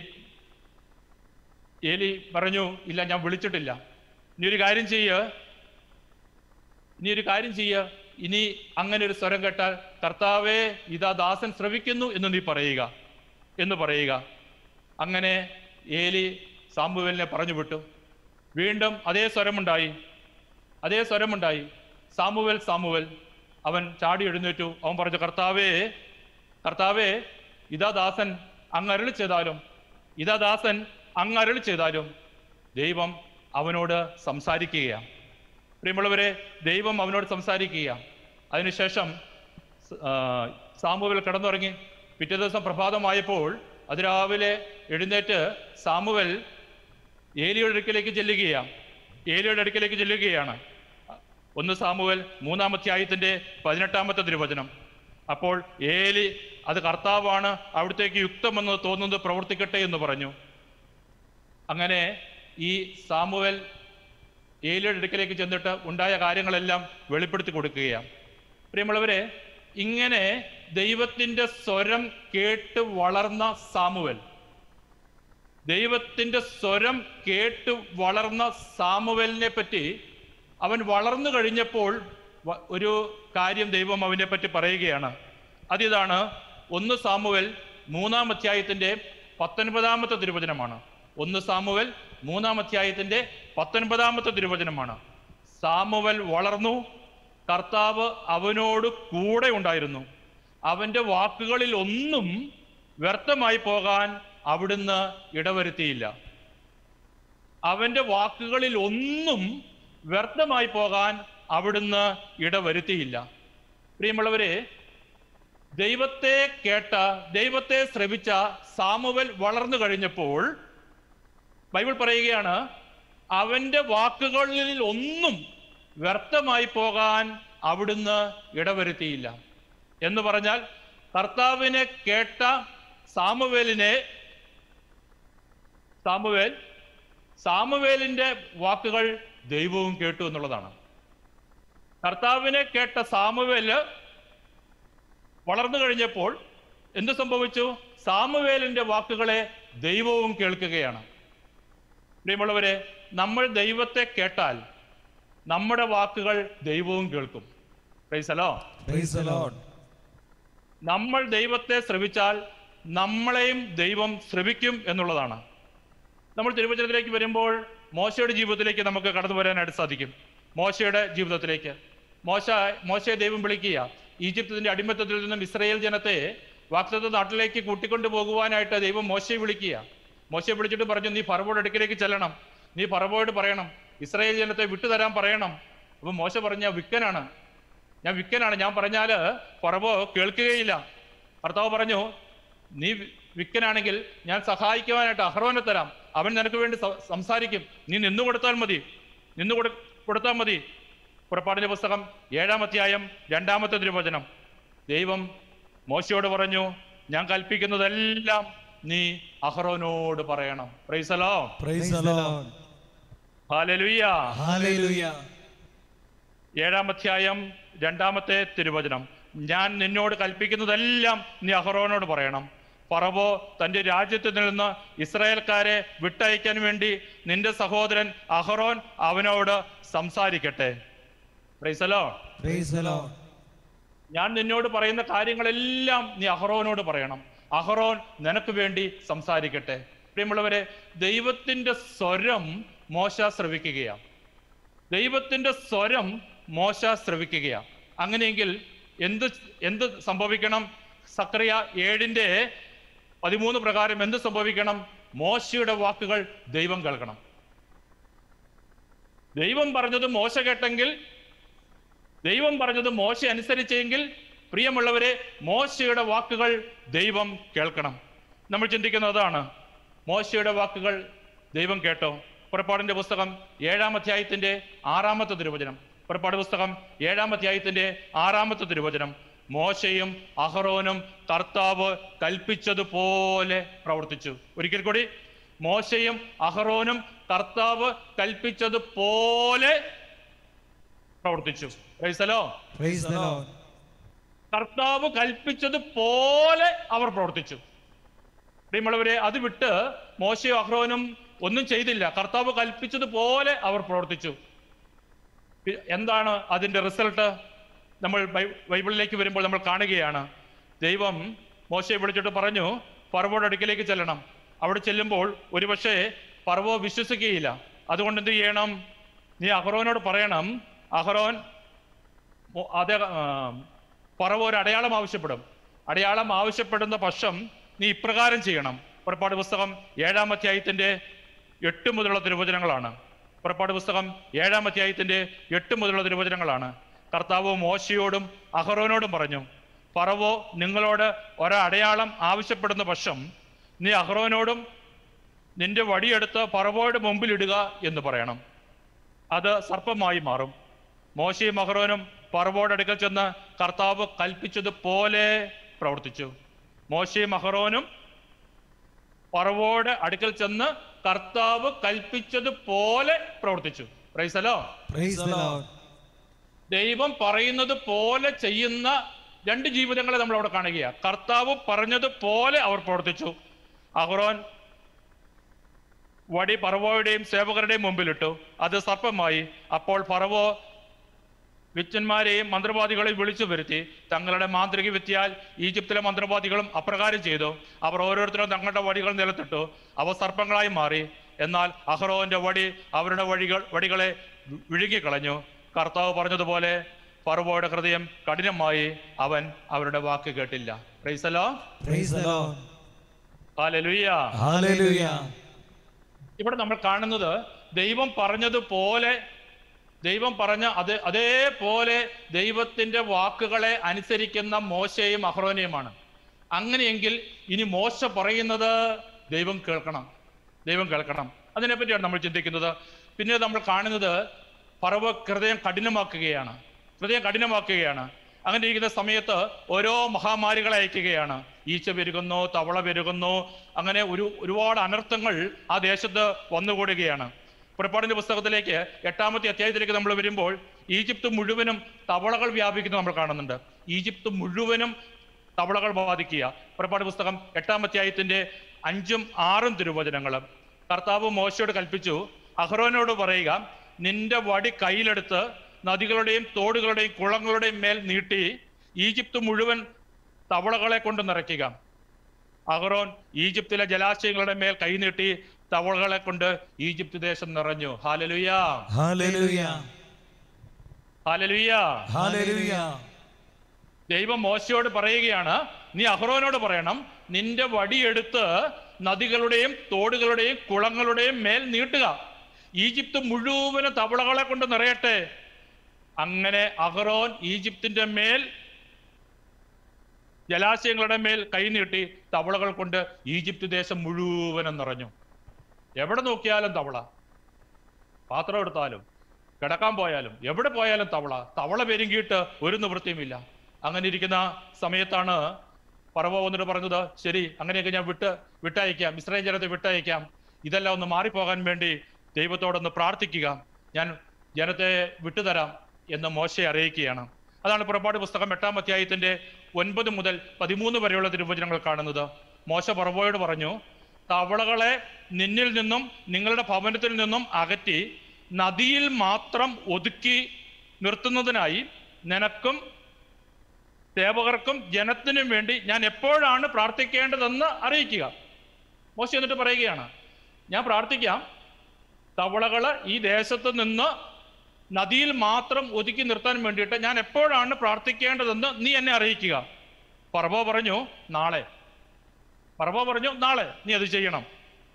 ഏലി പറഞ്ഞു, ഇല്ല, ഞാൻ വിളിച്ചിട്ടില്ല. ഇനി ഒരു കാര്യം ചെയ്യ ഇനി ഒരു കാര്യം ചെയ്യ ഇനി അങ്ങനെ ഒരു സ്വരം കേട്ടാൽ, കർത്താവേ, ഇതാ ദാസൻ ശ്രവിക്കുന്നു എന്ന് നീ പറയുക എന്ന് പറയുക. അങ്ങനെ ഏലി സാമുവേലിനെ പറഞ്ഞു വിട്ടു. വീണ്ടും അതേ സ്വരമുണ്ടായി അതേ സ്വരമുണ്ടായി സാമുവേൽ സാമുവേൽ. അവൻ ചാടി എഴുന്നേറ്റു. അവൻ പറഞ്ഞു, കർത്താവേ കർത്താവേ ഇതാ ദാസൻ അങ്ങ് അരുളി ചെയ്താലും ഇതാ ദാസൻ അങ്ങ് അരുളി ചെയ്താലും ദൈവം അവനോട് സംസാരിക്കുകയാണ്. പ്രിയമുള്ളവരെ, ദൈവം അവനോട് സംസാരിക്കുക. അതിനുശേഷം സാമുവേൽ കിടന്നുറങ്ങി. പിറ്റേ ദിവസം പ്രഭാതമായപ്പോൾ അതിരാവിലെ എഴുന്നേറ്റ് സാമുവേൽ ഏലിയുടെ അടുക്കലേക്ക് ചെല്ലുകയാണ് ഏലിയുടെ അടുക്കലേക്ക് ചെല്ലുകയാണ് ഒന്ന് സാമുവേൽ മൂന്നാം അധ്യായത്തിന്റെ പതിനെട്ടാമത്തെ തിരുവചനം. അപ്പോൾ ഏലി, അത് കർത്താവാണ്, അവിടത്തേക്ക് യുക്തമെന്ന് തോന്നുന്നത് പ്രവർത്തിക്കട്ടെ എന്ന് പറഞ്ഞു. അങ്ങനെ ഈ സാമുവേൽ ഏലിയുടെ അടുക്കലേക്ക് ചെന്നിട്ട് ഉണ്ടായ കാര്യങ്ങളെല്ലാം വെളിപ്പെടുത്തി കൊടുക്കുകയാണ്. പ്രിയമുള്ളവരെ, ഇങ്ങനെ ദൈവത്തിന്റെ സ്വരം കേട്ട് വളർന്ന സാമുവേൽ ദൈവത്തിന്റെ സ്വരം കേട്ട് വളർന്ന സാമുവേലിനെ പറ്റി അവൻ വളർന്നു കഴിഞ്ഞപ്പോൾ ഒരു കാര്യം ദൈവം അവനെ പറ്റി പറയുകയാണ്. അതിതാണ് ഒന്ന് സാമുവേൽ മൂന്നാം അധ്യായത്തിന്റെ പത്തൊൻപതാമത്തെ തിരുവചനമാണ്. ഒന്ന് സാമുവേൽ മൂന്നാം അധ്യായത്തിന്റെ പത്തൊൻപതാമത്തെ തിരുവചനമാണ്. സാമുവേൽ വളർന്നു, കർത്താവ് അവനോട് കൂടെ ഉണ്ടായിരുന്നു, അവന്റെ വാക്കുകളിൽ ഒന്നും വ്യർത്ഥമായി പോകാൻ അവിടുന്ന് ഇടവരുത്തിയില്ല. അവന്റെ വാക്കുകളിൽ ഒന്നും വ്യർത്ഥമായി പോകാൻ അവിടുന്ന് ഇടവരുത്തിയില്ല. പ്രിയമുള്ളവരെ, ദൈവത്തെ കേട്ട, ദൈവത്തെ ശ്രവിച്ച സാമുവേൽ വളർന്നു കഴിഞ്ഞപ്പോൾ ബൈബിൾ പറയുകയാണ്, അവന്റെ വാക്കുകളിൽ ഒന്നും വ്യർത്ഥമായി പോകാൻ അവിടുന്ന് ഇടവരുത്തിയില്ല. എന്ന് പറഞ്ഞാൽ, കർത്താവിനെ കേട്ട സാമുവേലിനെ സാമുവേൽ സാമുവേലിന്റെ വാക്കുകൾ ദൈവവും കേട്ടു എന്നുള്ളതാണ്. കർത്താവിനെ കേട്ട സാമുവേല് വളർന്നു കഴിഞ്ഞപ്പോൾ എന്ത് സംഭവിച്ചു? സാമുവേലിന്റെ വാക്കുകളെ ദൈവവും കേൾക്കുകയാണ്. പ്രിയമുള്ളവരെ, നമ്മൾ ദൈവത്തെ കേട്ടാൽ നമ്മുടെ വാക്കുകൾ ദൈവവും കേൾക്കും. Praise the lord. Praise the lord. നമ്മൾ ദൈവത്തെ ശ്രവിച്ചാൽ നമ്മളെയും ദൈവം ശ്രവിക്കും എന്നുള്ളതാണ്. നമ്മൾ തിരുവചനത്തിലേക്ക് വരുമ്പോൾ മോശയുടെ ജീവിതത്തിലേക്ക് നമുക്ക് കടന്നു വരാനായിട്ട് സാധിക്കും. മോശയുടെ ജീവിതത്തിലേക്ക് മോശ മോശയെ ദൈവം വിളിക്കുക. ഈജിപ്തിന്റെ അടിമത്തത്തിൽ നിന്നും ഇസ്രായേൽ ജനത്തെ വാഗ്ദത്ത നാട്ടിലേക്ക് കൂട്ടിക്കൊണ്ടു പോകുവാനായിട്ട് ദൈവം മോശയെ വിളിക്കുക. മോശയെ വിളിച്ചിട്ട് പറഞ്ഞു, നീ ഫറവോയുടെ അടുക്കിലേക്ക് ചെല്ലണം, നീ ഫറവോയോട് പറയണം, ഇസ്രായേൽ ജനത്തെ വിട്ടുതരാൻ പറയണം. അപ്പൊ മോശ പറഞ്ഞ, വിക്കനാണ് ഞാൻ വിക്കനാണ് ഞാൻ പറഞ്ഞാല് ഫറവോ കേൾക്കുകയില്ല. ഭർത്താവ് പറഞ്ഞു, നീ വിക്കനാണെങ്കിൽ ഞാൻ സഹായിക്കുവാനായിട്ട് അഹ്റോനെ തരാം, അവൻ നിനക്ക് വേണ്ടി സംസാരിക്കും, നീ നിന്നു കൊടുത്താൽ മതി നിന്നു കൊടു കൊടുത്താൽ മതി പുറപ്പാടിന്റെ പുസ്തകം ഏഴാം അധ്യായം രണ്ടാമത്തെ തിരുവചനം. ദൈവം മോശയോട് പറഞ്ഞു, ഞാൻ കൽപ്പിക്കുന്നതെല്ലാം നീ അഹ്റോനോട് പറയണം. Praise the lord. Praise the lord. ഹല്ലേലൂയ. ഹല്ലേലൂയ. ഏഴാം അധ്യായം രണ്ടാമത്തെ തിരുവചനം. ഞാൻ നിന്നോട് കൽപ്പിക്കുന്നതെല്ലാം നീ അഹ്റോനോട് പറയണം. ഫറവോ തന്റെ രാജ്യത്ത് നിന്ന് ഇസ്രായേൽക്കാരെ വിട്ടയക്കാൻ വേണ്ടി നിന്റെ സഹോദരൻ അഹ്റോൻ അവനോട് സംസാരിക്കട്ടെ. Praise the lord. Praise the lord. ഞാൻ നിന്നോട് പറയുന്ന കാര്യങ്ങളെല്ലാം നീ അഹ്റോനോട് പറയണം, അഹ്റോൻ നിനക്ക് വേണ്ടി സംസാരിക്കട്ടെ. പ്രിയമുള്ളവരെ, ദൈവത്തിന്റെ സ്വരം മോശ ശ്രവിക്കുകയാണ്. ദൈവത്തിന്റെ സ്വരം മോശ ശ്രവിക്കുകയാണ്. അങ്ങനെയെങ്കിൽ എന്ത് എന്ത് സംഭവിക്കണം? സക്കറിയ ഏഴിന്റെ പതിമൂന്ന് പ്രകാരം എന്ത് സംഭവിക്കണം? മോശയുടെ വാക്കുകൾ ദൈവം കേൾക്കണം. ദൈവം പറഞ്ഞത് മോശ കേട്ടെങ്കിൽ, ദൈവം പറഞ്ഞത് മോശ അനുസരിച്ചെങ്കിൽ, പ്രിയമുള്ളവരെ, മോശയുടെ വാക്കുകൾ ദൈവം കേൾക്കണം. നമ്മൾ ചിന്തിക്കുന്നത് അതാണ്. മോശയുടെ വാക്കുകൾ ദൈവം കേട്ടോ? പുറപ്പാടിന്റെ പുസ്തകം ഏഴാം അധ്യായത്തിന്റെ ആറാമത്തെ തിരുവചനം. പുറപ്പാട് പുസ്തകം ഏഴാം അധ്യായത്തിന്റെ ആറാമത്തെ തിരുവചനം. മോശയും അഹ്റോനും കർത്താവ് കൽപ്പിച്ചതുപോലെ പ്രവർത്തിച്ചു. ഒരിക്കൽ കൂടി, മോശയും അഹറോനും കർത്താവ് കൽപ്പിച്ചതുപോലെ പ്രവർത്തിച്ചു. Praise the lord. Praise the lord. കർത്താവ് കൽപ്പിച്ചതുപോലെ അവർ പ്രവർത്തിച്ചു. പ്രിയമുള്ളവരെ, അത് വിട്ട് മോശയും അഹ്റോനും ഒന്നും ചെയ്തില്ല. കർത്താവ് കൽപ്പിച്ചതുപോലെ അവർ പ്രവർത്തിച്ചു. എന്താണ് അതിൻ്റെ റിസൾട്ട്? നമ്മൾ ബൈബിളിലേക്ക് വരുമ്പോൾ നമ്മൾ കാണുകയാണ്, ദൈവം മോശയെ വിളിച്ചിട്ട് പറഞ്ഞു, ഫറവോയുടെ അടുക്കിലേക്ക് ചെല്ലണം. അവിടെ ചെല്ലുമ്പോൾ ഒരുപക്ഷെ ഫറവോ വിശ്വസിക്കുകയില്ല. അതുകൊണ്ട് എന്ത് ചെയ്യണം? നീ അഹ്റോനോട് പറയണം, അഹ്റോൻ അതേ ഫറവോ ഒരു അടയാളം ആവശ്യപ്പെടും. അടയാളം ആവശ്യപ്പെടുന്ന പക്ഷം നീ ഇപ്രകാരം ചെയ്യണം. പുറപ്പാട് പുസ്തകം ഏഴാം അധ്യായത്തിന്റെ എട്ട് മുതലുള്ള തിരുവചനങ്ങളാണ്. പുറപ്പാട് പുസ്തകം ഏഴാം അധ്യായത്തിന്റെ എട്ട് മുതലുള്ള തിരുവചനങ്ങളാണ്. കർത്താവ് മോശയോടും അഹ്റോനോടും പറഞ്ഞു, ഫറവോ നിങ്ങളോട് ഒരടയാളം ആവശ്യപ്പെടുന്ന പക്ഷം നീ അഹ്റോനോടും നിന്റെ വടിയെടുത്ത് ഫറവോയുടെ മുമ്പിൽ ഇടുക എന്ന് പറയണം. അത് സർപ്പമായി മാറും. മോശയും അഹ്റോനും ഫറവോയുടെ അടുക്കൽ ചെന്ന് കർത്താവ് കൽപ്പിച്ചതുപോലെ പ്രവർത്തിച്ചു. മോശയും അഹ്റോനും ഫറവോയുടെ അടുക്കൽ ചെന്ന് കർത്താവ് കൽപ്പിച്ചതുപോലെ പ്രവർത്തിച്ചു. Praise the lord. Praise the lord. ദൈവം പറയുന്നത് പോലെ ചെയ്യുന്ന രണ്ട് ജീവിതങ്ങളെ നമ്മൾ അവിടെ കാണുകയാണ്. കർത്താവ് പറഞ്ഞതുപോലെ അവർ പ്രവർത്തിച്ചു. അഹ്റോൻ വടി ഫറവോയുടെയും സേവകരുടെയും മുമ്പിലിട്ടു. അത് സർപ്പമായി. അപ്പോൾ ഫറവോ വിദ്വാന്മാരെയും മന്ത്രവാദികളെയും വിളിച്ചു വരുത്തി. തങ്ങളുടെ മാന്ത്രിക വിദ്യയാൽ ഈജിപ്തിലെ മന്ത്രവാദികളും അപ്രകാരം ചെയ്തു. അവർ ഓരോരുത്തരും തങ്ങളുടെ വടികൾ നിലത്തിട്ടു. അവ സർപ്പങ്ങളായി മാറി. എന്നാൽ അഹ്റോന്റെ വടി അവരുടെ വഴികൾ വടികളെ വിഴുങ്ങിക്കളഞ്ഞു. കർത്താവ് പറഞ്ഞതുപോലെ ഫറവോയുടെ ഹൃദയം കഠിനമായി. അവൻ അവരുടെ വാക്ക് കേട്ടില്ല. Praise the lord. Praise the lord. ഹല്ലേലൂയ. ഹല്ലേലൂയ. ഇവിടെ നമ്മൾ കാണുന്നത് ദൈവം പറഞ്ഞതുപോലെ, ദൈവം പറഞ്ഞ അത് അതേപോലെ ദൈവത്തിന്റെ വാക്കുകളെ അനുസരിക്കുന്ന മോശയും അഹ്റോനെയുമാണ്. അങ്ങനെയെങ്കിൽ ഇനി മോശ പറയുന്നത് ദൈവം കേൾക്കണം, ദൈവം കേൾക്കണം. അതിനെപ്പറ്റിയാണ് നമ്മൾ ചിന്തിക്കുന്നത്. പിന്നെ നമ്മൾ കാണുന്നത് ഫറവോ ഹൃദയം കഠിനമാക്കുകയാണ്, ഹൃദയം കഠിനമാക്കുകയാണ്. അങ്ങനെ ഇരിക്കുന്ന സമയത്ത് ഓരോ മഹാമാരികളെ അയക്കുകയാണ്. ഈച്ച പെരുകുന്നു, തവള പെരുകുന്നു, അങ്ങനെ ഒരു ഒരുപാട് അനർത്ഥങ്ങൾ ആ ദേശത്ത് വന്നുകൂടുകയാണ്. പുറപ്പാടിന്റെ പുസ്തകത്തിലേക്ക് എട്ടാമത്തെ അധ്യായത്തിലേക്ക് നമ്മൾ വരുമ്പോൾ ഈജിപ്ത് മുഴുവനും തവളകൾ വ്യാപിക്കുന്നത് നമ്മൾ കാണുന്നുണ്ട്. ഈജിപ്ത് മുഴുവനും തവളകൾ ബാധിക്കുക. പുറപ്പാട് പുസ്തകം എട്ടാം അധ്യായത്തിന്റെ അഞ്ചും ആറും തിരുവചനങ്ങളും. കർത്താവ് മോശയോട് കൽപ്പിച്ചു, അഹ്റോനോട് പറയുക, നിന്റെ വടി കയ്യിലെടുത്ത് നദികളുടെയും തോടുകളുടെയും കുളങ്ങളുടെയും മേൽ നീട്ടി ഈജിപ്ത് മുഴുവൻ തവളകളെ കൊണ്ട് നിറയ്ക്കുക. അഹ്റോൻ ഈജിപ്തിലെ ജലാശയങ്ങളുടെ മേൽ കൈനീട്ടി തവളകളെ കൊണ്ട് ഈജിപ്ത് ദേശം നിറഞ്ഞു. ഹല്ലേലൂയ. ഹല്ലേലൂയ. ഹല്ലേലൂയ. ഹല്ലേലൂയ. ദൈവം മോശയോട് പറയുകയാണ്, നീ അഹ്റോനോട് പറയണം, നിന്റെ വടിയെടുത്ത് നദികളുടെയും തോടുകളുടെയും കുളങ്ങളുടെയും മേൽ നീട്ടുക. ഈജിപ്ത് മുഴുവനും തവളകളെ കൊണ്ട് നിറയട്ടെ. അങ്ങനെ അഹ്റോൻ ഈജിപ്തിന്റെ മേൽ ജലാശയങ്ങളുടെ മേൽ കൈനീട്ടി തവളകൾ കൊണ്ട് ഈജിപ്ത് ദേശം മുഴുവനും നിറഞ്ഞു. എവിടെ നോക്കിയാലും തവള, പാത്രം എടുത്താലും കിടക്കാൻ പോയാലും എവിടെ പോയാലും തവള. തവള പെരുങ്ങിയിട്ട് ഒരു നിവൃത്തിയുമില്ല. അങ്ങനെ ഇരിക്കുന്ന സമയത്താണ് ഫറവോ വന്നിട്ട് പറഞ്ഞത്, ശരി, അങ്ങനെയൊക്കെ ഞാൻ വിട്ട് വിട്ടയക്കാം, ഇസ്രായേൽ ജനത്തെ വിട്ടയക്കാം. ഇതെല്ലാം ഒന്ന് മാറിപ്പോകാൻ വേണ്ടി ദൈവത്തോടൊന്ന് പ്രാർത്ഥിക്കുക, ഞാൻ ജനത്തെ വിട്ടുതരാം എന്ന് മോശയെ അറിയിക്കുകയാണ്. അതാണ് പുറപ്പാട് പുസ്തകം എട്ടാം അധ്യായത്തിന്റെ ഒൻപത് മുതൽ പതിമൂന്ന് വരെയുള്ള തിരുവചനങ്ങൾ കാണുന്നത്. മോശ ഫറവോയോട് പറഞ്ഞു, തവളകളെ നിന്നിൽ നിന്നും നിങ്ങളുടെ ഭവനത്തിൽ നിന്നും അകറ്റി നദിയിൽ മാത്രം ഒതുക്കി നിർത്തുന്നതിനായി നിനക്കും സേവകർക്കും ജനത്തിനും വേണ്ടി ഞാൻ എപ്പോഴാണ് പ്രാർത്ഥിക്കേണ്ടതെന്ന് അറിയിക്കുക. മോശ എന്നിട്ട് പറയുകയാണ്, ഞാൻ പ്രാർത്ഥിക്കാം, തവളകള് ഈ ദേശത്ത് നിന്ന് നദിയിൽ മാത്രം ഒതുക്കി നിർത്താൻ വേണ്ടിയിട്ട് ഞാൻ എപ്പോഴാണ് പ്രാർത്ഥിക്കേണ്ടതെന്ന് നീ എന്നെ അറിയിക്കുക. ഫറവോ പറഞ്ഞു, നാളെ. ഫറവോ പറഞ്ഞു, നാളെ നീ അത് ചെയ്യണം.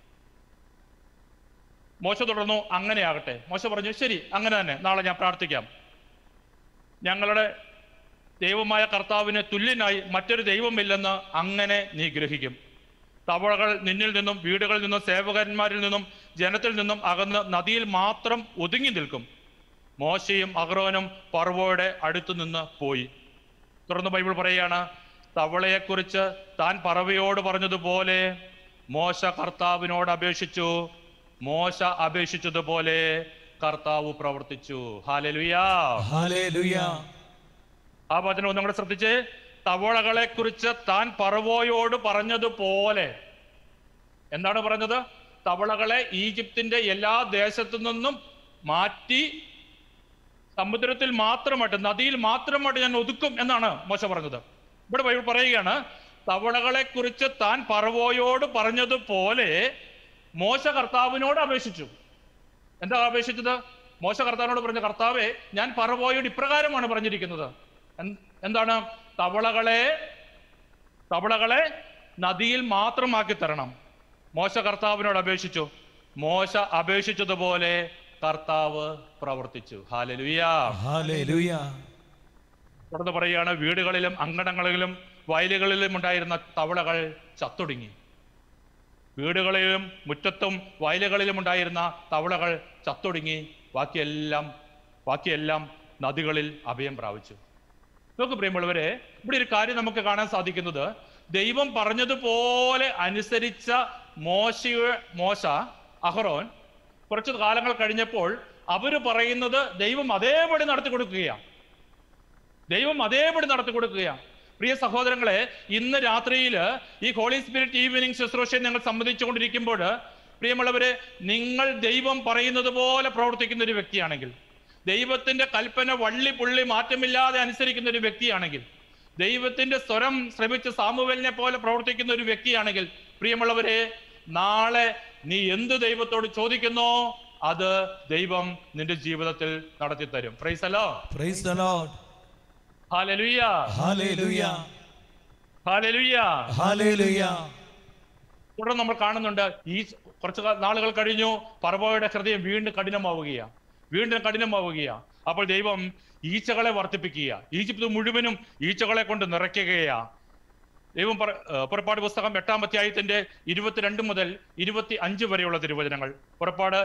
മോശ തുടർന്നു, അങ്ങനെയാകട്ടെ. മോശ പറഞ്ഞു, ശരി, അങ്ങനെ തന്നെ, നാളെ ഞാൻ പ്രാർത്ഥിക്കാം. ഞങ്ങളുടെ ദൈവമായ കർത്താവിന് തുല്യനായി മറ്റൊരു ദൈവമില്ലെന്ന് അങ്ങനെ നീ ഗ്രഹിക്കും. തവളകൾ നിന്നിൽ നിന്നും വീടുകളിൽ നിന്നും സേവകന്മാരിൽ നിന്നും ജനത്തിൽ നിന്നും അകന്ന് നദിയിൽ മാത്രം ഒതുങ്ങി നിൽക്കും. മോശയും അഹ്റോനും ഫറവോയുടെ അടുത്തു നിന്ന് പോയി. തുടർന്ന് ബൈബിൾ പറയുകയാണ്, തവളയെക്കുറിച്ച് താൻ പറവയോട് പറഞ്ഞതുപോലെ മോശ കർത്താവിനോട് അപേക്ഷിച്ചു, മോശ അപേക്ഷിച്ചതുപോലെ കർത്താവ് പ്രവർത്തിച്ചു. ഹല്ലേലൂയ, ഹല്ലേലൂയ. ആ വചനം ഒന്നും കൂടെ ശ്രദ്ധിച്ച്. തവളകളെ കുറിച്ച് താൻ ഫറവോയോട് പറഞ്ഞതുപോലെ. എന്താണ് പറഞ്ഞത്? തവളകളെ ഈജിപ്തിന്റെ എല്ലാ ദേശത്തു നിന്നും മാറ്റി സമുദ്രത്തിൽ മാത്രമായിട്ട്, നദിയിൽ മാത്രമായിട്ട് ഞാൻ ഒതുക്കും എന്നാണ് മോശ പറഞ്ഞത്. ഇവിടെ ബൈബിൾ പറയുകയാണ്, തവളകളെ കുറിച്ച് താൻ ഫറവോയോട് പറഞ്ഞതുപോലെ മോശ കർത്താവിനോട് അപേക്ഷിച്ചു. എന്താ അപേക്ഷിച്ചത്? മോശ കർത്താവിനോട് പറഞ്ഞു, കർത്താവേ, ഞാൻ ഫറവോയോട് ഇപ്രകാരമാണ് പറഞ്ഞിരിക്കുന്നത്. എന്താണ്? തവളകളെ തവളകളെ നദിയിൽ മാത്രമാക്കി തരണം. മോശ കർത്താവിനോട് അപേക്ഷിച്ചു. മോശ അപേക്ഷിച്ചതുപോലെ കർത്താവ് പ്രവർത്തിച്ചു. ഹല്ലേലൂയ, ഹല്ലേലൂയ. തുടർന്ന് പറയുകയാണ്, വീടുകളിലും അങ്കണങ്ങളിലും വയലുകളിലും ഉണ്ടായിരുന്ന തവളകൾ ചത്തൊടുങ്ങി. വീടുകളിലും മുറ്റത്തും വയലുകളിലും ഉണ്ടായിരുന്ന തവളകൾ ചത്തൊടുങ്ങി. ബാക്കിയെല്ലാം ബാക്കിയെല്ലാം നദികളിൽ അഭയം പ്രാപിച്ചു. നോക്ക് പ്രിയമുള്ളവരെ, ഇവിടെ ഒരു കാര്യം നമുക്ക് കാണാൻ സാധിക്കുന്നത്, ദൈവം പറഞ്ഞതുപോലെ അനുസരിച്ച മോശയെ മോശ അഹറോൻ കുറച്ച് കാലങ്ങൾ കഴിഞ്ഞപ്പോൾ അവര് പറയുന്നത് ദൈവം അതേപടി നടത്തി കൊടുക്കുകയാണ്. ദൈവം അതേപടി നടത്തി കൊടുക്കുകയാണ്. പ്രിയ സഹോദരങ്ങളെ, ഇന്ന് രാത്രിയിൽ ഈ ഹോളി സ്പിരിറ്റ് ഈവനിങ് ശുശ്രൂഷയെ നിങ്ങൾ സംബന്ധിച്ചുകൊണ്ടിരിക്കുമ്പോൾ, പ്രിയമുള്ളവരെ, നിങ്ങൾ ദൈവം പറയുന്നത് പോലെ പ്രവർത്തിക്കുന്ന ഒരു വ്യക്തിയാണെങ്കിൽ, ദൈവത്തിന്റെ കൽപ്പന വള്ളി പുള്ളി മാറ്റമില്ലാതെ അനുസരിക്കുന്ന ഒരു വ്യക്തിയാണെങ്കിൽ, ദൈവത്തിന്റെ സ്വരം ശ്രമിച്ച് സാമുവേലിനെ പോലെ പ്രവർത്തിക്കുന്ന ഒരു വ്യക്തിയാണെങ്കിൽ, പ്രിയമുള്ളവരെ, നാളെ നീ എന്ത് ദൈവത്തോട് ചോദിക്കുന്നോ അത് ദൈവം നിന്റെ ജീവിതത്തിൽ നടത്തി തരും. Praise the lord, praise the lord. ഹല്ലേലൂയ, ഹല്ലേലൂയ, ഹല്ലേലൂയ, ഹല്ലേലൂയ. തുടർന്ന് നമ്മൾ കാണുന്നുണ്ട്, ഈ കുറച്ച് നാളുകൾ കഴിഞ്ഞു ഫറവോയുടെ ഹൃദയം വീണ്ടും കഠിനമാവുകയാണ്, വീണ്ടും കഠിനമാവുകയാണ്. അപ്പോൾ ദൈവം ഈച്ചകളെ വർദ്ധിപ്പിക്കുക, ഈജിപ്ത് മുഴുവനും ഈച്ചകളെ കൊണ്ട് നിറയ്ക്കുകയാ. ദൈവം പുറപ്പാട് പുസ്തകം എട്ടാം അധ്യായത്തിന്റെ ഇരുപത്തിരണ്ട് മുതൽ ഇരുപത്തി അഞ്ച് വരെയുള്ള തിരുവചനങ്ങൾ. പുറപ്പാട്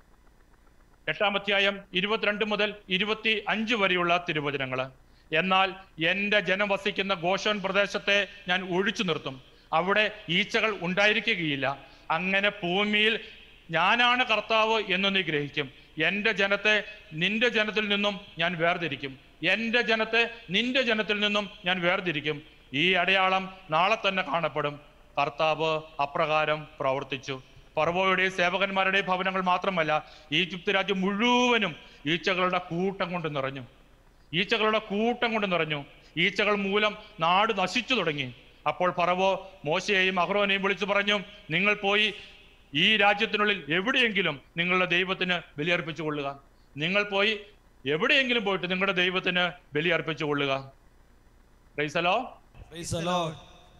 എട്ടാം അധ്യായം ഇരുപത്തിരണ്ട് മുതൽ ഇരുപത്തി അഞ്ച് വരെയുള്ള തിരുവചനങ്ങൾ. എന്നാൽ എൻ്റെ ജനം വസിക്കുന്ന ഗോശോൻ പ്രദേശത്തെ ഞാൻ ഒഴിച്ചു നിർത്തും, അവിടെ ഈച്ചകൾ ഉണ്ടായിരിക്കുകയില്ല. അങ്ങനെ ഭൂമിയിൽ ഞാനാണ് കർത്താവ് എന്ന് നീ ഗ്രഹിക്കും. എൻ്റെ ജനത്തെ നിന്റെ ജനത്തിൽ നിന്നും ഞാൻ വേർതിരിക്കും, എൻ്റെ ജനത്തെ നിന്റെ ജനത്തിൽ നിന്നും ഞാൻ വേർതിരിക്കും. ഈ അടയാളം നാളെ തന്നെ കാണപ്പെടും. കർത്താവ് അപ്രകാരം പ്രവർത്തിച്ചു. ഫറവോയുടെയും സേവകന്മാരുടെയും ഭവനങ്ങൾ മാത്രമല്ല, ഈജിപ്ത് രാജ്യം മുഴുവനും ഈച്ചകളുടെ കൂട്ടം കൊണ്ട് നിറഞ്ഞു. ഈച്ചകളുടെ കൂട്ടം കൊണ്ട് നിറഞ്ഞു. ഈച്ചകൾ മൂലം നാട് നശിച്ചു തുടങ്ങി. അപ്പോൾ ഫറവോ മോശയെയും അഹ്റോനെയും വിളിച്ചു പറഞ്ഞു, നിങ്ങൾ പോയി ഈ രാജ്യത്തിനുള്ളിൽ എവിടെയെങ്കിലും നിങ്ങളുടെ ദൈവത്തിന് ബലിയർപ്പിച്ചു കൊള്ളുക. നിങ്ങൾ പോയി എവിടെയെങ്കിലും പോയിട്ട് നിങ്ങളുടെ ദൈവത്തിന് ബലിയർപ്പിച്ചു കൊള്ളുക. Praise the lord, praise the lord.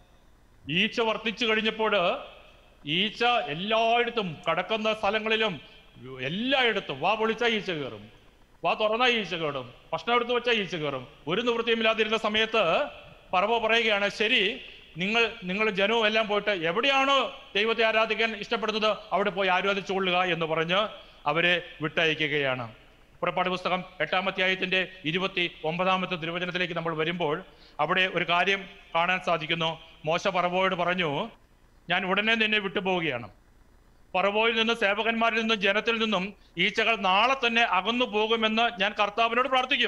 ഈച്ച വർദ്ധിച്ചു കഴിഞ്ഞപ്പോൾ ഈച്ച എല്ലായിടത്തും, കടക്കുന്ന സ്ഥലങ്ങളിലും എല്ലായിടത്തും വാ പൊളിച്ചാൽ ഈച്ച കയറും, വാ തുറന്ന ഈച്ച കയറും, ഭക്ഷണം എടുത്ത് വെച്ചാൽ ഈച്ച കയറും. ഒരു നിവൃത്തിയുമില്ലാതിരുന്ന സമയത്ത് ഫറവോ പറയുകയാണ്, ശരി, നിങ്ങൾ നിങ്ങൾ ജനവും എല്ലാം പോയിട്ട് എവിടെയാണോ ദൈവത്തെ ആരാധിക്കാൻ ഇഷ്ടപ്പെടുന്നത് അവിടെ പോയി ആരാധിച്ചു കൊള്ളുക എന്ന് പറഞ്ഞ് അവരെ വിട്ടയക്കുകയാണ്. പുറപ്പാട് പുസ്തകം എട്ടാം അധ്യായത്തിന്റെ ഇരുപത്തി ഒമ്പതാമത്തെ തിരുവചനത്തിലേക്ക് നമ്മൾ വരുമ്പോൾ അവിടെ ഒരു കാര്യം കാണാൻ സാധിക്കുന്നു. മോശ ഫറവോയോട് പറഞ്ഞു, ഞാൻ ഉടനെ നിന്നെ വിട്ടുപോവുകയാണ്. ഫറവോയിൽ നിന്ന്, സേവകന്മാരിൽ നിന്നും, ജനത്തിൽ നിന്നും ഈച്ചകൾ നാളെ തന്നെ അകന്നു പോകുമെന്ന് ഞാൻ കർത്താവിനോട് പ്രാർത്ഥിക്കും.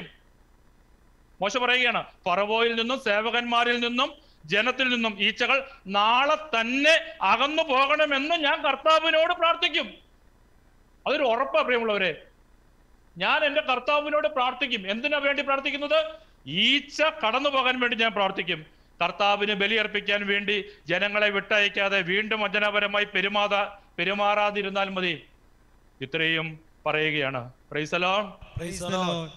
മോശ പറയുകയാണ്, ഫറവോയിൽ നിന്നും, സേവകന്മാരിൽ നിന്നും, ജനത്തിൽ നിന്നും ഈച്ചകൾ നാളെ തന്നെ അകന്നു പോകണമെന്ന് ഞാൻ കർത്താവിനോട് പ്രാർത്ഥിക്കും. അതൊരു ഉറപ്പാ പ്രിയമുള്ളവരെ. ഞാൻ എൻ്റെ കർത്താവിനോട് പ്രാർത്ഥിക്കും. എന്തിനാ വേണ്ടി പ്രാർത്ഥിക്കുന്നത്? ഈച്ച കടന്നു പോകാൻ വേണ്ടി ഞാൻ പ്രാർത്ഥിക്കും. കർത്താവിന് ബലിയർപ്പിക്കാൻ വേണ്ടി ജനങ്ങളെ വിട്ടയക്കാതെ വീണ്ടും വചനപരമായി പെരുമാതാ പെരുമാറാതിരുന്നാൽ മതി. ഇത്രയും പറയുകയാണ്. Praise the lord, praise the lord.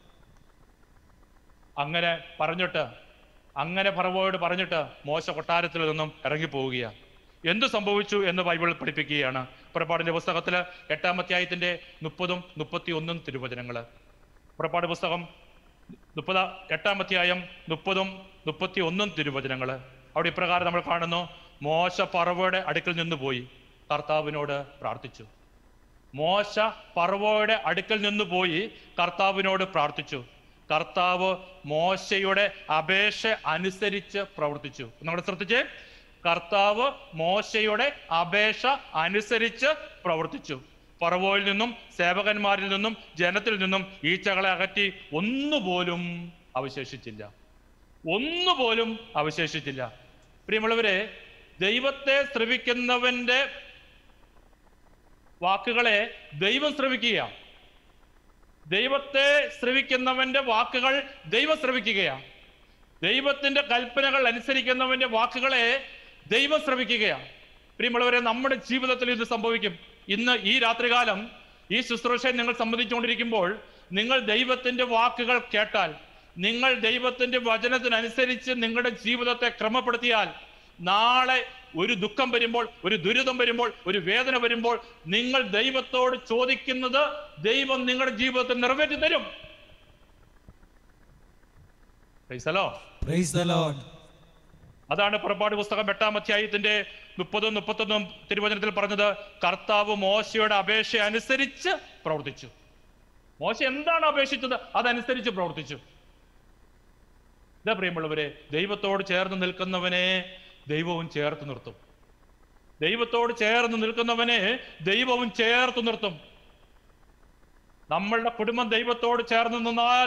അങ്ങനെ പറഞ്ഞിട്ട് അങ്ങനെ ഫറവോയോട് പറഞ്ഞിട്ട് മോശ കൊട്ടാരത്തിൽ നിന്നും ഇറങ്ങിപ്പോവുകയാണ്. എന്തു സംഭവിച്ചു എന്ന് ബൈബിൾ പഠിപ്പിക്കുകയാണ്. പുറപ്പാടിന്റെ പുസ്തകത്തില് എട്ടാം അധ്യായത്തിന്റെ മുപ്പതും മുപ്പത്തി ഒന്നും തിരുവചനങ്ങള്. പുറപ്പാട് പുസ്തകം മുപ്പത് എട്ടാം അധ്യായം മുപ്പതും മുപ്പത്തി ഒന്നും തിരുവചനങ്ങള്. അവിടെ ഇപ്രകാരം നമ്മൾ കാണുന്നു, മോശ ഫറവോയുടെ അടുക്കൽ നിന്ന് പോയി കർത്താവിനോട് പ്രാർത്ഥിച്ചു. മോശ ഫറവോയുടെ അടുക്കൽ നിന്ന് പോയി കർത്താവിനോട് പ്രാർത്ഥിച്ചു. കർത്താവ് മോശയുടെ അപേക്ഷ അനുസരിച്ച് പ്രവർത്തിച്ചു. നമ്മുടെ ശ്രദ്ധിച്ച്, കർത്താവ് മോശയുടെ അപേക്ഷ അനുസരിച്ച് പ്രവർത്തിച്ചു. ഫറവോയിൽ നിന്നും സേവകന്മാരിൽ നിന്നും ജനത്തിൽ നിന്നും ഈച്ചകളെ അകറ്റി ഒന്നുപോലും അവശേഷിച്ചില്ല. ഒന്നുപോലും അവശേഷിച്ചില്ല. പ്രിയമുള്ളവരെ, ദൈവത്തെ ശ്രവിക്കുന്നവന്റെ വാക്കുകളെ ദൈവം ശ്രവിക്കുകയാണ്. ദൈവത്തെ ശ്രവിക്കുന്നവന്റെ വാക്കുകൾ ദൈവം ശ്രവിക്കുകയാണ്. ദൈവത്തിന്റെ കൽപ്പനകൾ അനുസരിക്കുന്നവന്റെ വാക്കുകളെ ദൈവം ശ്രവിക്കുകയാണ്. പ്രിയമുള്ളവരെ, നമ്മുടെ ജീവിതത്തിൽ ഇത് സംഭവിക്കും. ഇന്ന് ഈ രാത്രികാലം ഈ ശുശ്രൂഷയെ നിങ്ങൾ സംബന്ധിച്ചുകൊണ്ടിരിക്കുമ്പോൾ നിങ്ങൾ ദൈവത്തിന്റെ വാക്കുകൾ കേട്ടാൽ, നിങ്ങൾ ദൈവത്തിന്റെ വചനത്തിനനുസരിച്ച് നിങ്ങളുടെ ജീവിതത്തെ ക്രമപ്പെടുത്തിയാൽ, നാളെ ഒരു ദുഃഖം വരുമ്പോൾ, ഒരു ദുരിതം വരുമ്പോൾ, ഒരു വേദന വരുമ്പോൾ നിങ്ങൾ ദൈവത്തോട് ചോദിക്കുന്നത് ദൈവം നിങ്ങളുടെ ജീവിതത്തിൽ നിറവേറ്റി തരും. Praise the lord. Praise the lord. അതാണ് പുറപ്പാട് പുസ്തകം എട്ടാം അധ്യായത്തിന്റെ മുപ്പതും മുപ്പത്തൊന്നും തിരുവചനത്തിൽ പറഞ്ഞത്. കർത്താവ് മോശയുടെ അപേക്ഷ അനുസരിച്ച് പ്രവർത്തിച്ചു. മോശ എന്താണ് അപേക്ഷിച്ചത് അതനുസരിച്ച് പ്രവർത്തിച്ചു. ഇതാ പ്രിയമുള്ളവരെ, ദൈവത്തോട് ചേർന്ന് നിൽക്കുന്നവനെ ദൈവവും ചേർത്ത് നിർത്തും. ദൈവത്തോട് ചേർന്ന് നിൽക്കുന്നവനെ ദൈവവും ചേർത്ത് നിർത്തും. നമ്മളുടെ കുടുംബം ദൈവത്തോട് ചേർന്ന് നിന്നാൽ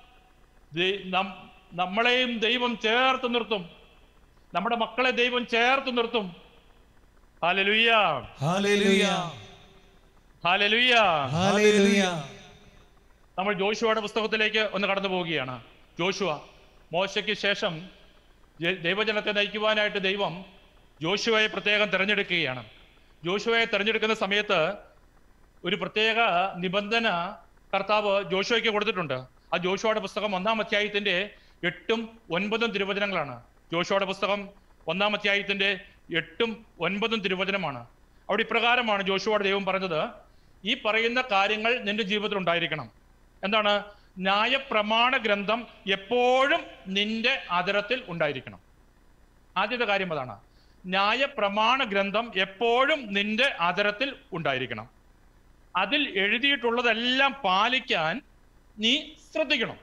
നമ്മളെയും ദൈവം ചേർത്ത് നിർത്തും. നമ്മുടെ മക്കളെ ദൈവം ചേർത്ത് നിർത്തും. ഹല്ലേലൂയ, ഹല്ലേലൂയ, ഹല്ലേലൂയ, ഹല്ലേലൂയ. നമ്മൾ ജോഷുവയുടെ പുസ്തകത്തിലേക്ക് ഒന്ന് കടന്നു പോവുകയാണ്. ജോഷുവ, മോശയ്ക്ക് ശേഷം ദൈവജനത്തെ നയിക്കുവാനായിട്ട് ദൈവം ജോഷുവയെ പ്രത്യേകം തിരഞ്ഞെടുക്കുകയാണ്. ജോഷുവയെ തിരഞ്ഞെടുക്കുന്ന സമയത്ത് ഒരു പ്രത്യേക നിബന്ധന കർത്താവ് ജോഷുവയ്ക്ക് കൊടുത്തിട്ടുണ്ട്. ആ ജോഷുവയുടെ പുസ്തകം ഒന്നാം അധ്യായത്തിന്റെ എട്ടും ഒൻപതും തിരുവചനങ്ങളാണ്. ജോഷുവയുടെ പുസ്തകം ഒന്നാം അധ്യായത്തിന്റെ എട്ടും ഒൻപതും തിരുവചനമാണ്. അവിടെ ഇപ്രകാരമാണ് ജോഷുവയുടെ ദൈവം പറഞ്ഞത്, ഈ പറയുന്ന കാര്യങ്ങൾ നിന്റെ ജീവിതത്തിൽ ഉണ്ടായിരിക്കണം. എന്താണ്? ന്യായപ്രമാണ ഗ്രന്ഥം എപ്പോഴും നിന്റെ ആദരത്തിൽ ഉണ്ടായിരിക്കണം. ആദ്യത്തെ കാര്യം അതാണ്. ന്യായപ്രമാണ ഗ്രന്ഥം എപ്പോഴും നിന്റെ ആദരത്തിൽ ഉണ്ടായിരിക്കണം. അതിൽ എഴുതിയിട്ടുള്ളതെല്ലാം പാലിക്കാൻ നീ ശ്രദ്ധിക്കണം.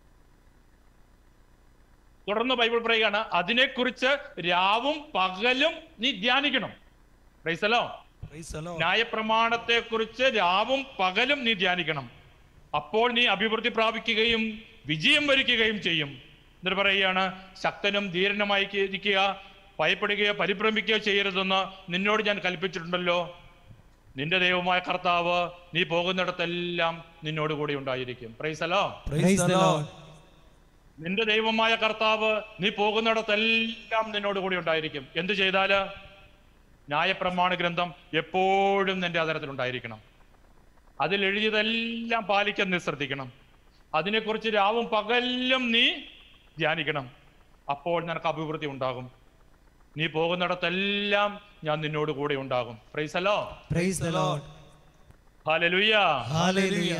തുടർന്ന് ബൈബിൾ പറയുകയാണ്, അതിനെക്കുറിച്ച് രാവും പകലും നീ ധ്യാനിക്കണം. Praise the lord. ന്യായപ്രമാണത്തെ കുറിച്ച് രാവും പകലും നീ ധ്യാനിക്കണം. അപ്പോൾ നീ അഭിവൃദ്ധി പ്രാപിക്കുകയും വിജയം വരിക്കുകയും ചെയ്യും. എന്നിട്ട് പറയുകയാണ്, ശക്തനും ധീരനുമായി ഇരിക്കുക, ഭയപ്പെടുകയോ പരിഭ്രമിക്കുകയോ ചെയ്യരുതെന്ന് നിന്നോട് ഞാൻ കൽപ്പിച്ചിട്ടുണ്ടല്ലോ. നിന്റെ ദൈവമായ കർത്താവ് നീ പോകുന്നിടത്തെല്ലാം നിന്നോട് കൂടി ഉണ്ടായിരിക്കും. Praise the lord. നിന്റെ ദൈവമായ കർത്താവ് നീ പോകുന്നിടത്തെല്ലാം നിന്നോട് കൂടി ഉണ്ടായിരിക്കും. എന്ത് ചെയ്താല്? ന്യായപ്രമാണ ഗ്രന്ഥം എപ്പോഴും നിന്റെ ആദരത്തിൽ ഉണ്ടായിരിക്കണം. അതിൽ എഴുതിയതെല്ലാം പാലിക്കാൻ നീ ശ്രദ്ധിക്കണം. അതിനെക്കുറിച്ച് രാവും പകലും നീ ധ്യാനിക്കണം. അപ്പോൾ നിനക്ക് അഭിവൃദ്ധി ഉണ്ടാകും. നീ പോകുന്നിടത്തെല്ലാം ഞാൻ നിന്നോട് കൂടെ ഉണ്ടാകും. Praise the lord. Praise the lord. ഹല്ലേലൂയ, ഹല്ലേലൂയ.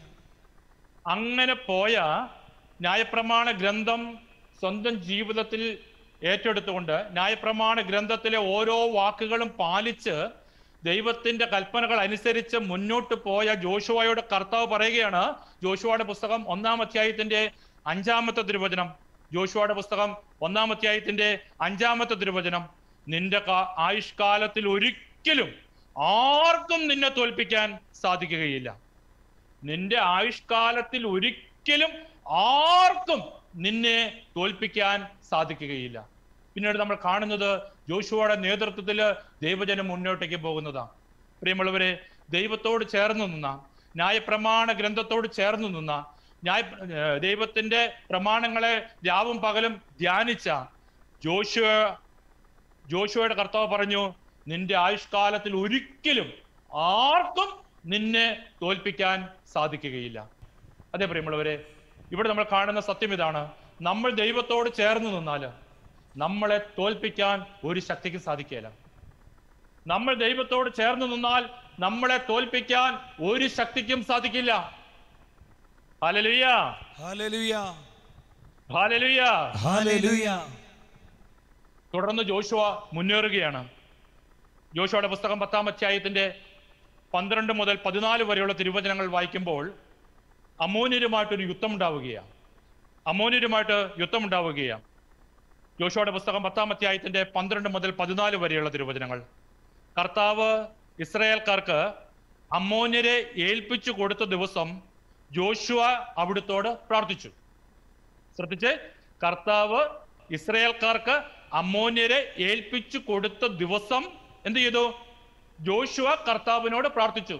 അങ്ങനെ പോയ ന്യായപ്രമാണ ഗ്രന്ഥം സ്വന്തം ജീവിതത്തിൽ ഏറ്റെടുത്തുകൊണ്ട് ന്യായപ്രമാണ ഗ്രന്ഥത്തിലെ ഓരോ വാക്കുകളും പാലിച്ച് ദൈവത്തിന്റെ കൽപ്പനകൾ അനുസരിച്ച് മുന്നോട്ട് പോയ ജോഷുവയോട് കർത്താവ് പറയുകയാണ്. ജോഷുവയുടെ പുസ്തകം ഒന്നാം അധ്യായത്തിന്റെ അഞ്ചാമത്തെ തിരുവചനം. ജോഷുവയുടെ പുസ്തകം ഒന്നാം അധ്യായത്തിന്റെ അഞ്ചാമത്തെ തിരുവചനം. നിന്റെ ആയുഷ്കാലത്തിൽ ഒരിക്കലും ആർക്കും നിന്നെ തോൽപ്പിക്കാൻ സാധിക്കുകയില്ല. നിന്റെ ആയുഷ്കാലത്തിൽ ഒരിക്കലും ആർക്കും നിന്നെ തോൽപ്പിക്കാൻ സാധിക്കുകയില്ല. പിന്നീട് നമ്മൾ കാണുന്നത് ജോഷുവയുടെ നേതൃത്വത്തിൽ ദൈവജനം മുന്നോട്ടേക്ക് പോകുന്നതാണ്. പ്രിയമുള്ളവരെ, ദൈവത്തോട് ചേർന്ന് നിന്ന, ന്യായപ്രമാണ ഗ്രന്ഥത്തോട് ചേർന്ന് നിന്ന, ന്യായ ദൈവത്തിന്റെ പ്രമാണങ്ങളെ രാവും പകലും ധ്യാനിച്ച ജോഷുവ ജോഷുവയുടെ കർത്താവ് പറഞ്ഞു, നിന്റെ ആയുഷ്കാലത്തിൽ ഒരിക്കലും ആർക്കും നിന്നെ തോൽപ്പിക്കാൻ സാധിക്കുകയില്ല. അതെ പ്രിയമുള്ളവരെ, ഇവിടെ നമ്മൾ കാണുന്ന സത്യം ഇതാണ്. നമ്മൾ ദൈവത്തോട് ചേർന്ന് നിന്നാല് നമ്മളെ തോൽപ്പിക്കാൻ ഒരു ശക്തിക്ക് സാധിക്കില്ല. നമ്മൾ ദൈവത്തോട് ചേർന്ന് നിന്നാൽ നമ്മളെ തോൽപ്പിക്കാൻ ഒരു ശക്തിക്കും സാധിക്കില്ല. ഹല്ലേലൂയ, ഹല്ലേലൂയ, ഹല്ലേലൂയ, ഹല്ലേലൂയ. തുടർന്ന് ജോഷുവ മുന്നേറുകയാണ്. ജോഷുവയുടെ പുസ്തകം പത്താം അധ്യായത്തിന്റെ പന്ത്രണ്ട് മുതൽ പതിനാല് വരെയുള്ള തിരുവചനങ്ങൾ വായിക്കുമ്പോൾ അമ്മോന്യരുമായിട്ടൊരു യുദ്ധം ഉണ്ടാവുകയാണ്. അമ്മോന്യരുമായിട്ട് യുദ്ധം ഉണ്ടാവുകയാണ്. യോശുവയുടെ പുസ്തകം പത്താം അധ്യായത്തിന്റെ പന്ത്രണ്ട് മുതൽ പതിനാല് വരെയുള്ള തിരുവചനങ്ങൾ. കർത്താവ് ഇസ്രായേൽക്കാർക്ക് അമ്മോന്യരെ ഏൽപ്പിച്ചു കൊടുത്ത ദിവസം യോശുവ അവിടുത്തോട് പ്രാർത്ഥിച്ചു. ശ്രദ്ധിച്ച്, കർത്താവ് ഇസ്രായേൽക്കാർക്ക് അമ്മോന്യരെ ഏൽപ്പിച്ചു കൊടുത്ത ദിവസം എന്ത് ചെയ്തു? യോശുവ കർത്താവിനോട് പ്രാർത്ഥിച്ചു.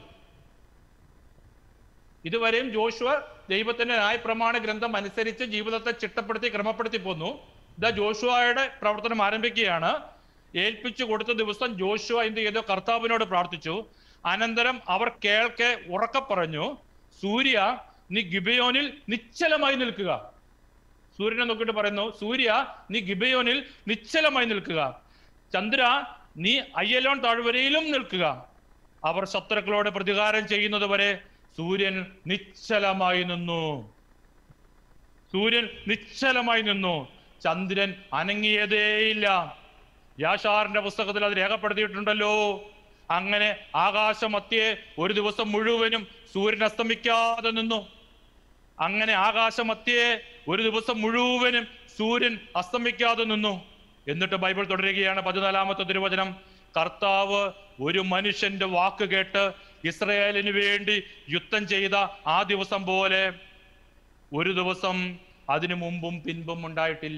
ഇതുവരെയും യോശുവ ദൈവത്തിന്റെ ന്യായപ്രമാണ ഗ്രന്ഥം അനുസരിച്ച് ജീവിതത്തെ ചിട്ടപ്പെടുത്തി ക്രമപ്പെടുത്തി പോന്നു. ഇതാ യോശുവയുടെ പ്രവർത്തനം ആരംഭിക്കുകയാണ്. ഏൽപ്പിച്ചു കൊടുത്ത ദിവസം യോശുവ എന്ത് ചെയ്തു? കർത്താവിനോട് പ്രാർത്ഥിച്ചു. അനന്തരം അവർ കേൾക്കെ ഉറക്കെ പറഞ്ഞു, സൂര്യ നീ ഗിബയോനിൽ നിശ്ചലമായി നിൽക്കുക. സൂര്യനെ നോക്കിയിട്ട് പറയുന്നു, സൂര്യ നീ ഗിബയോനിൽ നിശ്ചലമായി നിൽക്കുക. ചന്ദ്ര നീ അയ്യലോൺ താഴ്വരയിലും നിൽക്കുക. അവർ ശത്രുക്കളോട് പ്രതികാരം ചെയ്യുന്നത് വരെ സൂര്യൻ നിശ്ചലമായി നിന്നു. സൂര്യൻ നിശ്ചലമായി നിന്നു. ചന്ദ്രൻ അനങ്ങിയതേയില്ല. യാശാറിന്റെ പുസ്തകത്തിൽ അത് രേഖപ്പെടുത്തിയിട്ടുണ്ടല്ലോ. അങ്ങനെ ആകാശമധ്യേ ഒരു ദിവസം മുഴുവനും സൂര്യൻ അസ്തമിക്കാതെ നിന്നു. അങ്ങനെ ആകാശമധ്യേ ഒരു ദിവസം മുഴുവനും സൂര്യൻ അസ്തമിക്കാതെ നിന്നു. എന്നിട്ട് ബൈബിൾ തുടരുകയാണ്. പതിനാലാമത്തെ തിരുവചനം, കർത്താവ് ഒരു മനുഷ്യന്റെ വാക്ക് കേട്ട് ഇസ്രായേലിന് വേണ്ടി യുദ്ധം ചെയ്ത ആ ദിവസം പോലെ ഒരു ദിവസം അതിനു മുമ്പും പിൻപും ഉണ്ടായിട്ടില്ല.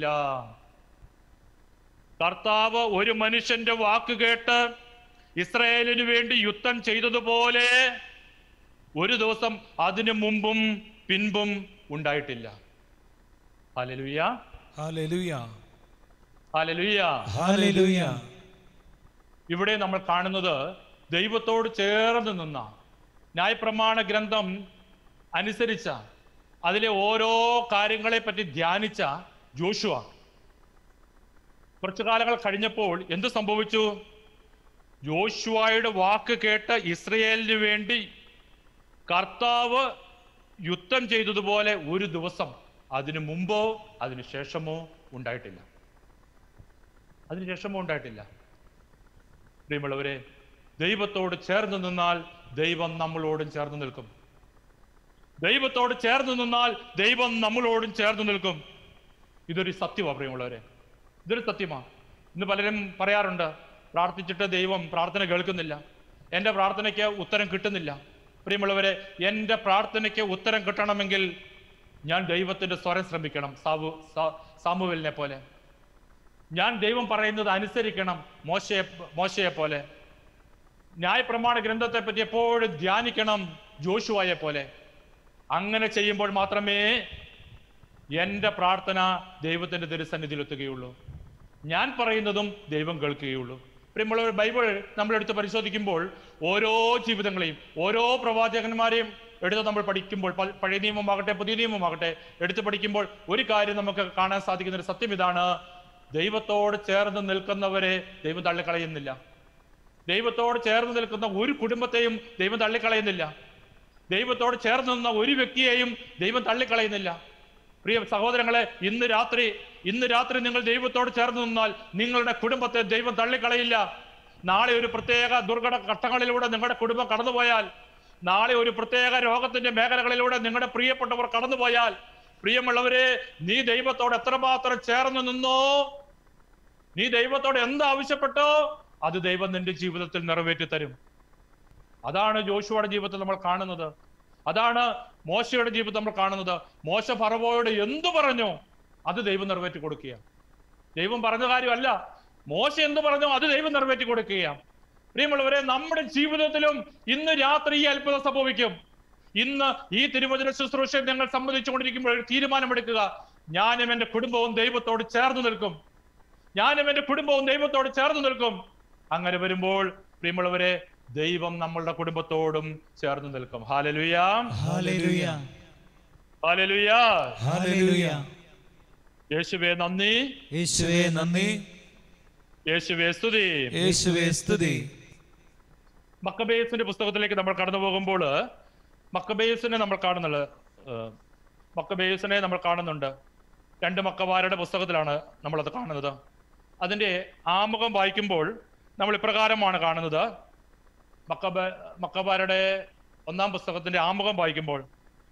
കർത്താവ് ഒരു മനുഷ്യന്റെ വാക്ക് കേട്ട് ഇസ്രായേലിന് വേണ്ടി യുദ്ധം ചെയ്തതുപോലെ ഒരു ദിവസം അതിനു മുമ്പും പിൻപും ഉണ്ടായിട്ടില്ല. ഹല്ലേലൂയ, ഹല്ലേലൂയ, ഹല്ലേലൂയ, ഹല്ലേലൂയ. ഇവിടെ നമ്മൾ കാണുന്നത് ദൈവത്തോട് ചേർന്ന് നിന്ന, ന്യായപ്രമാണ ഗ്രന്ഥം അനുസരിച്ച, അതിലെ ഓരോ കാര്യങ്ങളെ പറ്റി ധ്യാനിച്ച യോശുവ. കുറച്ചു കാലങ്ങൾ കഴിഞ്ഞപ്പോൾ എന്ത് സംഭവിച്ചു? യോശുവയുടെ വാക്ക് കേട്ട് ഇസ്രയേലിന് വേണ്ടി കർത്താവ് യുദ്ധം ചെയ്തതുപോലെ ഒരു ദിവസം അതിനു മുമ്പോ അതിനു ശേഷമോ ഉണ്ടായിട്ടില്ല. അതിനുശേഷമോ ഉണ്ടായിട്ടില്ല. പ്രിയമുള്ളവരെ, ദൈവത്തോട് ചേർന്ന് നിന്നാൽ ദൈവം നമ്മളോടും ചേർന്ന് നിൽക്കും. ദൈവത്തോട് ചേർന്ന് നിന്നാൽ ദൈവം നമ്മളോടും ചേർന്ന് നിൽക്കും. ഇതൊരു സത്യമാണ് പ്രിയമുള്ളവരെ, ഇതൊരു സത്യമാണ്. ഇന്ന് പലരും പറയാറുണ്ട്, പ്രാർത്ഥിച്ചിട്ട് ദൈവം പ്രാർത്ഥന കേൾക്കുന്നില്ല, എൻ്റെ പ്രാർത്ഥനയ്ക്ക് ഉത്തരം കിട്ടുന്നില്ല. പ്രിയമുള്ളവരെ, എൻ്റെ പ്രാർത്ഥനയ്ക്ക് ഉത്തരം കിട്ടണമെങ്കിൽ ഞാൻ ദൈവത്തിൻ്റെ സ്വരം ശ്രമിക്കണം. സാബു സാമുവേലിനെ പോലെ ഞാൻ ദൈവം പറയുന്നത് അനുസരിക്കണം. മോശയെ മോശയെ പോലെ ന്യായപ്രമാണ ഗ്രന്ഥത്തെ പറ്റി എപ്പോഴും ധ്യാനിക്കണം, ജോഷുവയെ പോലെ. അങ്ങനെ ചെയ്യുമ്പോൾ മാത്രമേ എൻ്റെ പ്രാർത്ഥന ദൈവത്തിൻ്റെ തിരുസന്നിധിയിൽ എത്തുകയുള്ളൂ. ഞാൻ പറയുന്നതും ദൈവം കേൾക്കുകയുള്ളൂ. പ്രിയമുള്ളവർ, ബൈബിൾ നമ്മളെടുത്ത് പരിശോധിക്കുമ്പോൾ ഓരോ ജീവിതങ്ങളെയും ഓരോ പ്രവാചകന്മാരെയും എടുത്ത് നമ്മൾ പഠിക്കുമ്പോൾ, പഴയ നിയമമാകട്ടെ പുതിയ നിയമമാകട്ടെ എടുത്ത് പഠിക്കുമ്പോൾ ഒരു കാര്യം നമുക്ക് കാണാൻ സാധിക്കുന്ന ഒരു സത്യം ഇതാണ്: ദൈവത്തോട് ചേർന്ന് നിൽക്കുന്നവരെ ദൈവം തള്ളിക്കളയുന്നില്ല. ദൈവത്തോട് ചേർന്ന് നിൽക്കുന്ന ഒരു കുടുംബത്തെയും ദൈവം തള്ളിക്കളയുന്നില്ല. ദൈവത്തോട് ചേർന്ന് നിന്ന ഒരു വ്യക്തിയെയും ദൈവം തള്ളിക്കളയുന്നില്ല. പ്രിയ സഹോദരങ്ങളെ, ഇന്ന് രാത്രി ഇന്ന് രാത്രി നിങ്ങൾ ദൈവത്തോട് ചേർന്ന് നിന്നാൽ നിങ്ങളുടെ കുടുംബത്തെ ദൈവം തള്ളിക്കളയില്ല. നാളെ ഒരു പ്രത്യേക ദുർഘട ഘട്ടങ്ങളിലൂടെ നിങ്ങളുടെ കുടുംബം കടന്നുപോയാൽ, നാളെ ഒരു പ്രത്യേക രോഗത്തിന്റെ മേഖലകളിലൂടെ നിങ്ങളുടെ പ്രിയപ്പെട്ടവർ കടന്നുപോയാൽ, പ്രിയമുള്ളവരെ, നീ ദൈവത്തോട് എത്രമാത്രം ചേർന്ന് നിന്നോ, നീ ദൈവത്തോട് എന്താവശ്യപ്പെട്ടോ അത് ദൈവം നിന്റെ ജീവിതത്തിൽ നിറവേറ്റി തരും. അതാണ് ജോഷുവയുടെ ജീവിതത്തിൽ നമ്മൾ കാണുന്നത്. അതാണ് മോശയുടെ ജീവിതത്തിൽ നമ്മൾ കാണുന്നത്. മോശ ഫറവോയോട് എന്തു പറഞ്ഞോ അത് ദൈവം നിറവേറ്റി കൊടുക്കുക. ദൈവം പറഞ്ഞ കാര്യമല്ല, മോശ എന്തു പറഞ്ഞോ അത് ദൈവം നിറവേറ്റി കൊടുക്കുക. പ്രിയമുള്ളവരെ, നമ്മുടെ ജീവിതത്തിലും ഇന്ന് രാത്രി ഈ അത്ഭുതം സംഭവിക്കും. ഇന്ന് ഈ തിരുവചന ശുശ്രൂഷ ഞങ്ങൾ സംബന്ധിച്ചുകൊണ്ടിരിക്കുമ്പോൾ ഒരു തീരുമാനമെടുക്കുക: ഞാനും എൻ്റെ കുടുംബവും ദൈവത്തോട് ചേർന്ന് നിൽക്കും. ഞാനും എൻ്റെ കുടുംബവും ദൈവത്തോട് ചേർന്ന് നിൽക്കും. അങ്ങനെ വരുമ്പോൾ പ്രിയമുള്ളവരെ, ദൈവം നമ്മളുടെ കുടുംബത്തോടും ചേർന്ന് നിൽക്കും. ഹല്ലേലൂയ, ഹല്ലേലൂയ, ഹല്ലേലൂയ, ഹല്ലേലൂയ. യേശുവേ നന്ദി, യേശുവേ നന്ദി, യേശുവേ സ്തുതി, യേശുവേ സ്തുതി. മക്കബേസിന്റെ പുസ്തകത്തിലേക്ക് നമ്മൾ കടന്നു പോകുമ്പോൾ മക്കബേസിനെ നമ്മൾ കാണുന്നുണ്ട് മക്കബേസിനെ നമ്മൾ കാണുന്നുണ്ട് രണ്ട് മക്കബാരുടെ പുസ്തകത്തിലാണ് നമ്മളത് കാണുന്നത്. അതിൻ്റെ ആമുഖം വായിക്കുമ്പോൾ നമ്മൾ ഇപ്രകാരമാണ് കാണുന്നത്. മക്കബ മക്കബാരുടെ ഒന്നാം പുസ്തകത്തിന്റെ ആമുഖം വായിക്കുമ്പോൾ,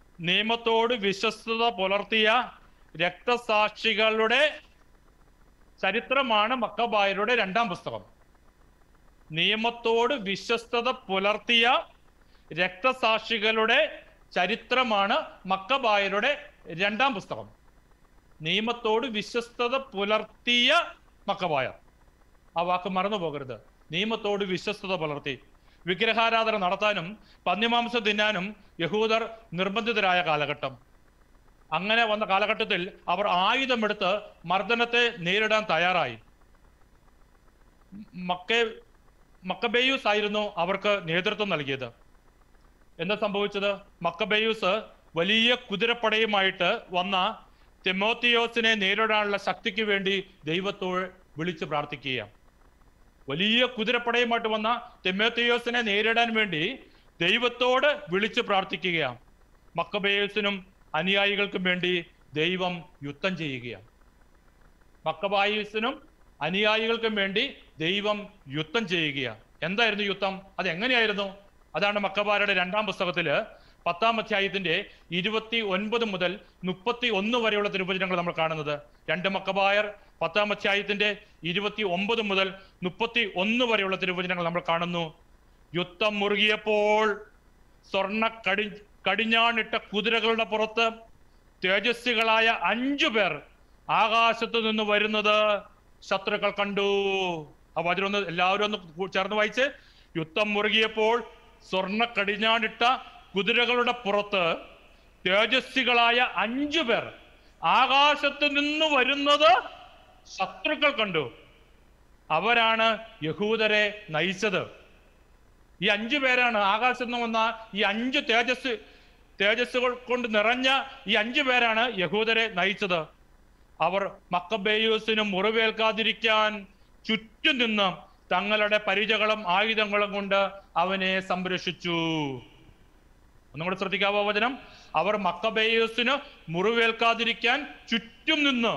നിയമത്തോട് വിശ്വസ്തത പുലർത്തിയ രക്തസാക്ഷികളുടെ ചരിത്രമാണ് മക്കബായരുടെ രണ്ടാം പുസ്തകം. നിയമത്തോട് വിശ്വസ്തത പുലർത്തിയ രക്തസാക്ഷികളുടെ ചരിത്രമാണ് മക്കബായരുടെ രണ്ടാം പുസ്തകം. നിയമത്തോട് വിശ്വസ്തത പുലർത്തിയ മക്കബായർ. ആ വാക്ക് മറന്നു പോകരുത്. നിയമത്തോട് വിശ്വസ്തത പുലർത്തി. വിഗ്രഹാരാധന നടത്താനും പന്നിമാംസം തിന്നാനും യഹൂദർ നിർബന്ധിതരായ കാലഘട്ടം. അങ്ങനെ വന്ന കാലഘട്ടത്തിൽ അവർ ആയുധമെടുത്ത് മർദ്ദനത്തെ നേരിടാൻ തയ്യാറായി. മക്കേ മക്കബേയൂസ് ആയിരുന്നു അവർക്ക് നേതൃത്വം നൽകിയത്. എന്താ സംഭവിച്ചത്? മക്കബേയൂസ് വലിയ കുതിരപ്പടയുമായിട്ട് വന്ന തിമോത്തിയോസിനെ നേരിടാനുള്ള ശക്തിക്ക് വേണ്ടി ദൈവത്തോട് വിളിച്ചു പ്രാർത്ഥിക്കുകയാണ്. വലിയ കുതിരപ്പടയുമായിട്ട് വന്ന തിമോത്തിയോസിനെ നേരിടാൻ വേണ്ടി ദൈവത്തോട് വിളിച്ചു പ്രാർത്ഥിക്കുകയാണ്. മക്കബേയൂസിനും അനുയായികൾക്കും വേണ്ടി ദൈവം യുദ്ധം ചെയ്യുകയാണ്. മക്കബായൂസിനും അനുയായികൾക്കും വേണ്ടി ദൈവം യുദ്ധം ചെയ്യുകയാണ്. എന്തായിരുന്നു യുദ്ധം? അത് എങ്ങനെയായിരുന്നു? അതാണ് മക്കബായരുടെ രണ്ടാം പുസ്തകത്തില് പത്താം അധ്യായത്തിന്റെ ഇരുപത്തി ഒൻപത് മുതൽ മുപ്പത്തി ഒന്ന് വരെയുള്ള തിരുവചനങ്ങൾ നമ്മൾ കാണുന്നത്. രണ്ട് മക്കബായർ പത്താം അധ്യായത്തിന്റെ ഇരുപത്തി ഒമ്പത് മുതൽ മുപ്പത്തി ഒന്ന് വരെയുള്ള തിരുവചനങ്ങൾ നമ്മൾ കാണുന്നു. യുദ്ധം മുറുകിയപ്പോൾ സ്വർണ്ണ കടി കടിഞ്ഞാണിട്ട കുതിരകളുടെ പുറത്ത് തേജസ്വികളായ അഞ്ചു പേർ ആകാശത്തു നിന്ന് വരുന്നത് ശത്രുക്കൾ കണ്ടു. ആ വചനം ഒന്ന് എല്ലാവരും ഒന്ന് ചേർന്ന് വായിച്ച്. യുദ്ധം മുറുകിയപ്പോൾ സ്വർണ്ണ കടിഞ്ഞാണിട്ട കുതിരകളുടെ പുറത്ത് തേജസ്വികളായ അഞ്ചു പേർ ആകാശത്ത് നിന്ന് വരുന്നത് ശത്രുക്കൾ കണ്ടു. അവരാണ് യഹൂദരെ നയിച്ചത്. ഈ അഞ്ചു പേരാണ് ആകാശത്ത് നിന്ന് വന്ന ഈ അഞ്ച് തേജസ് തേജസ്സുകൾ കൊണ്ട് നിറഞ്ഞ ഈ അഞ്ചു പേരാണ് യഹൂദരെ നയിച്ചത്. അവർ മക്കബേയൂസിന് മുറിവേൽക്കാതിരിക്കാൻ ചുറ്റും നിന്ന് തങ്ങളുടെ പരിചകളും ആയുധങ്ങളും കൊണ്ട് അവനെ സംരക്ഷിച്ചു. ഒന്നും കൂടെ ശ്രദ്ധിക്കാവോ വചനം? അവർ മക്കബേയൂസിന് മുറിവേൽക്കാതിരിക്കാൻ ചുറ്റും നിന്ന്.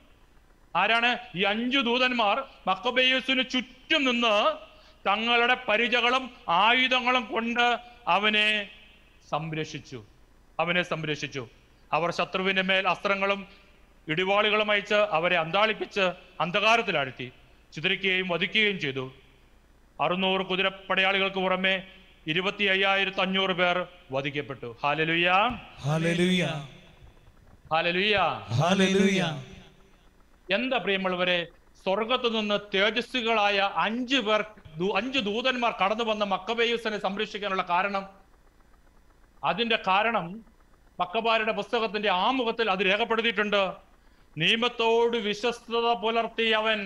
ആരാണ്? ഈ അഞ്ചു ദൂതന്മാർ മക്കബേയൂസിന് ചുറ്റും നിന്ന് തങ്ങളുടെ പരിചകളും ആയുധങ്ങളും കൊണ്ട് അവനെ സംരക്ഷിച്ചു അവനെ സംരക്ഷിച്ചു അവർ ശത്രുവിന്റെ മേൽ അസ്ത്രങ്ങളും ഇടിവാളുകളും അയച്ച് അവരെ അന്താളിപ്പിച്ച് അന്ധകാരത്തിലാഴ്ത്തി ചിതറിക്കുകയും വധിക്കുകയും ചെയ്തു. അറുന്നൂറ് കുതിരപ്പടയാളികൾക്ക് പുറമെ ഇരുപത്തി അയ്യായിരത്തി അഞ്ഞൂറ് പേർ വധിക്കപ്പെട്ടു. ഹല്ലേലൂയ, ഹല്ലേലൂയ, ഹല്ലേലൂയ, ഹല്ലേലൂയ. എന്താ പ്രിയമുള്ളവരെ, സ്വർഗത്തു നിന്ന് തേജസ്വികളായ അഞ്ചു പേർ അഞ്ചു ദൂതന്മാർ കടന്നു വന്ന മക്കബേയൂസിനെ സംരക്ഷിക്കാനുള്ള കാരണം? അതിന്റെ കാരണം മക്കബായരുടെ പുസ്തകത്തിന്റെ ആമുഖത്തിൽ അത് രേഖപ്പെടുത്തിയിട്ടുണ്ട്. നിയമത്തോട് വിശ്വസ്തത പുലർത്തി അവൻ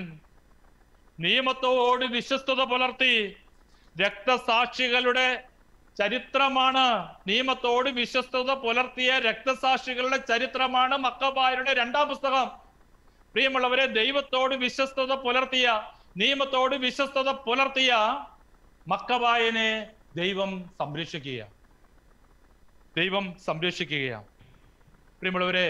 നിയമത്തോട് വിശ്വസ്തത പുലർത്തി രക്തസാക്ഷികളുടെ ചരിത്രമാണ്. നിയമത്തോട് വിശ്വസ്തത പുലർത്തിയ രക്തസാക്ഷികളുടെ ചരിത്രമാണ് മക്കബായരുടെ രണ്ടാം പുസ്തകം. പ്രിയമുള്ളവരെ, ദൈവത്തോട് വിശ്വസ്തത പുലർത്തിയ നിയമത്തോട് വിശ്വസ്തത പുലർത്തിയ മക്കബായനെ ദൈവം സംരക്ഷിക്കുക ദൈവം സംരക്ഷിക്കുകയാണ്. പ്രിയമുള്ളവരെ,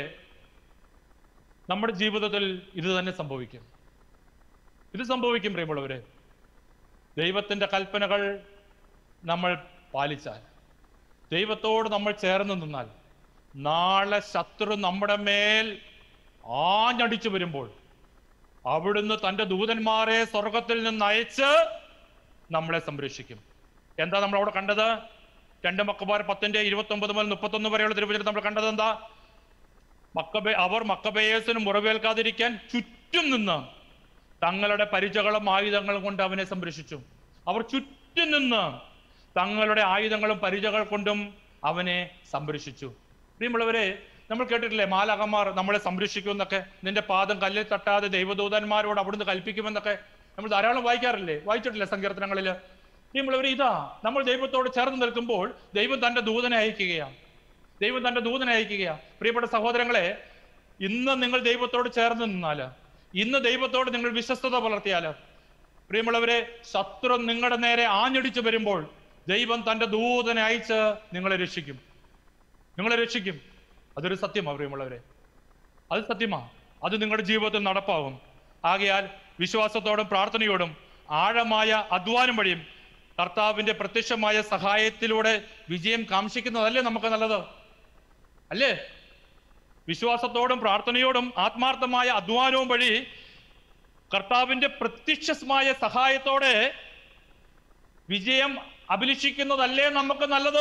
നമ്മുടെ ജീവിതത്തിൽ ഇത് തന്നെ സംഭവിക്കും. ഇത് സംഭവിക്കും പ്രിയമുള്ളവരെ. ദൈവത്തിന്റെ കൽപ്പനകൾ നമ്മൾ പാലിച്ചാൽ, ദൈവത്തോട് നമ്മൾ ചേർന്ന് നിന്നാൽ, നാളെ ശത്രു നമ്മുടെ മേൽ ആഞ്ഞടിച്ചു വരുമ്പോൾ അവിടുന്ന് തൻ്റെ ദൂതന്മാരെ സ്വർഗത്തിൽ നിന്ന് അയച്ച് നമ്മളെ സംരക്ഷിക്കും. എന്താ നമ്മൾ അവിടെ കണ്ടത്? രണ്ട് മക്കബായർ പത്തിന്റെ ഇരുപത്തി ഒമ്പത് മുതൽ മുപ്പത്തൊന്ന് വരെയുള്ള തിരുവചനത്തിൽ നമ്മൾ കണ്ടത് എന്താ? മക്കബേ അവർ മക്കബേയൂസിന് മുറിവേൽക്കാതിരിക്കാൻ ചുറ്റും നിന്ന് തങ്ങളുടെ പരിചകളും ആയുധങ്ങളും കൊണ്ട് അവനെ സംരക്ഷിച്ചു. അവർ ചുറ്റും നിന്ന് തങ്ങളുടെ ആയുധങ്ങളും പരിചകൾ കൊണ്ടും അവനെ സംരക്ഷിച്ചു. പ്രിയമുള്ളവരെ, നമ്മൾ കേട്ടിട്ടില്ലേ മാലാഖമാർ നമ്മളെ സംരക്ഷിക്കുമെന്നൊക്കെ? നിന്റെ പാദം കല്ലിൽ തട്ടാതെ ദൈവദൂതന്മാരോട് അവിടുന്ന് കൽപ്പിക്കുമെന്നൊക്കെ നമ്മൾ ധാരാളം വായിക്കാറില്ലേ? വായിച്ചിട്ടില്ലേ സങ്കീർത്തനങ്ങളിൽ? പ്രിയമുള്ളവർ, ഇതാ നമ്മൾ ദൈവത്തോട് ചേർന്ന് നിൽക്കുമ്പോൾ ദൈവം തന്റെ ദൂതനെ അയക്കുകയാണ്. ദൈവം തന്റെ ദൂതനെ അയക്കുകയാണ്. പ്രിയപ്പെട്ട സഹോദരങ്ങളെ, ഇന്ന് നിങ്ങൾ ദൈവത്തോട് ചേർന്ന് നിന്നാല്, ഇന്ന് ദൈവത്തോട് നിങ്ങൾ വിശ്വസ്തത പുലർത്തിയാല്, പ്രിയമുള്ളവരെ, ശത്രു നിങ്ങളുടെ നേരെ ആഞ്ഞടിച്ചു വരുമ്പോൾ ദൈവം തന്റെ ദൂതനെ അയച്ച് നിങ്ങളെ രക്ഷിക്കും നിങ്ങളെ രക്ഷിക്കും അതൊരു സത്യമാണ് പ്രിയമുള്ളവരെ, അത് സത്യമാ. അത് നിങ്ങളുടെ ജീവിതത്തിൽ നടപ്പാവും. ആകയാൽ വിശ്വാസത്തോടും പ്രാർത്ഥനയോടും ആഴമായ അധ്വാനം വഴിയും കർത്താവിന്റെ പ്രത്യക്ഷമായ സഹായത്തിലൂടെ വിജയം കാംക്ഷിക്കുന്നതല്ലേ നമുക്ക് നല്ലത്? അല്ലേ? വിശ്വാസത്തോടും പ്രാർത്ഥനയോടും ആത്മാർത്ഥമായ അധ്വാനവും വഴി കർത്താവിന്റെ പ്രത്യക്ഷമായ സഹായത്തോടെ വിജയം അഭിലഷിക്കുന്നതല്ലേ നമുക്ക് നല്ലത്?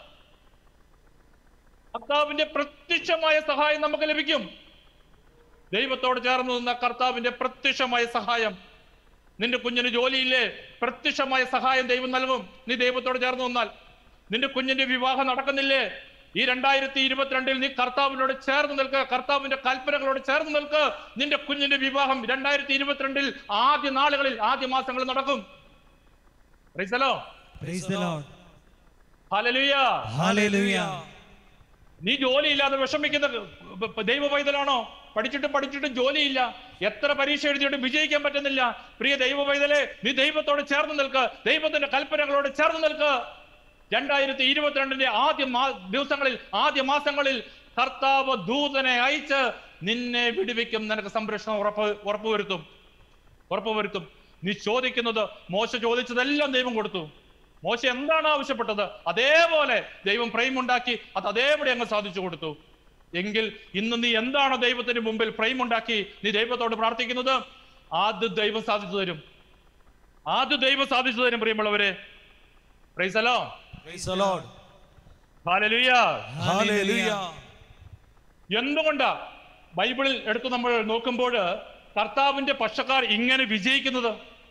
കർത്താവിന്റെ പ്രത്യക്ഷമായ സഹായം നമുക്ക് ലഭിക്കും. ദൈവത്തോട് ചേർന്ന് നിന്ന കർത്താവിന്റെ പ്രത്യക്ഷമായ സഹായം. നിന്റെ കുഞ്ഞിന് ജോലിയില്ലേ? പ്രത്യക്ഷമായ സഹായം ദൈവം നൽകും. നീ ദൈവത്തോട് ചേർന്ന് നിന്നാൽ. നിന്റെ കുഞ്ഞിന്റെ വിവാഹം നടക്കുന്നില്ലേ? ഈ രണ്ടായിരത്തി ഇരുപത്തിരണ്ടിൽ നീ കർത്താവിനോട് ചേർന്ന് നിൽക്കുക, കർത്താവിന്റെ കൽപ്പനകളോട് ചേർന്ന് നിൽക്കുക. നിന്റെ കുഞ്ഞിന്റെ വിവാഹം രണ്ടായിരത്തി ഇരുപത്തിരണ്ടിൽ ആദ്യ നാളുകളിൽ ആദ്യ മാസങ്ങളിൽ നടക്കും. Praise the lord. Praise the lord. ഹല്ലേലൂയ. ഹല്ലേലൂയ. നീ ജോലിയില്ലാതെ വിഷമിക്കുന്ന ദൈവ പൈതലാണോ? പഠിച്ചിട്ടും പഠിച്ചിട്ടും ജോലിയില്ല, എത്ര പരീക്ഷ എഴുതിയിട്ടും വിജയിക്കാൻ പറ്റുന്നില്ല. പ്രിയ ദൈവ പൈതലെ, നീ ദൈവത്തോട് ചേർന്ന് നിൽക്കുക, ദൈവത്തിന്റെ കൽപ്പനകളോട് ചേർന്ന് നിൽക്കുക. രണ്ടായിരത്തി ഇരുപത്തിരണ്ടിന്റെ ആദ്യ ദിവസങ്ങളിൽ ആദ്യ മാസങ്ങളിൽ കർത്താവ് ദൂതനെ അയച്ച് നിന്നെ വിടുവിക്കും. നിനക്ക് സംരക്ഷണം ഉറപ്പ് ഉറപ്പുവരുത്തും ഉറപ്പുവരുത്തും നീ ചോദിക്കുന്നത്, മോശ ചോദിച്ചതെല്ലാം ദൈവം കൊടുത്തു. മോശ എന്താണ് ആവശ്യപ്പെട്ടത് അതേപോലെ ദൈവം ഫ്രെയിം ഉണ്ടാക്കി അത് അതേപടി അങ്ങ് സാധിച്ചു കൊടുത്തു. എങ്കിൽ ഇന്ന് നീ എന്താണ് ദൈവത്തിന് മുമ്പിൽ ഫ്രെയിം ഉണ്ടാക്കി നീ ദൈവത്തോട് പ്രാർത്ഥിക്കുന്നത്? ആദ്യ ദൈവം സാധിച്ചു തരും. ആദ്യ ദൈവം സാധിച്ചു തരും. പ്രിയമുള്ളവരെ, praise the lord. Praise the lord. ഹല്ലേലൂയ. ഹല്ലേലൂയ. എന്തുകൊണ്ടാ ബൈബിളിൽ എടുത്ത് നമ്മൾ നോക്കുമ്പോൾ കർത്താവിന്റെ പക്ഷക്കാർ ഇങ്ങനെ വിജയിക്കുന്നത്?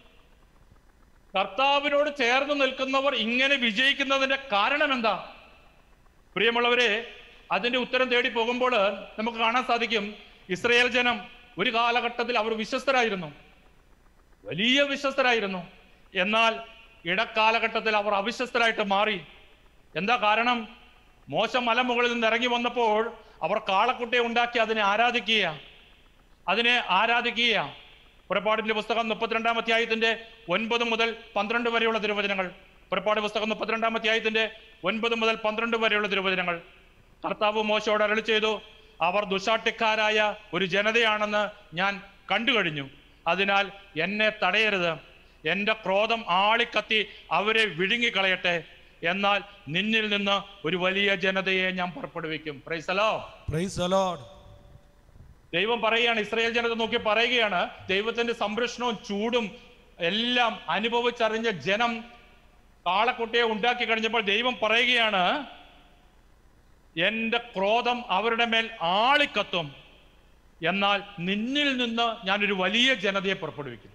കർത്താവിനോട് ചേർന്ന് നിൽക്കുന്നവർ ഇങ്ങനെ വിജയിക്കുന്നതിന്റെ കാരണം എന്താ? പ്രിയമുള്ളവരെ, അതിന്റെ ഉത്തരം തേടി പോകുമ്പോൾ നമുക്ക് കാണാൻ സാധിക്കും, ഇസ്രായേൽ ജനം ഒരു കാലഘട്ടത്തിൽ അവർ വിശ്വസ്തരായിരുന്നു, വലിയ വിശ്വസ്തരായിരുന്നു. എന്നാൽ ഇടക്കാലഘട്ടത്തിൽ അവർ അവിശ്വസ്തരായിട്ട് മാറി. എന്താ കാരണം? മോശ മലമുകളിൽ നിന്ന് ഇറങ്ങി വന്നപ്പോൾ അവർ കാളക്കുട്ടിയെ ഉണ്ടാക്കി അതിനെ ആരാധിക്കുക അതിനെ ആരാധിക്കുക പുറപ്പാടിന്റെ പുസ്തകം മുപ്പത്തിരണ്ടാം അധ്യായത്തിന്റെ ഒൻപത് മുതൽ പന്ത്രണ്ട് വരെയുള്ള തിരുവചനങ്ങൾ. പുറപ്പാട് പുസ്തകം മുപ്പത്തിരണ്ടാം അധ്യായത്തിന്റെ ഒൻപത് മുതൽ പന്ത്രണ്ട് വരെയുള്ള തിരുവചനങ്ങൾ. കർത്താവ് മോശയോട് അരുളി ചെയ്തു, അവർ ദുശാട്ടിക്കാരായ ഒരു ജനതയാണെന്ന് ഞാൻ കണ്ടു കഴിഞ്ഞു. അതിനാൽ എന്നെ തടയരുത്. എൻ്റെ ക്രോധം ആളിക്കത്തി അവരെ വിഴുങ്ങിക്കളയട്ടെ. എന്നാൽ നിന്നിൽ നിന്ന് ഒരു വലിയ ജനതയെ ഞാൻ പുറപ്പെടുവിക്കും. Praise the lord. Praise the lord. ദൈവം പറയുകയാണ്, ഇസ്രായേൽ ജനത നോക്കി പറയുകയാണ്, ദൈവത്തിന്റെ സംരക്ഷണവും ചൂടും എല്ലാം അനുഭവിച്ചറിഞ്ഞ ജനം കാളക്കുട്ടിയെ ഉണ്ടാക്കി കഴിഞ്ഞപ്പോൾ ദൈവം പറയുകയാണ്, എന്റെ ക്രോധം അവരുടെ മേൽ ആളിക്കത്തും. എന്നാൽ നിന്നിൽ നിന്ന് ഞാനൊരു വലിയ ജനതയെ പുറപ്പെടുവിക്കും.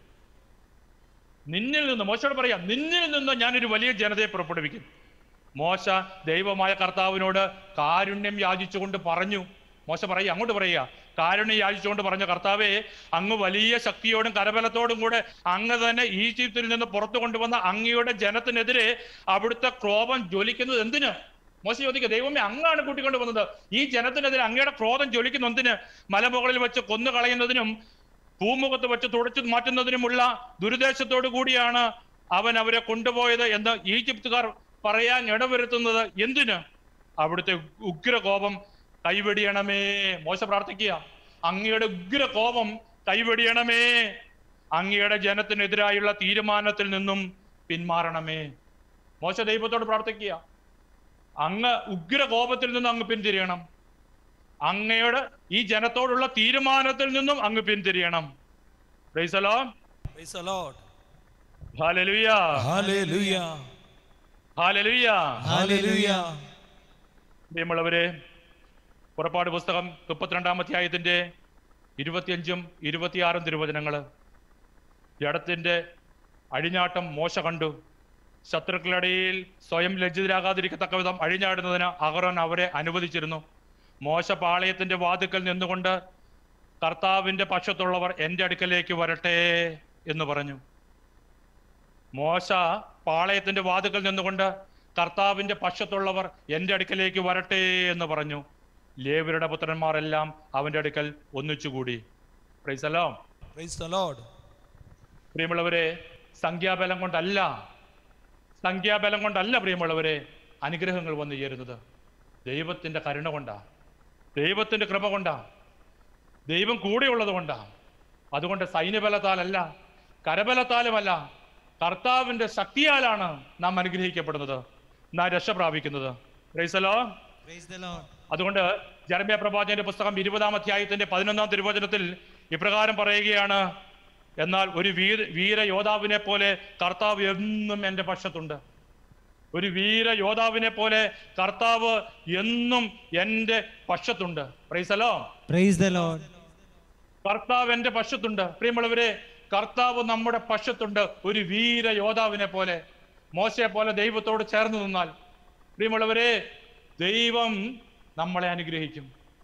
നിന്നിൽ നിന്ന്, മോശയോട് പറയാം, നിന്നിൽ നിന്ന് ഞാനൊരു വലിയ ജനതയെ പുറപ്പെടുവിക്കും. മോശ ദൈവമായ കർത്താവിനോട് കാരുണ്യം യാചിച്ചുകൊണ്ട് പറഞ്ഞു. മോശ പറയുക, അങ്ങോട്ട് പറയുക, കാരുണ്യം യാചിച്ചുകൊണ്ട് പറഞ്ഞു, കർത്താവേ, അങ്ങ് വലിയ ശക്തിയോടും കരബലത്തോടും കൂടെ അങ്ങ് തന്നെ ഈജിപ്തിൽ നിന്ന് പുറത്തു കൊണ്ടുവന്ന അങ്ങയുടെ ജനത്തിനെതിരെ അവിടുത്തെ ക്രോധം ജ്വലിക്കുന്നത് എന്തിന്? മോശ ചോദിക്കുക, ദൈവമേ, അങ്ങാണ് കൂട്ടിക്കൊണ്ട് വന്നത്, ഈ ജനത്തിനെതിരെ അങ്ങയുടെ ക്രോധം ജ്വലിക്കുന്ന എന്തിന്? മലമുകളിൽ വെച്ച് കൊന്നു കളയുന്നതിനും ഭൂമുഖത്ത് വെച്ച് തുടച്ചു മാറ്റുന്നതിനുമുള്ള ദുരുദ്ദേശത്തോടു കൂടിയാണ് അവൻ അവരെ കൊണ്ടുപോയത് എന്ന് ഈജിപ്തുകാർ പറയാൻ ഇടവരുത്തുന്നത് എന്തിന്? അവിടുത്തെ ഉഗ്രകോപം കൈവെടിയണമേ. മോശ പ്രാർത്ഥിക്കുക, അങ്ങയുടെ ഉഗ്രകോപം കൈവെടിയണമേ, അങ്ങയുടെ ജനത്തിനെതിരായുള്ള തീരുമാനത്തിൽ നിന്നും പിന്മാറണമേ. മോശ ദൈവത്തോട് പ്രാർത്ഥിക്കുക, അങ്ങ് ഉഗ്രകോപത്തിൽ നിന്നും അങ്ങ് പിന്തിരിയണം, അങ്ങയുടെ ഈ ജനത്തോടുള്ള തീരുമാനത്തിൽ നിന്നും അങ്ങ് പിന്തിരിയണം. Praise the lord. Praise the lord. ഹല്ലേലൂയ. ഹല്ലേലൂയ. ഹല്ലേലൂയ. ഹല്ലേലൂയ. പ്രിയമുള്ളവരെ, പുറപ്പാട് പുസ്തകം മുപ്പത്തിരണ്ടാം അധ്യായത്തിന്റെ ഇരുപത്തിയഞ്ചും ഇരുപത്തിയാറും തിരുവചനങ്ങള്. ജഡത്തിന്റെ അഴിഞ്ഞാട്ടം മോശ കണ്ടു. ശത്രുക്കളുടെയിൽ സ്വയം ലജ്ജിതരാകാതിരിക്കത്തക്ക വിധം അഴിഞ്ഞാടുന്നതിന് അഹറോൻ അവരെ അനുവദിച്ചിരുന്നു. മോശ പാളയത്തിന്റെ വാതിക്കൽ നിന്നുകൊണ്ട്, കർത്താവിന്റെ പക്ഷത്തുള്ളവർ എൻ്റെ അടുക്കലേക്ക് വരട്ടെ എന്ന് പറഞ്ഞു. മോശ പാളയത്തിന്റെ വാതിക്കൽ നിന്നുകൊണ്ട്, കർത്താവിന്റെ പക്ഷത്തുള്ളവർ എൻ്റെ അടുക്കലേക്ക് വരട്ടെ എന്ന് പറഞ്ഞു. ലേവ്യരുടെ പുത്രന്മാരെല്ലാം അവന്റെ അടുക്കൽ ഒന്നിച്ചുകൂടി. Praise the lord. Praise the lord. പ്രിയമുള്ളവരെ, സംഖ്യാബലം കൊണ്ടല്ല സംഖ്യാബലം കൊണ്ടല്ല പ്രിയമുള്ളവരെ അനുഗ്രഹങ്ങൾ വന്നു ചേരുന്നത്. ദൈവത്തിന്റെ കരുണ കൊണ്ടാ, ദൈവത്തിന്റെ കൃപ കൊണ്ടാ, ദൈവം കൂടെയുള്ളത് കൊണ്ടാ. അതുകൊണ്ട് സൈന്യബലത്താലല്ല, കരബലത്താലുമല്ല, കർത്താവിന്റെ ശക്തിയാലാണ് നാം അനുഗ്രഹിക്കപ്പെടുന്നത്, നാം രക്ഷ പ്രാപിക്കുന്നത്. Praise the lord. Praise the lord. അതുകൊണ്ട് ജെറമ്യാ പ്രവാചകന്റെ പുസ്തകം ഇരുപതാം അധ്യായത്തിന്റെ പതിനൊന്നാം തിരുവചനത്തിൽ ഇപ്രകാരം പറയുകയാണ്, എന്നാൽ ഒരു വീര വീര യോദ്ധാവിനെ പോലെ കർത്താവ് എന്നും എൻ്റെ പക്ഷത്തുണ്ട്. ഒരു വീര യോദ്ധാവിനെ പോലെ കർത്താവ് എന്നും എൻ്റെ പക്ഷത്തുണ്ട്. Praise the lord. Praise the lord. കർത്താവ് എൻ്റെ പക്ഷത്തുണ്ട്. പ്രിയമുള്ളവരെ, കർത്താവ് നമ്മുടെ പക്ഷത്തുണ്ട്. ഒരു വീര യോദ്ധാവിനെ പോലെ, മോശയെ പോലെ ദൈവത്തോട് ചേർന്ന് നിന്നാൽ പ്രിയമുള്ളവരെ, ദൈവം നമ്മളെ അനുഗ്രഹിക്കും.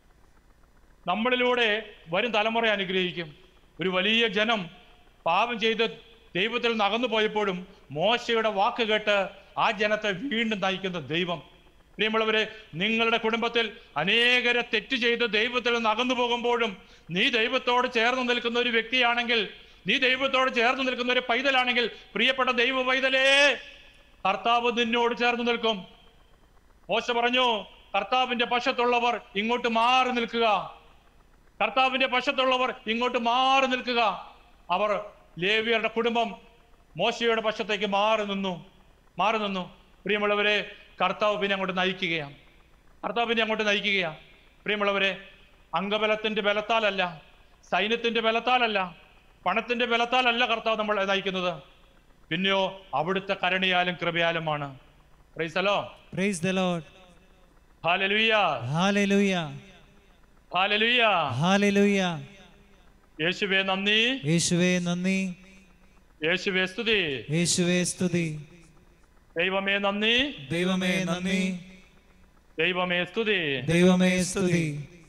നമ്മളിലൂടെ വരും തലമുറയെ അനുഗ്രഹിക്കും. ഒരു വലിയ ജനം പാപം ചെയ്ത് ദൈവത്തിൽ നിന്ന് അകന്നു പോയപ്പോഴും മോശയുടെ വാക്ക് കേട്ട് ആ ജനത്തെ വീണ്ടും നയിക്കുന്ന ദൈവം. പ്രിയമുള്ളവരെ, നിങ്ങളുടെ കുടുംബത്തിൽ അനേകരെ തെറ്റ് ചെയ്ത് ദൈവത്തിൽ നിന്ന് അകന്നു പോകുമ്പോഴും നീ ദൈവത്തോട് ചേർന്ന് നിൽക്കുന്ന ഒരു വ്യക്തിയാണെങ്കിൽ, നീ ദൈവത്തോട് ചേർന്ന് നിൽക്കുന്ന ഒരു പൈതലാണെങ്കിൽ, പ്രിയപ്പെട്ട ദൈവ പൈതലേ, കർത്താവ് നിന്നോട് ചേർന്ന് നിൽക്കും. മോശ പറഞ്ഞു, കർത്താവിന്റെ പക്ഷത്തുള്ളവർ ഇങ്ങോട്ട് മാറി നിൽക്കുക, കർത്താവിന്റെ പക്ഷത്തുള്ളവർ ഇങ്ങോട്ട് മാറി നിൽക്കുക. അവർ ലേവ്യരുടെ കുടുംബം മോശയുടെ പക്ഷത്തേക്ക് മാറി നിന്നു മാറി നിന്നു പ്രിയമുള്ളവരെ, കർത്താവ് പിന്നെ അങ്ങോട്ട് നയിക്കുകയാണ്. കർത്താവ് പിന്നെ അങ്ങോട്ട് നയിക്കുകയാണ്. പ്രിയമുള്ളവരെ, അംഗബലത്തിന്റെ ബലത്താലല്ല, സൈന്യത്തിന്റെ ബലത്താലല്ല, പണത്തിന്റെ ബലത്താലല്ല കർത്താവ് നമ്മൾ നയിക്കുന്നത്. പിന്നെയോ അവിടുത്തെ കരുണയാലും കൃപയാലുമാണ്. Praise the lord. Praise the lord. ഹല്ലേലൂയ. ഹല്ലേലൂയ. ഹല്ലേലൂയ. ഹല്ലേലൂയ. യേശുവേ നന്ദി. യേശുവേ നന്ദി. യേശുവേ സ്തുതി. യേശുവേ സ്തുതി. ദൈവമേ നന്ദി. ദൈവമേ നന്ദി. ദൈവമേ സ്തുതി. ദൈവമേ സ്തുതി.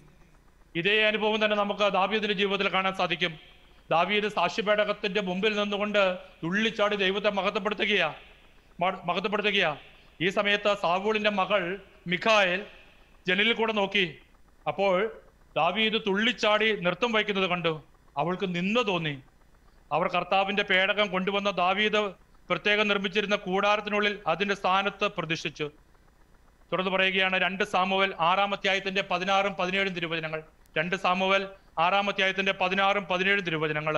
ഇതേ അനുഭവം തന്നെ നമുക്ക് ദാവീദിന്റെ ജീവിതത്തിൽ കാണാൻ സാധിക്കും. ദാവീദ് സാക്ഷ്യപേടകത്തിന്റെ മുമ്പിൽ നിന്നുകൊണ്ട് തുള്ളിച്ചാടി ദൈവത്തെ മഹത്വപ്പെടുത്തുകയാ മഹത്വപ്പെടുത്തുകയാ ഈ സമയത്ത് സാവൂളിന്റെ മകൾ മിഖായേൽ ജനലിൽ കൂടെ നോക്കി. അപ്പോൾ ദാവീദ് തുള്ളിച്ചാടി നൃത്തം വയ്ക്കുന്നത് കണ്ടു. അവൾക്ക് നിന്ന തോന്നി. അവർ കർത്താവിന്റെ പേടകം കൊണ്ടുവന്ന ദാവീദ് പ്രത്യേകം നിർമ്മിച്ചിരുന്ന കൂടാരത്തിനുള്ളിൽ അതിന്റെ സ്ഥാനത്ത് പ്രതിഷ്ഠിച്ചു. തുടർന്ന് പറയുകയാണ്, രണ്ട് സാമുവേൽ ആറാം അധ്യായത്തിന്റെ പതിനാറും പതിനേഴും തിരുവചനങ്ങൾ. രണ്ട് സാമുവേൽ ആറാം അധ്യായത്തിന്റെ പതിനാറും പതിനേഴും തിരുവചനങ്ങള്.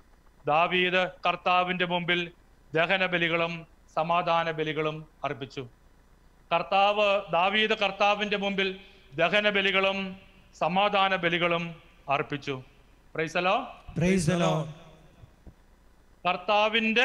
ദാവീദ് കർത്താവിന്റെ മുമ്പിൽ ദഹന ബലികളും സമാധാന ബലികളും അർപ്പിച്ചു. കർത്താവ് ദാവീദ് കർത്താവിന്റെ മുമ്പിൽ ദഹന ബലികളും സമാധാന ബലികളും അർപ്പിച്ചു. Praise the lord. Praise the lord. കർത്താവിന്റെ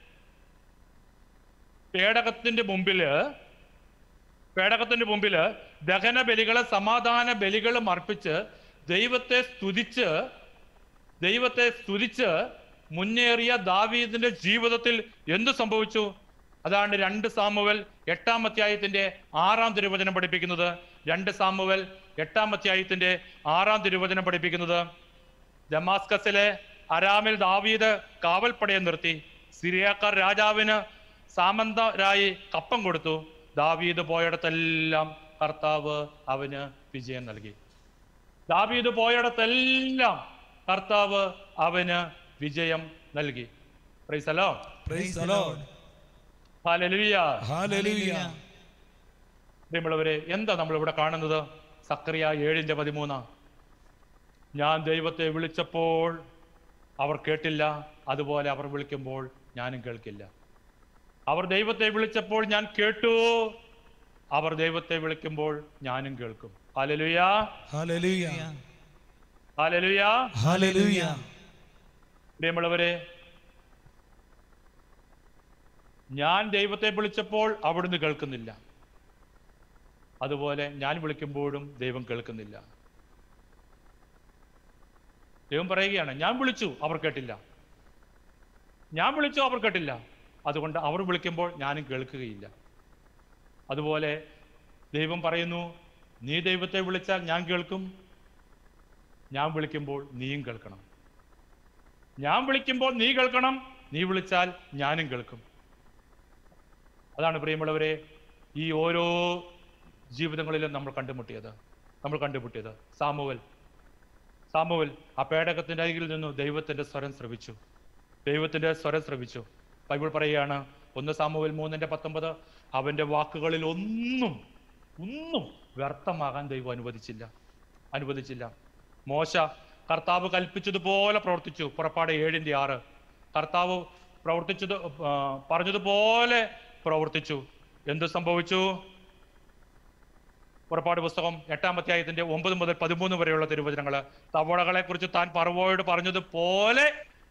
പേടകത്തിന്റെ മുമ്പില് പേടകത്തിന്റെ മുമ്പില് ദഹന ബലികളും സമാധാന ബലികളും അർപ്പിച്ച് ദൈവത്തെ സ്തുതിച്ച് ദൈവത്തെ സ്തുതിച്ച് മുന്നേറിയ ദാവീദിന്റെ ജീവിതത്തിൽ എന്ത് സംഭവിച്ചു? അതാണ് രണ്ട് സാമുവേൽ എട്ടാം അധ്യായത്തിന്റെ ആറാം തിരുവചനം പഠിപ്പിക്കുന്നത്. രണ്ട് സാമുവേൽ എട്ടാം അധ്യായത്തിന്റെ ആറാം തിരുവചനം പഠിപ്പിക്കുന്നത്, ദമാസ്കസിലെ അരാമിൽ ദാവീദ് കാവൽപ്പടയെ നിർത്തി. സിറിയാക്കാർ രാജാവിന് സാമന്തരായി കപ്പം കൊടുത്തു. ദാവീദ് പോയിടത്തെല്ലാം കർത്താവ് അവന് വിജയം നൽകി. ദാവീദ് പോയിടത്തെല്ലാം കർത്താവ് അവന് വിജയം നൽകി. Praise the lord. Praise the lord. ഹല്ലേലൂയ. ഹല്ലേലൂയ. പ്രിയമുള്ളവരെ, എന്താ നമ്മൾ ഇവിടെ കാണുന്നത്? സക്കറിയ ഏഴിന്റെ പതിമൂന്ന്. ഞാൻ ദൈവത്തെ വിളിച്ചപ്പോൾ അവർ കേട്ടില്ല, അതുപോലെ അവർ വിളിക്കുമ്പോൾ ഞാനും കേൾക്കില്ല. അവർ ദൈവത്തെ വിളിച്ചപ്പോൾ ഞാൻ കേട്ടു, അവർ ദൈവത്തെ വിളിക്കുമ്പോൾ ഞാനും കേൾക്കും. ഹല്ലേലൂയ. ഹല്ലേലൂയ. ഹല്ലേലൂയ. ഹല്ലേലൂയ. പ്രിയമുള്ളവരെ, ഞാൻ ദൈവത്തെ വിളിച്ചപ്പോൾ അവിടുന്ന് കേൾക്കുന്നില്ല, അതുപോലെ ഞാൻ വിളിക്കുമ്പോഴും ദൈവം കേൾക്കുന്നില്ല. ദൈവം പറയുകയാണ്, ഞാൻ വിളിച്ചു അവർ കേട്ടില്ല, ഞാൻ വിളിച്ചു അവർ കേട്ടില്ല, അതുകൊണ്ട് അവർ വിളിക്കുമ്പോൾ ഞാനും കേൾക്കുകയില്ല. അതുപോലെ ദൈവം പറയുന്നു, നീ ദൈവത്തെ വിളിച്ചാൽ ഞാൻ കേൾക്കും, ഞാൻ വിളിക്കുമ്പോൾ നീയും കേൾക്കണം. ഞാൻ വിളിക്കുമ്പോൾ നീ കേൾക്കണം, നീ വിളിച്ചാൽ ഞാനും കേൾക്കും. അതാണ് പ്രിയമുള്ളവരെ ഈ ഓരോ ജീവിതങ്ങളിലും നമ്മൾ കണ്ടുമുട്ടിയത് നമ്മൾ കണ്ടുമുട്ടിയത് സാമുവേൽ സാമുവേൽ ആ പേടകത്തിൻ്റെ അരികിൽ നിന്നു ദൈവത്തിൻ്റെ സ്വരം ശ്രവിച്ചു ദൈവത്തിൻ്റെ സ്വരം ശ്രവിച്ചു ബൈബിൾ പറയുകയാണ്, ഒന്ന് സാമുവേൽ മൂന്നിൻ്റെ പത്തൊമ്പത്, അവൻ്റെ വാക്കുകളിൽ ഒന്നും ഒന്നും വ്യർത്ഥമാകാൻ ദൈവം അനുവദിച്ചില്ല അനുവദിച്ചില്ല മോശ കർത്താവ് കൽപ്പിച്ചതുപോലെ പ്രവർത്തിച്ചു. പുറപ്പാട് ഏഴിൻ്റെ ആറ്. കർത്താവ് പ്രവർത്തിച്ചത് പറഞ്ഞതുപോലെ പ്രവർത്തിച്ചു. എന്ത് സംഭവിച്ചു? പുറപ്പാട് പുസ്തകം എട്ടാം അധ്യായത്തിന്റെ ഒമ്പത് മുതൽ പതിമൂന്ന് വരെയുള്ള തിരുവചനങ്ങൾ. തവളകളെ കുറിച്ച് താൻ ഫറവോയോട് പറഞ്ഞതുപോലെ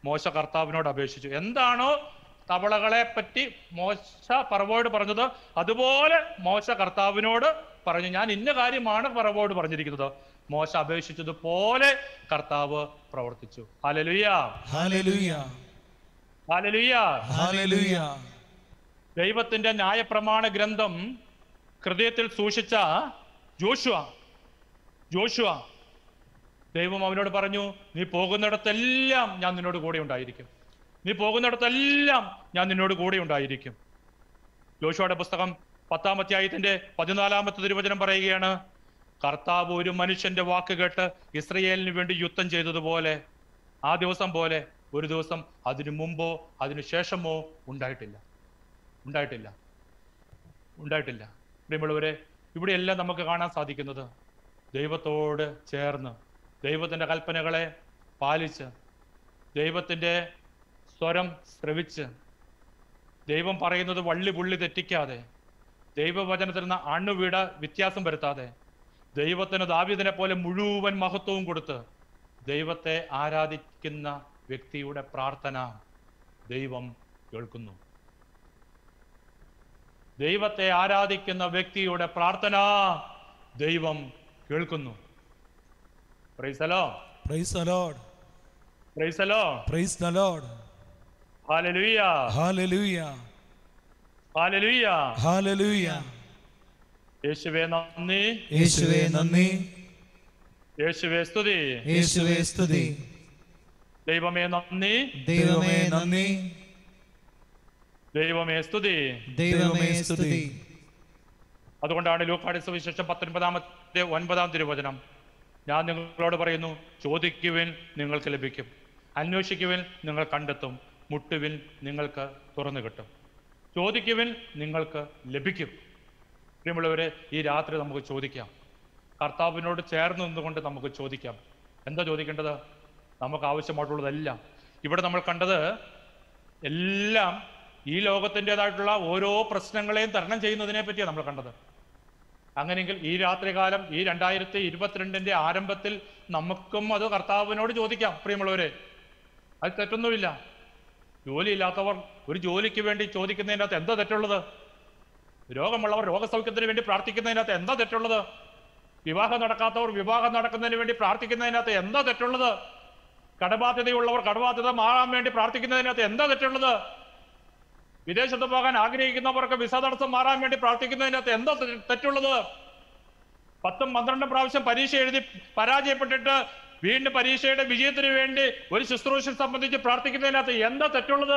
മോശ കർത്താവിനോട് അപേക്ഷിച്ചു. എന്താണോ തവളകളെ പറ്റി മോശ പറവോട് പറഞ്ഞത് അതുപോലെ മോശ കർത്താവിനോട് പറഞ്ഞു. ഞാൻ ഇന്ന കാര്യമാണ് പറവോട് പറഞ്ഞിരിക്കുന്നത്. മോശ അപേക്ഷിച്ചതുപോലെ കർത്താവ് പ്രവർത്തിച്ചു. ഹല്ലേലൂയ, ഹല്ലേലൂയ, ഹല്ലേലൂയ, ഹല്ലേലൂയ. ദൈവത്തിന്റെ ന്യായപ്രമാണ ഗ്രന്ഥം ഹൃദയത്തിൽ സൂക്ഷിച്ച ജോഷുവ ജോഷുവ ദൈവം അവനോട് പറഞ്ഞു, നീ പോകുന്നിടത്തെല്ലാം ഞാൻ നിന്നോട് കൂടെ ഉണ്ടായിരിക്കും. നീ പോകുന്നിടത്തെല്ലാം ഞാൻ നിന്നോട് കൂടെ ഉണ്ടായിരിക്കും. ജോഷുവയുടെ പുസ്തകം പത്താം അധ്യായത്തിന്റെ പതിനാലാമത്തെ തിരുവചനം പറയുകയാണ്, കർത്താവ് ഒരു മനുഷ്യന്റെ വാക്ക് കേട്ട് ഇസ്രയേലിന് വേണ്ടി യുദ്ധം ചെയ്തതുപോലെ ആ ദിവസം പോലെ ഒരു ദിവസം അതിനു മുമ്പോ അതിനു ശേഷമോ ഉണ്ടായിട്ടില്ല ഉണ്ടായിട്ടില്ല ഉണ്ടായിട്ടില്ല പ്രിയമുള്ളവരെ, ഇവിടെയെല്ലാം നമുക്ക് കാണാൻ സാധിക്കുന്നത് ദൈവത്തോട് ചേർന്ന് ദൈവത്തിൻ്റെ കൽപ്പനകളെ പാലിച്ച് ദൈവത്തിൻ്റെ സ്വരം ശ്രവിച്ച് ദൈവം പറയുന്നത് വള്ളി പുള്ളി തെറ്റിക്കാതെ ദൈവവചനത്തിൽ നിന്ന് അണുവിട വ്യത്യാസം വരുത്താതെ ദൈവത്തിന് ദാവീദിനെ പോലെ മുഴുവൻ മഹത്വവും കൊടുത്ത് ദൈവത്തെ ആരാധിക്കുന്ന വ്യക്തിയുടെ പ്രാർത്ഥന ദൈവം കേൾക്കുന്നു. ദൈവത്തെ ആരാധിക്കുന്ന വ്യക്തിയുടെ പ്രാർത്ഥന ദൈവം കേൾക്കുന്നു. Praise the lord, praise the lord, praise the lord, praise the lord. ഹല്ലേലൂയ, ഹല്ലേലൂയ, ഹല്ലേലൂയ, ഹല്ലേലൂയ. യേശുവേ നന്ദി, യേശുവേ നന്ദി, യേശുവേ സ്തുതി, യേശുവേ സ്തുതി. ദൈവമേ നന്ദി, ദൈവമേ നന്ദി, ദൈവമേ സ്തുതി, ദൈവമേ സ്തുതി. അതുകൊണ്ടാണ് ലൂക്കായുടെ സുവിശേഷം പത്തൊൻപതാമത്തെ ഒൻപതാം തിരുവചനം, ഞാൻ നിങ്ങളോട് പറയുന്നു, ചോദിക്കുവിൻ നിങ്ങൾക്ക് ലഭിക്കും, അന്വേഷിക്കുവിൻ നിങ്ങൾ കണ്ടെത്തും, മുട്ടുവിൻ നിങ്ങൾക്ക് തുറന്നു കിട്ടും. ചോദിക്കുവിൻ നിങ്ങൾക്ക് ലഭിക്കും. പ്രിയമുള്ളവരെ, ഈ രാത്രി നമുക്ക് ചോദിക്കാം. കർത്താവിനോട് ചേർന്ന് നിന്നുകൊണ്ട് നമുക്ക് ചോദിക്കാം. എന്താ ചോദിക്കേണ്ടത്? നമുക്ക് ആവശ്യമായിട്ടുള്ളതെല്ലാം. ഇവിടെ നമ്മൾ കണ്ടത് എല്ലാം ഈ ലോകത്തിൻ്റെതായിട്ടുള്ള ഓരോ പ്രശ്നങ്ങളെയും തരണം ചെയ്യുന്നതിനെ പറ്റിയാണ് നമ്മൾ കണ്ടത്. അങ്ങനെയെങ്കിൽ ഈ രാത്രികാലം ഈ രണ്ടായിരത്തി ഇരുപത്തിരണ്ടിന്റെ ആരംഭത്തിൽ നമുക്കും അത് കർത്താവിനോട് ചോദിക്കാം. പ്രിയമുള്ളവരെ, അത് തെറ്റൊന്നുമില്ല. ജോലിയില്ലാത്തവർ ഒരു ജോലിക്ക് വേണ്ടി ചോദിക്കുന്നതിനകത്ത് എന്താ തെറ്റുള്ളത്? രോഗമുള്ളവർ രോഗസൗഖ്യത്തിന് വേണ്ടി പ്രാർത്ഥിക്കുന്നതിനകത്ത് എന്താ തെറ്റുള്ളത്? വിവാഹം നടക്കാത്തവർ വിവാഹം നടക്കുന്നതിന് വേണ്ടി പ്രാർത്ഥിക്കുന്നതിനകത്ത് എന്താ തെറ്റുള്ളത്? കടബാധ്യതയുള്ളവർ കടബാധ്യത മാറാൻ വേണ്ടി പ്രാർത്ഥിക്കുന്നതിനകത്ത് എന്താ തെറ്റുള്ളത്? വിദേശത്ത് പോകാൻ ആഗ്രഹിക്കുന്നവർക്ക് വിസ തടസ്സം മാറാൻ വേണ്ടി പ്രാർത്ഥിക്കുന്നതിനകത്ത് എന്താ തെറ്റുള്ളത്? പത്തും പന്ത്രണ്ടും പ്രാവശ്യം പരീക്ഷ എഴുതി പരാജയപ്പെട്ടിട്ട് വീണ്ടും പരീക്ഷയുടെ വിജയത്തിന് വേണ്ടി ഒരു ശുശ്രൂഷ സംബന്ധിച്ച് പ്രാർത്ഥിക്കുന്നതിനകത്ത് എന്താ തെറ്റുള്ളത്?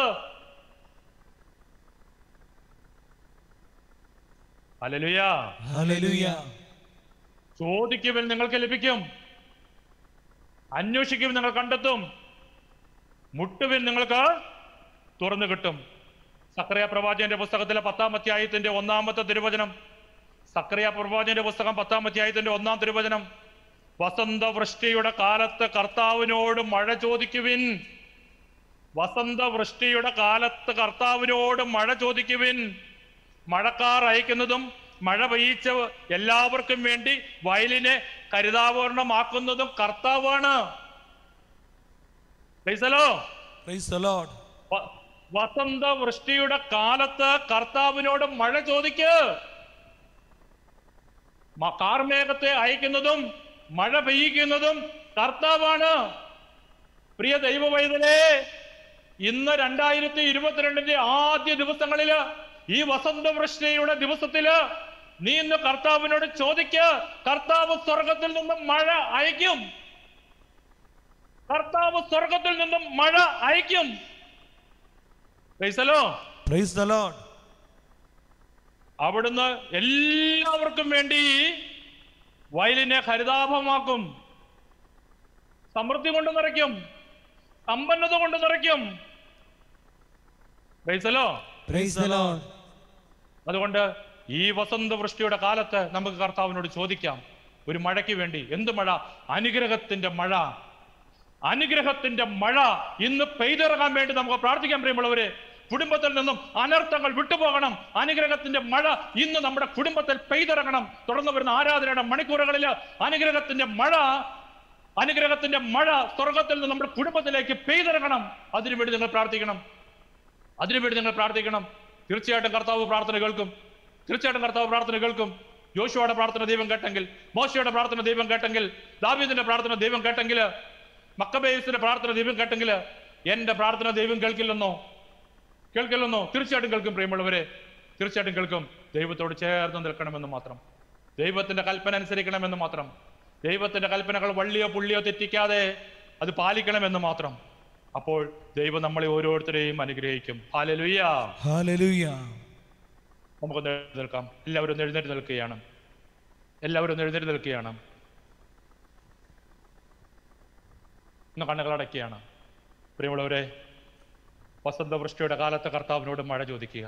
Hallelujah, hallelujah. ചോദിക്കുവിൻ നിങ്ങൾക്ക് ലഭിക്കും, അന്വേഷിക്കുവിൻ നിങ്ങൾ കണ്ടെത്തും, മുട്ടുവിൻ നിങ്ങൾക്ക് തുറന്നു കിട്ടും. സക്കറിയ പ്രവാചകന്റെ പുസ്തകത്തിലെ പത്താം അധ്യായത്തിന്റെ ഒന്നാമത്തെ തിരുവചനം, സക്കറിയ പ്രവാചകന്റെ പുസ്തകം പത്താം അധ്യായത്തിന്റെ ഒന്നാം തിരുവചനം, വസന്തവൃഷ്ടിയുടെ കാലത്ത് കർത്താവിനോട് മഴ ചോദിക്കുവിൻ. വസന്തവൃഷ്ടിയുടെ കാലത്ത് കർത്താവിനോട് മഴ ചോദിക്കുവിൻ. മഴക്കാർ അയക്കുന്നതും മഴ പെയ്യിച്ച എല്ലാവർക്കും വേണ്ടി വയലിനെ കരുതാവരണമാക്കുന്നതും കർത്താവാണ്. Praise the lord, praise the lord. വസന്ത വൃഷ്ടിയുടെ കാലത്ത് കർത്താവിനോട് മഴ ചോദിക്ക്. കാർമേഘത്തെ അയക്കുന്നതും മഴ പെയ്യിക്കുന്നതും കർത്താവാണ്. പ്രിയ ദൈവവൈതലേ, ഇന്ന് രണ്ടായിരത്തി ഇരുപത്തിരണ്ടിന്റെ ആദ്യ ദിവസങ്ങളില് ഈ വസന്തവൃഷ്ടിയുടെ ദിവസത്തില് നീ ഇന്ന് കർത്താവിനോട് ചോദിക്ക്. കർത്താവ് സ്വർഗത്തിൽ നിന്നും മഴ അയക്കും. കർത്താവ് സ്വർഗത്തിൽ നിന്നും മഴ അയക്കും. Praise the lord, praise the lord. അവിടുന്ന് എല്ലാവർക്കും വേണ്ടി വയലിനെ ഹരിതാഭമാക്കും. സമൃദ്ധി കൊണ്ട് നിറയ്ക്കും, സമ്പന്നത കൊണ്ട് നിറയ്ക്കും. Praise the lord, praise the lord. അതുകൊണ്ട് ഈ വസന്തവൃഷ്ടിയുടെ കാലത്ത് നമുക്ക് കർത്താവിനോട് ചോദിക്കാം ഒരു മഴയ്ക്ക് വേണ്ടി. എന്ത് മഴ? അനുഗ്രഹത്തിന്റെ മഴ. അനുഗ്രഹത്തിന്റെ മഴ ഇന്ന് പെയ്തിറങ്ങാൻ വേണ്ടി നമുക്ക് പ്രാർത്ഥിക്കാൻ. പ്രിയമുള്ളവരെ, കുടുംബത്തിൽ നിന്നും അനർത്ഥങ്ങൾ വിട്ടുപോകണം. അനുഗ്രഹത്തിന്റെ മഴ ഇന്ന് നമ്മുടെ കുടുംബത്തിൽ പെയ്തിറങ്ങണം. തുടർന്ന് വരുന്ന ആരാധനയുടെ മണിക്കൂറുകളിൽ അനുഗ്രഹത്തിന്റെ മഴ അനുഗ്രഹത്തിന്റെ മഴ സ്വർഗത്തിൽ നിന്ന് നമ്മുടെ കുടുംബത്തിലേക്ക് പെയ്തിറങ്ങണം. അതിനുവേണ്ടി നിങ്ങൾ പ്രാർത്ഥിക്കണം. അതിനുവേണ്ടി നിങ്ങൾ പ്രാർത്ഥിക്കണം. തീർച്ചയായിട്ടും കർത്താവ് പ്രാർത്ഥന കേൾക്കും. തീർച്ചയായിട്ടും കർത്താവ് പ്രാർത്ഥന കേൾക്കും. യോശുവയുടെ പ്രാർത്ഥന ദൈവം കേട്ടെങ്കിൽ, മോശയുടെ പ്രാർത്ഥന ദൈവം കേട്ടെങ്കിൽ, ദാവീദിന്റെ പ്രാർത്ഥന ദൈവം കേട്ടെങ്കിൽ, മക്കബേയുസിന്റെ പ്രാർത്ഥന ദൈവം കേട്ടെങ്കിൽ എന്റെ പ്രാർത്ഥന ദൈവം കേൾക്കില്ലെന്നോ? കേൾക്കില്ലെന്നോ? തീർച്ചയായിട്ടും കേൾക്കും പ്രിയമുള്ളവരെ, തീർച്ചയായിട്ടും കേൾക്കും. ദൈവത്തോട് ചേർന്ന് നിൽക്കണമെന്ന് മാത്രം, ദൈവത്തിന്റെ കൽപ്പന അനുസരിക്കണമെന്ന് മാത്രം, ദൈവത്തിന്റെ കൽപ്പനകൾ വള്ളിയോ പുള്ളിയോ തെറ്റിക്കാതെ അത് പാലിക്കണമെന്ന് മാത്രം. അപ്പോൾ ദൈവം നമ്മളെ ഓരോരുത്തരെയും അനുഗ്രഹിക്കും. ഹല്ലേലൂയ, ഹല്ലേലൂയ. നമുക്കൊന്ന് എഴുന്നേറ്റ് നിൽക്കാം. എല്ലാവരും ഒന്ന് എഴുന്നേറ്റ് നിൽക്കുകയാണ്. എല്ലാവരും ഒന്ന് എഴുന്നേറ്റ് നിൽക്കുകയാണ്. ഇന്ന് കണ്ണുകളടക്കുകയാണ്. പ്രിയമുള്ളവരെ, വസന്തവൃഷ്ടിയുടെ കാലത്ത് കർത്താവിനോട് മഴ ചോദിക്കുക.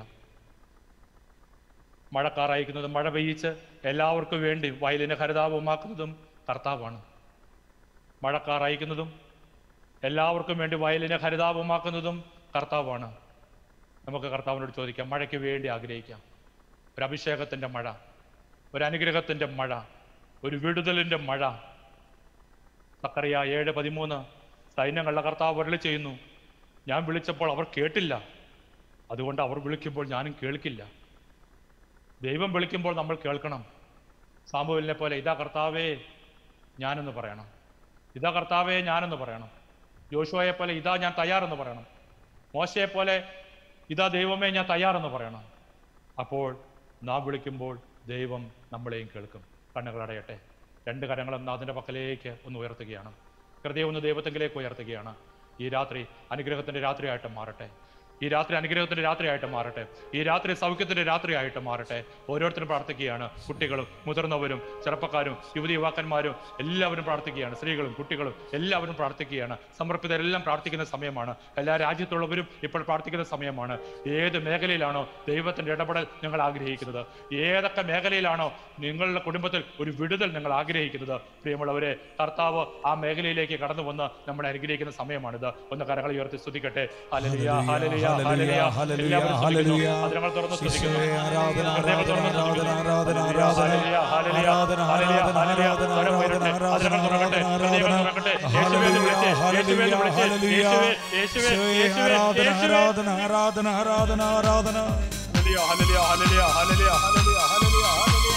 മഴക്കാർ അയക്കുന്നതും മഴ പെയ്യിച്ച് എല്ലാവർക്കും വേണ്ടി വയലിനെ ഹരിതാപമാക്കുന്നതും കർത്താവാണ്. മഴക്കാർ അയക്കുന്നതും എല്ലാവർക്കും വേണ്ടി വയലിനെ ഹരിതാപമാക്കുന്നതും കർത്താവാണ്. നമുക്ക് കർത്താവിനോട് ചോദിക്കാം, മഴയ്ക്ക് വേണ്ടി ആഗ്രഹിക്കാം. ഒരു അഭിഷേകത്തിൻ്റെ മഴ, ഒരു അനുഗ്രഹത്തിൻ്റെ മഴ, ഒരു വിടുതലിൻ്റെ മഴ. സക്കറിയ ഏഴ് പതിമൂന്ന്, സൈന്യങ്ങളുടെ കർത്താവ് അരുളി ചെയ്യുന്നു, ഞാൻ വിളിച്ചപ്പോൾ അവർ കേട്ടില്ല, അതുകൊണ്ട് അവർ വിളിക്കുമ്പോൾ ഞാനും കേൾക്കില്ല. ദൈവം വിളിക്കുമ്പോൾ നമ്മൾ കേൾക്കണം. സാമുവേലിനെ പോലെ ഇതാ കർത്താവേ ഞാനെന്ന് പറയണം. ഇതാ കർത്താവേ ഞാനെന്ന് പറയണം. യോശുവയെ പോലെ ഇതാ ഞാൻ തയ്യാറെന്ന് പറയണം. മോശയെ പോലെ ഇതാ ദൈവമേ ഞാൻ തയ്യാറെന്ന് പറയണം. അപ്പോൾ നാം വിളിക്കുമ്പോൾ ദൈവം നമ്മളെയും കേൾക്കും. കണ്ണുകൾ അടയട്ടെ. രണ്ട് കരങ്ങളും നാഥൻ്റെ പക്കലേക്ക് ഒന്ന് ഉയർത്തുകയാണ്. ഹൃദയം ഒന്ന് ദൈവത്തെങ്കിലേക്ക് ഉയർത്തുകയാണ്. ഈ രാത്രി അനുഗ്രഹത്തിൻ്റെ രാത്രിയായിട്ട് മാറട്ടെ. ഈ രാത്രി അനുഗ്രഹത്തിന്റെ രാത്രിയായിട്ട് മാറട്ടെ. ഈ രാത്രി സൗഖ്യത്തിന്റെ രാത്രിയായിട്ട് മാറട്ടെ. ഓരോരുത്തരും പ്രാർത്ഥിക്കുകയാണ്. കുട്ടികളും മുതിർന്നവരും ചെറുപ്പക്കാരും യുവതി യുവാക്കന്മാരും എല്ലാവരും പ്രാർത്ഥിക്കുകയാണ്. സ്ത്രീകളും കുട്ടികളും എല്ലാവരും പ്രാർത്ഥിക്കുകയാണ്. സമർപ്പിതരെല്ലാം പ്രാർത്ഥിക്കുന്ന സമയമാണ്. എല്ലാ രാജ്യത്തുള്ളവരും ഇപ്പോൾ പ്രാർത്ഥിക്കുന്ന സമയമാണ്. ഏത് മേഖലയിലാണോ ദൈവത്തിന്റെ ഇടപെടൽ നിങ്ങൾ ആഗ്രഹിക്കുന്നത്, ഏതൊക്കെ മേഖലയിലാണോ നിങ്ങളുടെ കുടുംബത്തിൽ ഒരു വിടുതൽ നിങ്ങൾ ആഗ്രഹിക്കുന്നത്, പ്രിയമുള്ളവരെ, കർത്താവ് ആ മേഖലയിലേക്ക് കടന്നു വന്ന് നമ്മളെ അനുഗ്രഹിക്കുന്ന സമയമാണിത്. ഒന്ന് കരങ്ങൾ ഉയർത്തി സ്തുതിക്കട്ടെ. ഹല്ലേലൂയ, ഹല്ലേലൂയ, ഹല്ലേലൂയ, ഹല്ലേലൂയ, ഹല്ലേലൂയ. അതിനങ്ങൾ തുറന്ന് സ്തുതിക്കുന്നു. ആരാധന, ആരാധന, ആരാധന, ആരാധന, ആരാധന, ആരാധന, ആരാധന, ആരാധന, ആരാധന, തുറക്കട്ടെ. ഹല്ലേലൂയ, ഹല്ലേലൂയ, ഹല്ലേലൂയ. യേശുവേ ആരാധന, ആരാധന, ആരാധന, ആരാധന, ആരാധന. ഹല്ലേലൂയ, ഹല്ലേലൂയ, ഹല്ലേലൂയ, ഹല്ലേലൂയ, ഹല്ലേലൂയ, ഹല്ലേലൂയ,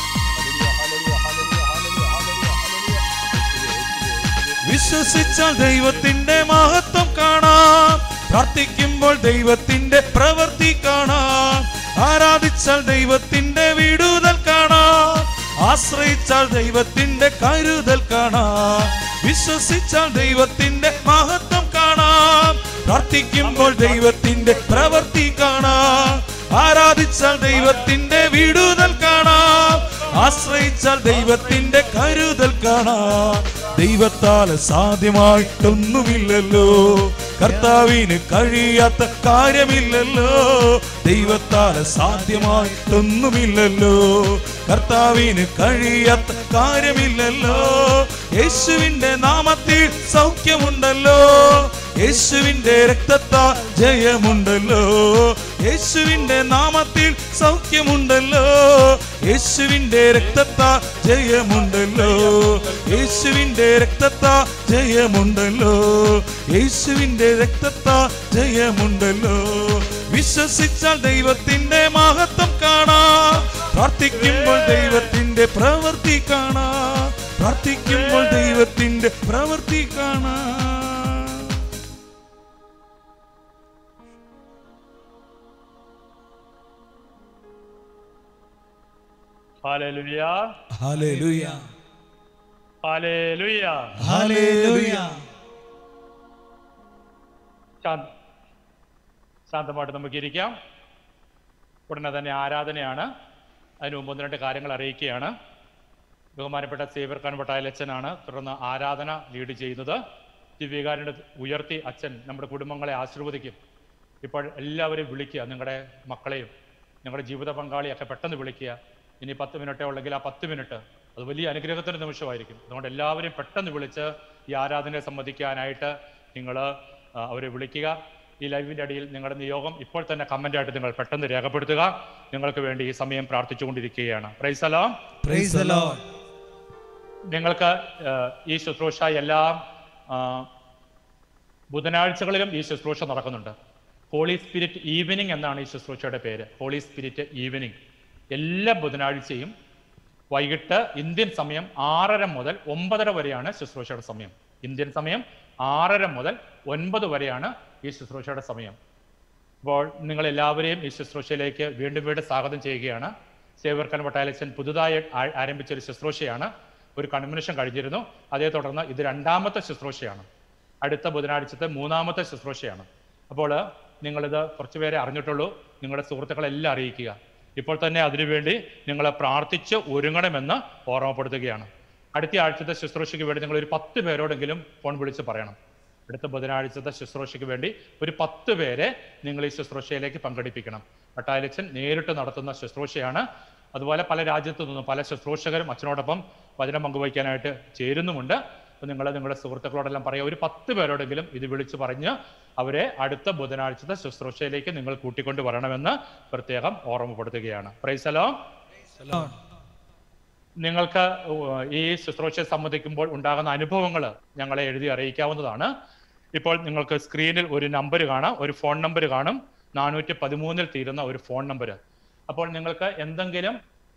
ഹല്ലേലൂയ. വിശ്വസിച്ചാൽ ദൈവത്തിന്റെ മഹത്വം കാണാം. പ്രാർത്ഥിക്കുമ്പോൾ ദൈവത്തിന്റെ പ്രവൃത്തി കാണാം. ആരാധിച്ചാൽ ദൈവത്തിന്റെ വിടുതൽ കാണാം. ആശ്രയിച്ചാൽ ദൈവത്തിന്റെ കരുതൽ കാണാം. വിശ്വസിച്ചാൽ ദൈവത്തിന്റെ മഹത്വം കാണാം. പ്രാർത്ഥിക്കുമ്പോൾ ദൈവത്തിന്റെ പ്രവൃത്തി കാണാം. ആരാധിച്ചാൽ ദൈവത്തിന്റെ വിടുതൽ കാണാം. ആശ്രയിച്ചാൽ ദൈവത്തിന്റെ കരുതൽ കാണാം. ദൈവത്താൽ സാധ്യമായിട്ടൊന്നുമില്ലല്ലോ, കർത്താവിന് കഴിയാത്ത കാര്യമില്ലല്ലോ. ദൈവത്താൽ സാധ്യമായിട്ടൊന്നുമില്ലല്ലോ, കർത്താവിന് കഴിയാത്ത കാര്യമില്ലല്ലോ. യേശുവിന്റെ നാമത്തിൽ സൗഖ്യമുണ്ടല്ലോ, യേശുവിന്റെ രക്തത്താൽ ജയമുണ്ടല്ലോ. യേശുവിന്റെ നാമത്തിൽ സൗഖ്യമുണ്ടല്ലോ, യേശുവിന്റെ രക്തത്താൽ ജയമുണ്ടല്ലോ. യേശുവിന്റെ രക്തത്താൽ ജയമുണ്ടല്ലോ, യേശുവിന്റെ രക്തത്താൽ ജയമുണ്ടല്ലോ. വിശ്വസിച്ചാൽ ദൈവത്തിന്റെ മഹത്വം കാണാം. പ്രാർത്ഥിക്കുമ്പോൾ ദൈവത്തിന്റെ പ്രവൃത്തി കാണാം. പ്രാർത്ഥിക്കുമ്പോൾ ദൈവത്തിന്റെ പ്രവൃത്തി കാണാം. ഹല്ലേലൂയ, ഹല്ലേലൂയ, ഹല്ലേലൂയ, ഹല്ലേലൂയ. ശാന്ത- ശാന്തമായിട്ട് നമുക്ക് ഇരിക്കാം. ഉടനെ തന്നെ ആരാധനയാണ്. അതിന് മുമ്പ് ഒന്ന് രണ്ട് കാര്യങ്ങൾ അറിയിക്കുകയാണ്. ബഹുമാനപ്പെട്ട സേവ്യർ കൺവട്ടായ അച്ഛനാണ് തുടർന്ന് ആരാധന ലീഡ് ചെയ്യുന്നത്. ദിവ്യകാരുണ്യം ഉയർത്തി അച്ഛൻ നമ്മുടെ കുടുംബങ്ങളെ ആശീർവദിക്കും. ഇപ്പോൾ എല്ലാവരെയും വിളിക്കുക, നിങ്ങളുടെ മക്കളെയും നിങ്ങളുടെ ജീവിത പങ്കാളിയൊക്കെ പെട്ടെന്ന് വിളിക്കുക. ഇനി പത്ത് മിനിറ്റേ ഉള്ളെങ്കിൽ ആ പത്ത് മിനിറ്റ് അത് വലിയ അനുഗ്രഹത്തിൻ്റെ നിമിഷമായിരിക്കും. അതുകൊണ്ട് എല്ലാവരെയും പെട്ടെന്ന് വിളിച്ച് ഈ ആരാധനയെ സംബന്ധിക്കാനായിട്ട് നിങ്ങൾ അവരെ വിളിക്കുക. ഈ ലൈവിൻ്റെ അടിയിൽ നിങ്ങളുടെ നിയോഗം ഇപ്പോൾ തന്നെ കമൻ്റായിട്ട് നിങ്ങൾ പെട്ടെന്ന് രേഖപ്പെടുത്തുക. നിങ്ങൾക്ക് വേണ്ടി ഈ സമയം പ്രാർത്ഥിച്ചുകൊണ്ടിരിക്കുകയാണ്. Praise the lord. Praise the lord. നിങ്ങൾക്ക് ഈ ശുശ്രൂഷ എല്ലാ ബുധനാഴ്ചകളിലും ഈ ശുശ്രൂഷ നടക്കുന്നുണ്ട്. ഹോളി സ്പിരിറ്റ് ഈവനിങ് എന്നാണ് ഈ ശുശ്രൂഷയുടെ പേര്. ഹോളി സ്പിരിറ്റ് ഈവനിങ് എല്ലാ ബുധനാഴ്ചയും വൈകിട്ട് ഇന്ത്യൻ സമയം ആറര മുതൽ ഒമ്പതര വരെയാണ് ശുശ്രൂഷയുടെ സമയം. ഇന്ത്യൻ സമയം ആറര മുതൽ ഒൻപത് വരെയാണ് ഈ ശുശ്രൂഷയുടെ സമയം. അപ്പോൾ നിങ്ങൾ എല്ലാവരെയും ഈ ശുശ്രൂഷയിലേക്ക് വീണ്ടും വീണ്ടും സ്വാഗതം ചെയ്യുകയാണ്. സേവ്യർ വട്ടാലച്ചൻ പുതുതായി ആരംഭിച്ചൊരു ശുശ്രൂഷയാണ്. ഒരു കൺവെൻഷൻ കഴിഞ്ഞിരുന്നു, അതേ തുടർന്ന് ഇത് രണ്ടാമത്തെ ശുശ്രൂഷയാണ്. അടുത്ത ബുധനാഴ്ചത്തെ മൂന്നാമത്തെ ശുശ്രൂഷയാണ്. അപ്പോൾ നിങ്ങളിത് കുറച്ചുപേരെ അറിഞ്ഞിട്ടുള്ളൂ. നിങ്ങളുടെ സുഹൃത്തുക്കളെല്ലാം അറിയിക്കുക. ഇപ്പോൾ തന്നെ അതിനുവേണ്ടി നിങ്ങൾ പ്രാർത്ഥിച്ച് ഒരുങ്ങണമെന്ന് ഓർമ്മപ്പെടുത്തുകയാണ്. അടുത്ത ആഴ്ചത്തെ ശുശ്രൂഷയ്ക്ക് വേണ്ടി നിങ്ങൾ ഒരു പത്ത് പേരോടെങ്കിലും ഫോൺ വിളിച്ച് പറയണം. അടുത്ത ബുധനാഴ്ചത്തെ ശുശ്രൂഷയ്ക്ക് വേണ്ടി ഒരു പത്ത് പേരെ നിങ്ങൾ ഈ ശുശ്രൂഷയിലേക്ക് പങ്കെടുപ്പിക്കണം. വട്ടാലച്ചൻ നേരിട്ട് നടത്തുന്ന ശുശ്രൂഷയാണ്. അതുപോലെ പല രാജ്യത്തു നിന്നും പല ശുശ്രൂഷകരും അച്ഛനോടൊപ്പം വചനം പങ്കുവയ്ക്കാനായിട്ട് ചേരുന്നുമുണ്ട്. അപ്പോൾ നിങ്ങൾ നിങ്ങളുടെ സുഹൃത്തുക്കളോടെല്ലാം പറയുക, ഒരു പത്ത് പേരോടെങ്കിലും ഇത് വിളിച്ച് പറഞ്ഞ് അവരെ അടുത്ത ബുധനാഴ്ചത്തെ ശുശ്രൂഷയിലേക്ക് നിങ്ങൾ കൂട്ടിക്കൊണ്ട് വരണമെന്ന് പ്രത്യേകം ഓർമ്മപ്പെടുത്തുകയാണ്. Praise the lord. നിങ്ങൾക്ക് ഈ ശുശ്രൂഷയെ സംബന്ധിക്കുമ്പോൾ ഉണ്ടാകുന്ന അനുഭവങ്ങൾ ഞങ്ങളെ എഴുതി അറിയിക്കാവുന്നതാണ്. ഇപ്പോൾ നിങ്ങൾക്ക് സ്ക്രീനിൽ ഒരു നമ്പർ കാണാം, ഒരു ഫോൺ നമ്പർ കാണും, നാനൂറ്റി പതിമൂന്നിൽ തീരുന്ന ഒരു ഫോൺ നമ്പർ. അപ്പോൾ നിങ്ങൾക്ക് എന്തെങ്കിലും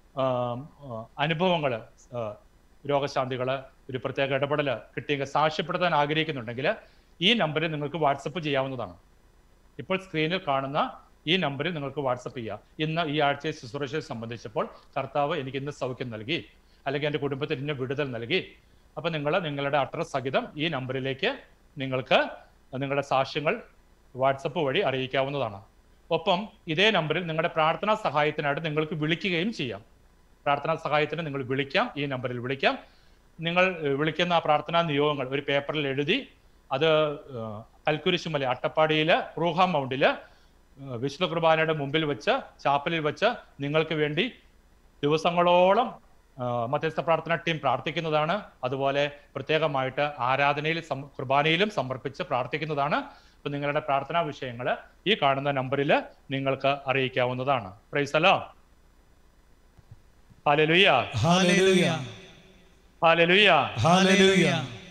അനുഭവങ്ങൾ, രോഗശാന്തികൾ, ഒരു പ്രത്യേക ഇടപെടൽ കിട്ടിയെങ്കിൽ സാക്ഷ്യപ്പെടുത്താൻ ആഗ്രഹിക്കുന്നുണ്ടെങ്കിൽ ഈ നമ്പറിൽ നിങ്ങൾക്ക് വാട്സപ്പ് ചെയ്യാവുന്നതാണ്. ഇപ്പോൾ സ്ക്രീനിൽ കാണുന്ന ഈ നമ്പറിൽ നിങ്ങൾക്ക് വാട്സപ്പ് ചെയ്യാം. ഇന്ന് ഈ ആഴ്ചയെ ശുശ്രൂഷയെ സംബന്ധിച്ചപ്പോൾ കർത്താവ് എനിക്ക് ഇന്ന് സൗഖ്യം നൽകി, അല്ലെങ്കിൽ എൻ്റെ കുടുംബത്തിൽ ഇന്ന് വിടുതൽ നൽകി. അപ്പം നിങ്ങൾ നിങ്ങളുടെ അഡ്രസ് സഹിതം ഈ നമ്പറിലേക്ക് നിങ്ങൾക്ക് നിങ്ങളുടെ സാക്ഷ്യങ്ങൾ വാട്സപ്പ് വഴി അറിയിക്കാവുന്നതാണ്. ഒപ്പം ഇതേ നമ്പറിൽ നിങ്ങളുടെ പ്രാർത്ഥനാ സഹായത്തിനായിട്ട് നിങ്ങൾക്ക് വിളിക്കുകയും ചെയ്യാം. പ്രാർത്ഥനാ സഹായത്തിന് നിങ്ങൾ വിളിക്കാം, ഈ നമ്പറിൽ വിളിക്കാം. നിങ്ങൾ വിളിക്കുന്ന പ്രാർത്ഥനാ നിയോഗങ്ങൾ ഒരു പേപ്പറിൽ എഴുതി അത് കൽക്കുരിശുമല അട്ടപ്പാടിയിൽ റൂഹ മൗണ്ടിൽ വിശുദ്ധ കുർബാനയുടെ മുമ്പിൽ വെച്ച് ചാപ്പലിൽ വെച്ച് നിങ്ങൾക്ക് വേണ്ടി ദിവസങ്ങളോളം മധ്യസ്ഥ പ്രാർത്ഥന ടീം പ്രാർത്ഥിക്കുന്നതാണ്. അതുപോലെ പ്രത്യേകമായിട്ട് ആരാധനയിൽ കുർബാനയിലും സമർപ്പിച്ച് പ്രാർത്ഥിക്കുന്നതാണ്. അപ്പൊ നിങ്ങളുടെ പ്രാർത്ഥനാ വിഷയങ്ങൾ ഈ കാണുന്ന നമ്പറിൽ നിങ്ങൾക്ക് അറിയിക്കാവുന്നതാണ്. Praise the lord. ഹല്ലേലൂയ, ഹല്ലേലൂയ, ഹല്ലേലൂയ, ഹല്ലേലൂയ.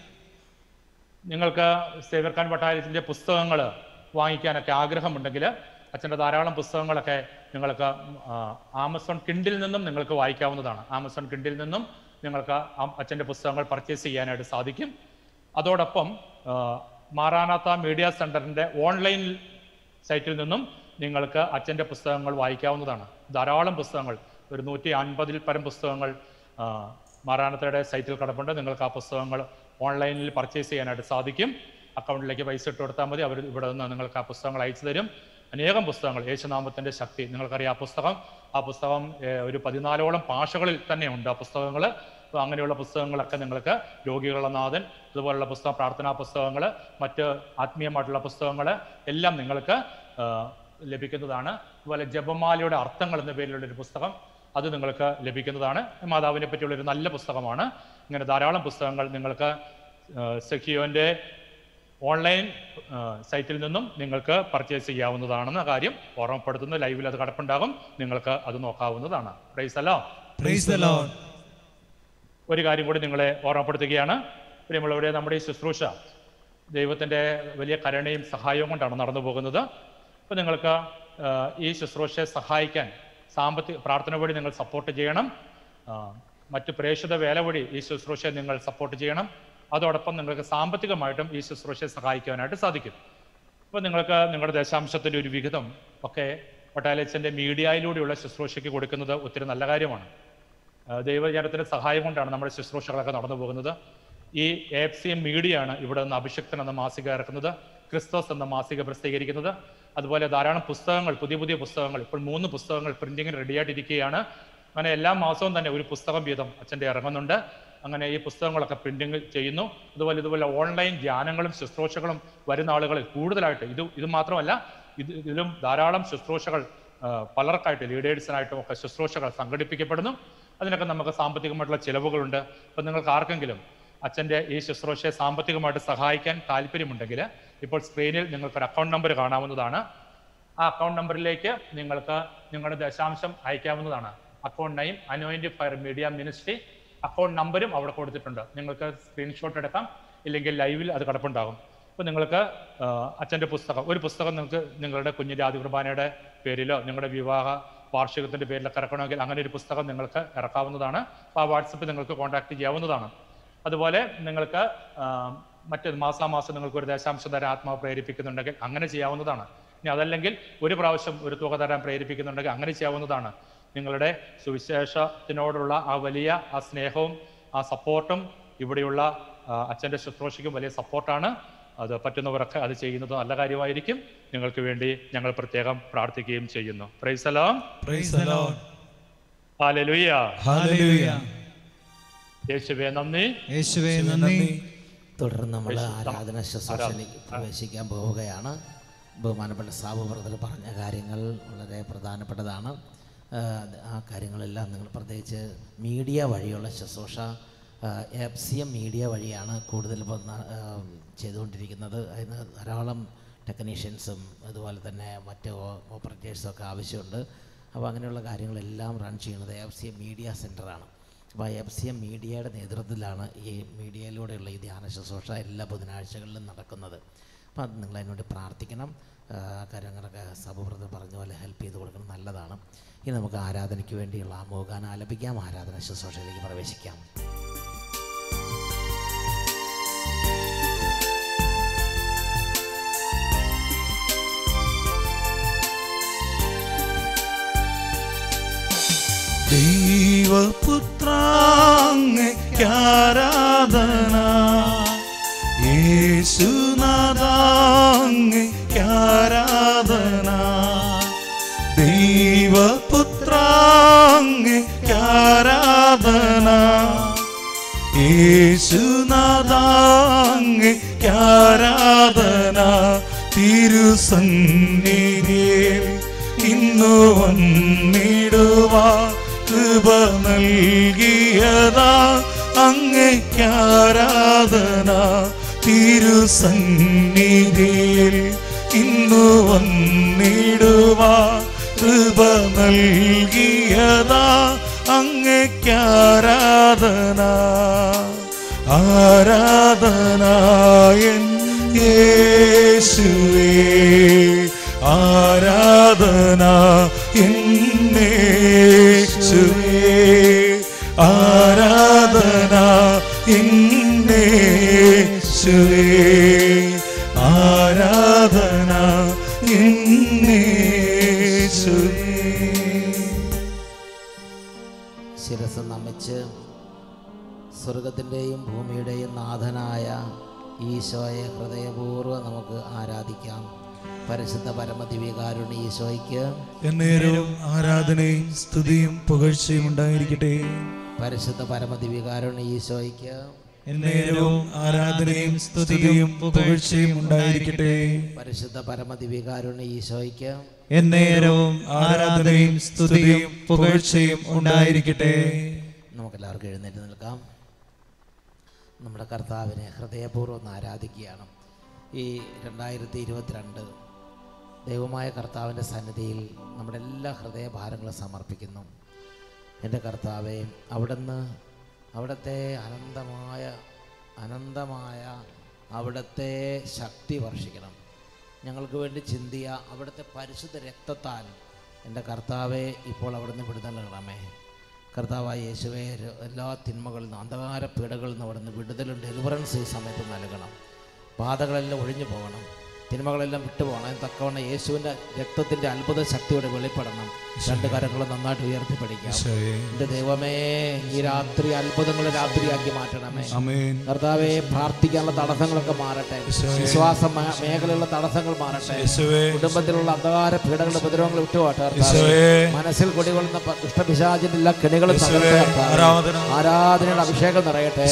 നിങ്ങൾക്ക് സേവ്യർ ഖാൻ വട്ടാലച്ചന്റെ പുസ്തകങ്ങൾ വാങ്ങിക്കാനൊക്കെ ആഗ്രഹമുണ്ടെങ്കിൽ അച്ഛൻ്റെ ധാരാളം പുസ്തകങ്ങളൊക്കെ നിങ്ങൾക്ക് ആമസോൺ കിൻഡിൽ നിന്നും നിങ്ങൾക്ക് വായിക്കാവുന്നതാണ്. ആമസോൺ കിൻഡിൽ നിന്നും നിങ്ങൾക്ക് അച്ഛൻ്റെ പുസ്തകങ്ങൾ പർച്ചേസ് ചെയ്യാനായിട്ട് സാധിക്കും. അതോടൊപ്പം മാറാനാത്ത മീഡിയ സെന്ററിൻ്റെ ഓൺലൈൻ സൈറ്റിൽ നിന്നും നിങ്ങൾക്ക് അച്ഛൻ്റെ പുസ്തകങ്ങൾ വായിക്കാവുന്നതാണ്. ധാരാളം പുസ്തകങ്ങൾ, ഒരു നൂറ്റി അൻപതിൽ പരം പുസ്തകങ്ങൾ മാറാനാത്തയുടെ സൈറ്റിൽ കിടപ്പുണ്ട്. നിങ്ങൾക്ക് ആ പുസ്തകങ്ങൾ ഓൺലൈനിൽ പർച്ചേസ് ചെയ്യാനായിട്ട് സാധിക്കും. അക്കൗണ്ടിലേക്ക് പൈസ ഇട്ട് കൊടുത്താൽ മതി, അവർ ഇവിടെ നിന്ന് നിങ്ങൾക്ക് ആ പുസ്തകങ്ങൾ അയച്ചു തരും. അനേകം പുസ്തകങ്ങൾ, യേശുനാമത്തിൻ്റെ ശക്തി, നിങ്ങൾക്കറിയാം ആ പുസ്തകം. ആ പുസ്തകം ഒരു പതിനാലോളം ഭാഷകളിൽ തന്നെയുണ്ട് ആ പുസ്തകങ്ങൾ. അപ്പോൾ അങ്ങനെയുള്ള പുസ്തകങ്ങളൊക്കെ നിങ്ങൾക്ക് രോഗികളുടെ നാഥൻ, അതുപോലുള്ള പുസ്തകം, പ്രാർത്ഥനാ പുസ്തകങ്ങൾ, മറ്റ് ആത്മീയമായിട്ടുള്ള പുസ്തകങ്ങൾ എല്ലാം നിങ്ങൾക്ക് ലഭിക്കുന്നതാണ്. അതുപോലെ ജപമാലയുടെ അർത്ഥങ്ങൾ എന്ന പേരിലുള്ളൊരു പുസ്തകം, അത് നിങ്ങൾക്ക് ലഭിക്കുന്നതാണ്. മാതാവിനെ പറ്റിയുള്ളൊരു നല്ല പുസ്തകമാണ്. ഇങ്ങനെ ധാരാളം പുസ്തകങ്ങൾ നിങ്ങൾക്ക് സെഖിയോൻ്റെ ഓൺലൈൻ സൈറ്റിൽ നിന്നും നിങ്ങൾക്ക് പർച്ചേസ് ചെയ്യാവുന്നതാണെന്ന കാര്യം ഓർമ്മപ്പെടുത്തുന്നു. ലൈവിൽ അത് കിടപ്പുണ്ടാകും, നിങ്ങൾക്ക് അത് നോക്കാവുന്നതാണ്. Praise the lord. Praise the lord. ഒരു കാര്യം കൂടി നിങ്ങളെ ഓർമ്മപ്പെടുത്തുകയാണ്. പ്രിയമുള്ളവരെ, നമ്മുടെ ഈ ശുശ്രൂഷ ദൈവത്തിൻ്റെ വലിയ കരുണയും സഹായവും കൊണ്ടാണ് നടന്നു പോകുന്നത്. അപ്പോൾ നിങ്ങൾക്ക് ഈ ശുശ്രൂഷയെ സഹായിക്കാൻ സാമ്പത്തിക പ്രാർത്ഥന വഴി നിങ്ങൾ സപ്പോർട്ട് ചെയ്യണം. മറ്റ് പ്രേക്ഷിത വേല വഴി ഈ ശുശ്രൂഷയെ നിങ്ങൾ സപ്പോർട്ട് ചെയ്യണം. അതോടൊപ്പം നിങ്ങൾക്ക് സാമ്പത്തികമായിട്ടും ഈ ശുശ്രൂഷയെ സഹായിക്കാനായിട്ട് സാധിക്കും. അപ്പോൾ നിങ്ങൾക്ക് നിങ്ങളുടെ ദശാംശത്തിൻ്റെ ഒരു വിഹിതം ഒക്കെ വട്ടാലച്ചൻ്റെ മീഡിയയിലൂടെയുള്ള ശുശ്രൂഷയ്ക്ക് കൊടുക്കുന്നത് ഒത്തിരി നല്ല കാര്യമാണ്. ദൈവജനത്തിൻ്റെ സഹായം കൊണ്ടാണ് നമ്മുടെ ശുശ്രൂഷകളൊക്കെ നടന്നു പോകുന്നത്. ഈ എ എഫ് സി എം മീഡിയയാണ് ഇവിടെ നിന്ന് അഭിഷക്തൻ എന്ന മാസിക ഇറക്കുന്നത്, ക്രിസ്തോസ് എന്ന മാസിക പ്രസിദ്ധീകരിക്കുന്നത്. അതുപോലെ ധാരാളം പുസ്തകങ്ങൾ, പുതിയ പുതിയ പുസ്തകങ്ങൾ, ഇപ്പോൾ മൂന്ന് പുസ്തകങ്ങൾ പ്രിന്റിങ്ങിന് റെഡിയായിട്ടിരിക്കുകയാണ്. അങ്ങനെ എല്ലാ മാസവും തന്നെ ഒരു പുസ്തകം വീതം അച്ഛൻ്റെ ഇറങ്ങുന്നുണ്ട്. അങ്ങനെ ഈ പുസ്തകങ്ങളൊക്കെ പ്രിന്റിങ് ചെയ്യുന്നു. അതുപോലെ ഇതുപോലെ ഓൺലൈൻ ധ്യാനങ്ങളും ശുശ്രൂഷകളും വരുന്ന ആളുകളിൽ കൂടുതലായിട്ട് ഇത് ഇത് മാത്രമല്ല ഇത് ഇതിലും ധാരാളം ശുശ്രൂഷകൾ പലർക്കായിട്ട്, ലീഡേഴ്സിനായിട്ടും ഒക്കെ ശുശ്രൂഷകൾ സംഘടിപ്പിക്കപ്പെടുന്നു. അതിനൊക്കെ നമുക്ക് സാമ്പത്തികമായിട്ടുള്ള ചിലവുകളുണ്ട്. അപ്പം നിങ്ങൾക്ക് ആർക്കെങ്കിലും അച്ഛൻ്റെ ഈ ശുശ്രൂഷയെ സാമ്പത്തികമായിട്ട് സഹായിക്കാൻ താല്പര്യമുണ്ടെങ്കിൽ ഇപ്പോൾ സ്ക്രീനിൽ നിങ്ങൾക്കൊരു അക്കൗണ്ട് നമ്പർ കാണാവുന്നതാണ്. ആ അക്കൗണ്ട് നമ്പറിലേക്ക് നിങ്ങൾക്ക് നിങ്ങളുടെ ദശാംശം അയക്കാവുന്നതാണ്. Account name anoint fire media ministry, account നമ്പരും അവിടെ കൊടുത്തിട്ടുണ്ട്. നിങ്ങൾക്ക് സ്ക്രീൻഷോട്ട് എടുക്കാം, ഇല്ലെങ്കിൽ ലൈവിൽ അത് കിടപ്പുണ്ടാകും. അപ്പോൾ നിങ്ങൾക്ക് അച്ഛൻ്റെ പുസ്തകം, ഒരു പുസ്തകം നിങ്ങൾക്ക് നിങ്ങളുടെ കുഞ്ഞിൻ്റെ ആദ്യ കുർബാനയുടെ പേരിലോ നിങ്ങളുടെ വിവാഹ വാർഷികത്തിൻ്റെ പേരിലൊക്കെ ഇറക്കണമെങ്കിൽ അങ്ങനെ ഒരു പുസ്തകം നിങ്ങൾക്ക് ഇറക്കാവുന്നതാണ്. അപ്പോൾ ആ വാട്സപ്പിൽ നിങ്ങൾക്ക് കോൺടാക്ട് ചെയ്യാവുന്നതാണ്. അതുപോലെ നിങ്ങൾക്ക് മറ്റ് മാസാമാസം നിങ്ങൾക്ക് ഒരു ദശാംശം തരാൻ ആത്മാവ് പ്രേരിപ്പിക്കുന്നുണ്ടെങ്കിൽ അങ്ങനെ ചെയ്യാവുന്നതാണ്. ഇനി അതല്ലെങ്കിൽ ഒരു പ്രാവശ്യം ഒരു തുക തരാൻ പ്രേരിപ്പിക്കുന്നുണ്ടെങ്കിൽ അങ്ങനെ ചെയ്യാവുന്നതാണ്. നിങ്ങളുടെ സുവിശേഷത്തിനോടുള്ള ആ വലിയ ആ സ്നേഹവും ആ സപ്പോർട്ടും ഇവിടെയുള്ള അച്ഛൻ്റെ ശുശ്രൂഷയ്ക്കും വലിയ സപ്പോർട്ടാണ്. അത് പറ്റുന്നവരൊക്കെ അത് ചെയ്യുന്നത് നല്ല കാര്യമായിരിക്കും. നിങ്ങൾക്ക് വേണ്ടി ഞങ്ങൾ പ്രത്യേകം പ്രാർത്ഥിക്കുകയും ചെയ്യുന്നു. Praise the lord. Praise the lord. ഹല്ലേലൂയ. ഹല്ലേലൂയ. യേശുവേ നന്ദി. യേശുവേ നന്ദി. തുടർന്ന് നമ്മൾ ആരാധന ശുശ്രൂഷയിലേക്ക് പ്രവേശിക്കാൻ പോവുകയാണ്. ബഹുമാനപ്പെട്ട സാബു ബ്രദർ പറഞ്ഞ കാര്യങ്ങൾ വളരെ പ്രധാനപ്പെട്ടതാണ്. ആ കാര്യങ്ങളെല്ലാം നിങ്ങൾ പ്രത്യേകിച്ച് മീഡിയ വഴിയുള്ള ശുശ്രൂഷ, എഫ് സി എം മീഡിയ വഴിയാണ് കൂടുതൽ ചെയ്തുകൊണ്ടിരിക്കുന്നത്. അതിന് ധാരാളം ടെക്നീഷ്യൻസും അതുപോലെ തന്നെ മറ്റ് ഓപ്പറേറ്റേഴ്സും ഒക്കെ ആവശ്യമുണ്ട്. അപ്പോൾ അങ്ങനെയുള്ള കാര്യങ്ങളെല്ലാം റൺ ചെയ്യുന്നത് എഫ് സി എം മീഡിയ സെൻ്ററാണ്. അപ്പോൾ എഫ് സി എം മീഡിയയുടെ നേതൃത്വത്തിലാണ് ഈ മീഡിയയിലൂടെയുള്ള ഈ ധ്യാന ശുശ്രൂഷ എല്ലാ ബുധനാഴ്ചകളിലും നടക്കുന്നത്. അപ്പോൾ അത് നിങ്ങൾ അതിനുവേണ്ടി പ്രാർത്ഥിക്കണം. കാര്യങ്ങളൊക്കെ സബുബ്രദർ പറഞ്ഞ പോലെ ഹെൽപ്പ് ചെയ്ത് കൊടുക്കണം, നല്ലതാണ്. ഇനി നമുക്ക് ആരാധനയ്ക്ക് വേണ്ടിയുള്ള ആ മോഹഗാനം ആലപിക്കാം. ആരാധന ശുശ്രൂഷയിലേക്ക് പ്രവേശിക്കാം. ദൈവപുത്രാങ്ങയ്ക്കാരാധന, യേശുനാഥാങ്ങയ്ക്കാരാധന, ദൈവപുത്രാങ്ങയ്ക്കാരാധന, യേശുനാഥാങ്ങയ്ക്കാരാധന. തിരുസന്നിധിയിൽ ഇന്നു വന്നിടുവാ കൃപ നൽകിയതാ അങ്ങയ്ക്കാരാധന. തിരുസന്നിധിയിൽ ഇന്നു വന്നിടുവാ കൃപ നൽകിയതാ അങ്ങയ്ക്കാരാധന. ആരാധനായൻ യേശുവേ, ആരാധന എന്നേശുവേ, ആരാധന എന്നേശുവേ, ആരാധന എന്നേശുവേ. ശിരസ് നമിച്ച് സ്വർഗത്തിൻ്റെയും ഭൂമിയുടെയും നാഥനായ ഈശോയെ ഹൃദയപൂർവ്വം നമുക്ക് ആരാധിക്കാം. പരിശുദ്ധ പരമദിവ്യകാരുണ്യ ഈശോയ്ക്ക് എന്നേരവും ആരാധനയും സ്തുതിയും പുകഴ്ചയും ഉണ്ടായിരിക്കട്ടെ. പരിശുദ്ധ പരമദിവ്യകാരുണ്യ ഈശോയ്ക്ക് എന്നേരവും ആരാധനയും സ്തുതിയും പുകഴ്ചയും ഉണ്ടായിരിക്കട്ടെ. പരിശുദ്ധ പരമദിവ്യകാരുണ്യ ഈശോയ്ക്ക് എന്നേരവും ആരാധനയും സ്തുതിയും പുകഴ്ചയും ഉണ്ടായിരിക്കട്ടെ. നമുക്കെല്ലാവർക്കും എഴുന്നേറ്റ് നിൽക്കാം. നമ്മുടെ കർത്താവിനെ ഹൃദയപൂർവ്വം ആരാധിക്കുകയാണ്. ഈ രണ്ടായിരത്തി ഇരുപത്തിരണ്ട് ദൈവമായ കർത്താവിൻ്റെ സന്നിധിയിൽ നമ്മുടെ എല്ലാ ഹൃദയഭാരങ്ങളും സമർപ്പിക്കുന്നു. എൻ്റെ കർത്താവെ, അവിടുന്ന് അവിടുത്തെ അനന്തമായ അനന്തമായ അവിടുത്തെ ശക്തി വർഷിക്കണം. ഞങ്ങൾക്ക് വേണ്ടി ചിന്തിയ അവിടുത്തെ പരിശുദ്ധ രക്തത്താൽ എൻ്റെ കർത്താവെ ഇപ്പോൾ അവിടുന്ന് വിടുതൽ നൽകണമേ. കർത്താവായ യേശുവേ, എല്ലാ തിന്മകളിൽ നിന്നും അന്ധകാര പീഡകളിൽ നിന്ന് അവിടുന്ന് വിടുതലും ഡെലിവറൻസ് ഈ സമയത്ത് നൽകണം. ബാധകളെല്ലാം ഒഴിഞ്ഞു പോകണം, തിന്മകളെല്ലാം വിട്ടുപോകണം. തക്കവണ്ണം യേശുവിൻ്റെ രക്തത്തിൻ്റെ അത്ഭുത ശക്തിയോടെ വെളിപ്പെടണം. രണ്ട് കരങ്ങളും നന്നായിട്ട് ഉയർത്തി പഠിക്കാം. എൻ്റെ ദൈവമേ, ഈ രാത്രി അത്ഭുതങ്ങളെ രാത്രിയാക്കി മാറ്റണമേ. കർത്താവെ, പ്രാർത്ഥിക്കാനുള്ള തടസ്സങ്ങളൊക്കെ മാറട്ടെ. വിശ്വാസ മേഖലയിലുള്ള തടസ്സങ്ങൾ മാറട്ടെ. കുടുംബത്തിലുള്ള അന്ധകാര പീഡകളുടെ ഉപദ്രവങ്ങൾ വിട്ടുപോട്ടെ. മനസ്സിൽ കുടികൊള്ളുന്ന ദുഷ്ടപിശാചിന്റെ എല്ലാ കെണികളും ആരാധനയുടെ അഭിഷേകം നിറയട്ടെ.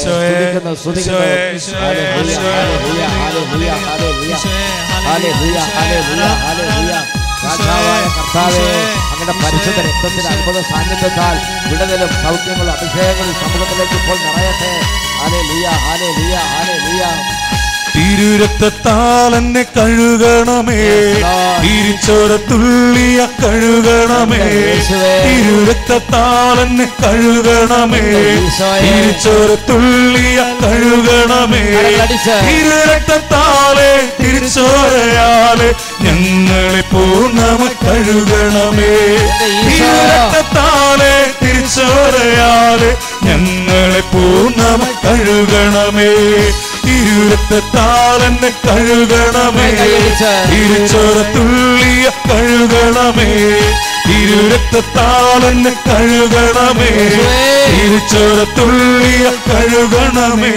രാജാവായ കർത്താവേ, അങ്ങയുടെ പരിശുദ്ധ രക്തത്തിന്റെ അത്ഭുത സാന്നിധ്യത്താൽ വിടുതലും സൗഖ്യങ്ങളും അഭിഷേകങ്ങളും സമൂഹത്തിലേക്ക് ഇപ്പോൾ നിറയട്ടെ. ഹല്ലേലൂയ, ഹല്ലേലൂയ, ഹല്ലേലൂയ. തിരുരക്തത്താൽ എന്നെ കഴുകണമേ, തിരിച്ചോര തുള്ളിയ കഴുകണമേ, തിരുരക്തത്താൽ എന്നെ കഴുകണമേ, തിരിച്ചോര തുള്ളിയ കഴുകണമേ, തിരുരക്തത്താലെ തിരിച്ചോരയാലെ ഞങ്ങളെ പൂർണ്ണമായി കഴുകണമേ, തിരുരക്തത്താലെ തിരിച്ചോരയാലെ ഞങ്ങളെ പൂർണ്ണമായി കഴുകണമേ, തിരുരക്തത്താൽ എന്നെ കഴുകണമേ, തിരിച്ചോര തുള്ളിയ കഴുകണമേ, തിരുരക്തത്താൽ എന്നെ കഴുകണമേ, തിരിച്ചോര തുള്ളിയ കഴുകണമേ.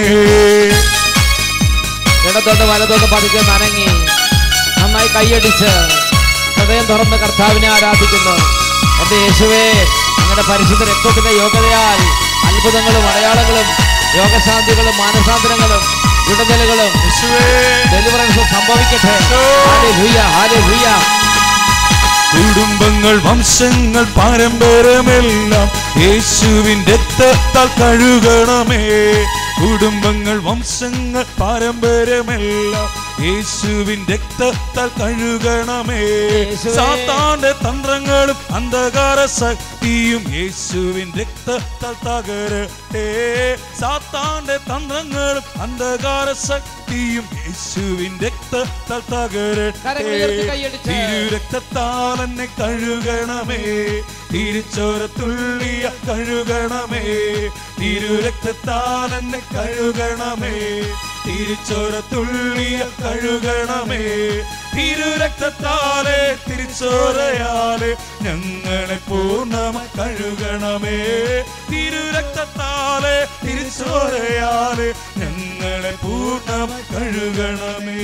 ഇടത്തോട്ട് വലത്തോട്ട് പതുക്കെ നനങ്ങി നന്നായി കൈയടിച്ച് ഹൃദയം തുറന്ന് കർത്താവിനെ ആരാധിക്കുന്നു. എന്റെ യേശുവേ, അങ്ങയുടെ പരിശുദ്ധ രക്തത്തിന്റെ യോഗ്യതയാൽ അത്ഭുതങ്ങളും അടയാളങ്ങളും രോഗശാന്തികളും മാനസാന്തരങ്ങളും വിടുതലുകളും ഡെലിവറൻസും സംഭവിക്കട്ടെ. ഹല്ലേലൂയ, ഹല്ലേലൂയ. കുടുംബങ്ങൾ, വംശങ്ങൾ, പാരമ്പര്യമെല്ലാം യേശുവിൻ രക്തത്താൽ കഴുകണമേ, കുടുംബങ്ങൾ, വംശങ്ങൾ, പാരമ്പര്യമെല്ലാം യേശുവിൻ രക്തത്താൽ കഴുകണമേ, സാത്താന്റെ തന്ത്രങ്ങളും അന്ധകാര ശക്തിയും യേശുവിൻ രക്തത്താൽ തകരട്ടെ, സാത്താന്റെ തന്ത്രങ്ങളും അന്ധകാര ശക്തിയും യേശുവിൻ രക്തത്താൽ തകരട്ടെ, തിരുരക്തത്താൽ എന്നെ കഴുകണമേ, തിരിച്ചോര തുള്ളിയ കഴുകണമേ, തിരുരക്തത്താൽ എന്നെ കഴുകണമേ, തിരിച്ചോര തുള്ളിയ കഴുകണമേ, തിരുരക്തത്താലെ തിരിച്ചോരയാലെ ഞങ്ങളെ പൂർണ്ണമായി കഴുകണമേ, തിരുരക്തത്താലെ തിരിച്ചോരയാലെ ഞങ്ങളെ പൂർണ്ണമായി കഴുകണമേ.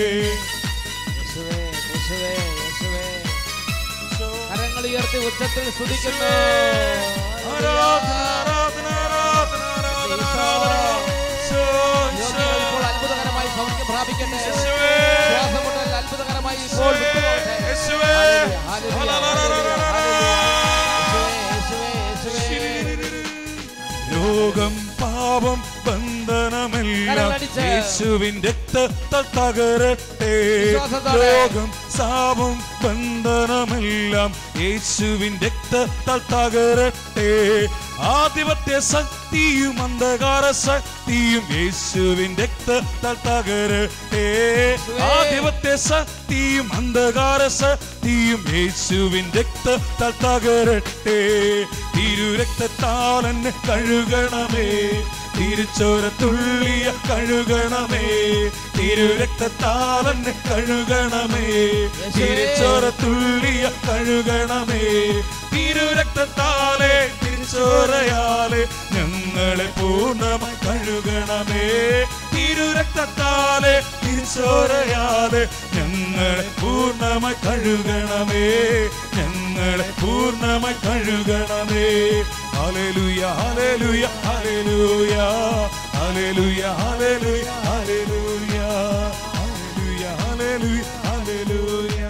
കരങ്ങൾ ഉയർത്തി ഉച്ചത്തിൽ സ്തുതിക്കുന്നു. ആരാധന, ആരാധന, ആരാധന, ആരാധന, ഇപ്പോൾ അത്ഭുതകരമായി സൗഖ്യം പ്രാപിക്കട്ടെ. ശ്വാസമുട്ടൽ അത്ഭുതകരമായി ഇപ്പോൾ വിട്ടുപോകട്ടെ. രോഗം, പാപം, ബന്ധനമെല്ലാം യേശുവിൻ രക്തത്താൽ തകരട്ടെ, രോഗം, ശാപം, ബന്ധനമെല്ലാം യേശുവിൻ രക്തത്താൽ തകരട്ടെ, ആധിപത്യ ശക്തിയും അന്ധകാര ശക്തിയും യേശുവിൻ രക്തത്താൽ തകരട്ടെ, ആധിപത്യ ശക്തിയും അന്ധകാര ശക്തിയും യേശുവിൻ രക്തത്താൽ തകരട്ടെ, തിരുരക്തത്താൽ എന്നെ കഴുകണമേ, തിരിച്ചോര തുള്ളിയ കഴുകണമേ, തിരുരക്തത്താൽ എന്നെ കഴുകണമേ, തിരിച്ചോര തുള്ളിയ കഴുകണമേ, തിരുരക്തത്താലെ തിരിച്ചോരയാലെ ഞങ്ങളെ പൂർണ്ണമായി കഴുകണമേ, തിരുരക്തത്താലെ തിരിച്ചോരയാലെ ഞങ്ങളെ പൂർണ്ണമായി കഴുകണമേ, ഞങ്ങളെ പൂർണ്ണമായി കഴുകണമേ. ഹല്ലേലൂയ, ഹല്ലേലൂയ, ഹല്ലേലൂയ, ഹല്ലേലൂയ, ഹല്ലേലൂയ, ഹല്ലേലൂയ, ഹല്ലേലൂയ, ഹല്ലേലൂയ, ഹല്ലേലൂയ.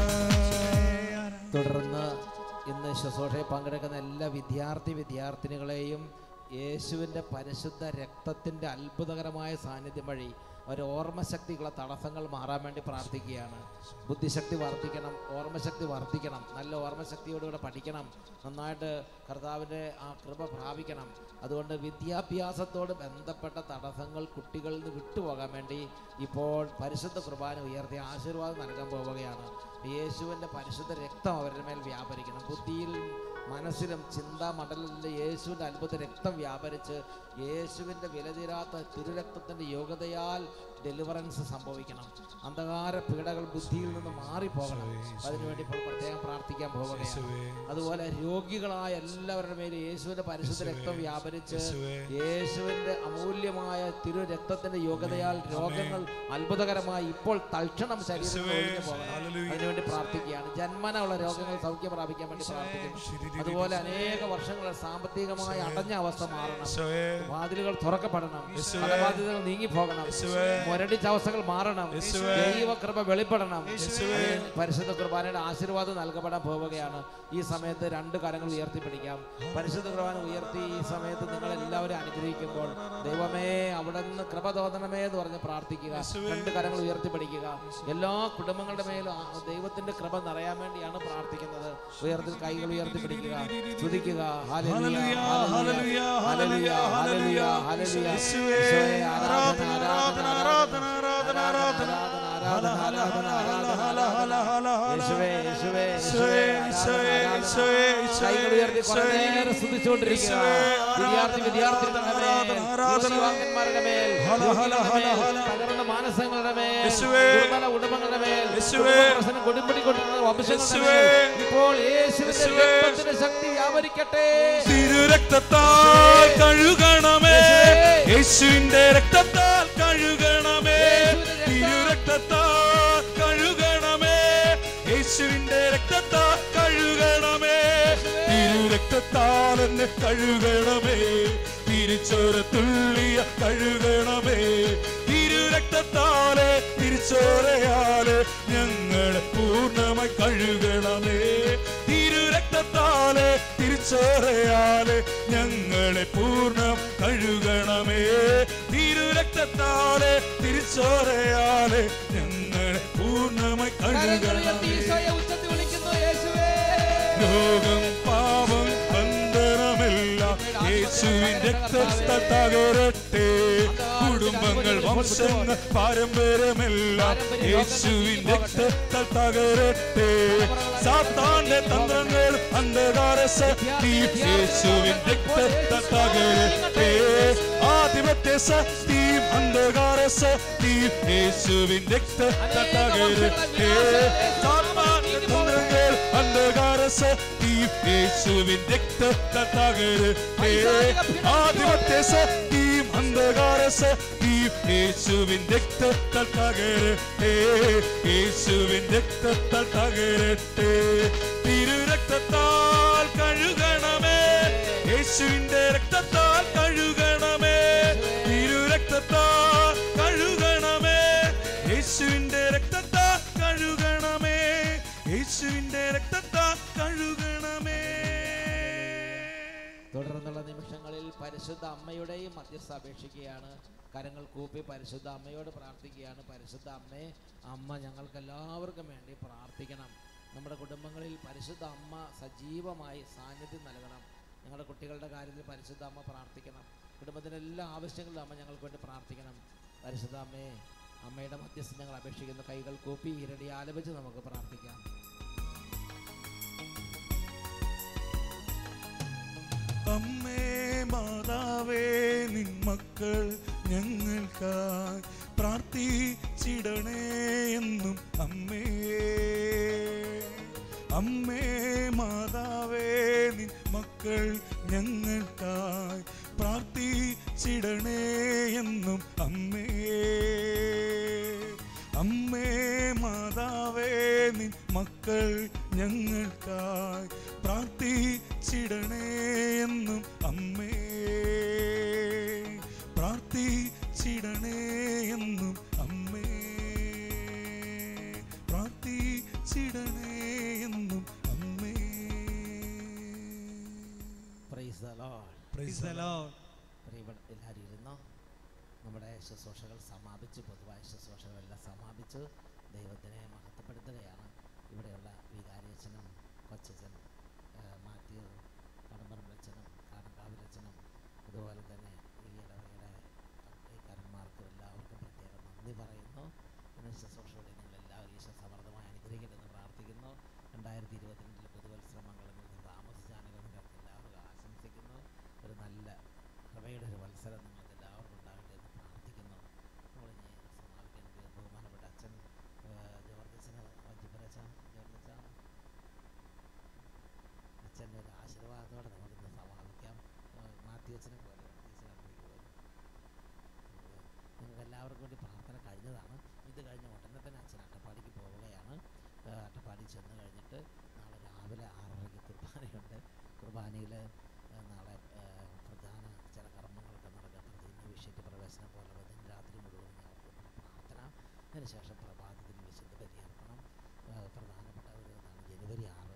തുടർന്ന് ഇന്ന് ശുശ്രൂഷയിൽ പങ്കെടുക്കുന്ന എല്ലാ വിദ്യാർത്ഥി വിദ്യാർത്ഥിനികളെയും യേശുവിൻ്റെ പരിശുദ്ധ രക്തത്തിൻ്റെ അത്ഭുതകരമായ സാന്നിധ്യം വഴി ഒരു ഓർമ്മശക്തിക്കുള്ള തടസ്സങ്ങൾ മാറാൻ വേണ്ടി പ്രാർത്ഥിക്കുകയാണ്. ബുദ്ധിശക്തി വർദ്ധിക്കണം, ഓർമ്മശക്തി വർദ്ധിക്കണം, നല്ല ഓർമ്മശക്തിയോടുകൂടെ പഠിക്കണം, നന്നായിട്ട് കർത്താവിൻ്റെ ആ കൃപ പ്രാപിക്കണം. അതുകൊണ്ട് വിദ്യാഭ്യാസത്തോട് ബന്ധപ്പെട്ട തടസ്സങ്ങൾ കുട്ടികളിൽ നിന്ന് വിട്ടുപോകാൻ വേണ്ടി ഇപ്പോൾ പരിശുദ്ധ കുർബാന ഉയർത്തി ആശീർവാദം നൽകാൻ പോവുകയാണ്. യേശുവിൻ്റെ പരിശുദ്ധ രക്തം അവരുടെ മേൽ വ്യാപരിക്കണം. ബുദ്ധിയിൽ, മനസ്സിലും ചിന്താമണ്ഡലത്തിൻ്റെ യേശുവിൻ്റെ അത്ഭുത രക്തം വ്യാപരിച്ച് യേശുവിൻ്റെ വിലതീരാത്ത തിരുരക്തത്തിൻ്റെ യോഗ്യതയാൽ ഡെലിവറൻസ് സംഭവിക്കണം. അന്ധകാര പീഡകൾ ബുദ്ധിയിൽ നിന്ന് മാറിപ്പോകണം. അതിനുവേണ്ടി ഇപ്പോൾ പ്രത്യേകം പ്രാർത്ഥിക്കാൻ പോവുകയാണ്. അതുപോലെ രോഗികളായ എല്ലാവരുടെ മേലും യേശുവിൻ്റെ പരിശുദ്ധ രക്തം വ്യാപരിച്ച് യേശുവിൻ്റെ അമൂല്യമായ തിരു രക്തത്തിൻ്റെ യോഗ്യതയാൽ രോഗങ്ങൾ അത്ഭുതകരമായി ഇപ്പോൾ തൽക്ഷണം ശരീരത്തിൽ ഒഴിഞ്ഞു പോകണം. അതിനുവേണ്ടി പ്രാർത്ഥിക്കുകയാണ്. ജന്മന ഉള്ള രോഗങ്ങൾ സൗഖ്യം പ്രാപിക്കാൻ വേണ്ടി പ്രാർത്ഥിക്കുന്നു. അതുപോലെ അനേക വർഷങ്ങൾ സാമ്പത്തികമായി അടഞ്ഞ അവസ്ഥ മാറണം, വാതിലുകൾ തുറക്കപ്പെടണം, കടബാധ്യതകൾ നീങ്ങിപ്പോകണം. മുരടിച്ച അവസ്ഥകൾ മാറണം. ദൈവകൃപ വെളിപ്പെടണം. പരിശുദ്ധ കുർബാനയുടെ ആശീർവാദം നൽകപ്പെടാൻ പോവുകയാണ്. ഈ സമയത്ത് രണ്ട് കരങ്ങൾ ഉയർത്തിപ്പിടിക്കാം. പരിശുദ്ധ കുർബാന ഉയർത്തി ഈ സമയത്ത് നിങ്ങൾ എല്ലാവരും അനുഗ്രഹിക്കുമ്പോൾ ദൈവമേ അവിടെ നിന്ന് കൃപ തോന്നണമേ എന്ന് പറഞ്ഞ് പ്രാർത്ഥിക്കുക. രണ്ട് കരങ്ങൾ ഉയർത്തിപ്പിടിക്കുക. എല്ലാ കുടുംബങ്ങളുടെ മേലും ദൈവത്തിന്റെ കൃപ നിറയാൻ വേണ്ടിയാണ് പ്രാർത്ഥിക്കുന്നത്. ഉയർത്തി കൈകൾ ഉയർത്തിപ്പിടിക്കുക, സ്തുതിക്കുക. ഹല്ലേലൂയ ഹല്ലേലൂയ ഹല്ലേലൂയ ഹല്ലേലൂയ ഹല്ലേലൂയ. ആരാധന ആരാധന ആരാധന ആരാധന ആരാധന യേശുവേ യേശുവേ യേശുവേ കൈകൾ ഉയർത്തി കുറേ നേരം സ്തുതിച്ചുകൊണ്ടിരിക്കുക. വിദ്യാർത്ഥി വിദ്യാർത്ഥികളുടെ മേൽ, തകർന്ന മാനസങ്ങളുടെ മേൽ, ദുർബല കുടുംബങ്ങളുടെ മേൽ, കൊടുമ്പിടിക്കൊണ്ടിരുന്ന വംശങ്ങളുടെ മേൽ ഇപ്പോൾ യേശുവിന്റെ രക്തത്തിന്റെ ശക്തി വ്യാപരിക്കട്ടെ. തിരുരക്തത്താൽ കഴുകണമേ, യേശുവിന്റെ രക്തത്താൽ കഴുകണമേ, തിരുരക്തത്താൽ കഴുകണമേ, യേശുവിന്റെ രക്തത്താൽ കഴുകണമേ, തിരുരക്തത്താൽ എന്നെ കഴുകണമേ, തിരിച്ചോര തുള്ളിയ കഴുകണമേ, തിരുരക്തത്താലെ തിരിച്ചോരയാലെ ഞങ്ങളെ പൂർണ്ണമായി കഴുകണമേ, തിരുരക്തത്താലെ തിരിച്ചോരയാലെ ഞങ്ങളെ പൂർണ്ണം കഴുകണമേ, തിരുരക്തത്താലെ തിരിച്ചോരയാലെ ഞങ്ങളെ പൂർണ്ണമായി കഴുകണമേ. രോഗം പാപം ബന്ധനമെല്ലാം യേശുവിൻ രക്തത്താൽ തകരട്ടെ, കുടുംബങ്ങൾ വംശങ്ങൾ പാരമ്പര്യമെല്ലാം യേശുവിൻ രക്തത്താൽ തകരട്ടെ, സാത്താന്റെ തന്ത്രങ്ങൾ അന്ധകാര ശക്തി യേശുവിൻ രക്തത്താൽ തകരട്ടെ, ആധിപത്യ ശക്തിയും അന്ധകാര ശക്തിയും യേശുവിൻ രക്തത്താൽ തകരട്ടെ, സാത്താന്റെ തന്ത്രങ്ങൾ അന്ധകാര ശക്തിയും യേശുവിൻ രക്തത്താൽ തകരട്ടെ, ആധിപത്യ ശക്തിയും അന്ധകാര ശക്തിയും യേശുവിൻ രക്തത്താൽ തകരട്ടെ, യേശുവിൻ രക്തത്താൽ തകരട്ടെ, തിരുരക്തത്താൽ കഴുകണമേ, യേശുവിന്റെ രക്തത്താൽ കഴുകണമേ, തിരുരക്തത്താൽ കഴുകണമേ, യേശുവിന്റെ രക്തത്താൽ കഴുകണമേ, യേശുവിന്റെ രക്തത്താൽ കഴുകണമേ. തുടർന്നുള്ള നിമിഷങ്ങളിൽ പരിശുദ്ധ അമ്മയുടെയും മധ്യസ്ഥ അപേക്ഷിക്കുകയാണ്. കരങ്ങൾ കൂപ്പി പരിശുദ്ധ അമ്മയോട് പ്രാർത്ഥിക്കുകയാണ്. പരിശുദ്ധ അമ്മേ, അമ്മ ഞങ്ങൾക്ക് എല്ലാവർക്കും വേണ്ടി പ്രാർത്ഥിക്കണം. നമ്മുടെ കുടുംബങ്ങളിൽ പരിശുദ്ധ അമ്മ സജീവമായി സാന്നിധ്യം നൽകണം. ഞങ്ങളുടെ കുട്ടികളുടെ കാര്യത്തിൽ പരിശുദ്ധ അമ്മ പ്രാർത്ഥിക്കണം. കുടുംബത്തിൻ്റെ എല്ലാ ആവശ്യങ്ങളിലും അമ്മ ഞങ്ങൾക്ക് വേണ്ടി പ്രാർത്ഥിക്കണം. പരിശുദ്ധ അമ്മയെ, അമ്മയുടെ മധ്യസ്ഥം ഞങ്ങൾ അപേക്ഷിക്കുന്നു. കൈകൾ കൂപ്പി ഇരടി ആലപിച്ച് നമുക്ക് പ്രാർത്ഥിക്കാം. അമ്മേ മാതാവേ, നിൻ മക്കൾ ഞങ്ങൾക്കായി പ്രാർത്ഥിച്ചിടണേ എന്നും അമ്മേ, അമ്മേ മാതാവേ, നിൻ മക്കൾ ഞങ്ങൾക്കായി പ്രാർത്ഥിച്ചിടണേ എന്നും അമ്മേ, അമ്മേ മാതാവേ, നിൻ മക്കൾ ഞങ്ങൾക്കായി പ്രാർത്ഥിച്ചിടണേ എന്നും അമ്മേ, പ്രാർത്ഥിച്ചിടണേ എന്നും അമ്മേ, പ്രാർത്ഥിച്ചിടണേ എന്നും അമ്മേ. Praise the lord. Praise the lord. എല്ലാവരും ഇരുന്നോ. നമ്മുടെ ശുശ്രൂഷകൾ സമാപിച്ച്, പൊതുവായ ശുശ്രൂഷകളെല്ലാം സമാപിച്ച് ദൈവത്തിനെ മഹത്വപ്പെടുത്തുകയാണ്. ഇവിടെയുള്ള വികാരിയച്ഛനും കൊച്ചച്ഛൻ മാത്യു കടമ്പറമ്പലച്ഛനും കാടങ്കാവിലച്ഛനും അതുപോലെ തന്നെ ഈ ഇടവകയുടെ കരന്മാർക്കും എല്ലാവർക്കും പ്രത്യേകം നന്ദി പറയുന്നു. ഇന്ന് ശുശ്രൂഷയോടെ നിങ്ങളെല്ലാവരും ഈശോ സമൃദ്ധമായി അനുഗ്രഹിക്കട്ടെന്ന് പ്രാർത്ഥിക്കുന്നു. രണ്ടായിരത്തി ഇരുപത്തിരണ്ടിലെ പുതുവത്സരമംഗളങ്ങളിൽ നിന്ന് താമസിച്ചാണെങ്കിൽ നിങ്ങൾക്ക് എല്ലാവർക്കും ആശംസിക്കുന്നു. ഒരു നല്ല കൃപയുടെ ഒരു വത്സരം നിങ്ങൾക്ക് എല്ലാവർക്കും ഉണ്ടാകട്ടെ എന്ന് പ്രാർത്ഥിക്കുന്നു. നമ്മളിനി സമാപിക്കാൻ ബഹുമാനപ്പെട്ട അച്ഛൻ ജോർജച്ചന് വഞ്ചിപ്പരച്ച ജോർജച്ച അച്ഛൻ്റെ ഒരു ആശീർവാദത്തോടെ നമുക്കിന്ന് സമാപിക്കാം. മാത്യു അച്ഛനെ പോലെ നിങ്ങൾക്ക് എല്ലാവർക്കും വേണ്ടി പ്രാർത്ഥന കഴിഞ്ഞതാണ്. ഇത് കഴിഞ്ഞ് ഉടനെ തന്നെ അച്ഛൻ അട്ടപ്പാടിക്ക് പോവുകയാണ്. അട്ടപ്പാടി ചെന്ന് കഴിഞ്ഞിട്ട് നാളെ രാവിലെ ആറരയ്ക്ക് കുർബാനയുണ്ട്. കുർബാനയിൽ നാളെ പ്രധാന ചില കർമ്മങ്ങളൊക്കെ നടക്കും. പ്രതിജ്ഞ വിഷയത്തിൽ പ്രവേശനം പോലെ രാത്രി മുഴുവൻ ഞങ്ങൾക്ക് അതിനുശേഷം പ്രഭാതത്തിൽ വിശുദ്ധ ബലിയർപ്പണം. പ്രധാനപ്പെട്ട ഒരു ഇതാണ് ജനുവരി ആറ്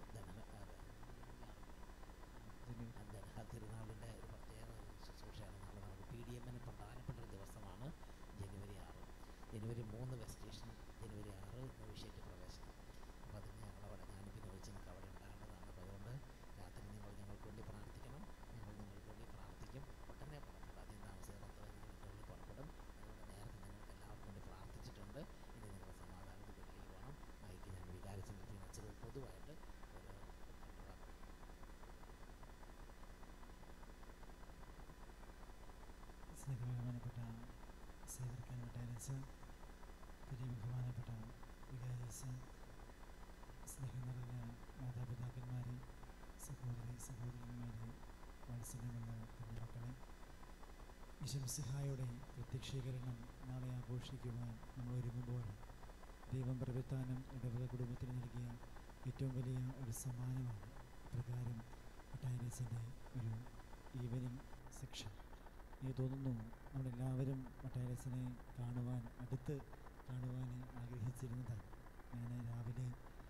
ധനഹ തിരുനാളിൻ്റെ ഒരു പ്രത്യേക ശുശ്രൂഷയാണ്. നാളെ നമുക്ക് പി ഡി എമ്മിന് പ്രധാനപ്പെട്ട ഒരു ദിവസമാണ് ജനുവരി ആറ്. ജനുവരി മൂന്ന് വെസ്റ്റ് സ്റ്റേഷൻ, ജനുവരി ആറ് നവീഷേറ്റ് പ്രവേശനം. അപ്പോൾ അതിന് ഞങ്ങളവിടെ ഞാനും വിനോദിച്ച് നമുക്ക് അവിടെ ഉണ്ടാകേണ്ടതാണ്. അപ്പോൾ അതുകൊണ്ട് രാത്രി നിങ്ങൾ ഞങ്ങൾക്ക് വേണ്ടി പ്രാർത്ഥിക്കണം. ഞങ്ങൾ നിങ്ങൾക്ക് വേണ്ടി പ്രാർത്ഥിക്കും. ഉടനെ പുറപ്പെടും. അധികം താമസിച്ച പത്ത് പതിനഞ്ച് മിനിറ്റുള്ളിൽ പുറപ്പെടും. അതുകൊണ്ട് നേരത്തെ നിങ്ങൾക്ക് എല്ലാവർക്കും വേണ്ടി പ്രാർത്ഥിച്ചിട്ടുണ്ട്. ഇനി നിങ്ങൾ സമാധാനത്തിൽ വീട്ടിലേക്ക് പോകണം. ആയിക്ക് ഞാൻ വികാരിച്ച് നിർത്തി പൊതുവായിട്ട് ഒരു സ്നേഹബഹുമാനപ്പെട്ട സേവർക്കാൻ വട്ടാരസ്, വലിയ ബഹുമാനപ്പെട്ട വികാരിസ്, സ്നേഹം നിറഞ്ഞ മാതാപിതാക്കന്മാരെ, സഹോദരി സഹോദരന്മാരെ, വാത്സല്യമുള്ള കുഞ്ഞുമക്കളെ, ഈശംസിഹായുടെ പ്രത്യക്ഷീകരണം നാളെ ആഘോഷിക്കുവാൻ നമ്മൾ ഒരുങ്ങുമ്പോൾ ദൈവം പ്രവിത്താനം ഇടവക കുടുംബത്തിന് നൽകിയ ഏറ്റവും വലിയ ഒരു സമ്മാനമാണ് പ്രകാരം വട്ടാരസിൻ്റെ ഒരു ഈവനിങ് സെക്ഷൻ. എനിക്ക് തോന്നുന്നു നമ്മളെല്ലാവരും വട്ടാരസിനെ കാണുവാൻ, അടുത്ത് കാണുവാൻ ആഗ്രഹിച്ചിരുന്നതാണ്. ഞാൻ രാവിലെ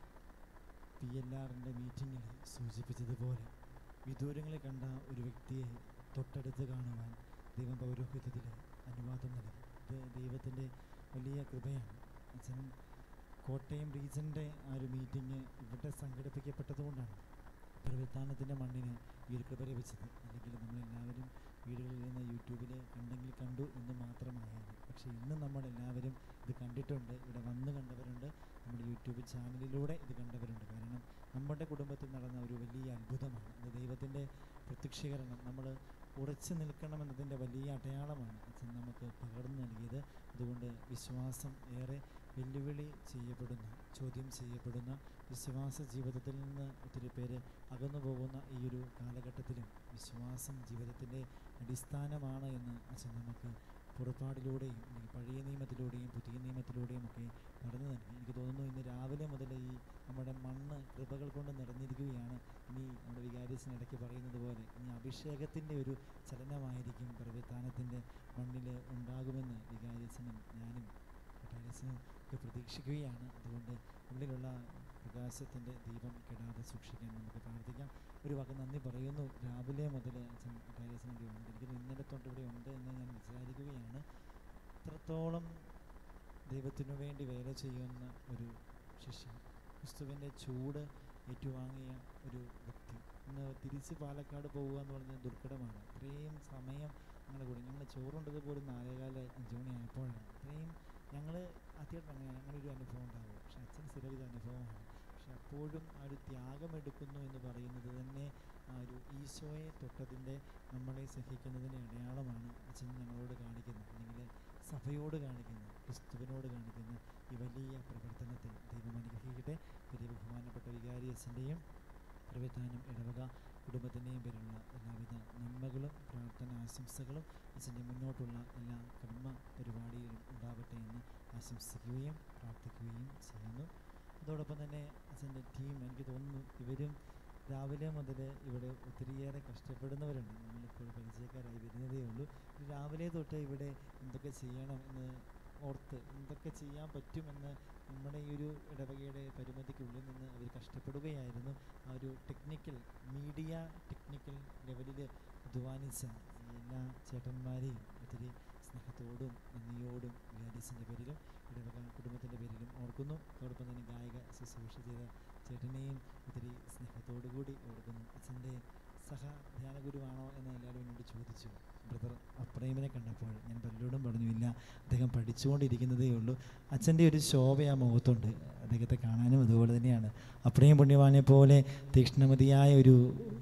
പി എൽ ആറിൻ്റെ മീറ്റിങ്ങിൽ സൂചിപ്പിച്ചതുപോലെ വിദൂരങ്ങളിൽ കണ്ട ഒരു വ്യക്തിയെ തൊട്ടടുത്ത് കാണുവാൻ ദൈവം പൗരോഹിത്യത്തിൽ അനുവാദം നൽകി. ഇത് ദൈവത്തിൻ്റെ വലിയ കൃപയാണ്. അച്ഛൻ കോട്ടയം റീജൻ്റെ ആ ഒരു മീറ്റിംഗ് ഇവിടെ സംഘടിപ്പിക്കപ്പെട്ടതുകൊണ്ടാണ് പ്രവിത്താനത്തിൻ്റെ മണ്ണിന് ഈ ഒരു കൃപ ലഭിച്ചത്. അല്ലെങ്കിൽ നമ്മളെല്ലാവരും വീടുകളിൽ നിന്ന് യൂട്യൂബിൽ കണ്ടെങ്കിൽ കണ്ടു എന്ന് മാത്രമായാണ്. പക്ഷേ ഇന്ന് നമ്മളെല്ലാവരും ഇത് കണ്ടിട്ടുണ്ട്. ഇവിടെ വന്ന് കണ്ടവരുണ്ട്, നമ്മുടെ യൂട്യൂബ് ചാനലിലൂടെ ഇത് കണ്ടവരുണ്ട്. കാരണം നമ്മുടെ കുടുംബത്തിൽ നടന്ന ഒരു വലിയ അത്ഭുതമാണ്. ഇത് ദൈവത്തിൻ്റെ പ്രത്യക്ഷീകരണം. നമ്മൾ ഉറച്ചു നിൽക്കണമെന്നതിൻ്റെ വലിയ അടയാളമാണ് അച്ഛൻ നമുക്ക് പകർന്നു നൽകിയത്. അതുകൊണ്ട് വിശ്വാസം ഏറെ വെല്ലുവിളി ചെയ്യപ്പെടുന്ന, ചോദ്യം ചെയ്യപ്പെടുന്ന, വിശ്വാസ ജീവിതത്തിൽ നിന്ന് ഒത്തിരി പേര് അകന്നു പോകുന്ന ഈ ഒരു കാലഘട്ടത്തിലും വിശ്വാസം ജീവിതത്തിൻ്റെ അടിസ്ഥാനമാണ് എന്ന് അച്ഛൻ നമുക്ക് പുറപ്പാടിലൂടെയും അല്ലെങ്കിൽ പഴയ നിയമത്തിലൂടെയും പുതിയ നിയമത്തിലൂടെയും ഒക്കെ പറഞ്ഞു നൽകി. എനിക്ക് തോന്നുന്നു ഇന്ന് രാവിലെ മുതൽ ഈ നമ്മുടെ മണ്ണ് കൃപകൾ കൊണ്ട് നിറഞ്ഞിരിക്കുകയാണ്. ഇനി നമ്മുടെ വികാരിസിനിടയ്ക്ക് പറയുന്നത് പോലെ ഇനി അഭിഷേകത്തിൻ്റെ ഒരു ചലനമായിരിക്കും പ്രവിത്താനത്തിൻ്റെ മണ്ണിൽ ഉണ്ടാകുമെന്ന് വികാരിസിനും ഞാനും വട്ടാരസിനും ഒക്കെ പ്രതീക്ഷിക്കുകയാണ്. അതുകൊണ്ട് ഉള്ളിലുള്ള പ്രകാശത്തിൻ്റെ ദീപം കെടാതെ സൂക്ഷിക്കാൻ നമുക്ക് പ്രാർത്ഥിക്കാം. ഒരു വാക്ക് നന്ദി പറയുന്നു. രാവിലെ മുതൽ അച്ഛൻ വട്ടാരസിന് ഇവിടെ ഉണ്ട്. എനിക്ക് ഇന്നലെ തൊട്ട് ഇവിടെ ഉണ്ട് എന്ന് ഞാൻ വിചാരിക്കുകയാണ്. ഇത്രത്തോളം ദൈവത്തിനു വേണ്ടി വേല ചെയ്യുന്ന ഒരു ശിഷ്യൻ, ക്രിസ്തുവിൻ്റെ ചൂട് ഏറ്റുവാങ്ങിയ ഒരു വ്യക്തി ഇന്ന് തിരിച്ച് പാലക്കാട് പോകുക എന്ന് പറഞ്ഞാൽ ദുർഘടമാണ്. അത്രയും സമയം ഞങ്ങളുടെ കൂടെ ഞങ്ങൾ ചോറുണ്ടത് പോലും നാലേകാല അഞ്ച് മണിയായപ്പോഴാണ്. അത്രയും ഞങ്ങൾ ആദ്യമായിട്ട് അങ്ങനെ അങ്ങനെ ഒരു അനുഭവം ഉണ്ടാകും. പക്ഷെ അച്ഛൻ സ്ഥിരം ഇത് അനുഭവമാണ്. പക്ഷെ അപ്പോഴും ആ ഒരു ത്യാഗമെടുക്കുന്നു എന്ന് പറയുന്നത് തന്നെ ആ ഒരു ഈശോയെ തൊട്ടതിൻ്റെ നമ്മളെ സഹിക്കുന്നതിൻ്റെ അടയാളമാണ് അച്ഛൻ ഞങ്ങളോട് കാണിക്കുന്നത്, അല്ലെങ്കിൽ സഭയോട് കാണിക്കുന്ന, ക്രിസ്തുവിനോട് കാണിക്കുന്ന ഈ വലിയ പ്രവർത്തനത്തെ ദൈവം അനുഗ്രഹിക്കട്ടെ. വലിയ ബഹുമാനപ്പെട്ട വികാരി അച്ഛൻ്റെയും പ്രവിത്താനം ഇടവക കുടുംബത്തിൻ്റെയും പേരുള്ള എല്ലാവിധ നന്മകളും പ്രാർത്ഥന ആശംസകളും അച്ഛൻ്റെ മുന്നോട്ടുള്ള എല്ലാ കർമ്മ പരിപാടികളും ഉണ്ടാവട്ടെ എന്ന് ആശംസിക്കുകയും പ്രാർത്ഥിക്കുകയും ചെയ്യുന്നു. അതോടൊപ്പം തന്നെ അച്ഛൻ്റെ ടീം, എനിക്ക് തോന്നുന്നു ഇവരും രാവിലെ മുതൽ ഇവിടെ ഒത്തിരിയേറെ കഷ്ടപ്പെടുന്നവരുണ്ട്. നമ്മളിപ്പോൾ പരിചയക്കാരായി വരുന്നതേ ഉള്ളൂ. രാവിലെ തൊട്ട് ഇവിടെ എന്തൊക്കെ ചെയ്യണം എന്ന് ഓർത്ത് എന്തൊക്കെ ചെയ്യാൻ പറ്റുമെന്ന് നമ്മുടെ ഈ ഒരു ഇടവകയുടെ പരിമിതിക്കുള്ളിൽ നിന്ന് അവർ കഷ്ടപ്പെടുകയായിരുന്നു. ആ ഒരു ടെക്നിക്കൽ മീഡിയ ടെക്നിക്കൽ ലെവലിൽ അധ്വാനിച്ച എല്ലാ ചേട്ടന്മാരെയും ഒത്തിരി സ്നേഹത്തോടും നന്ദിയോടും വികാരിസിൻ്റെ പേരിലും ഇടവക കുടുംബത്തിൻ്റെ പേരിലും ഓർക്കുന്നു. അതോടൊപ്പം തന്നെ ഗായക ശുശ്രൂഷ ചെയ്ത ചേട്ടനെയും ഒത്തിരി സ്നേഹത്തോടു കൂടി ഓർക്കുന്നു. അച്ഛൻ്റെ സഹ ധ്യാനഗുരുവാണോ എന്ന് എല്ലാവരും എന്നോട് ചോദിച്ചു. ബ്രദർ അപ്രേമിനെ കണ്ടപ്പോൾ ഞാൻ പലരോടും പറഞ്ഞു, ഇല്ല, അദ്ദേഹം പഠിച്ചുകൊണ്ടിരിക്കുന്നതേ ഉള്ളൂ. അച്ഛൻ്റെ ഒരു ശോഭ ആ മുഖത്തുണ്ട്. അദ്ദേഹത്തെ കാണാനും അതുപോലെ തന്നെയാണ്. അപ്രേം പുണ്യവാനെ പോലെ തീക്ഷ്ണമതിയായ ഒരു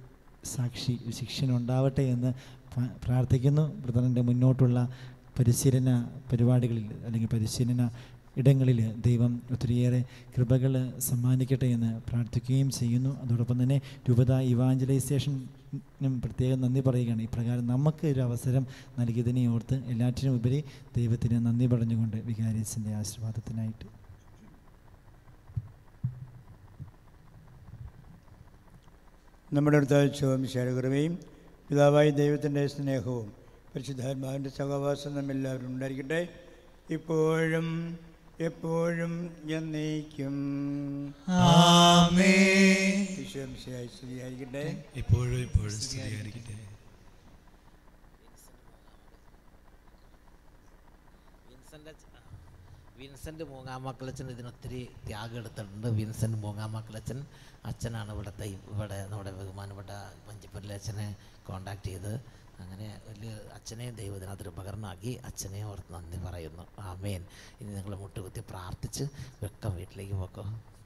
സാക്ഷി, ഒരു ശിഷ്യൻ ഉണ്ടാവട്ടെ എന്ന് പ്രാർത്ഥിക്കുന്നു. ബ്രദറിൻ്റെ മുന്നോട്ടുള്ള പരിശീലന പരിപാടികളിൽ അല്ലെങ്കിൽ പരിശീലന ഇടങ്ങളിൽ ദൈവം ഒത്തിരിയേറെ കൃപകൾ സമ്മാനിക്കട്ടെ എന്ന് പ്രാർത്ഥിക്കുകയും ചെയ്യുന്നു. അതോടൊപ്പം തന്നെ രൂപത ഇവാഞ്ചലൈസേഷനും പ്രത്യേകം നന്ദി പറയുകയാണ്. ഇപ്രകാരം നമുക്ക് ഒരു അവസരം നൽകിയതിനെ ഓർത്ത് എല്ലാറ്റിനും ഉപരി ദൈവത്തിന് നന്ദി പറഞ്ഞുകൊണ്ട് വികാരിയച്ഛൻ്റെ ആശീർവാദത്തിനായിട്ട് നമ്മുടെ അടുത്ത ശാരീകൃപയും പിതാവായ ദൈവത്തിൻ്റെ സ്നേഹവും പരിശുദ്ധാത്മാവിൻ്റെ സഹവാസം നമ്മെല്ലാവരും ഉണ്ടായിരിക്കട്ടെ, ഇപ്പോഴും എപ്പോഴും എന്നേക്കും. ആമേൻ. ഈശോ മിശിഹായി സ്തുതിയായിരിക്കട്ടെ. എപ്പോഴും എപ്പോഴും സ്തുതിയായിരിക്കട്ടെ. വിൻസെൻ്റ് മൂങ്ങാമക്കളച്ചൻ ഇതിനൊത്തിരി ത്യാഗം എടുത്തിട്ടുണ്ട്. വിൻസെൻ്റ് മൂങ്ങാമക്കളച്ചൻ അച്ഛനാണ് ഇവിടുത്തെ ഇവിടെ നമ്മുടെ ബഹുമാനപ്പെട്ട പഞ്ചപ്പുരിലെ അച്ഛനെ കോണ്ടാക്ട് ചെയ്ത് അങ്ങനെ വലിയ അച്ഛനെയും ദൈവത്തിനകത്തൊരു ഉപകരണമാക്കി അച്ഛനെയും ഓർത്ത് നന്ദി പറയുന്നു. ആമേൻ. ഇനി നിങ്ങൾ മുട്ടുകുത്തി പ്രാർത്ഥിച്ച് വെക്കം വീട്ടിലേക്ക് പോക്കോ.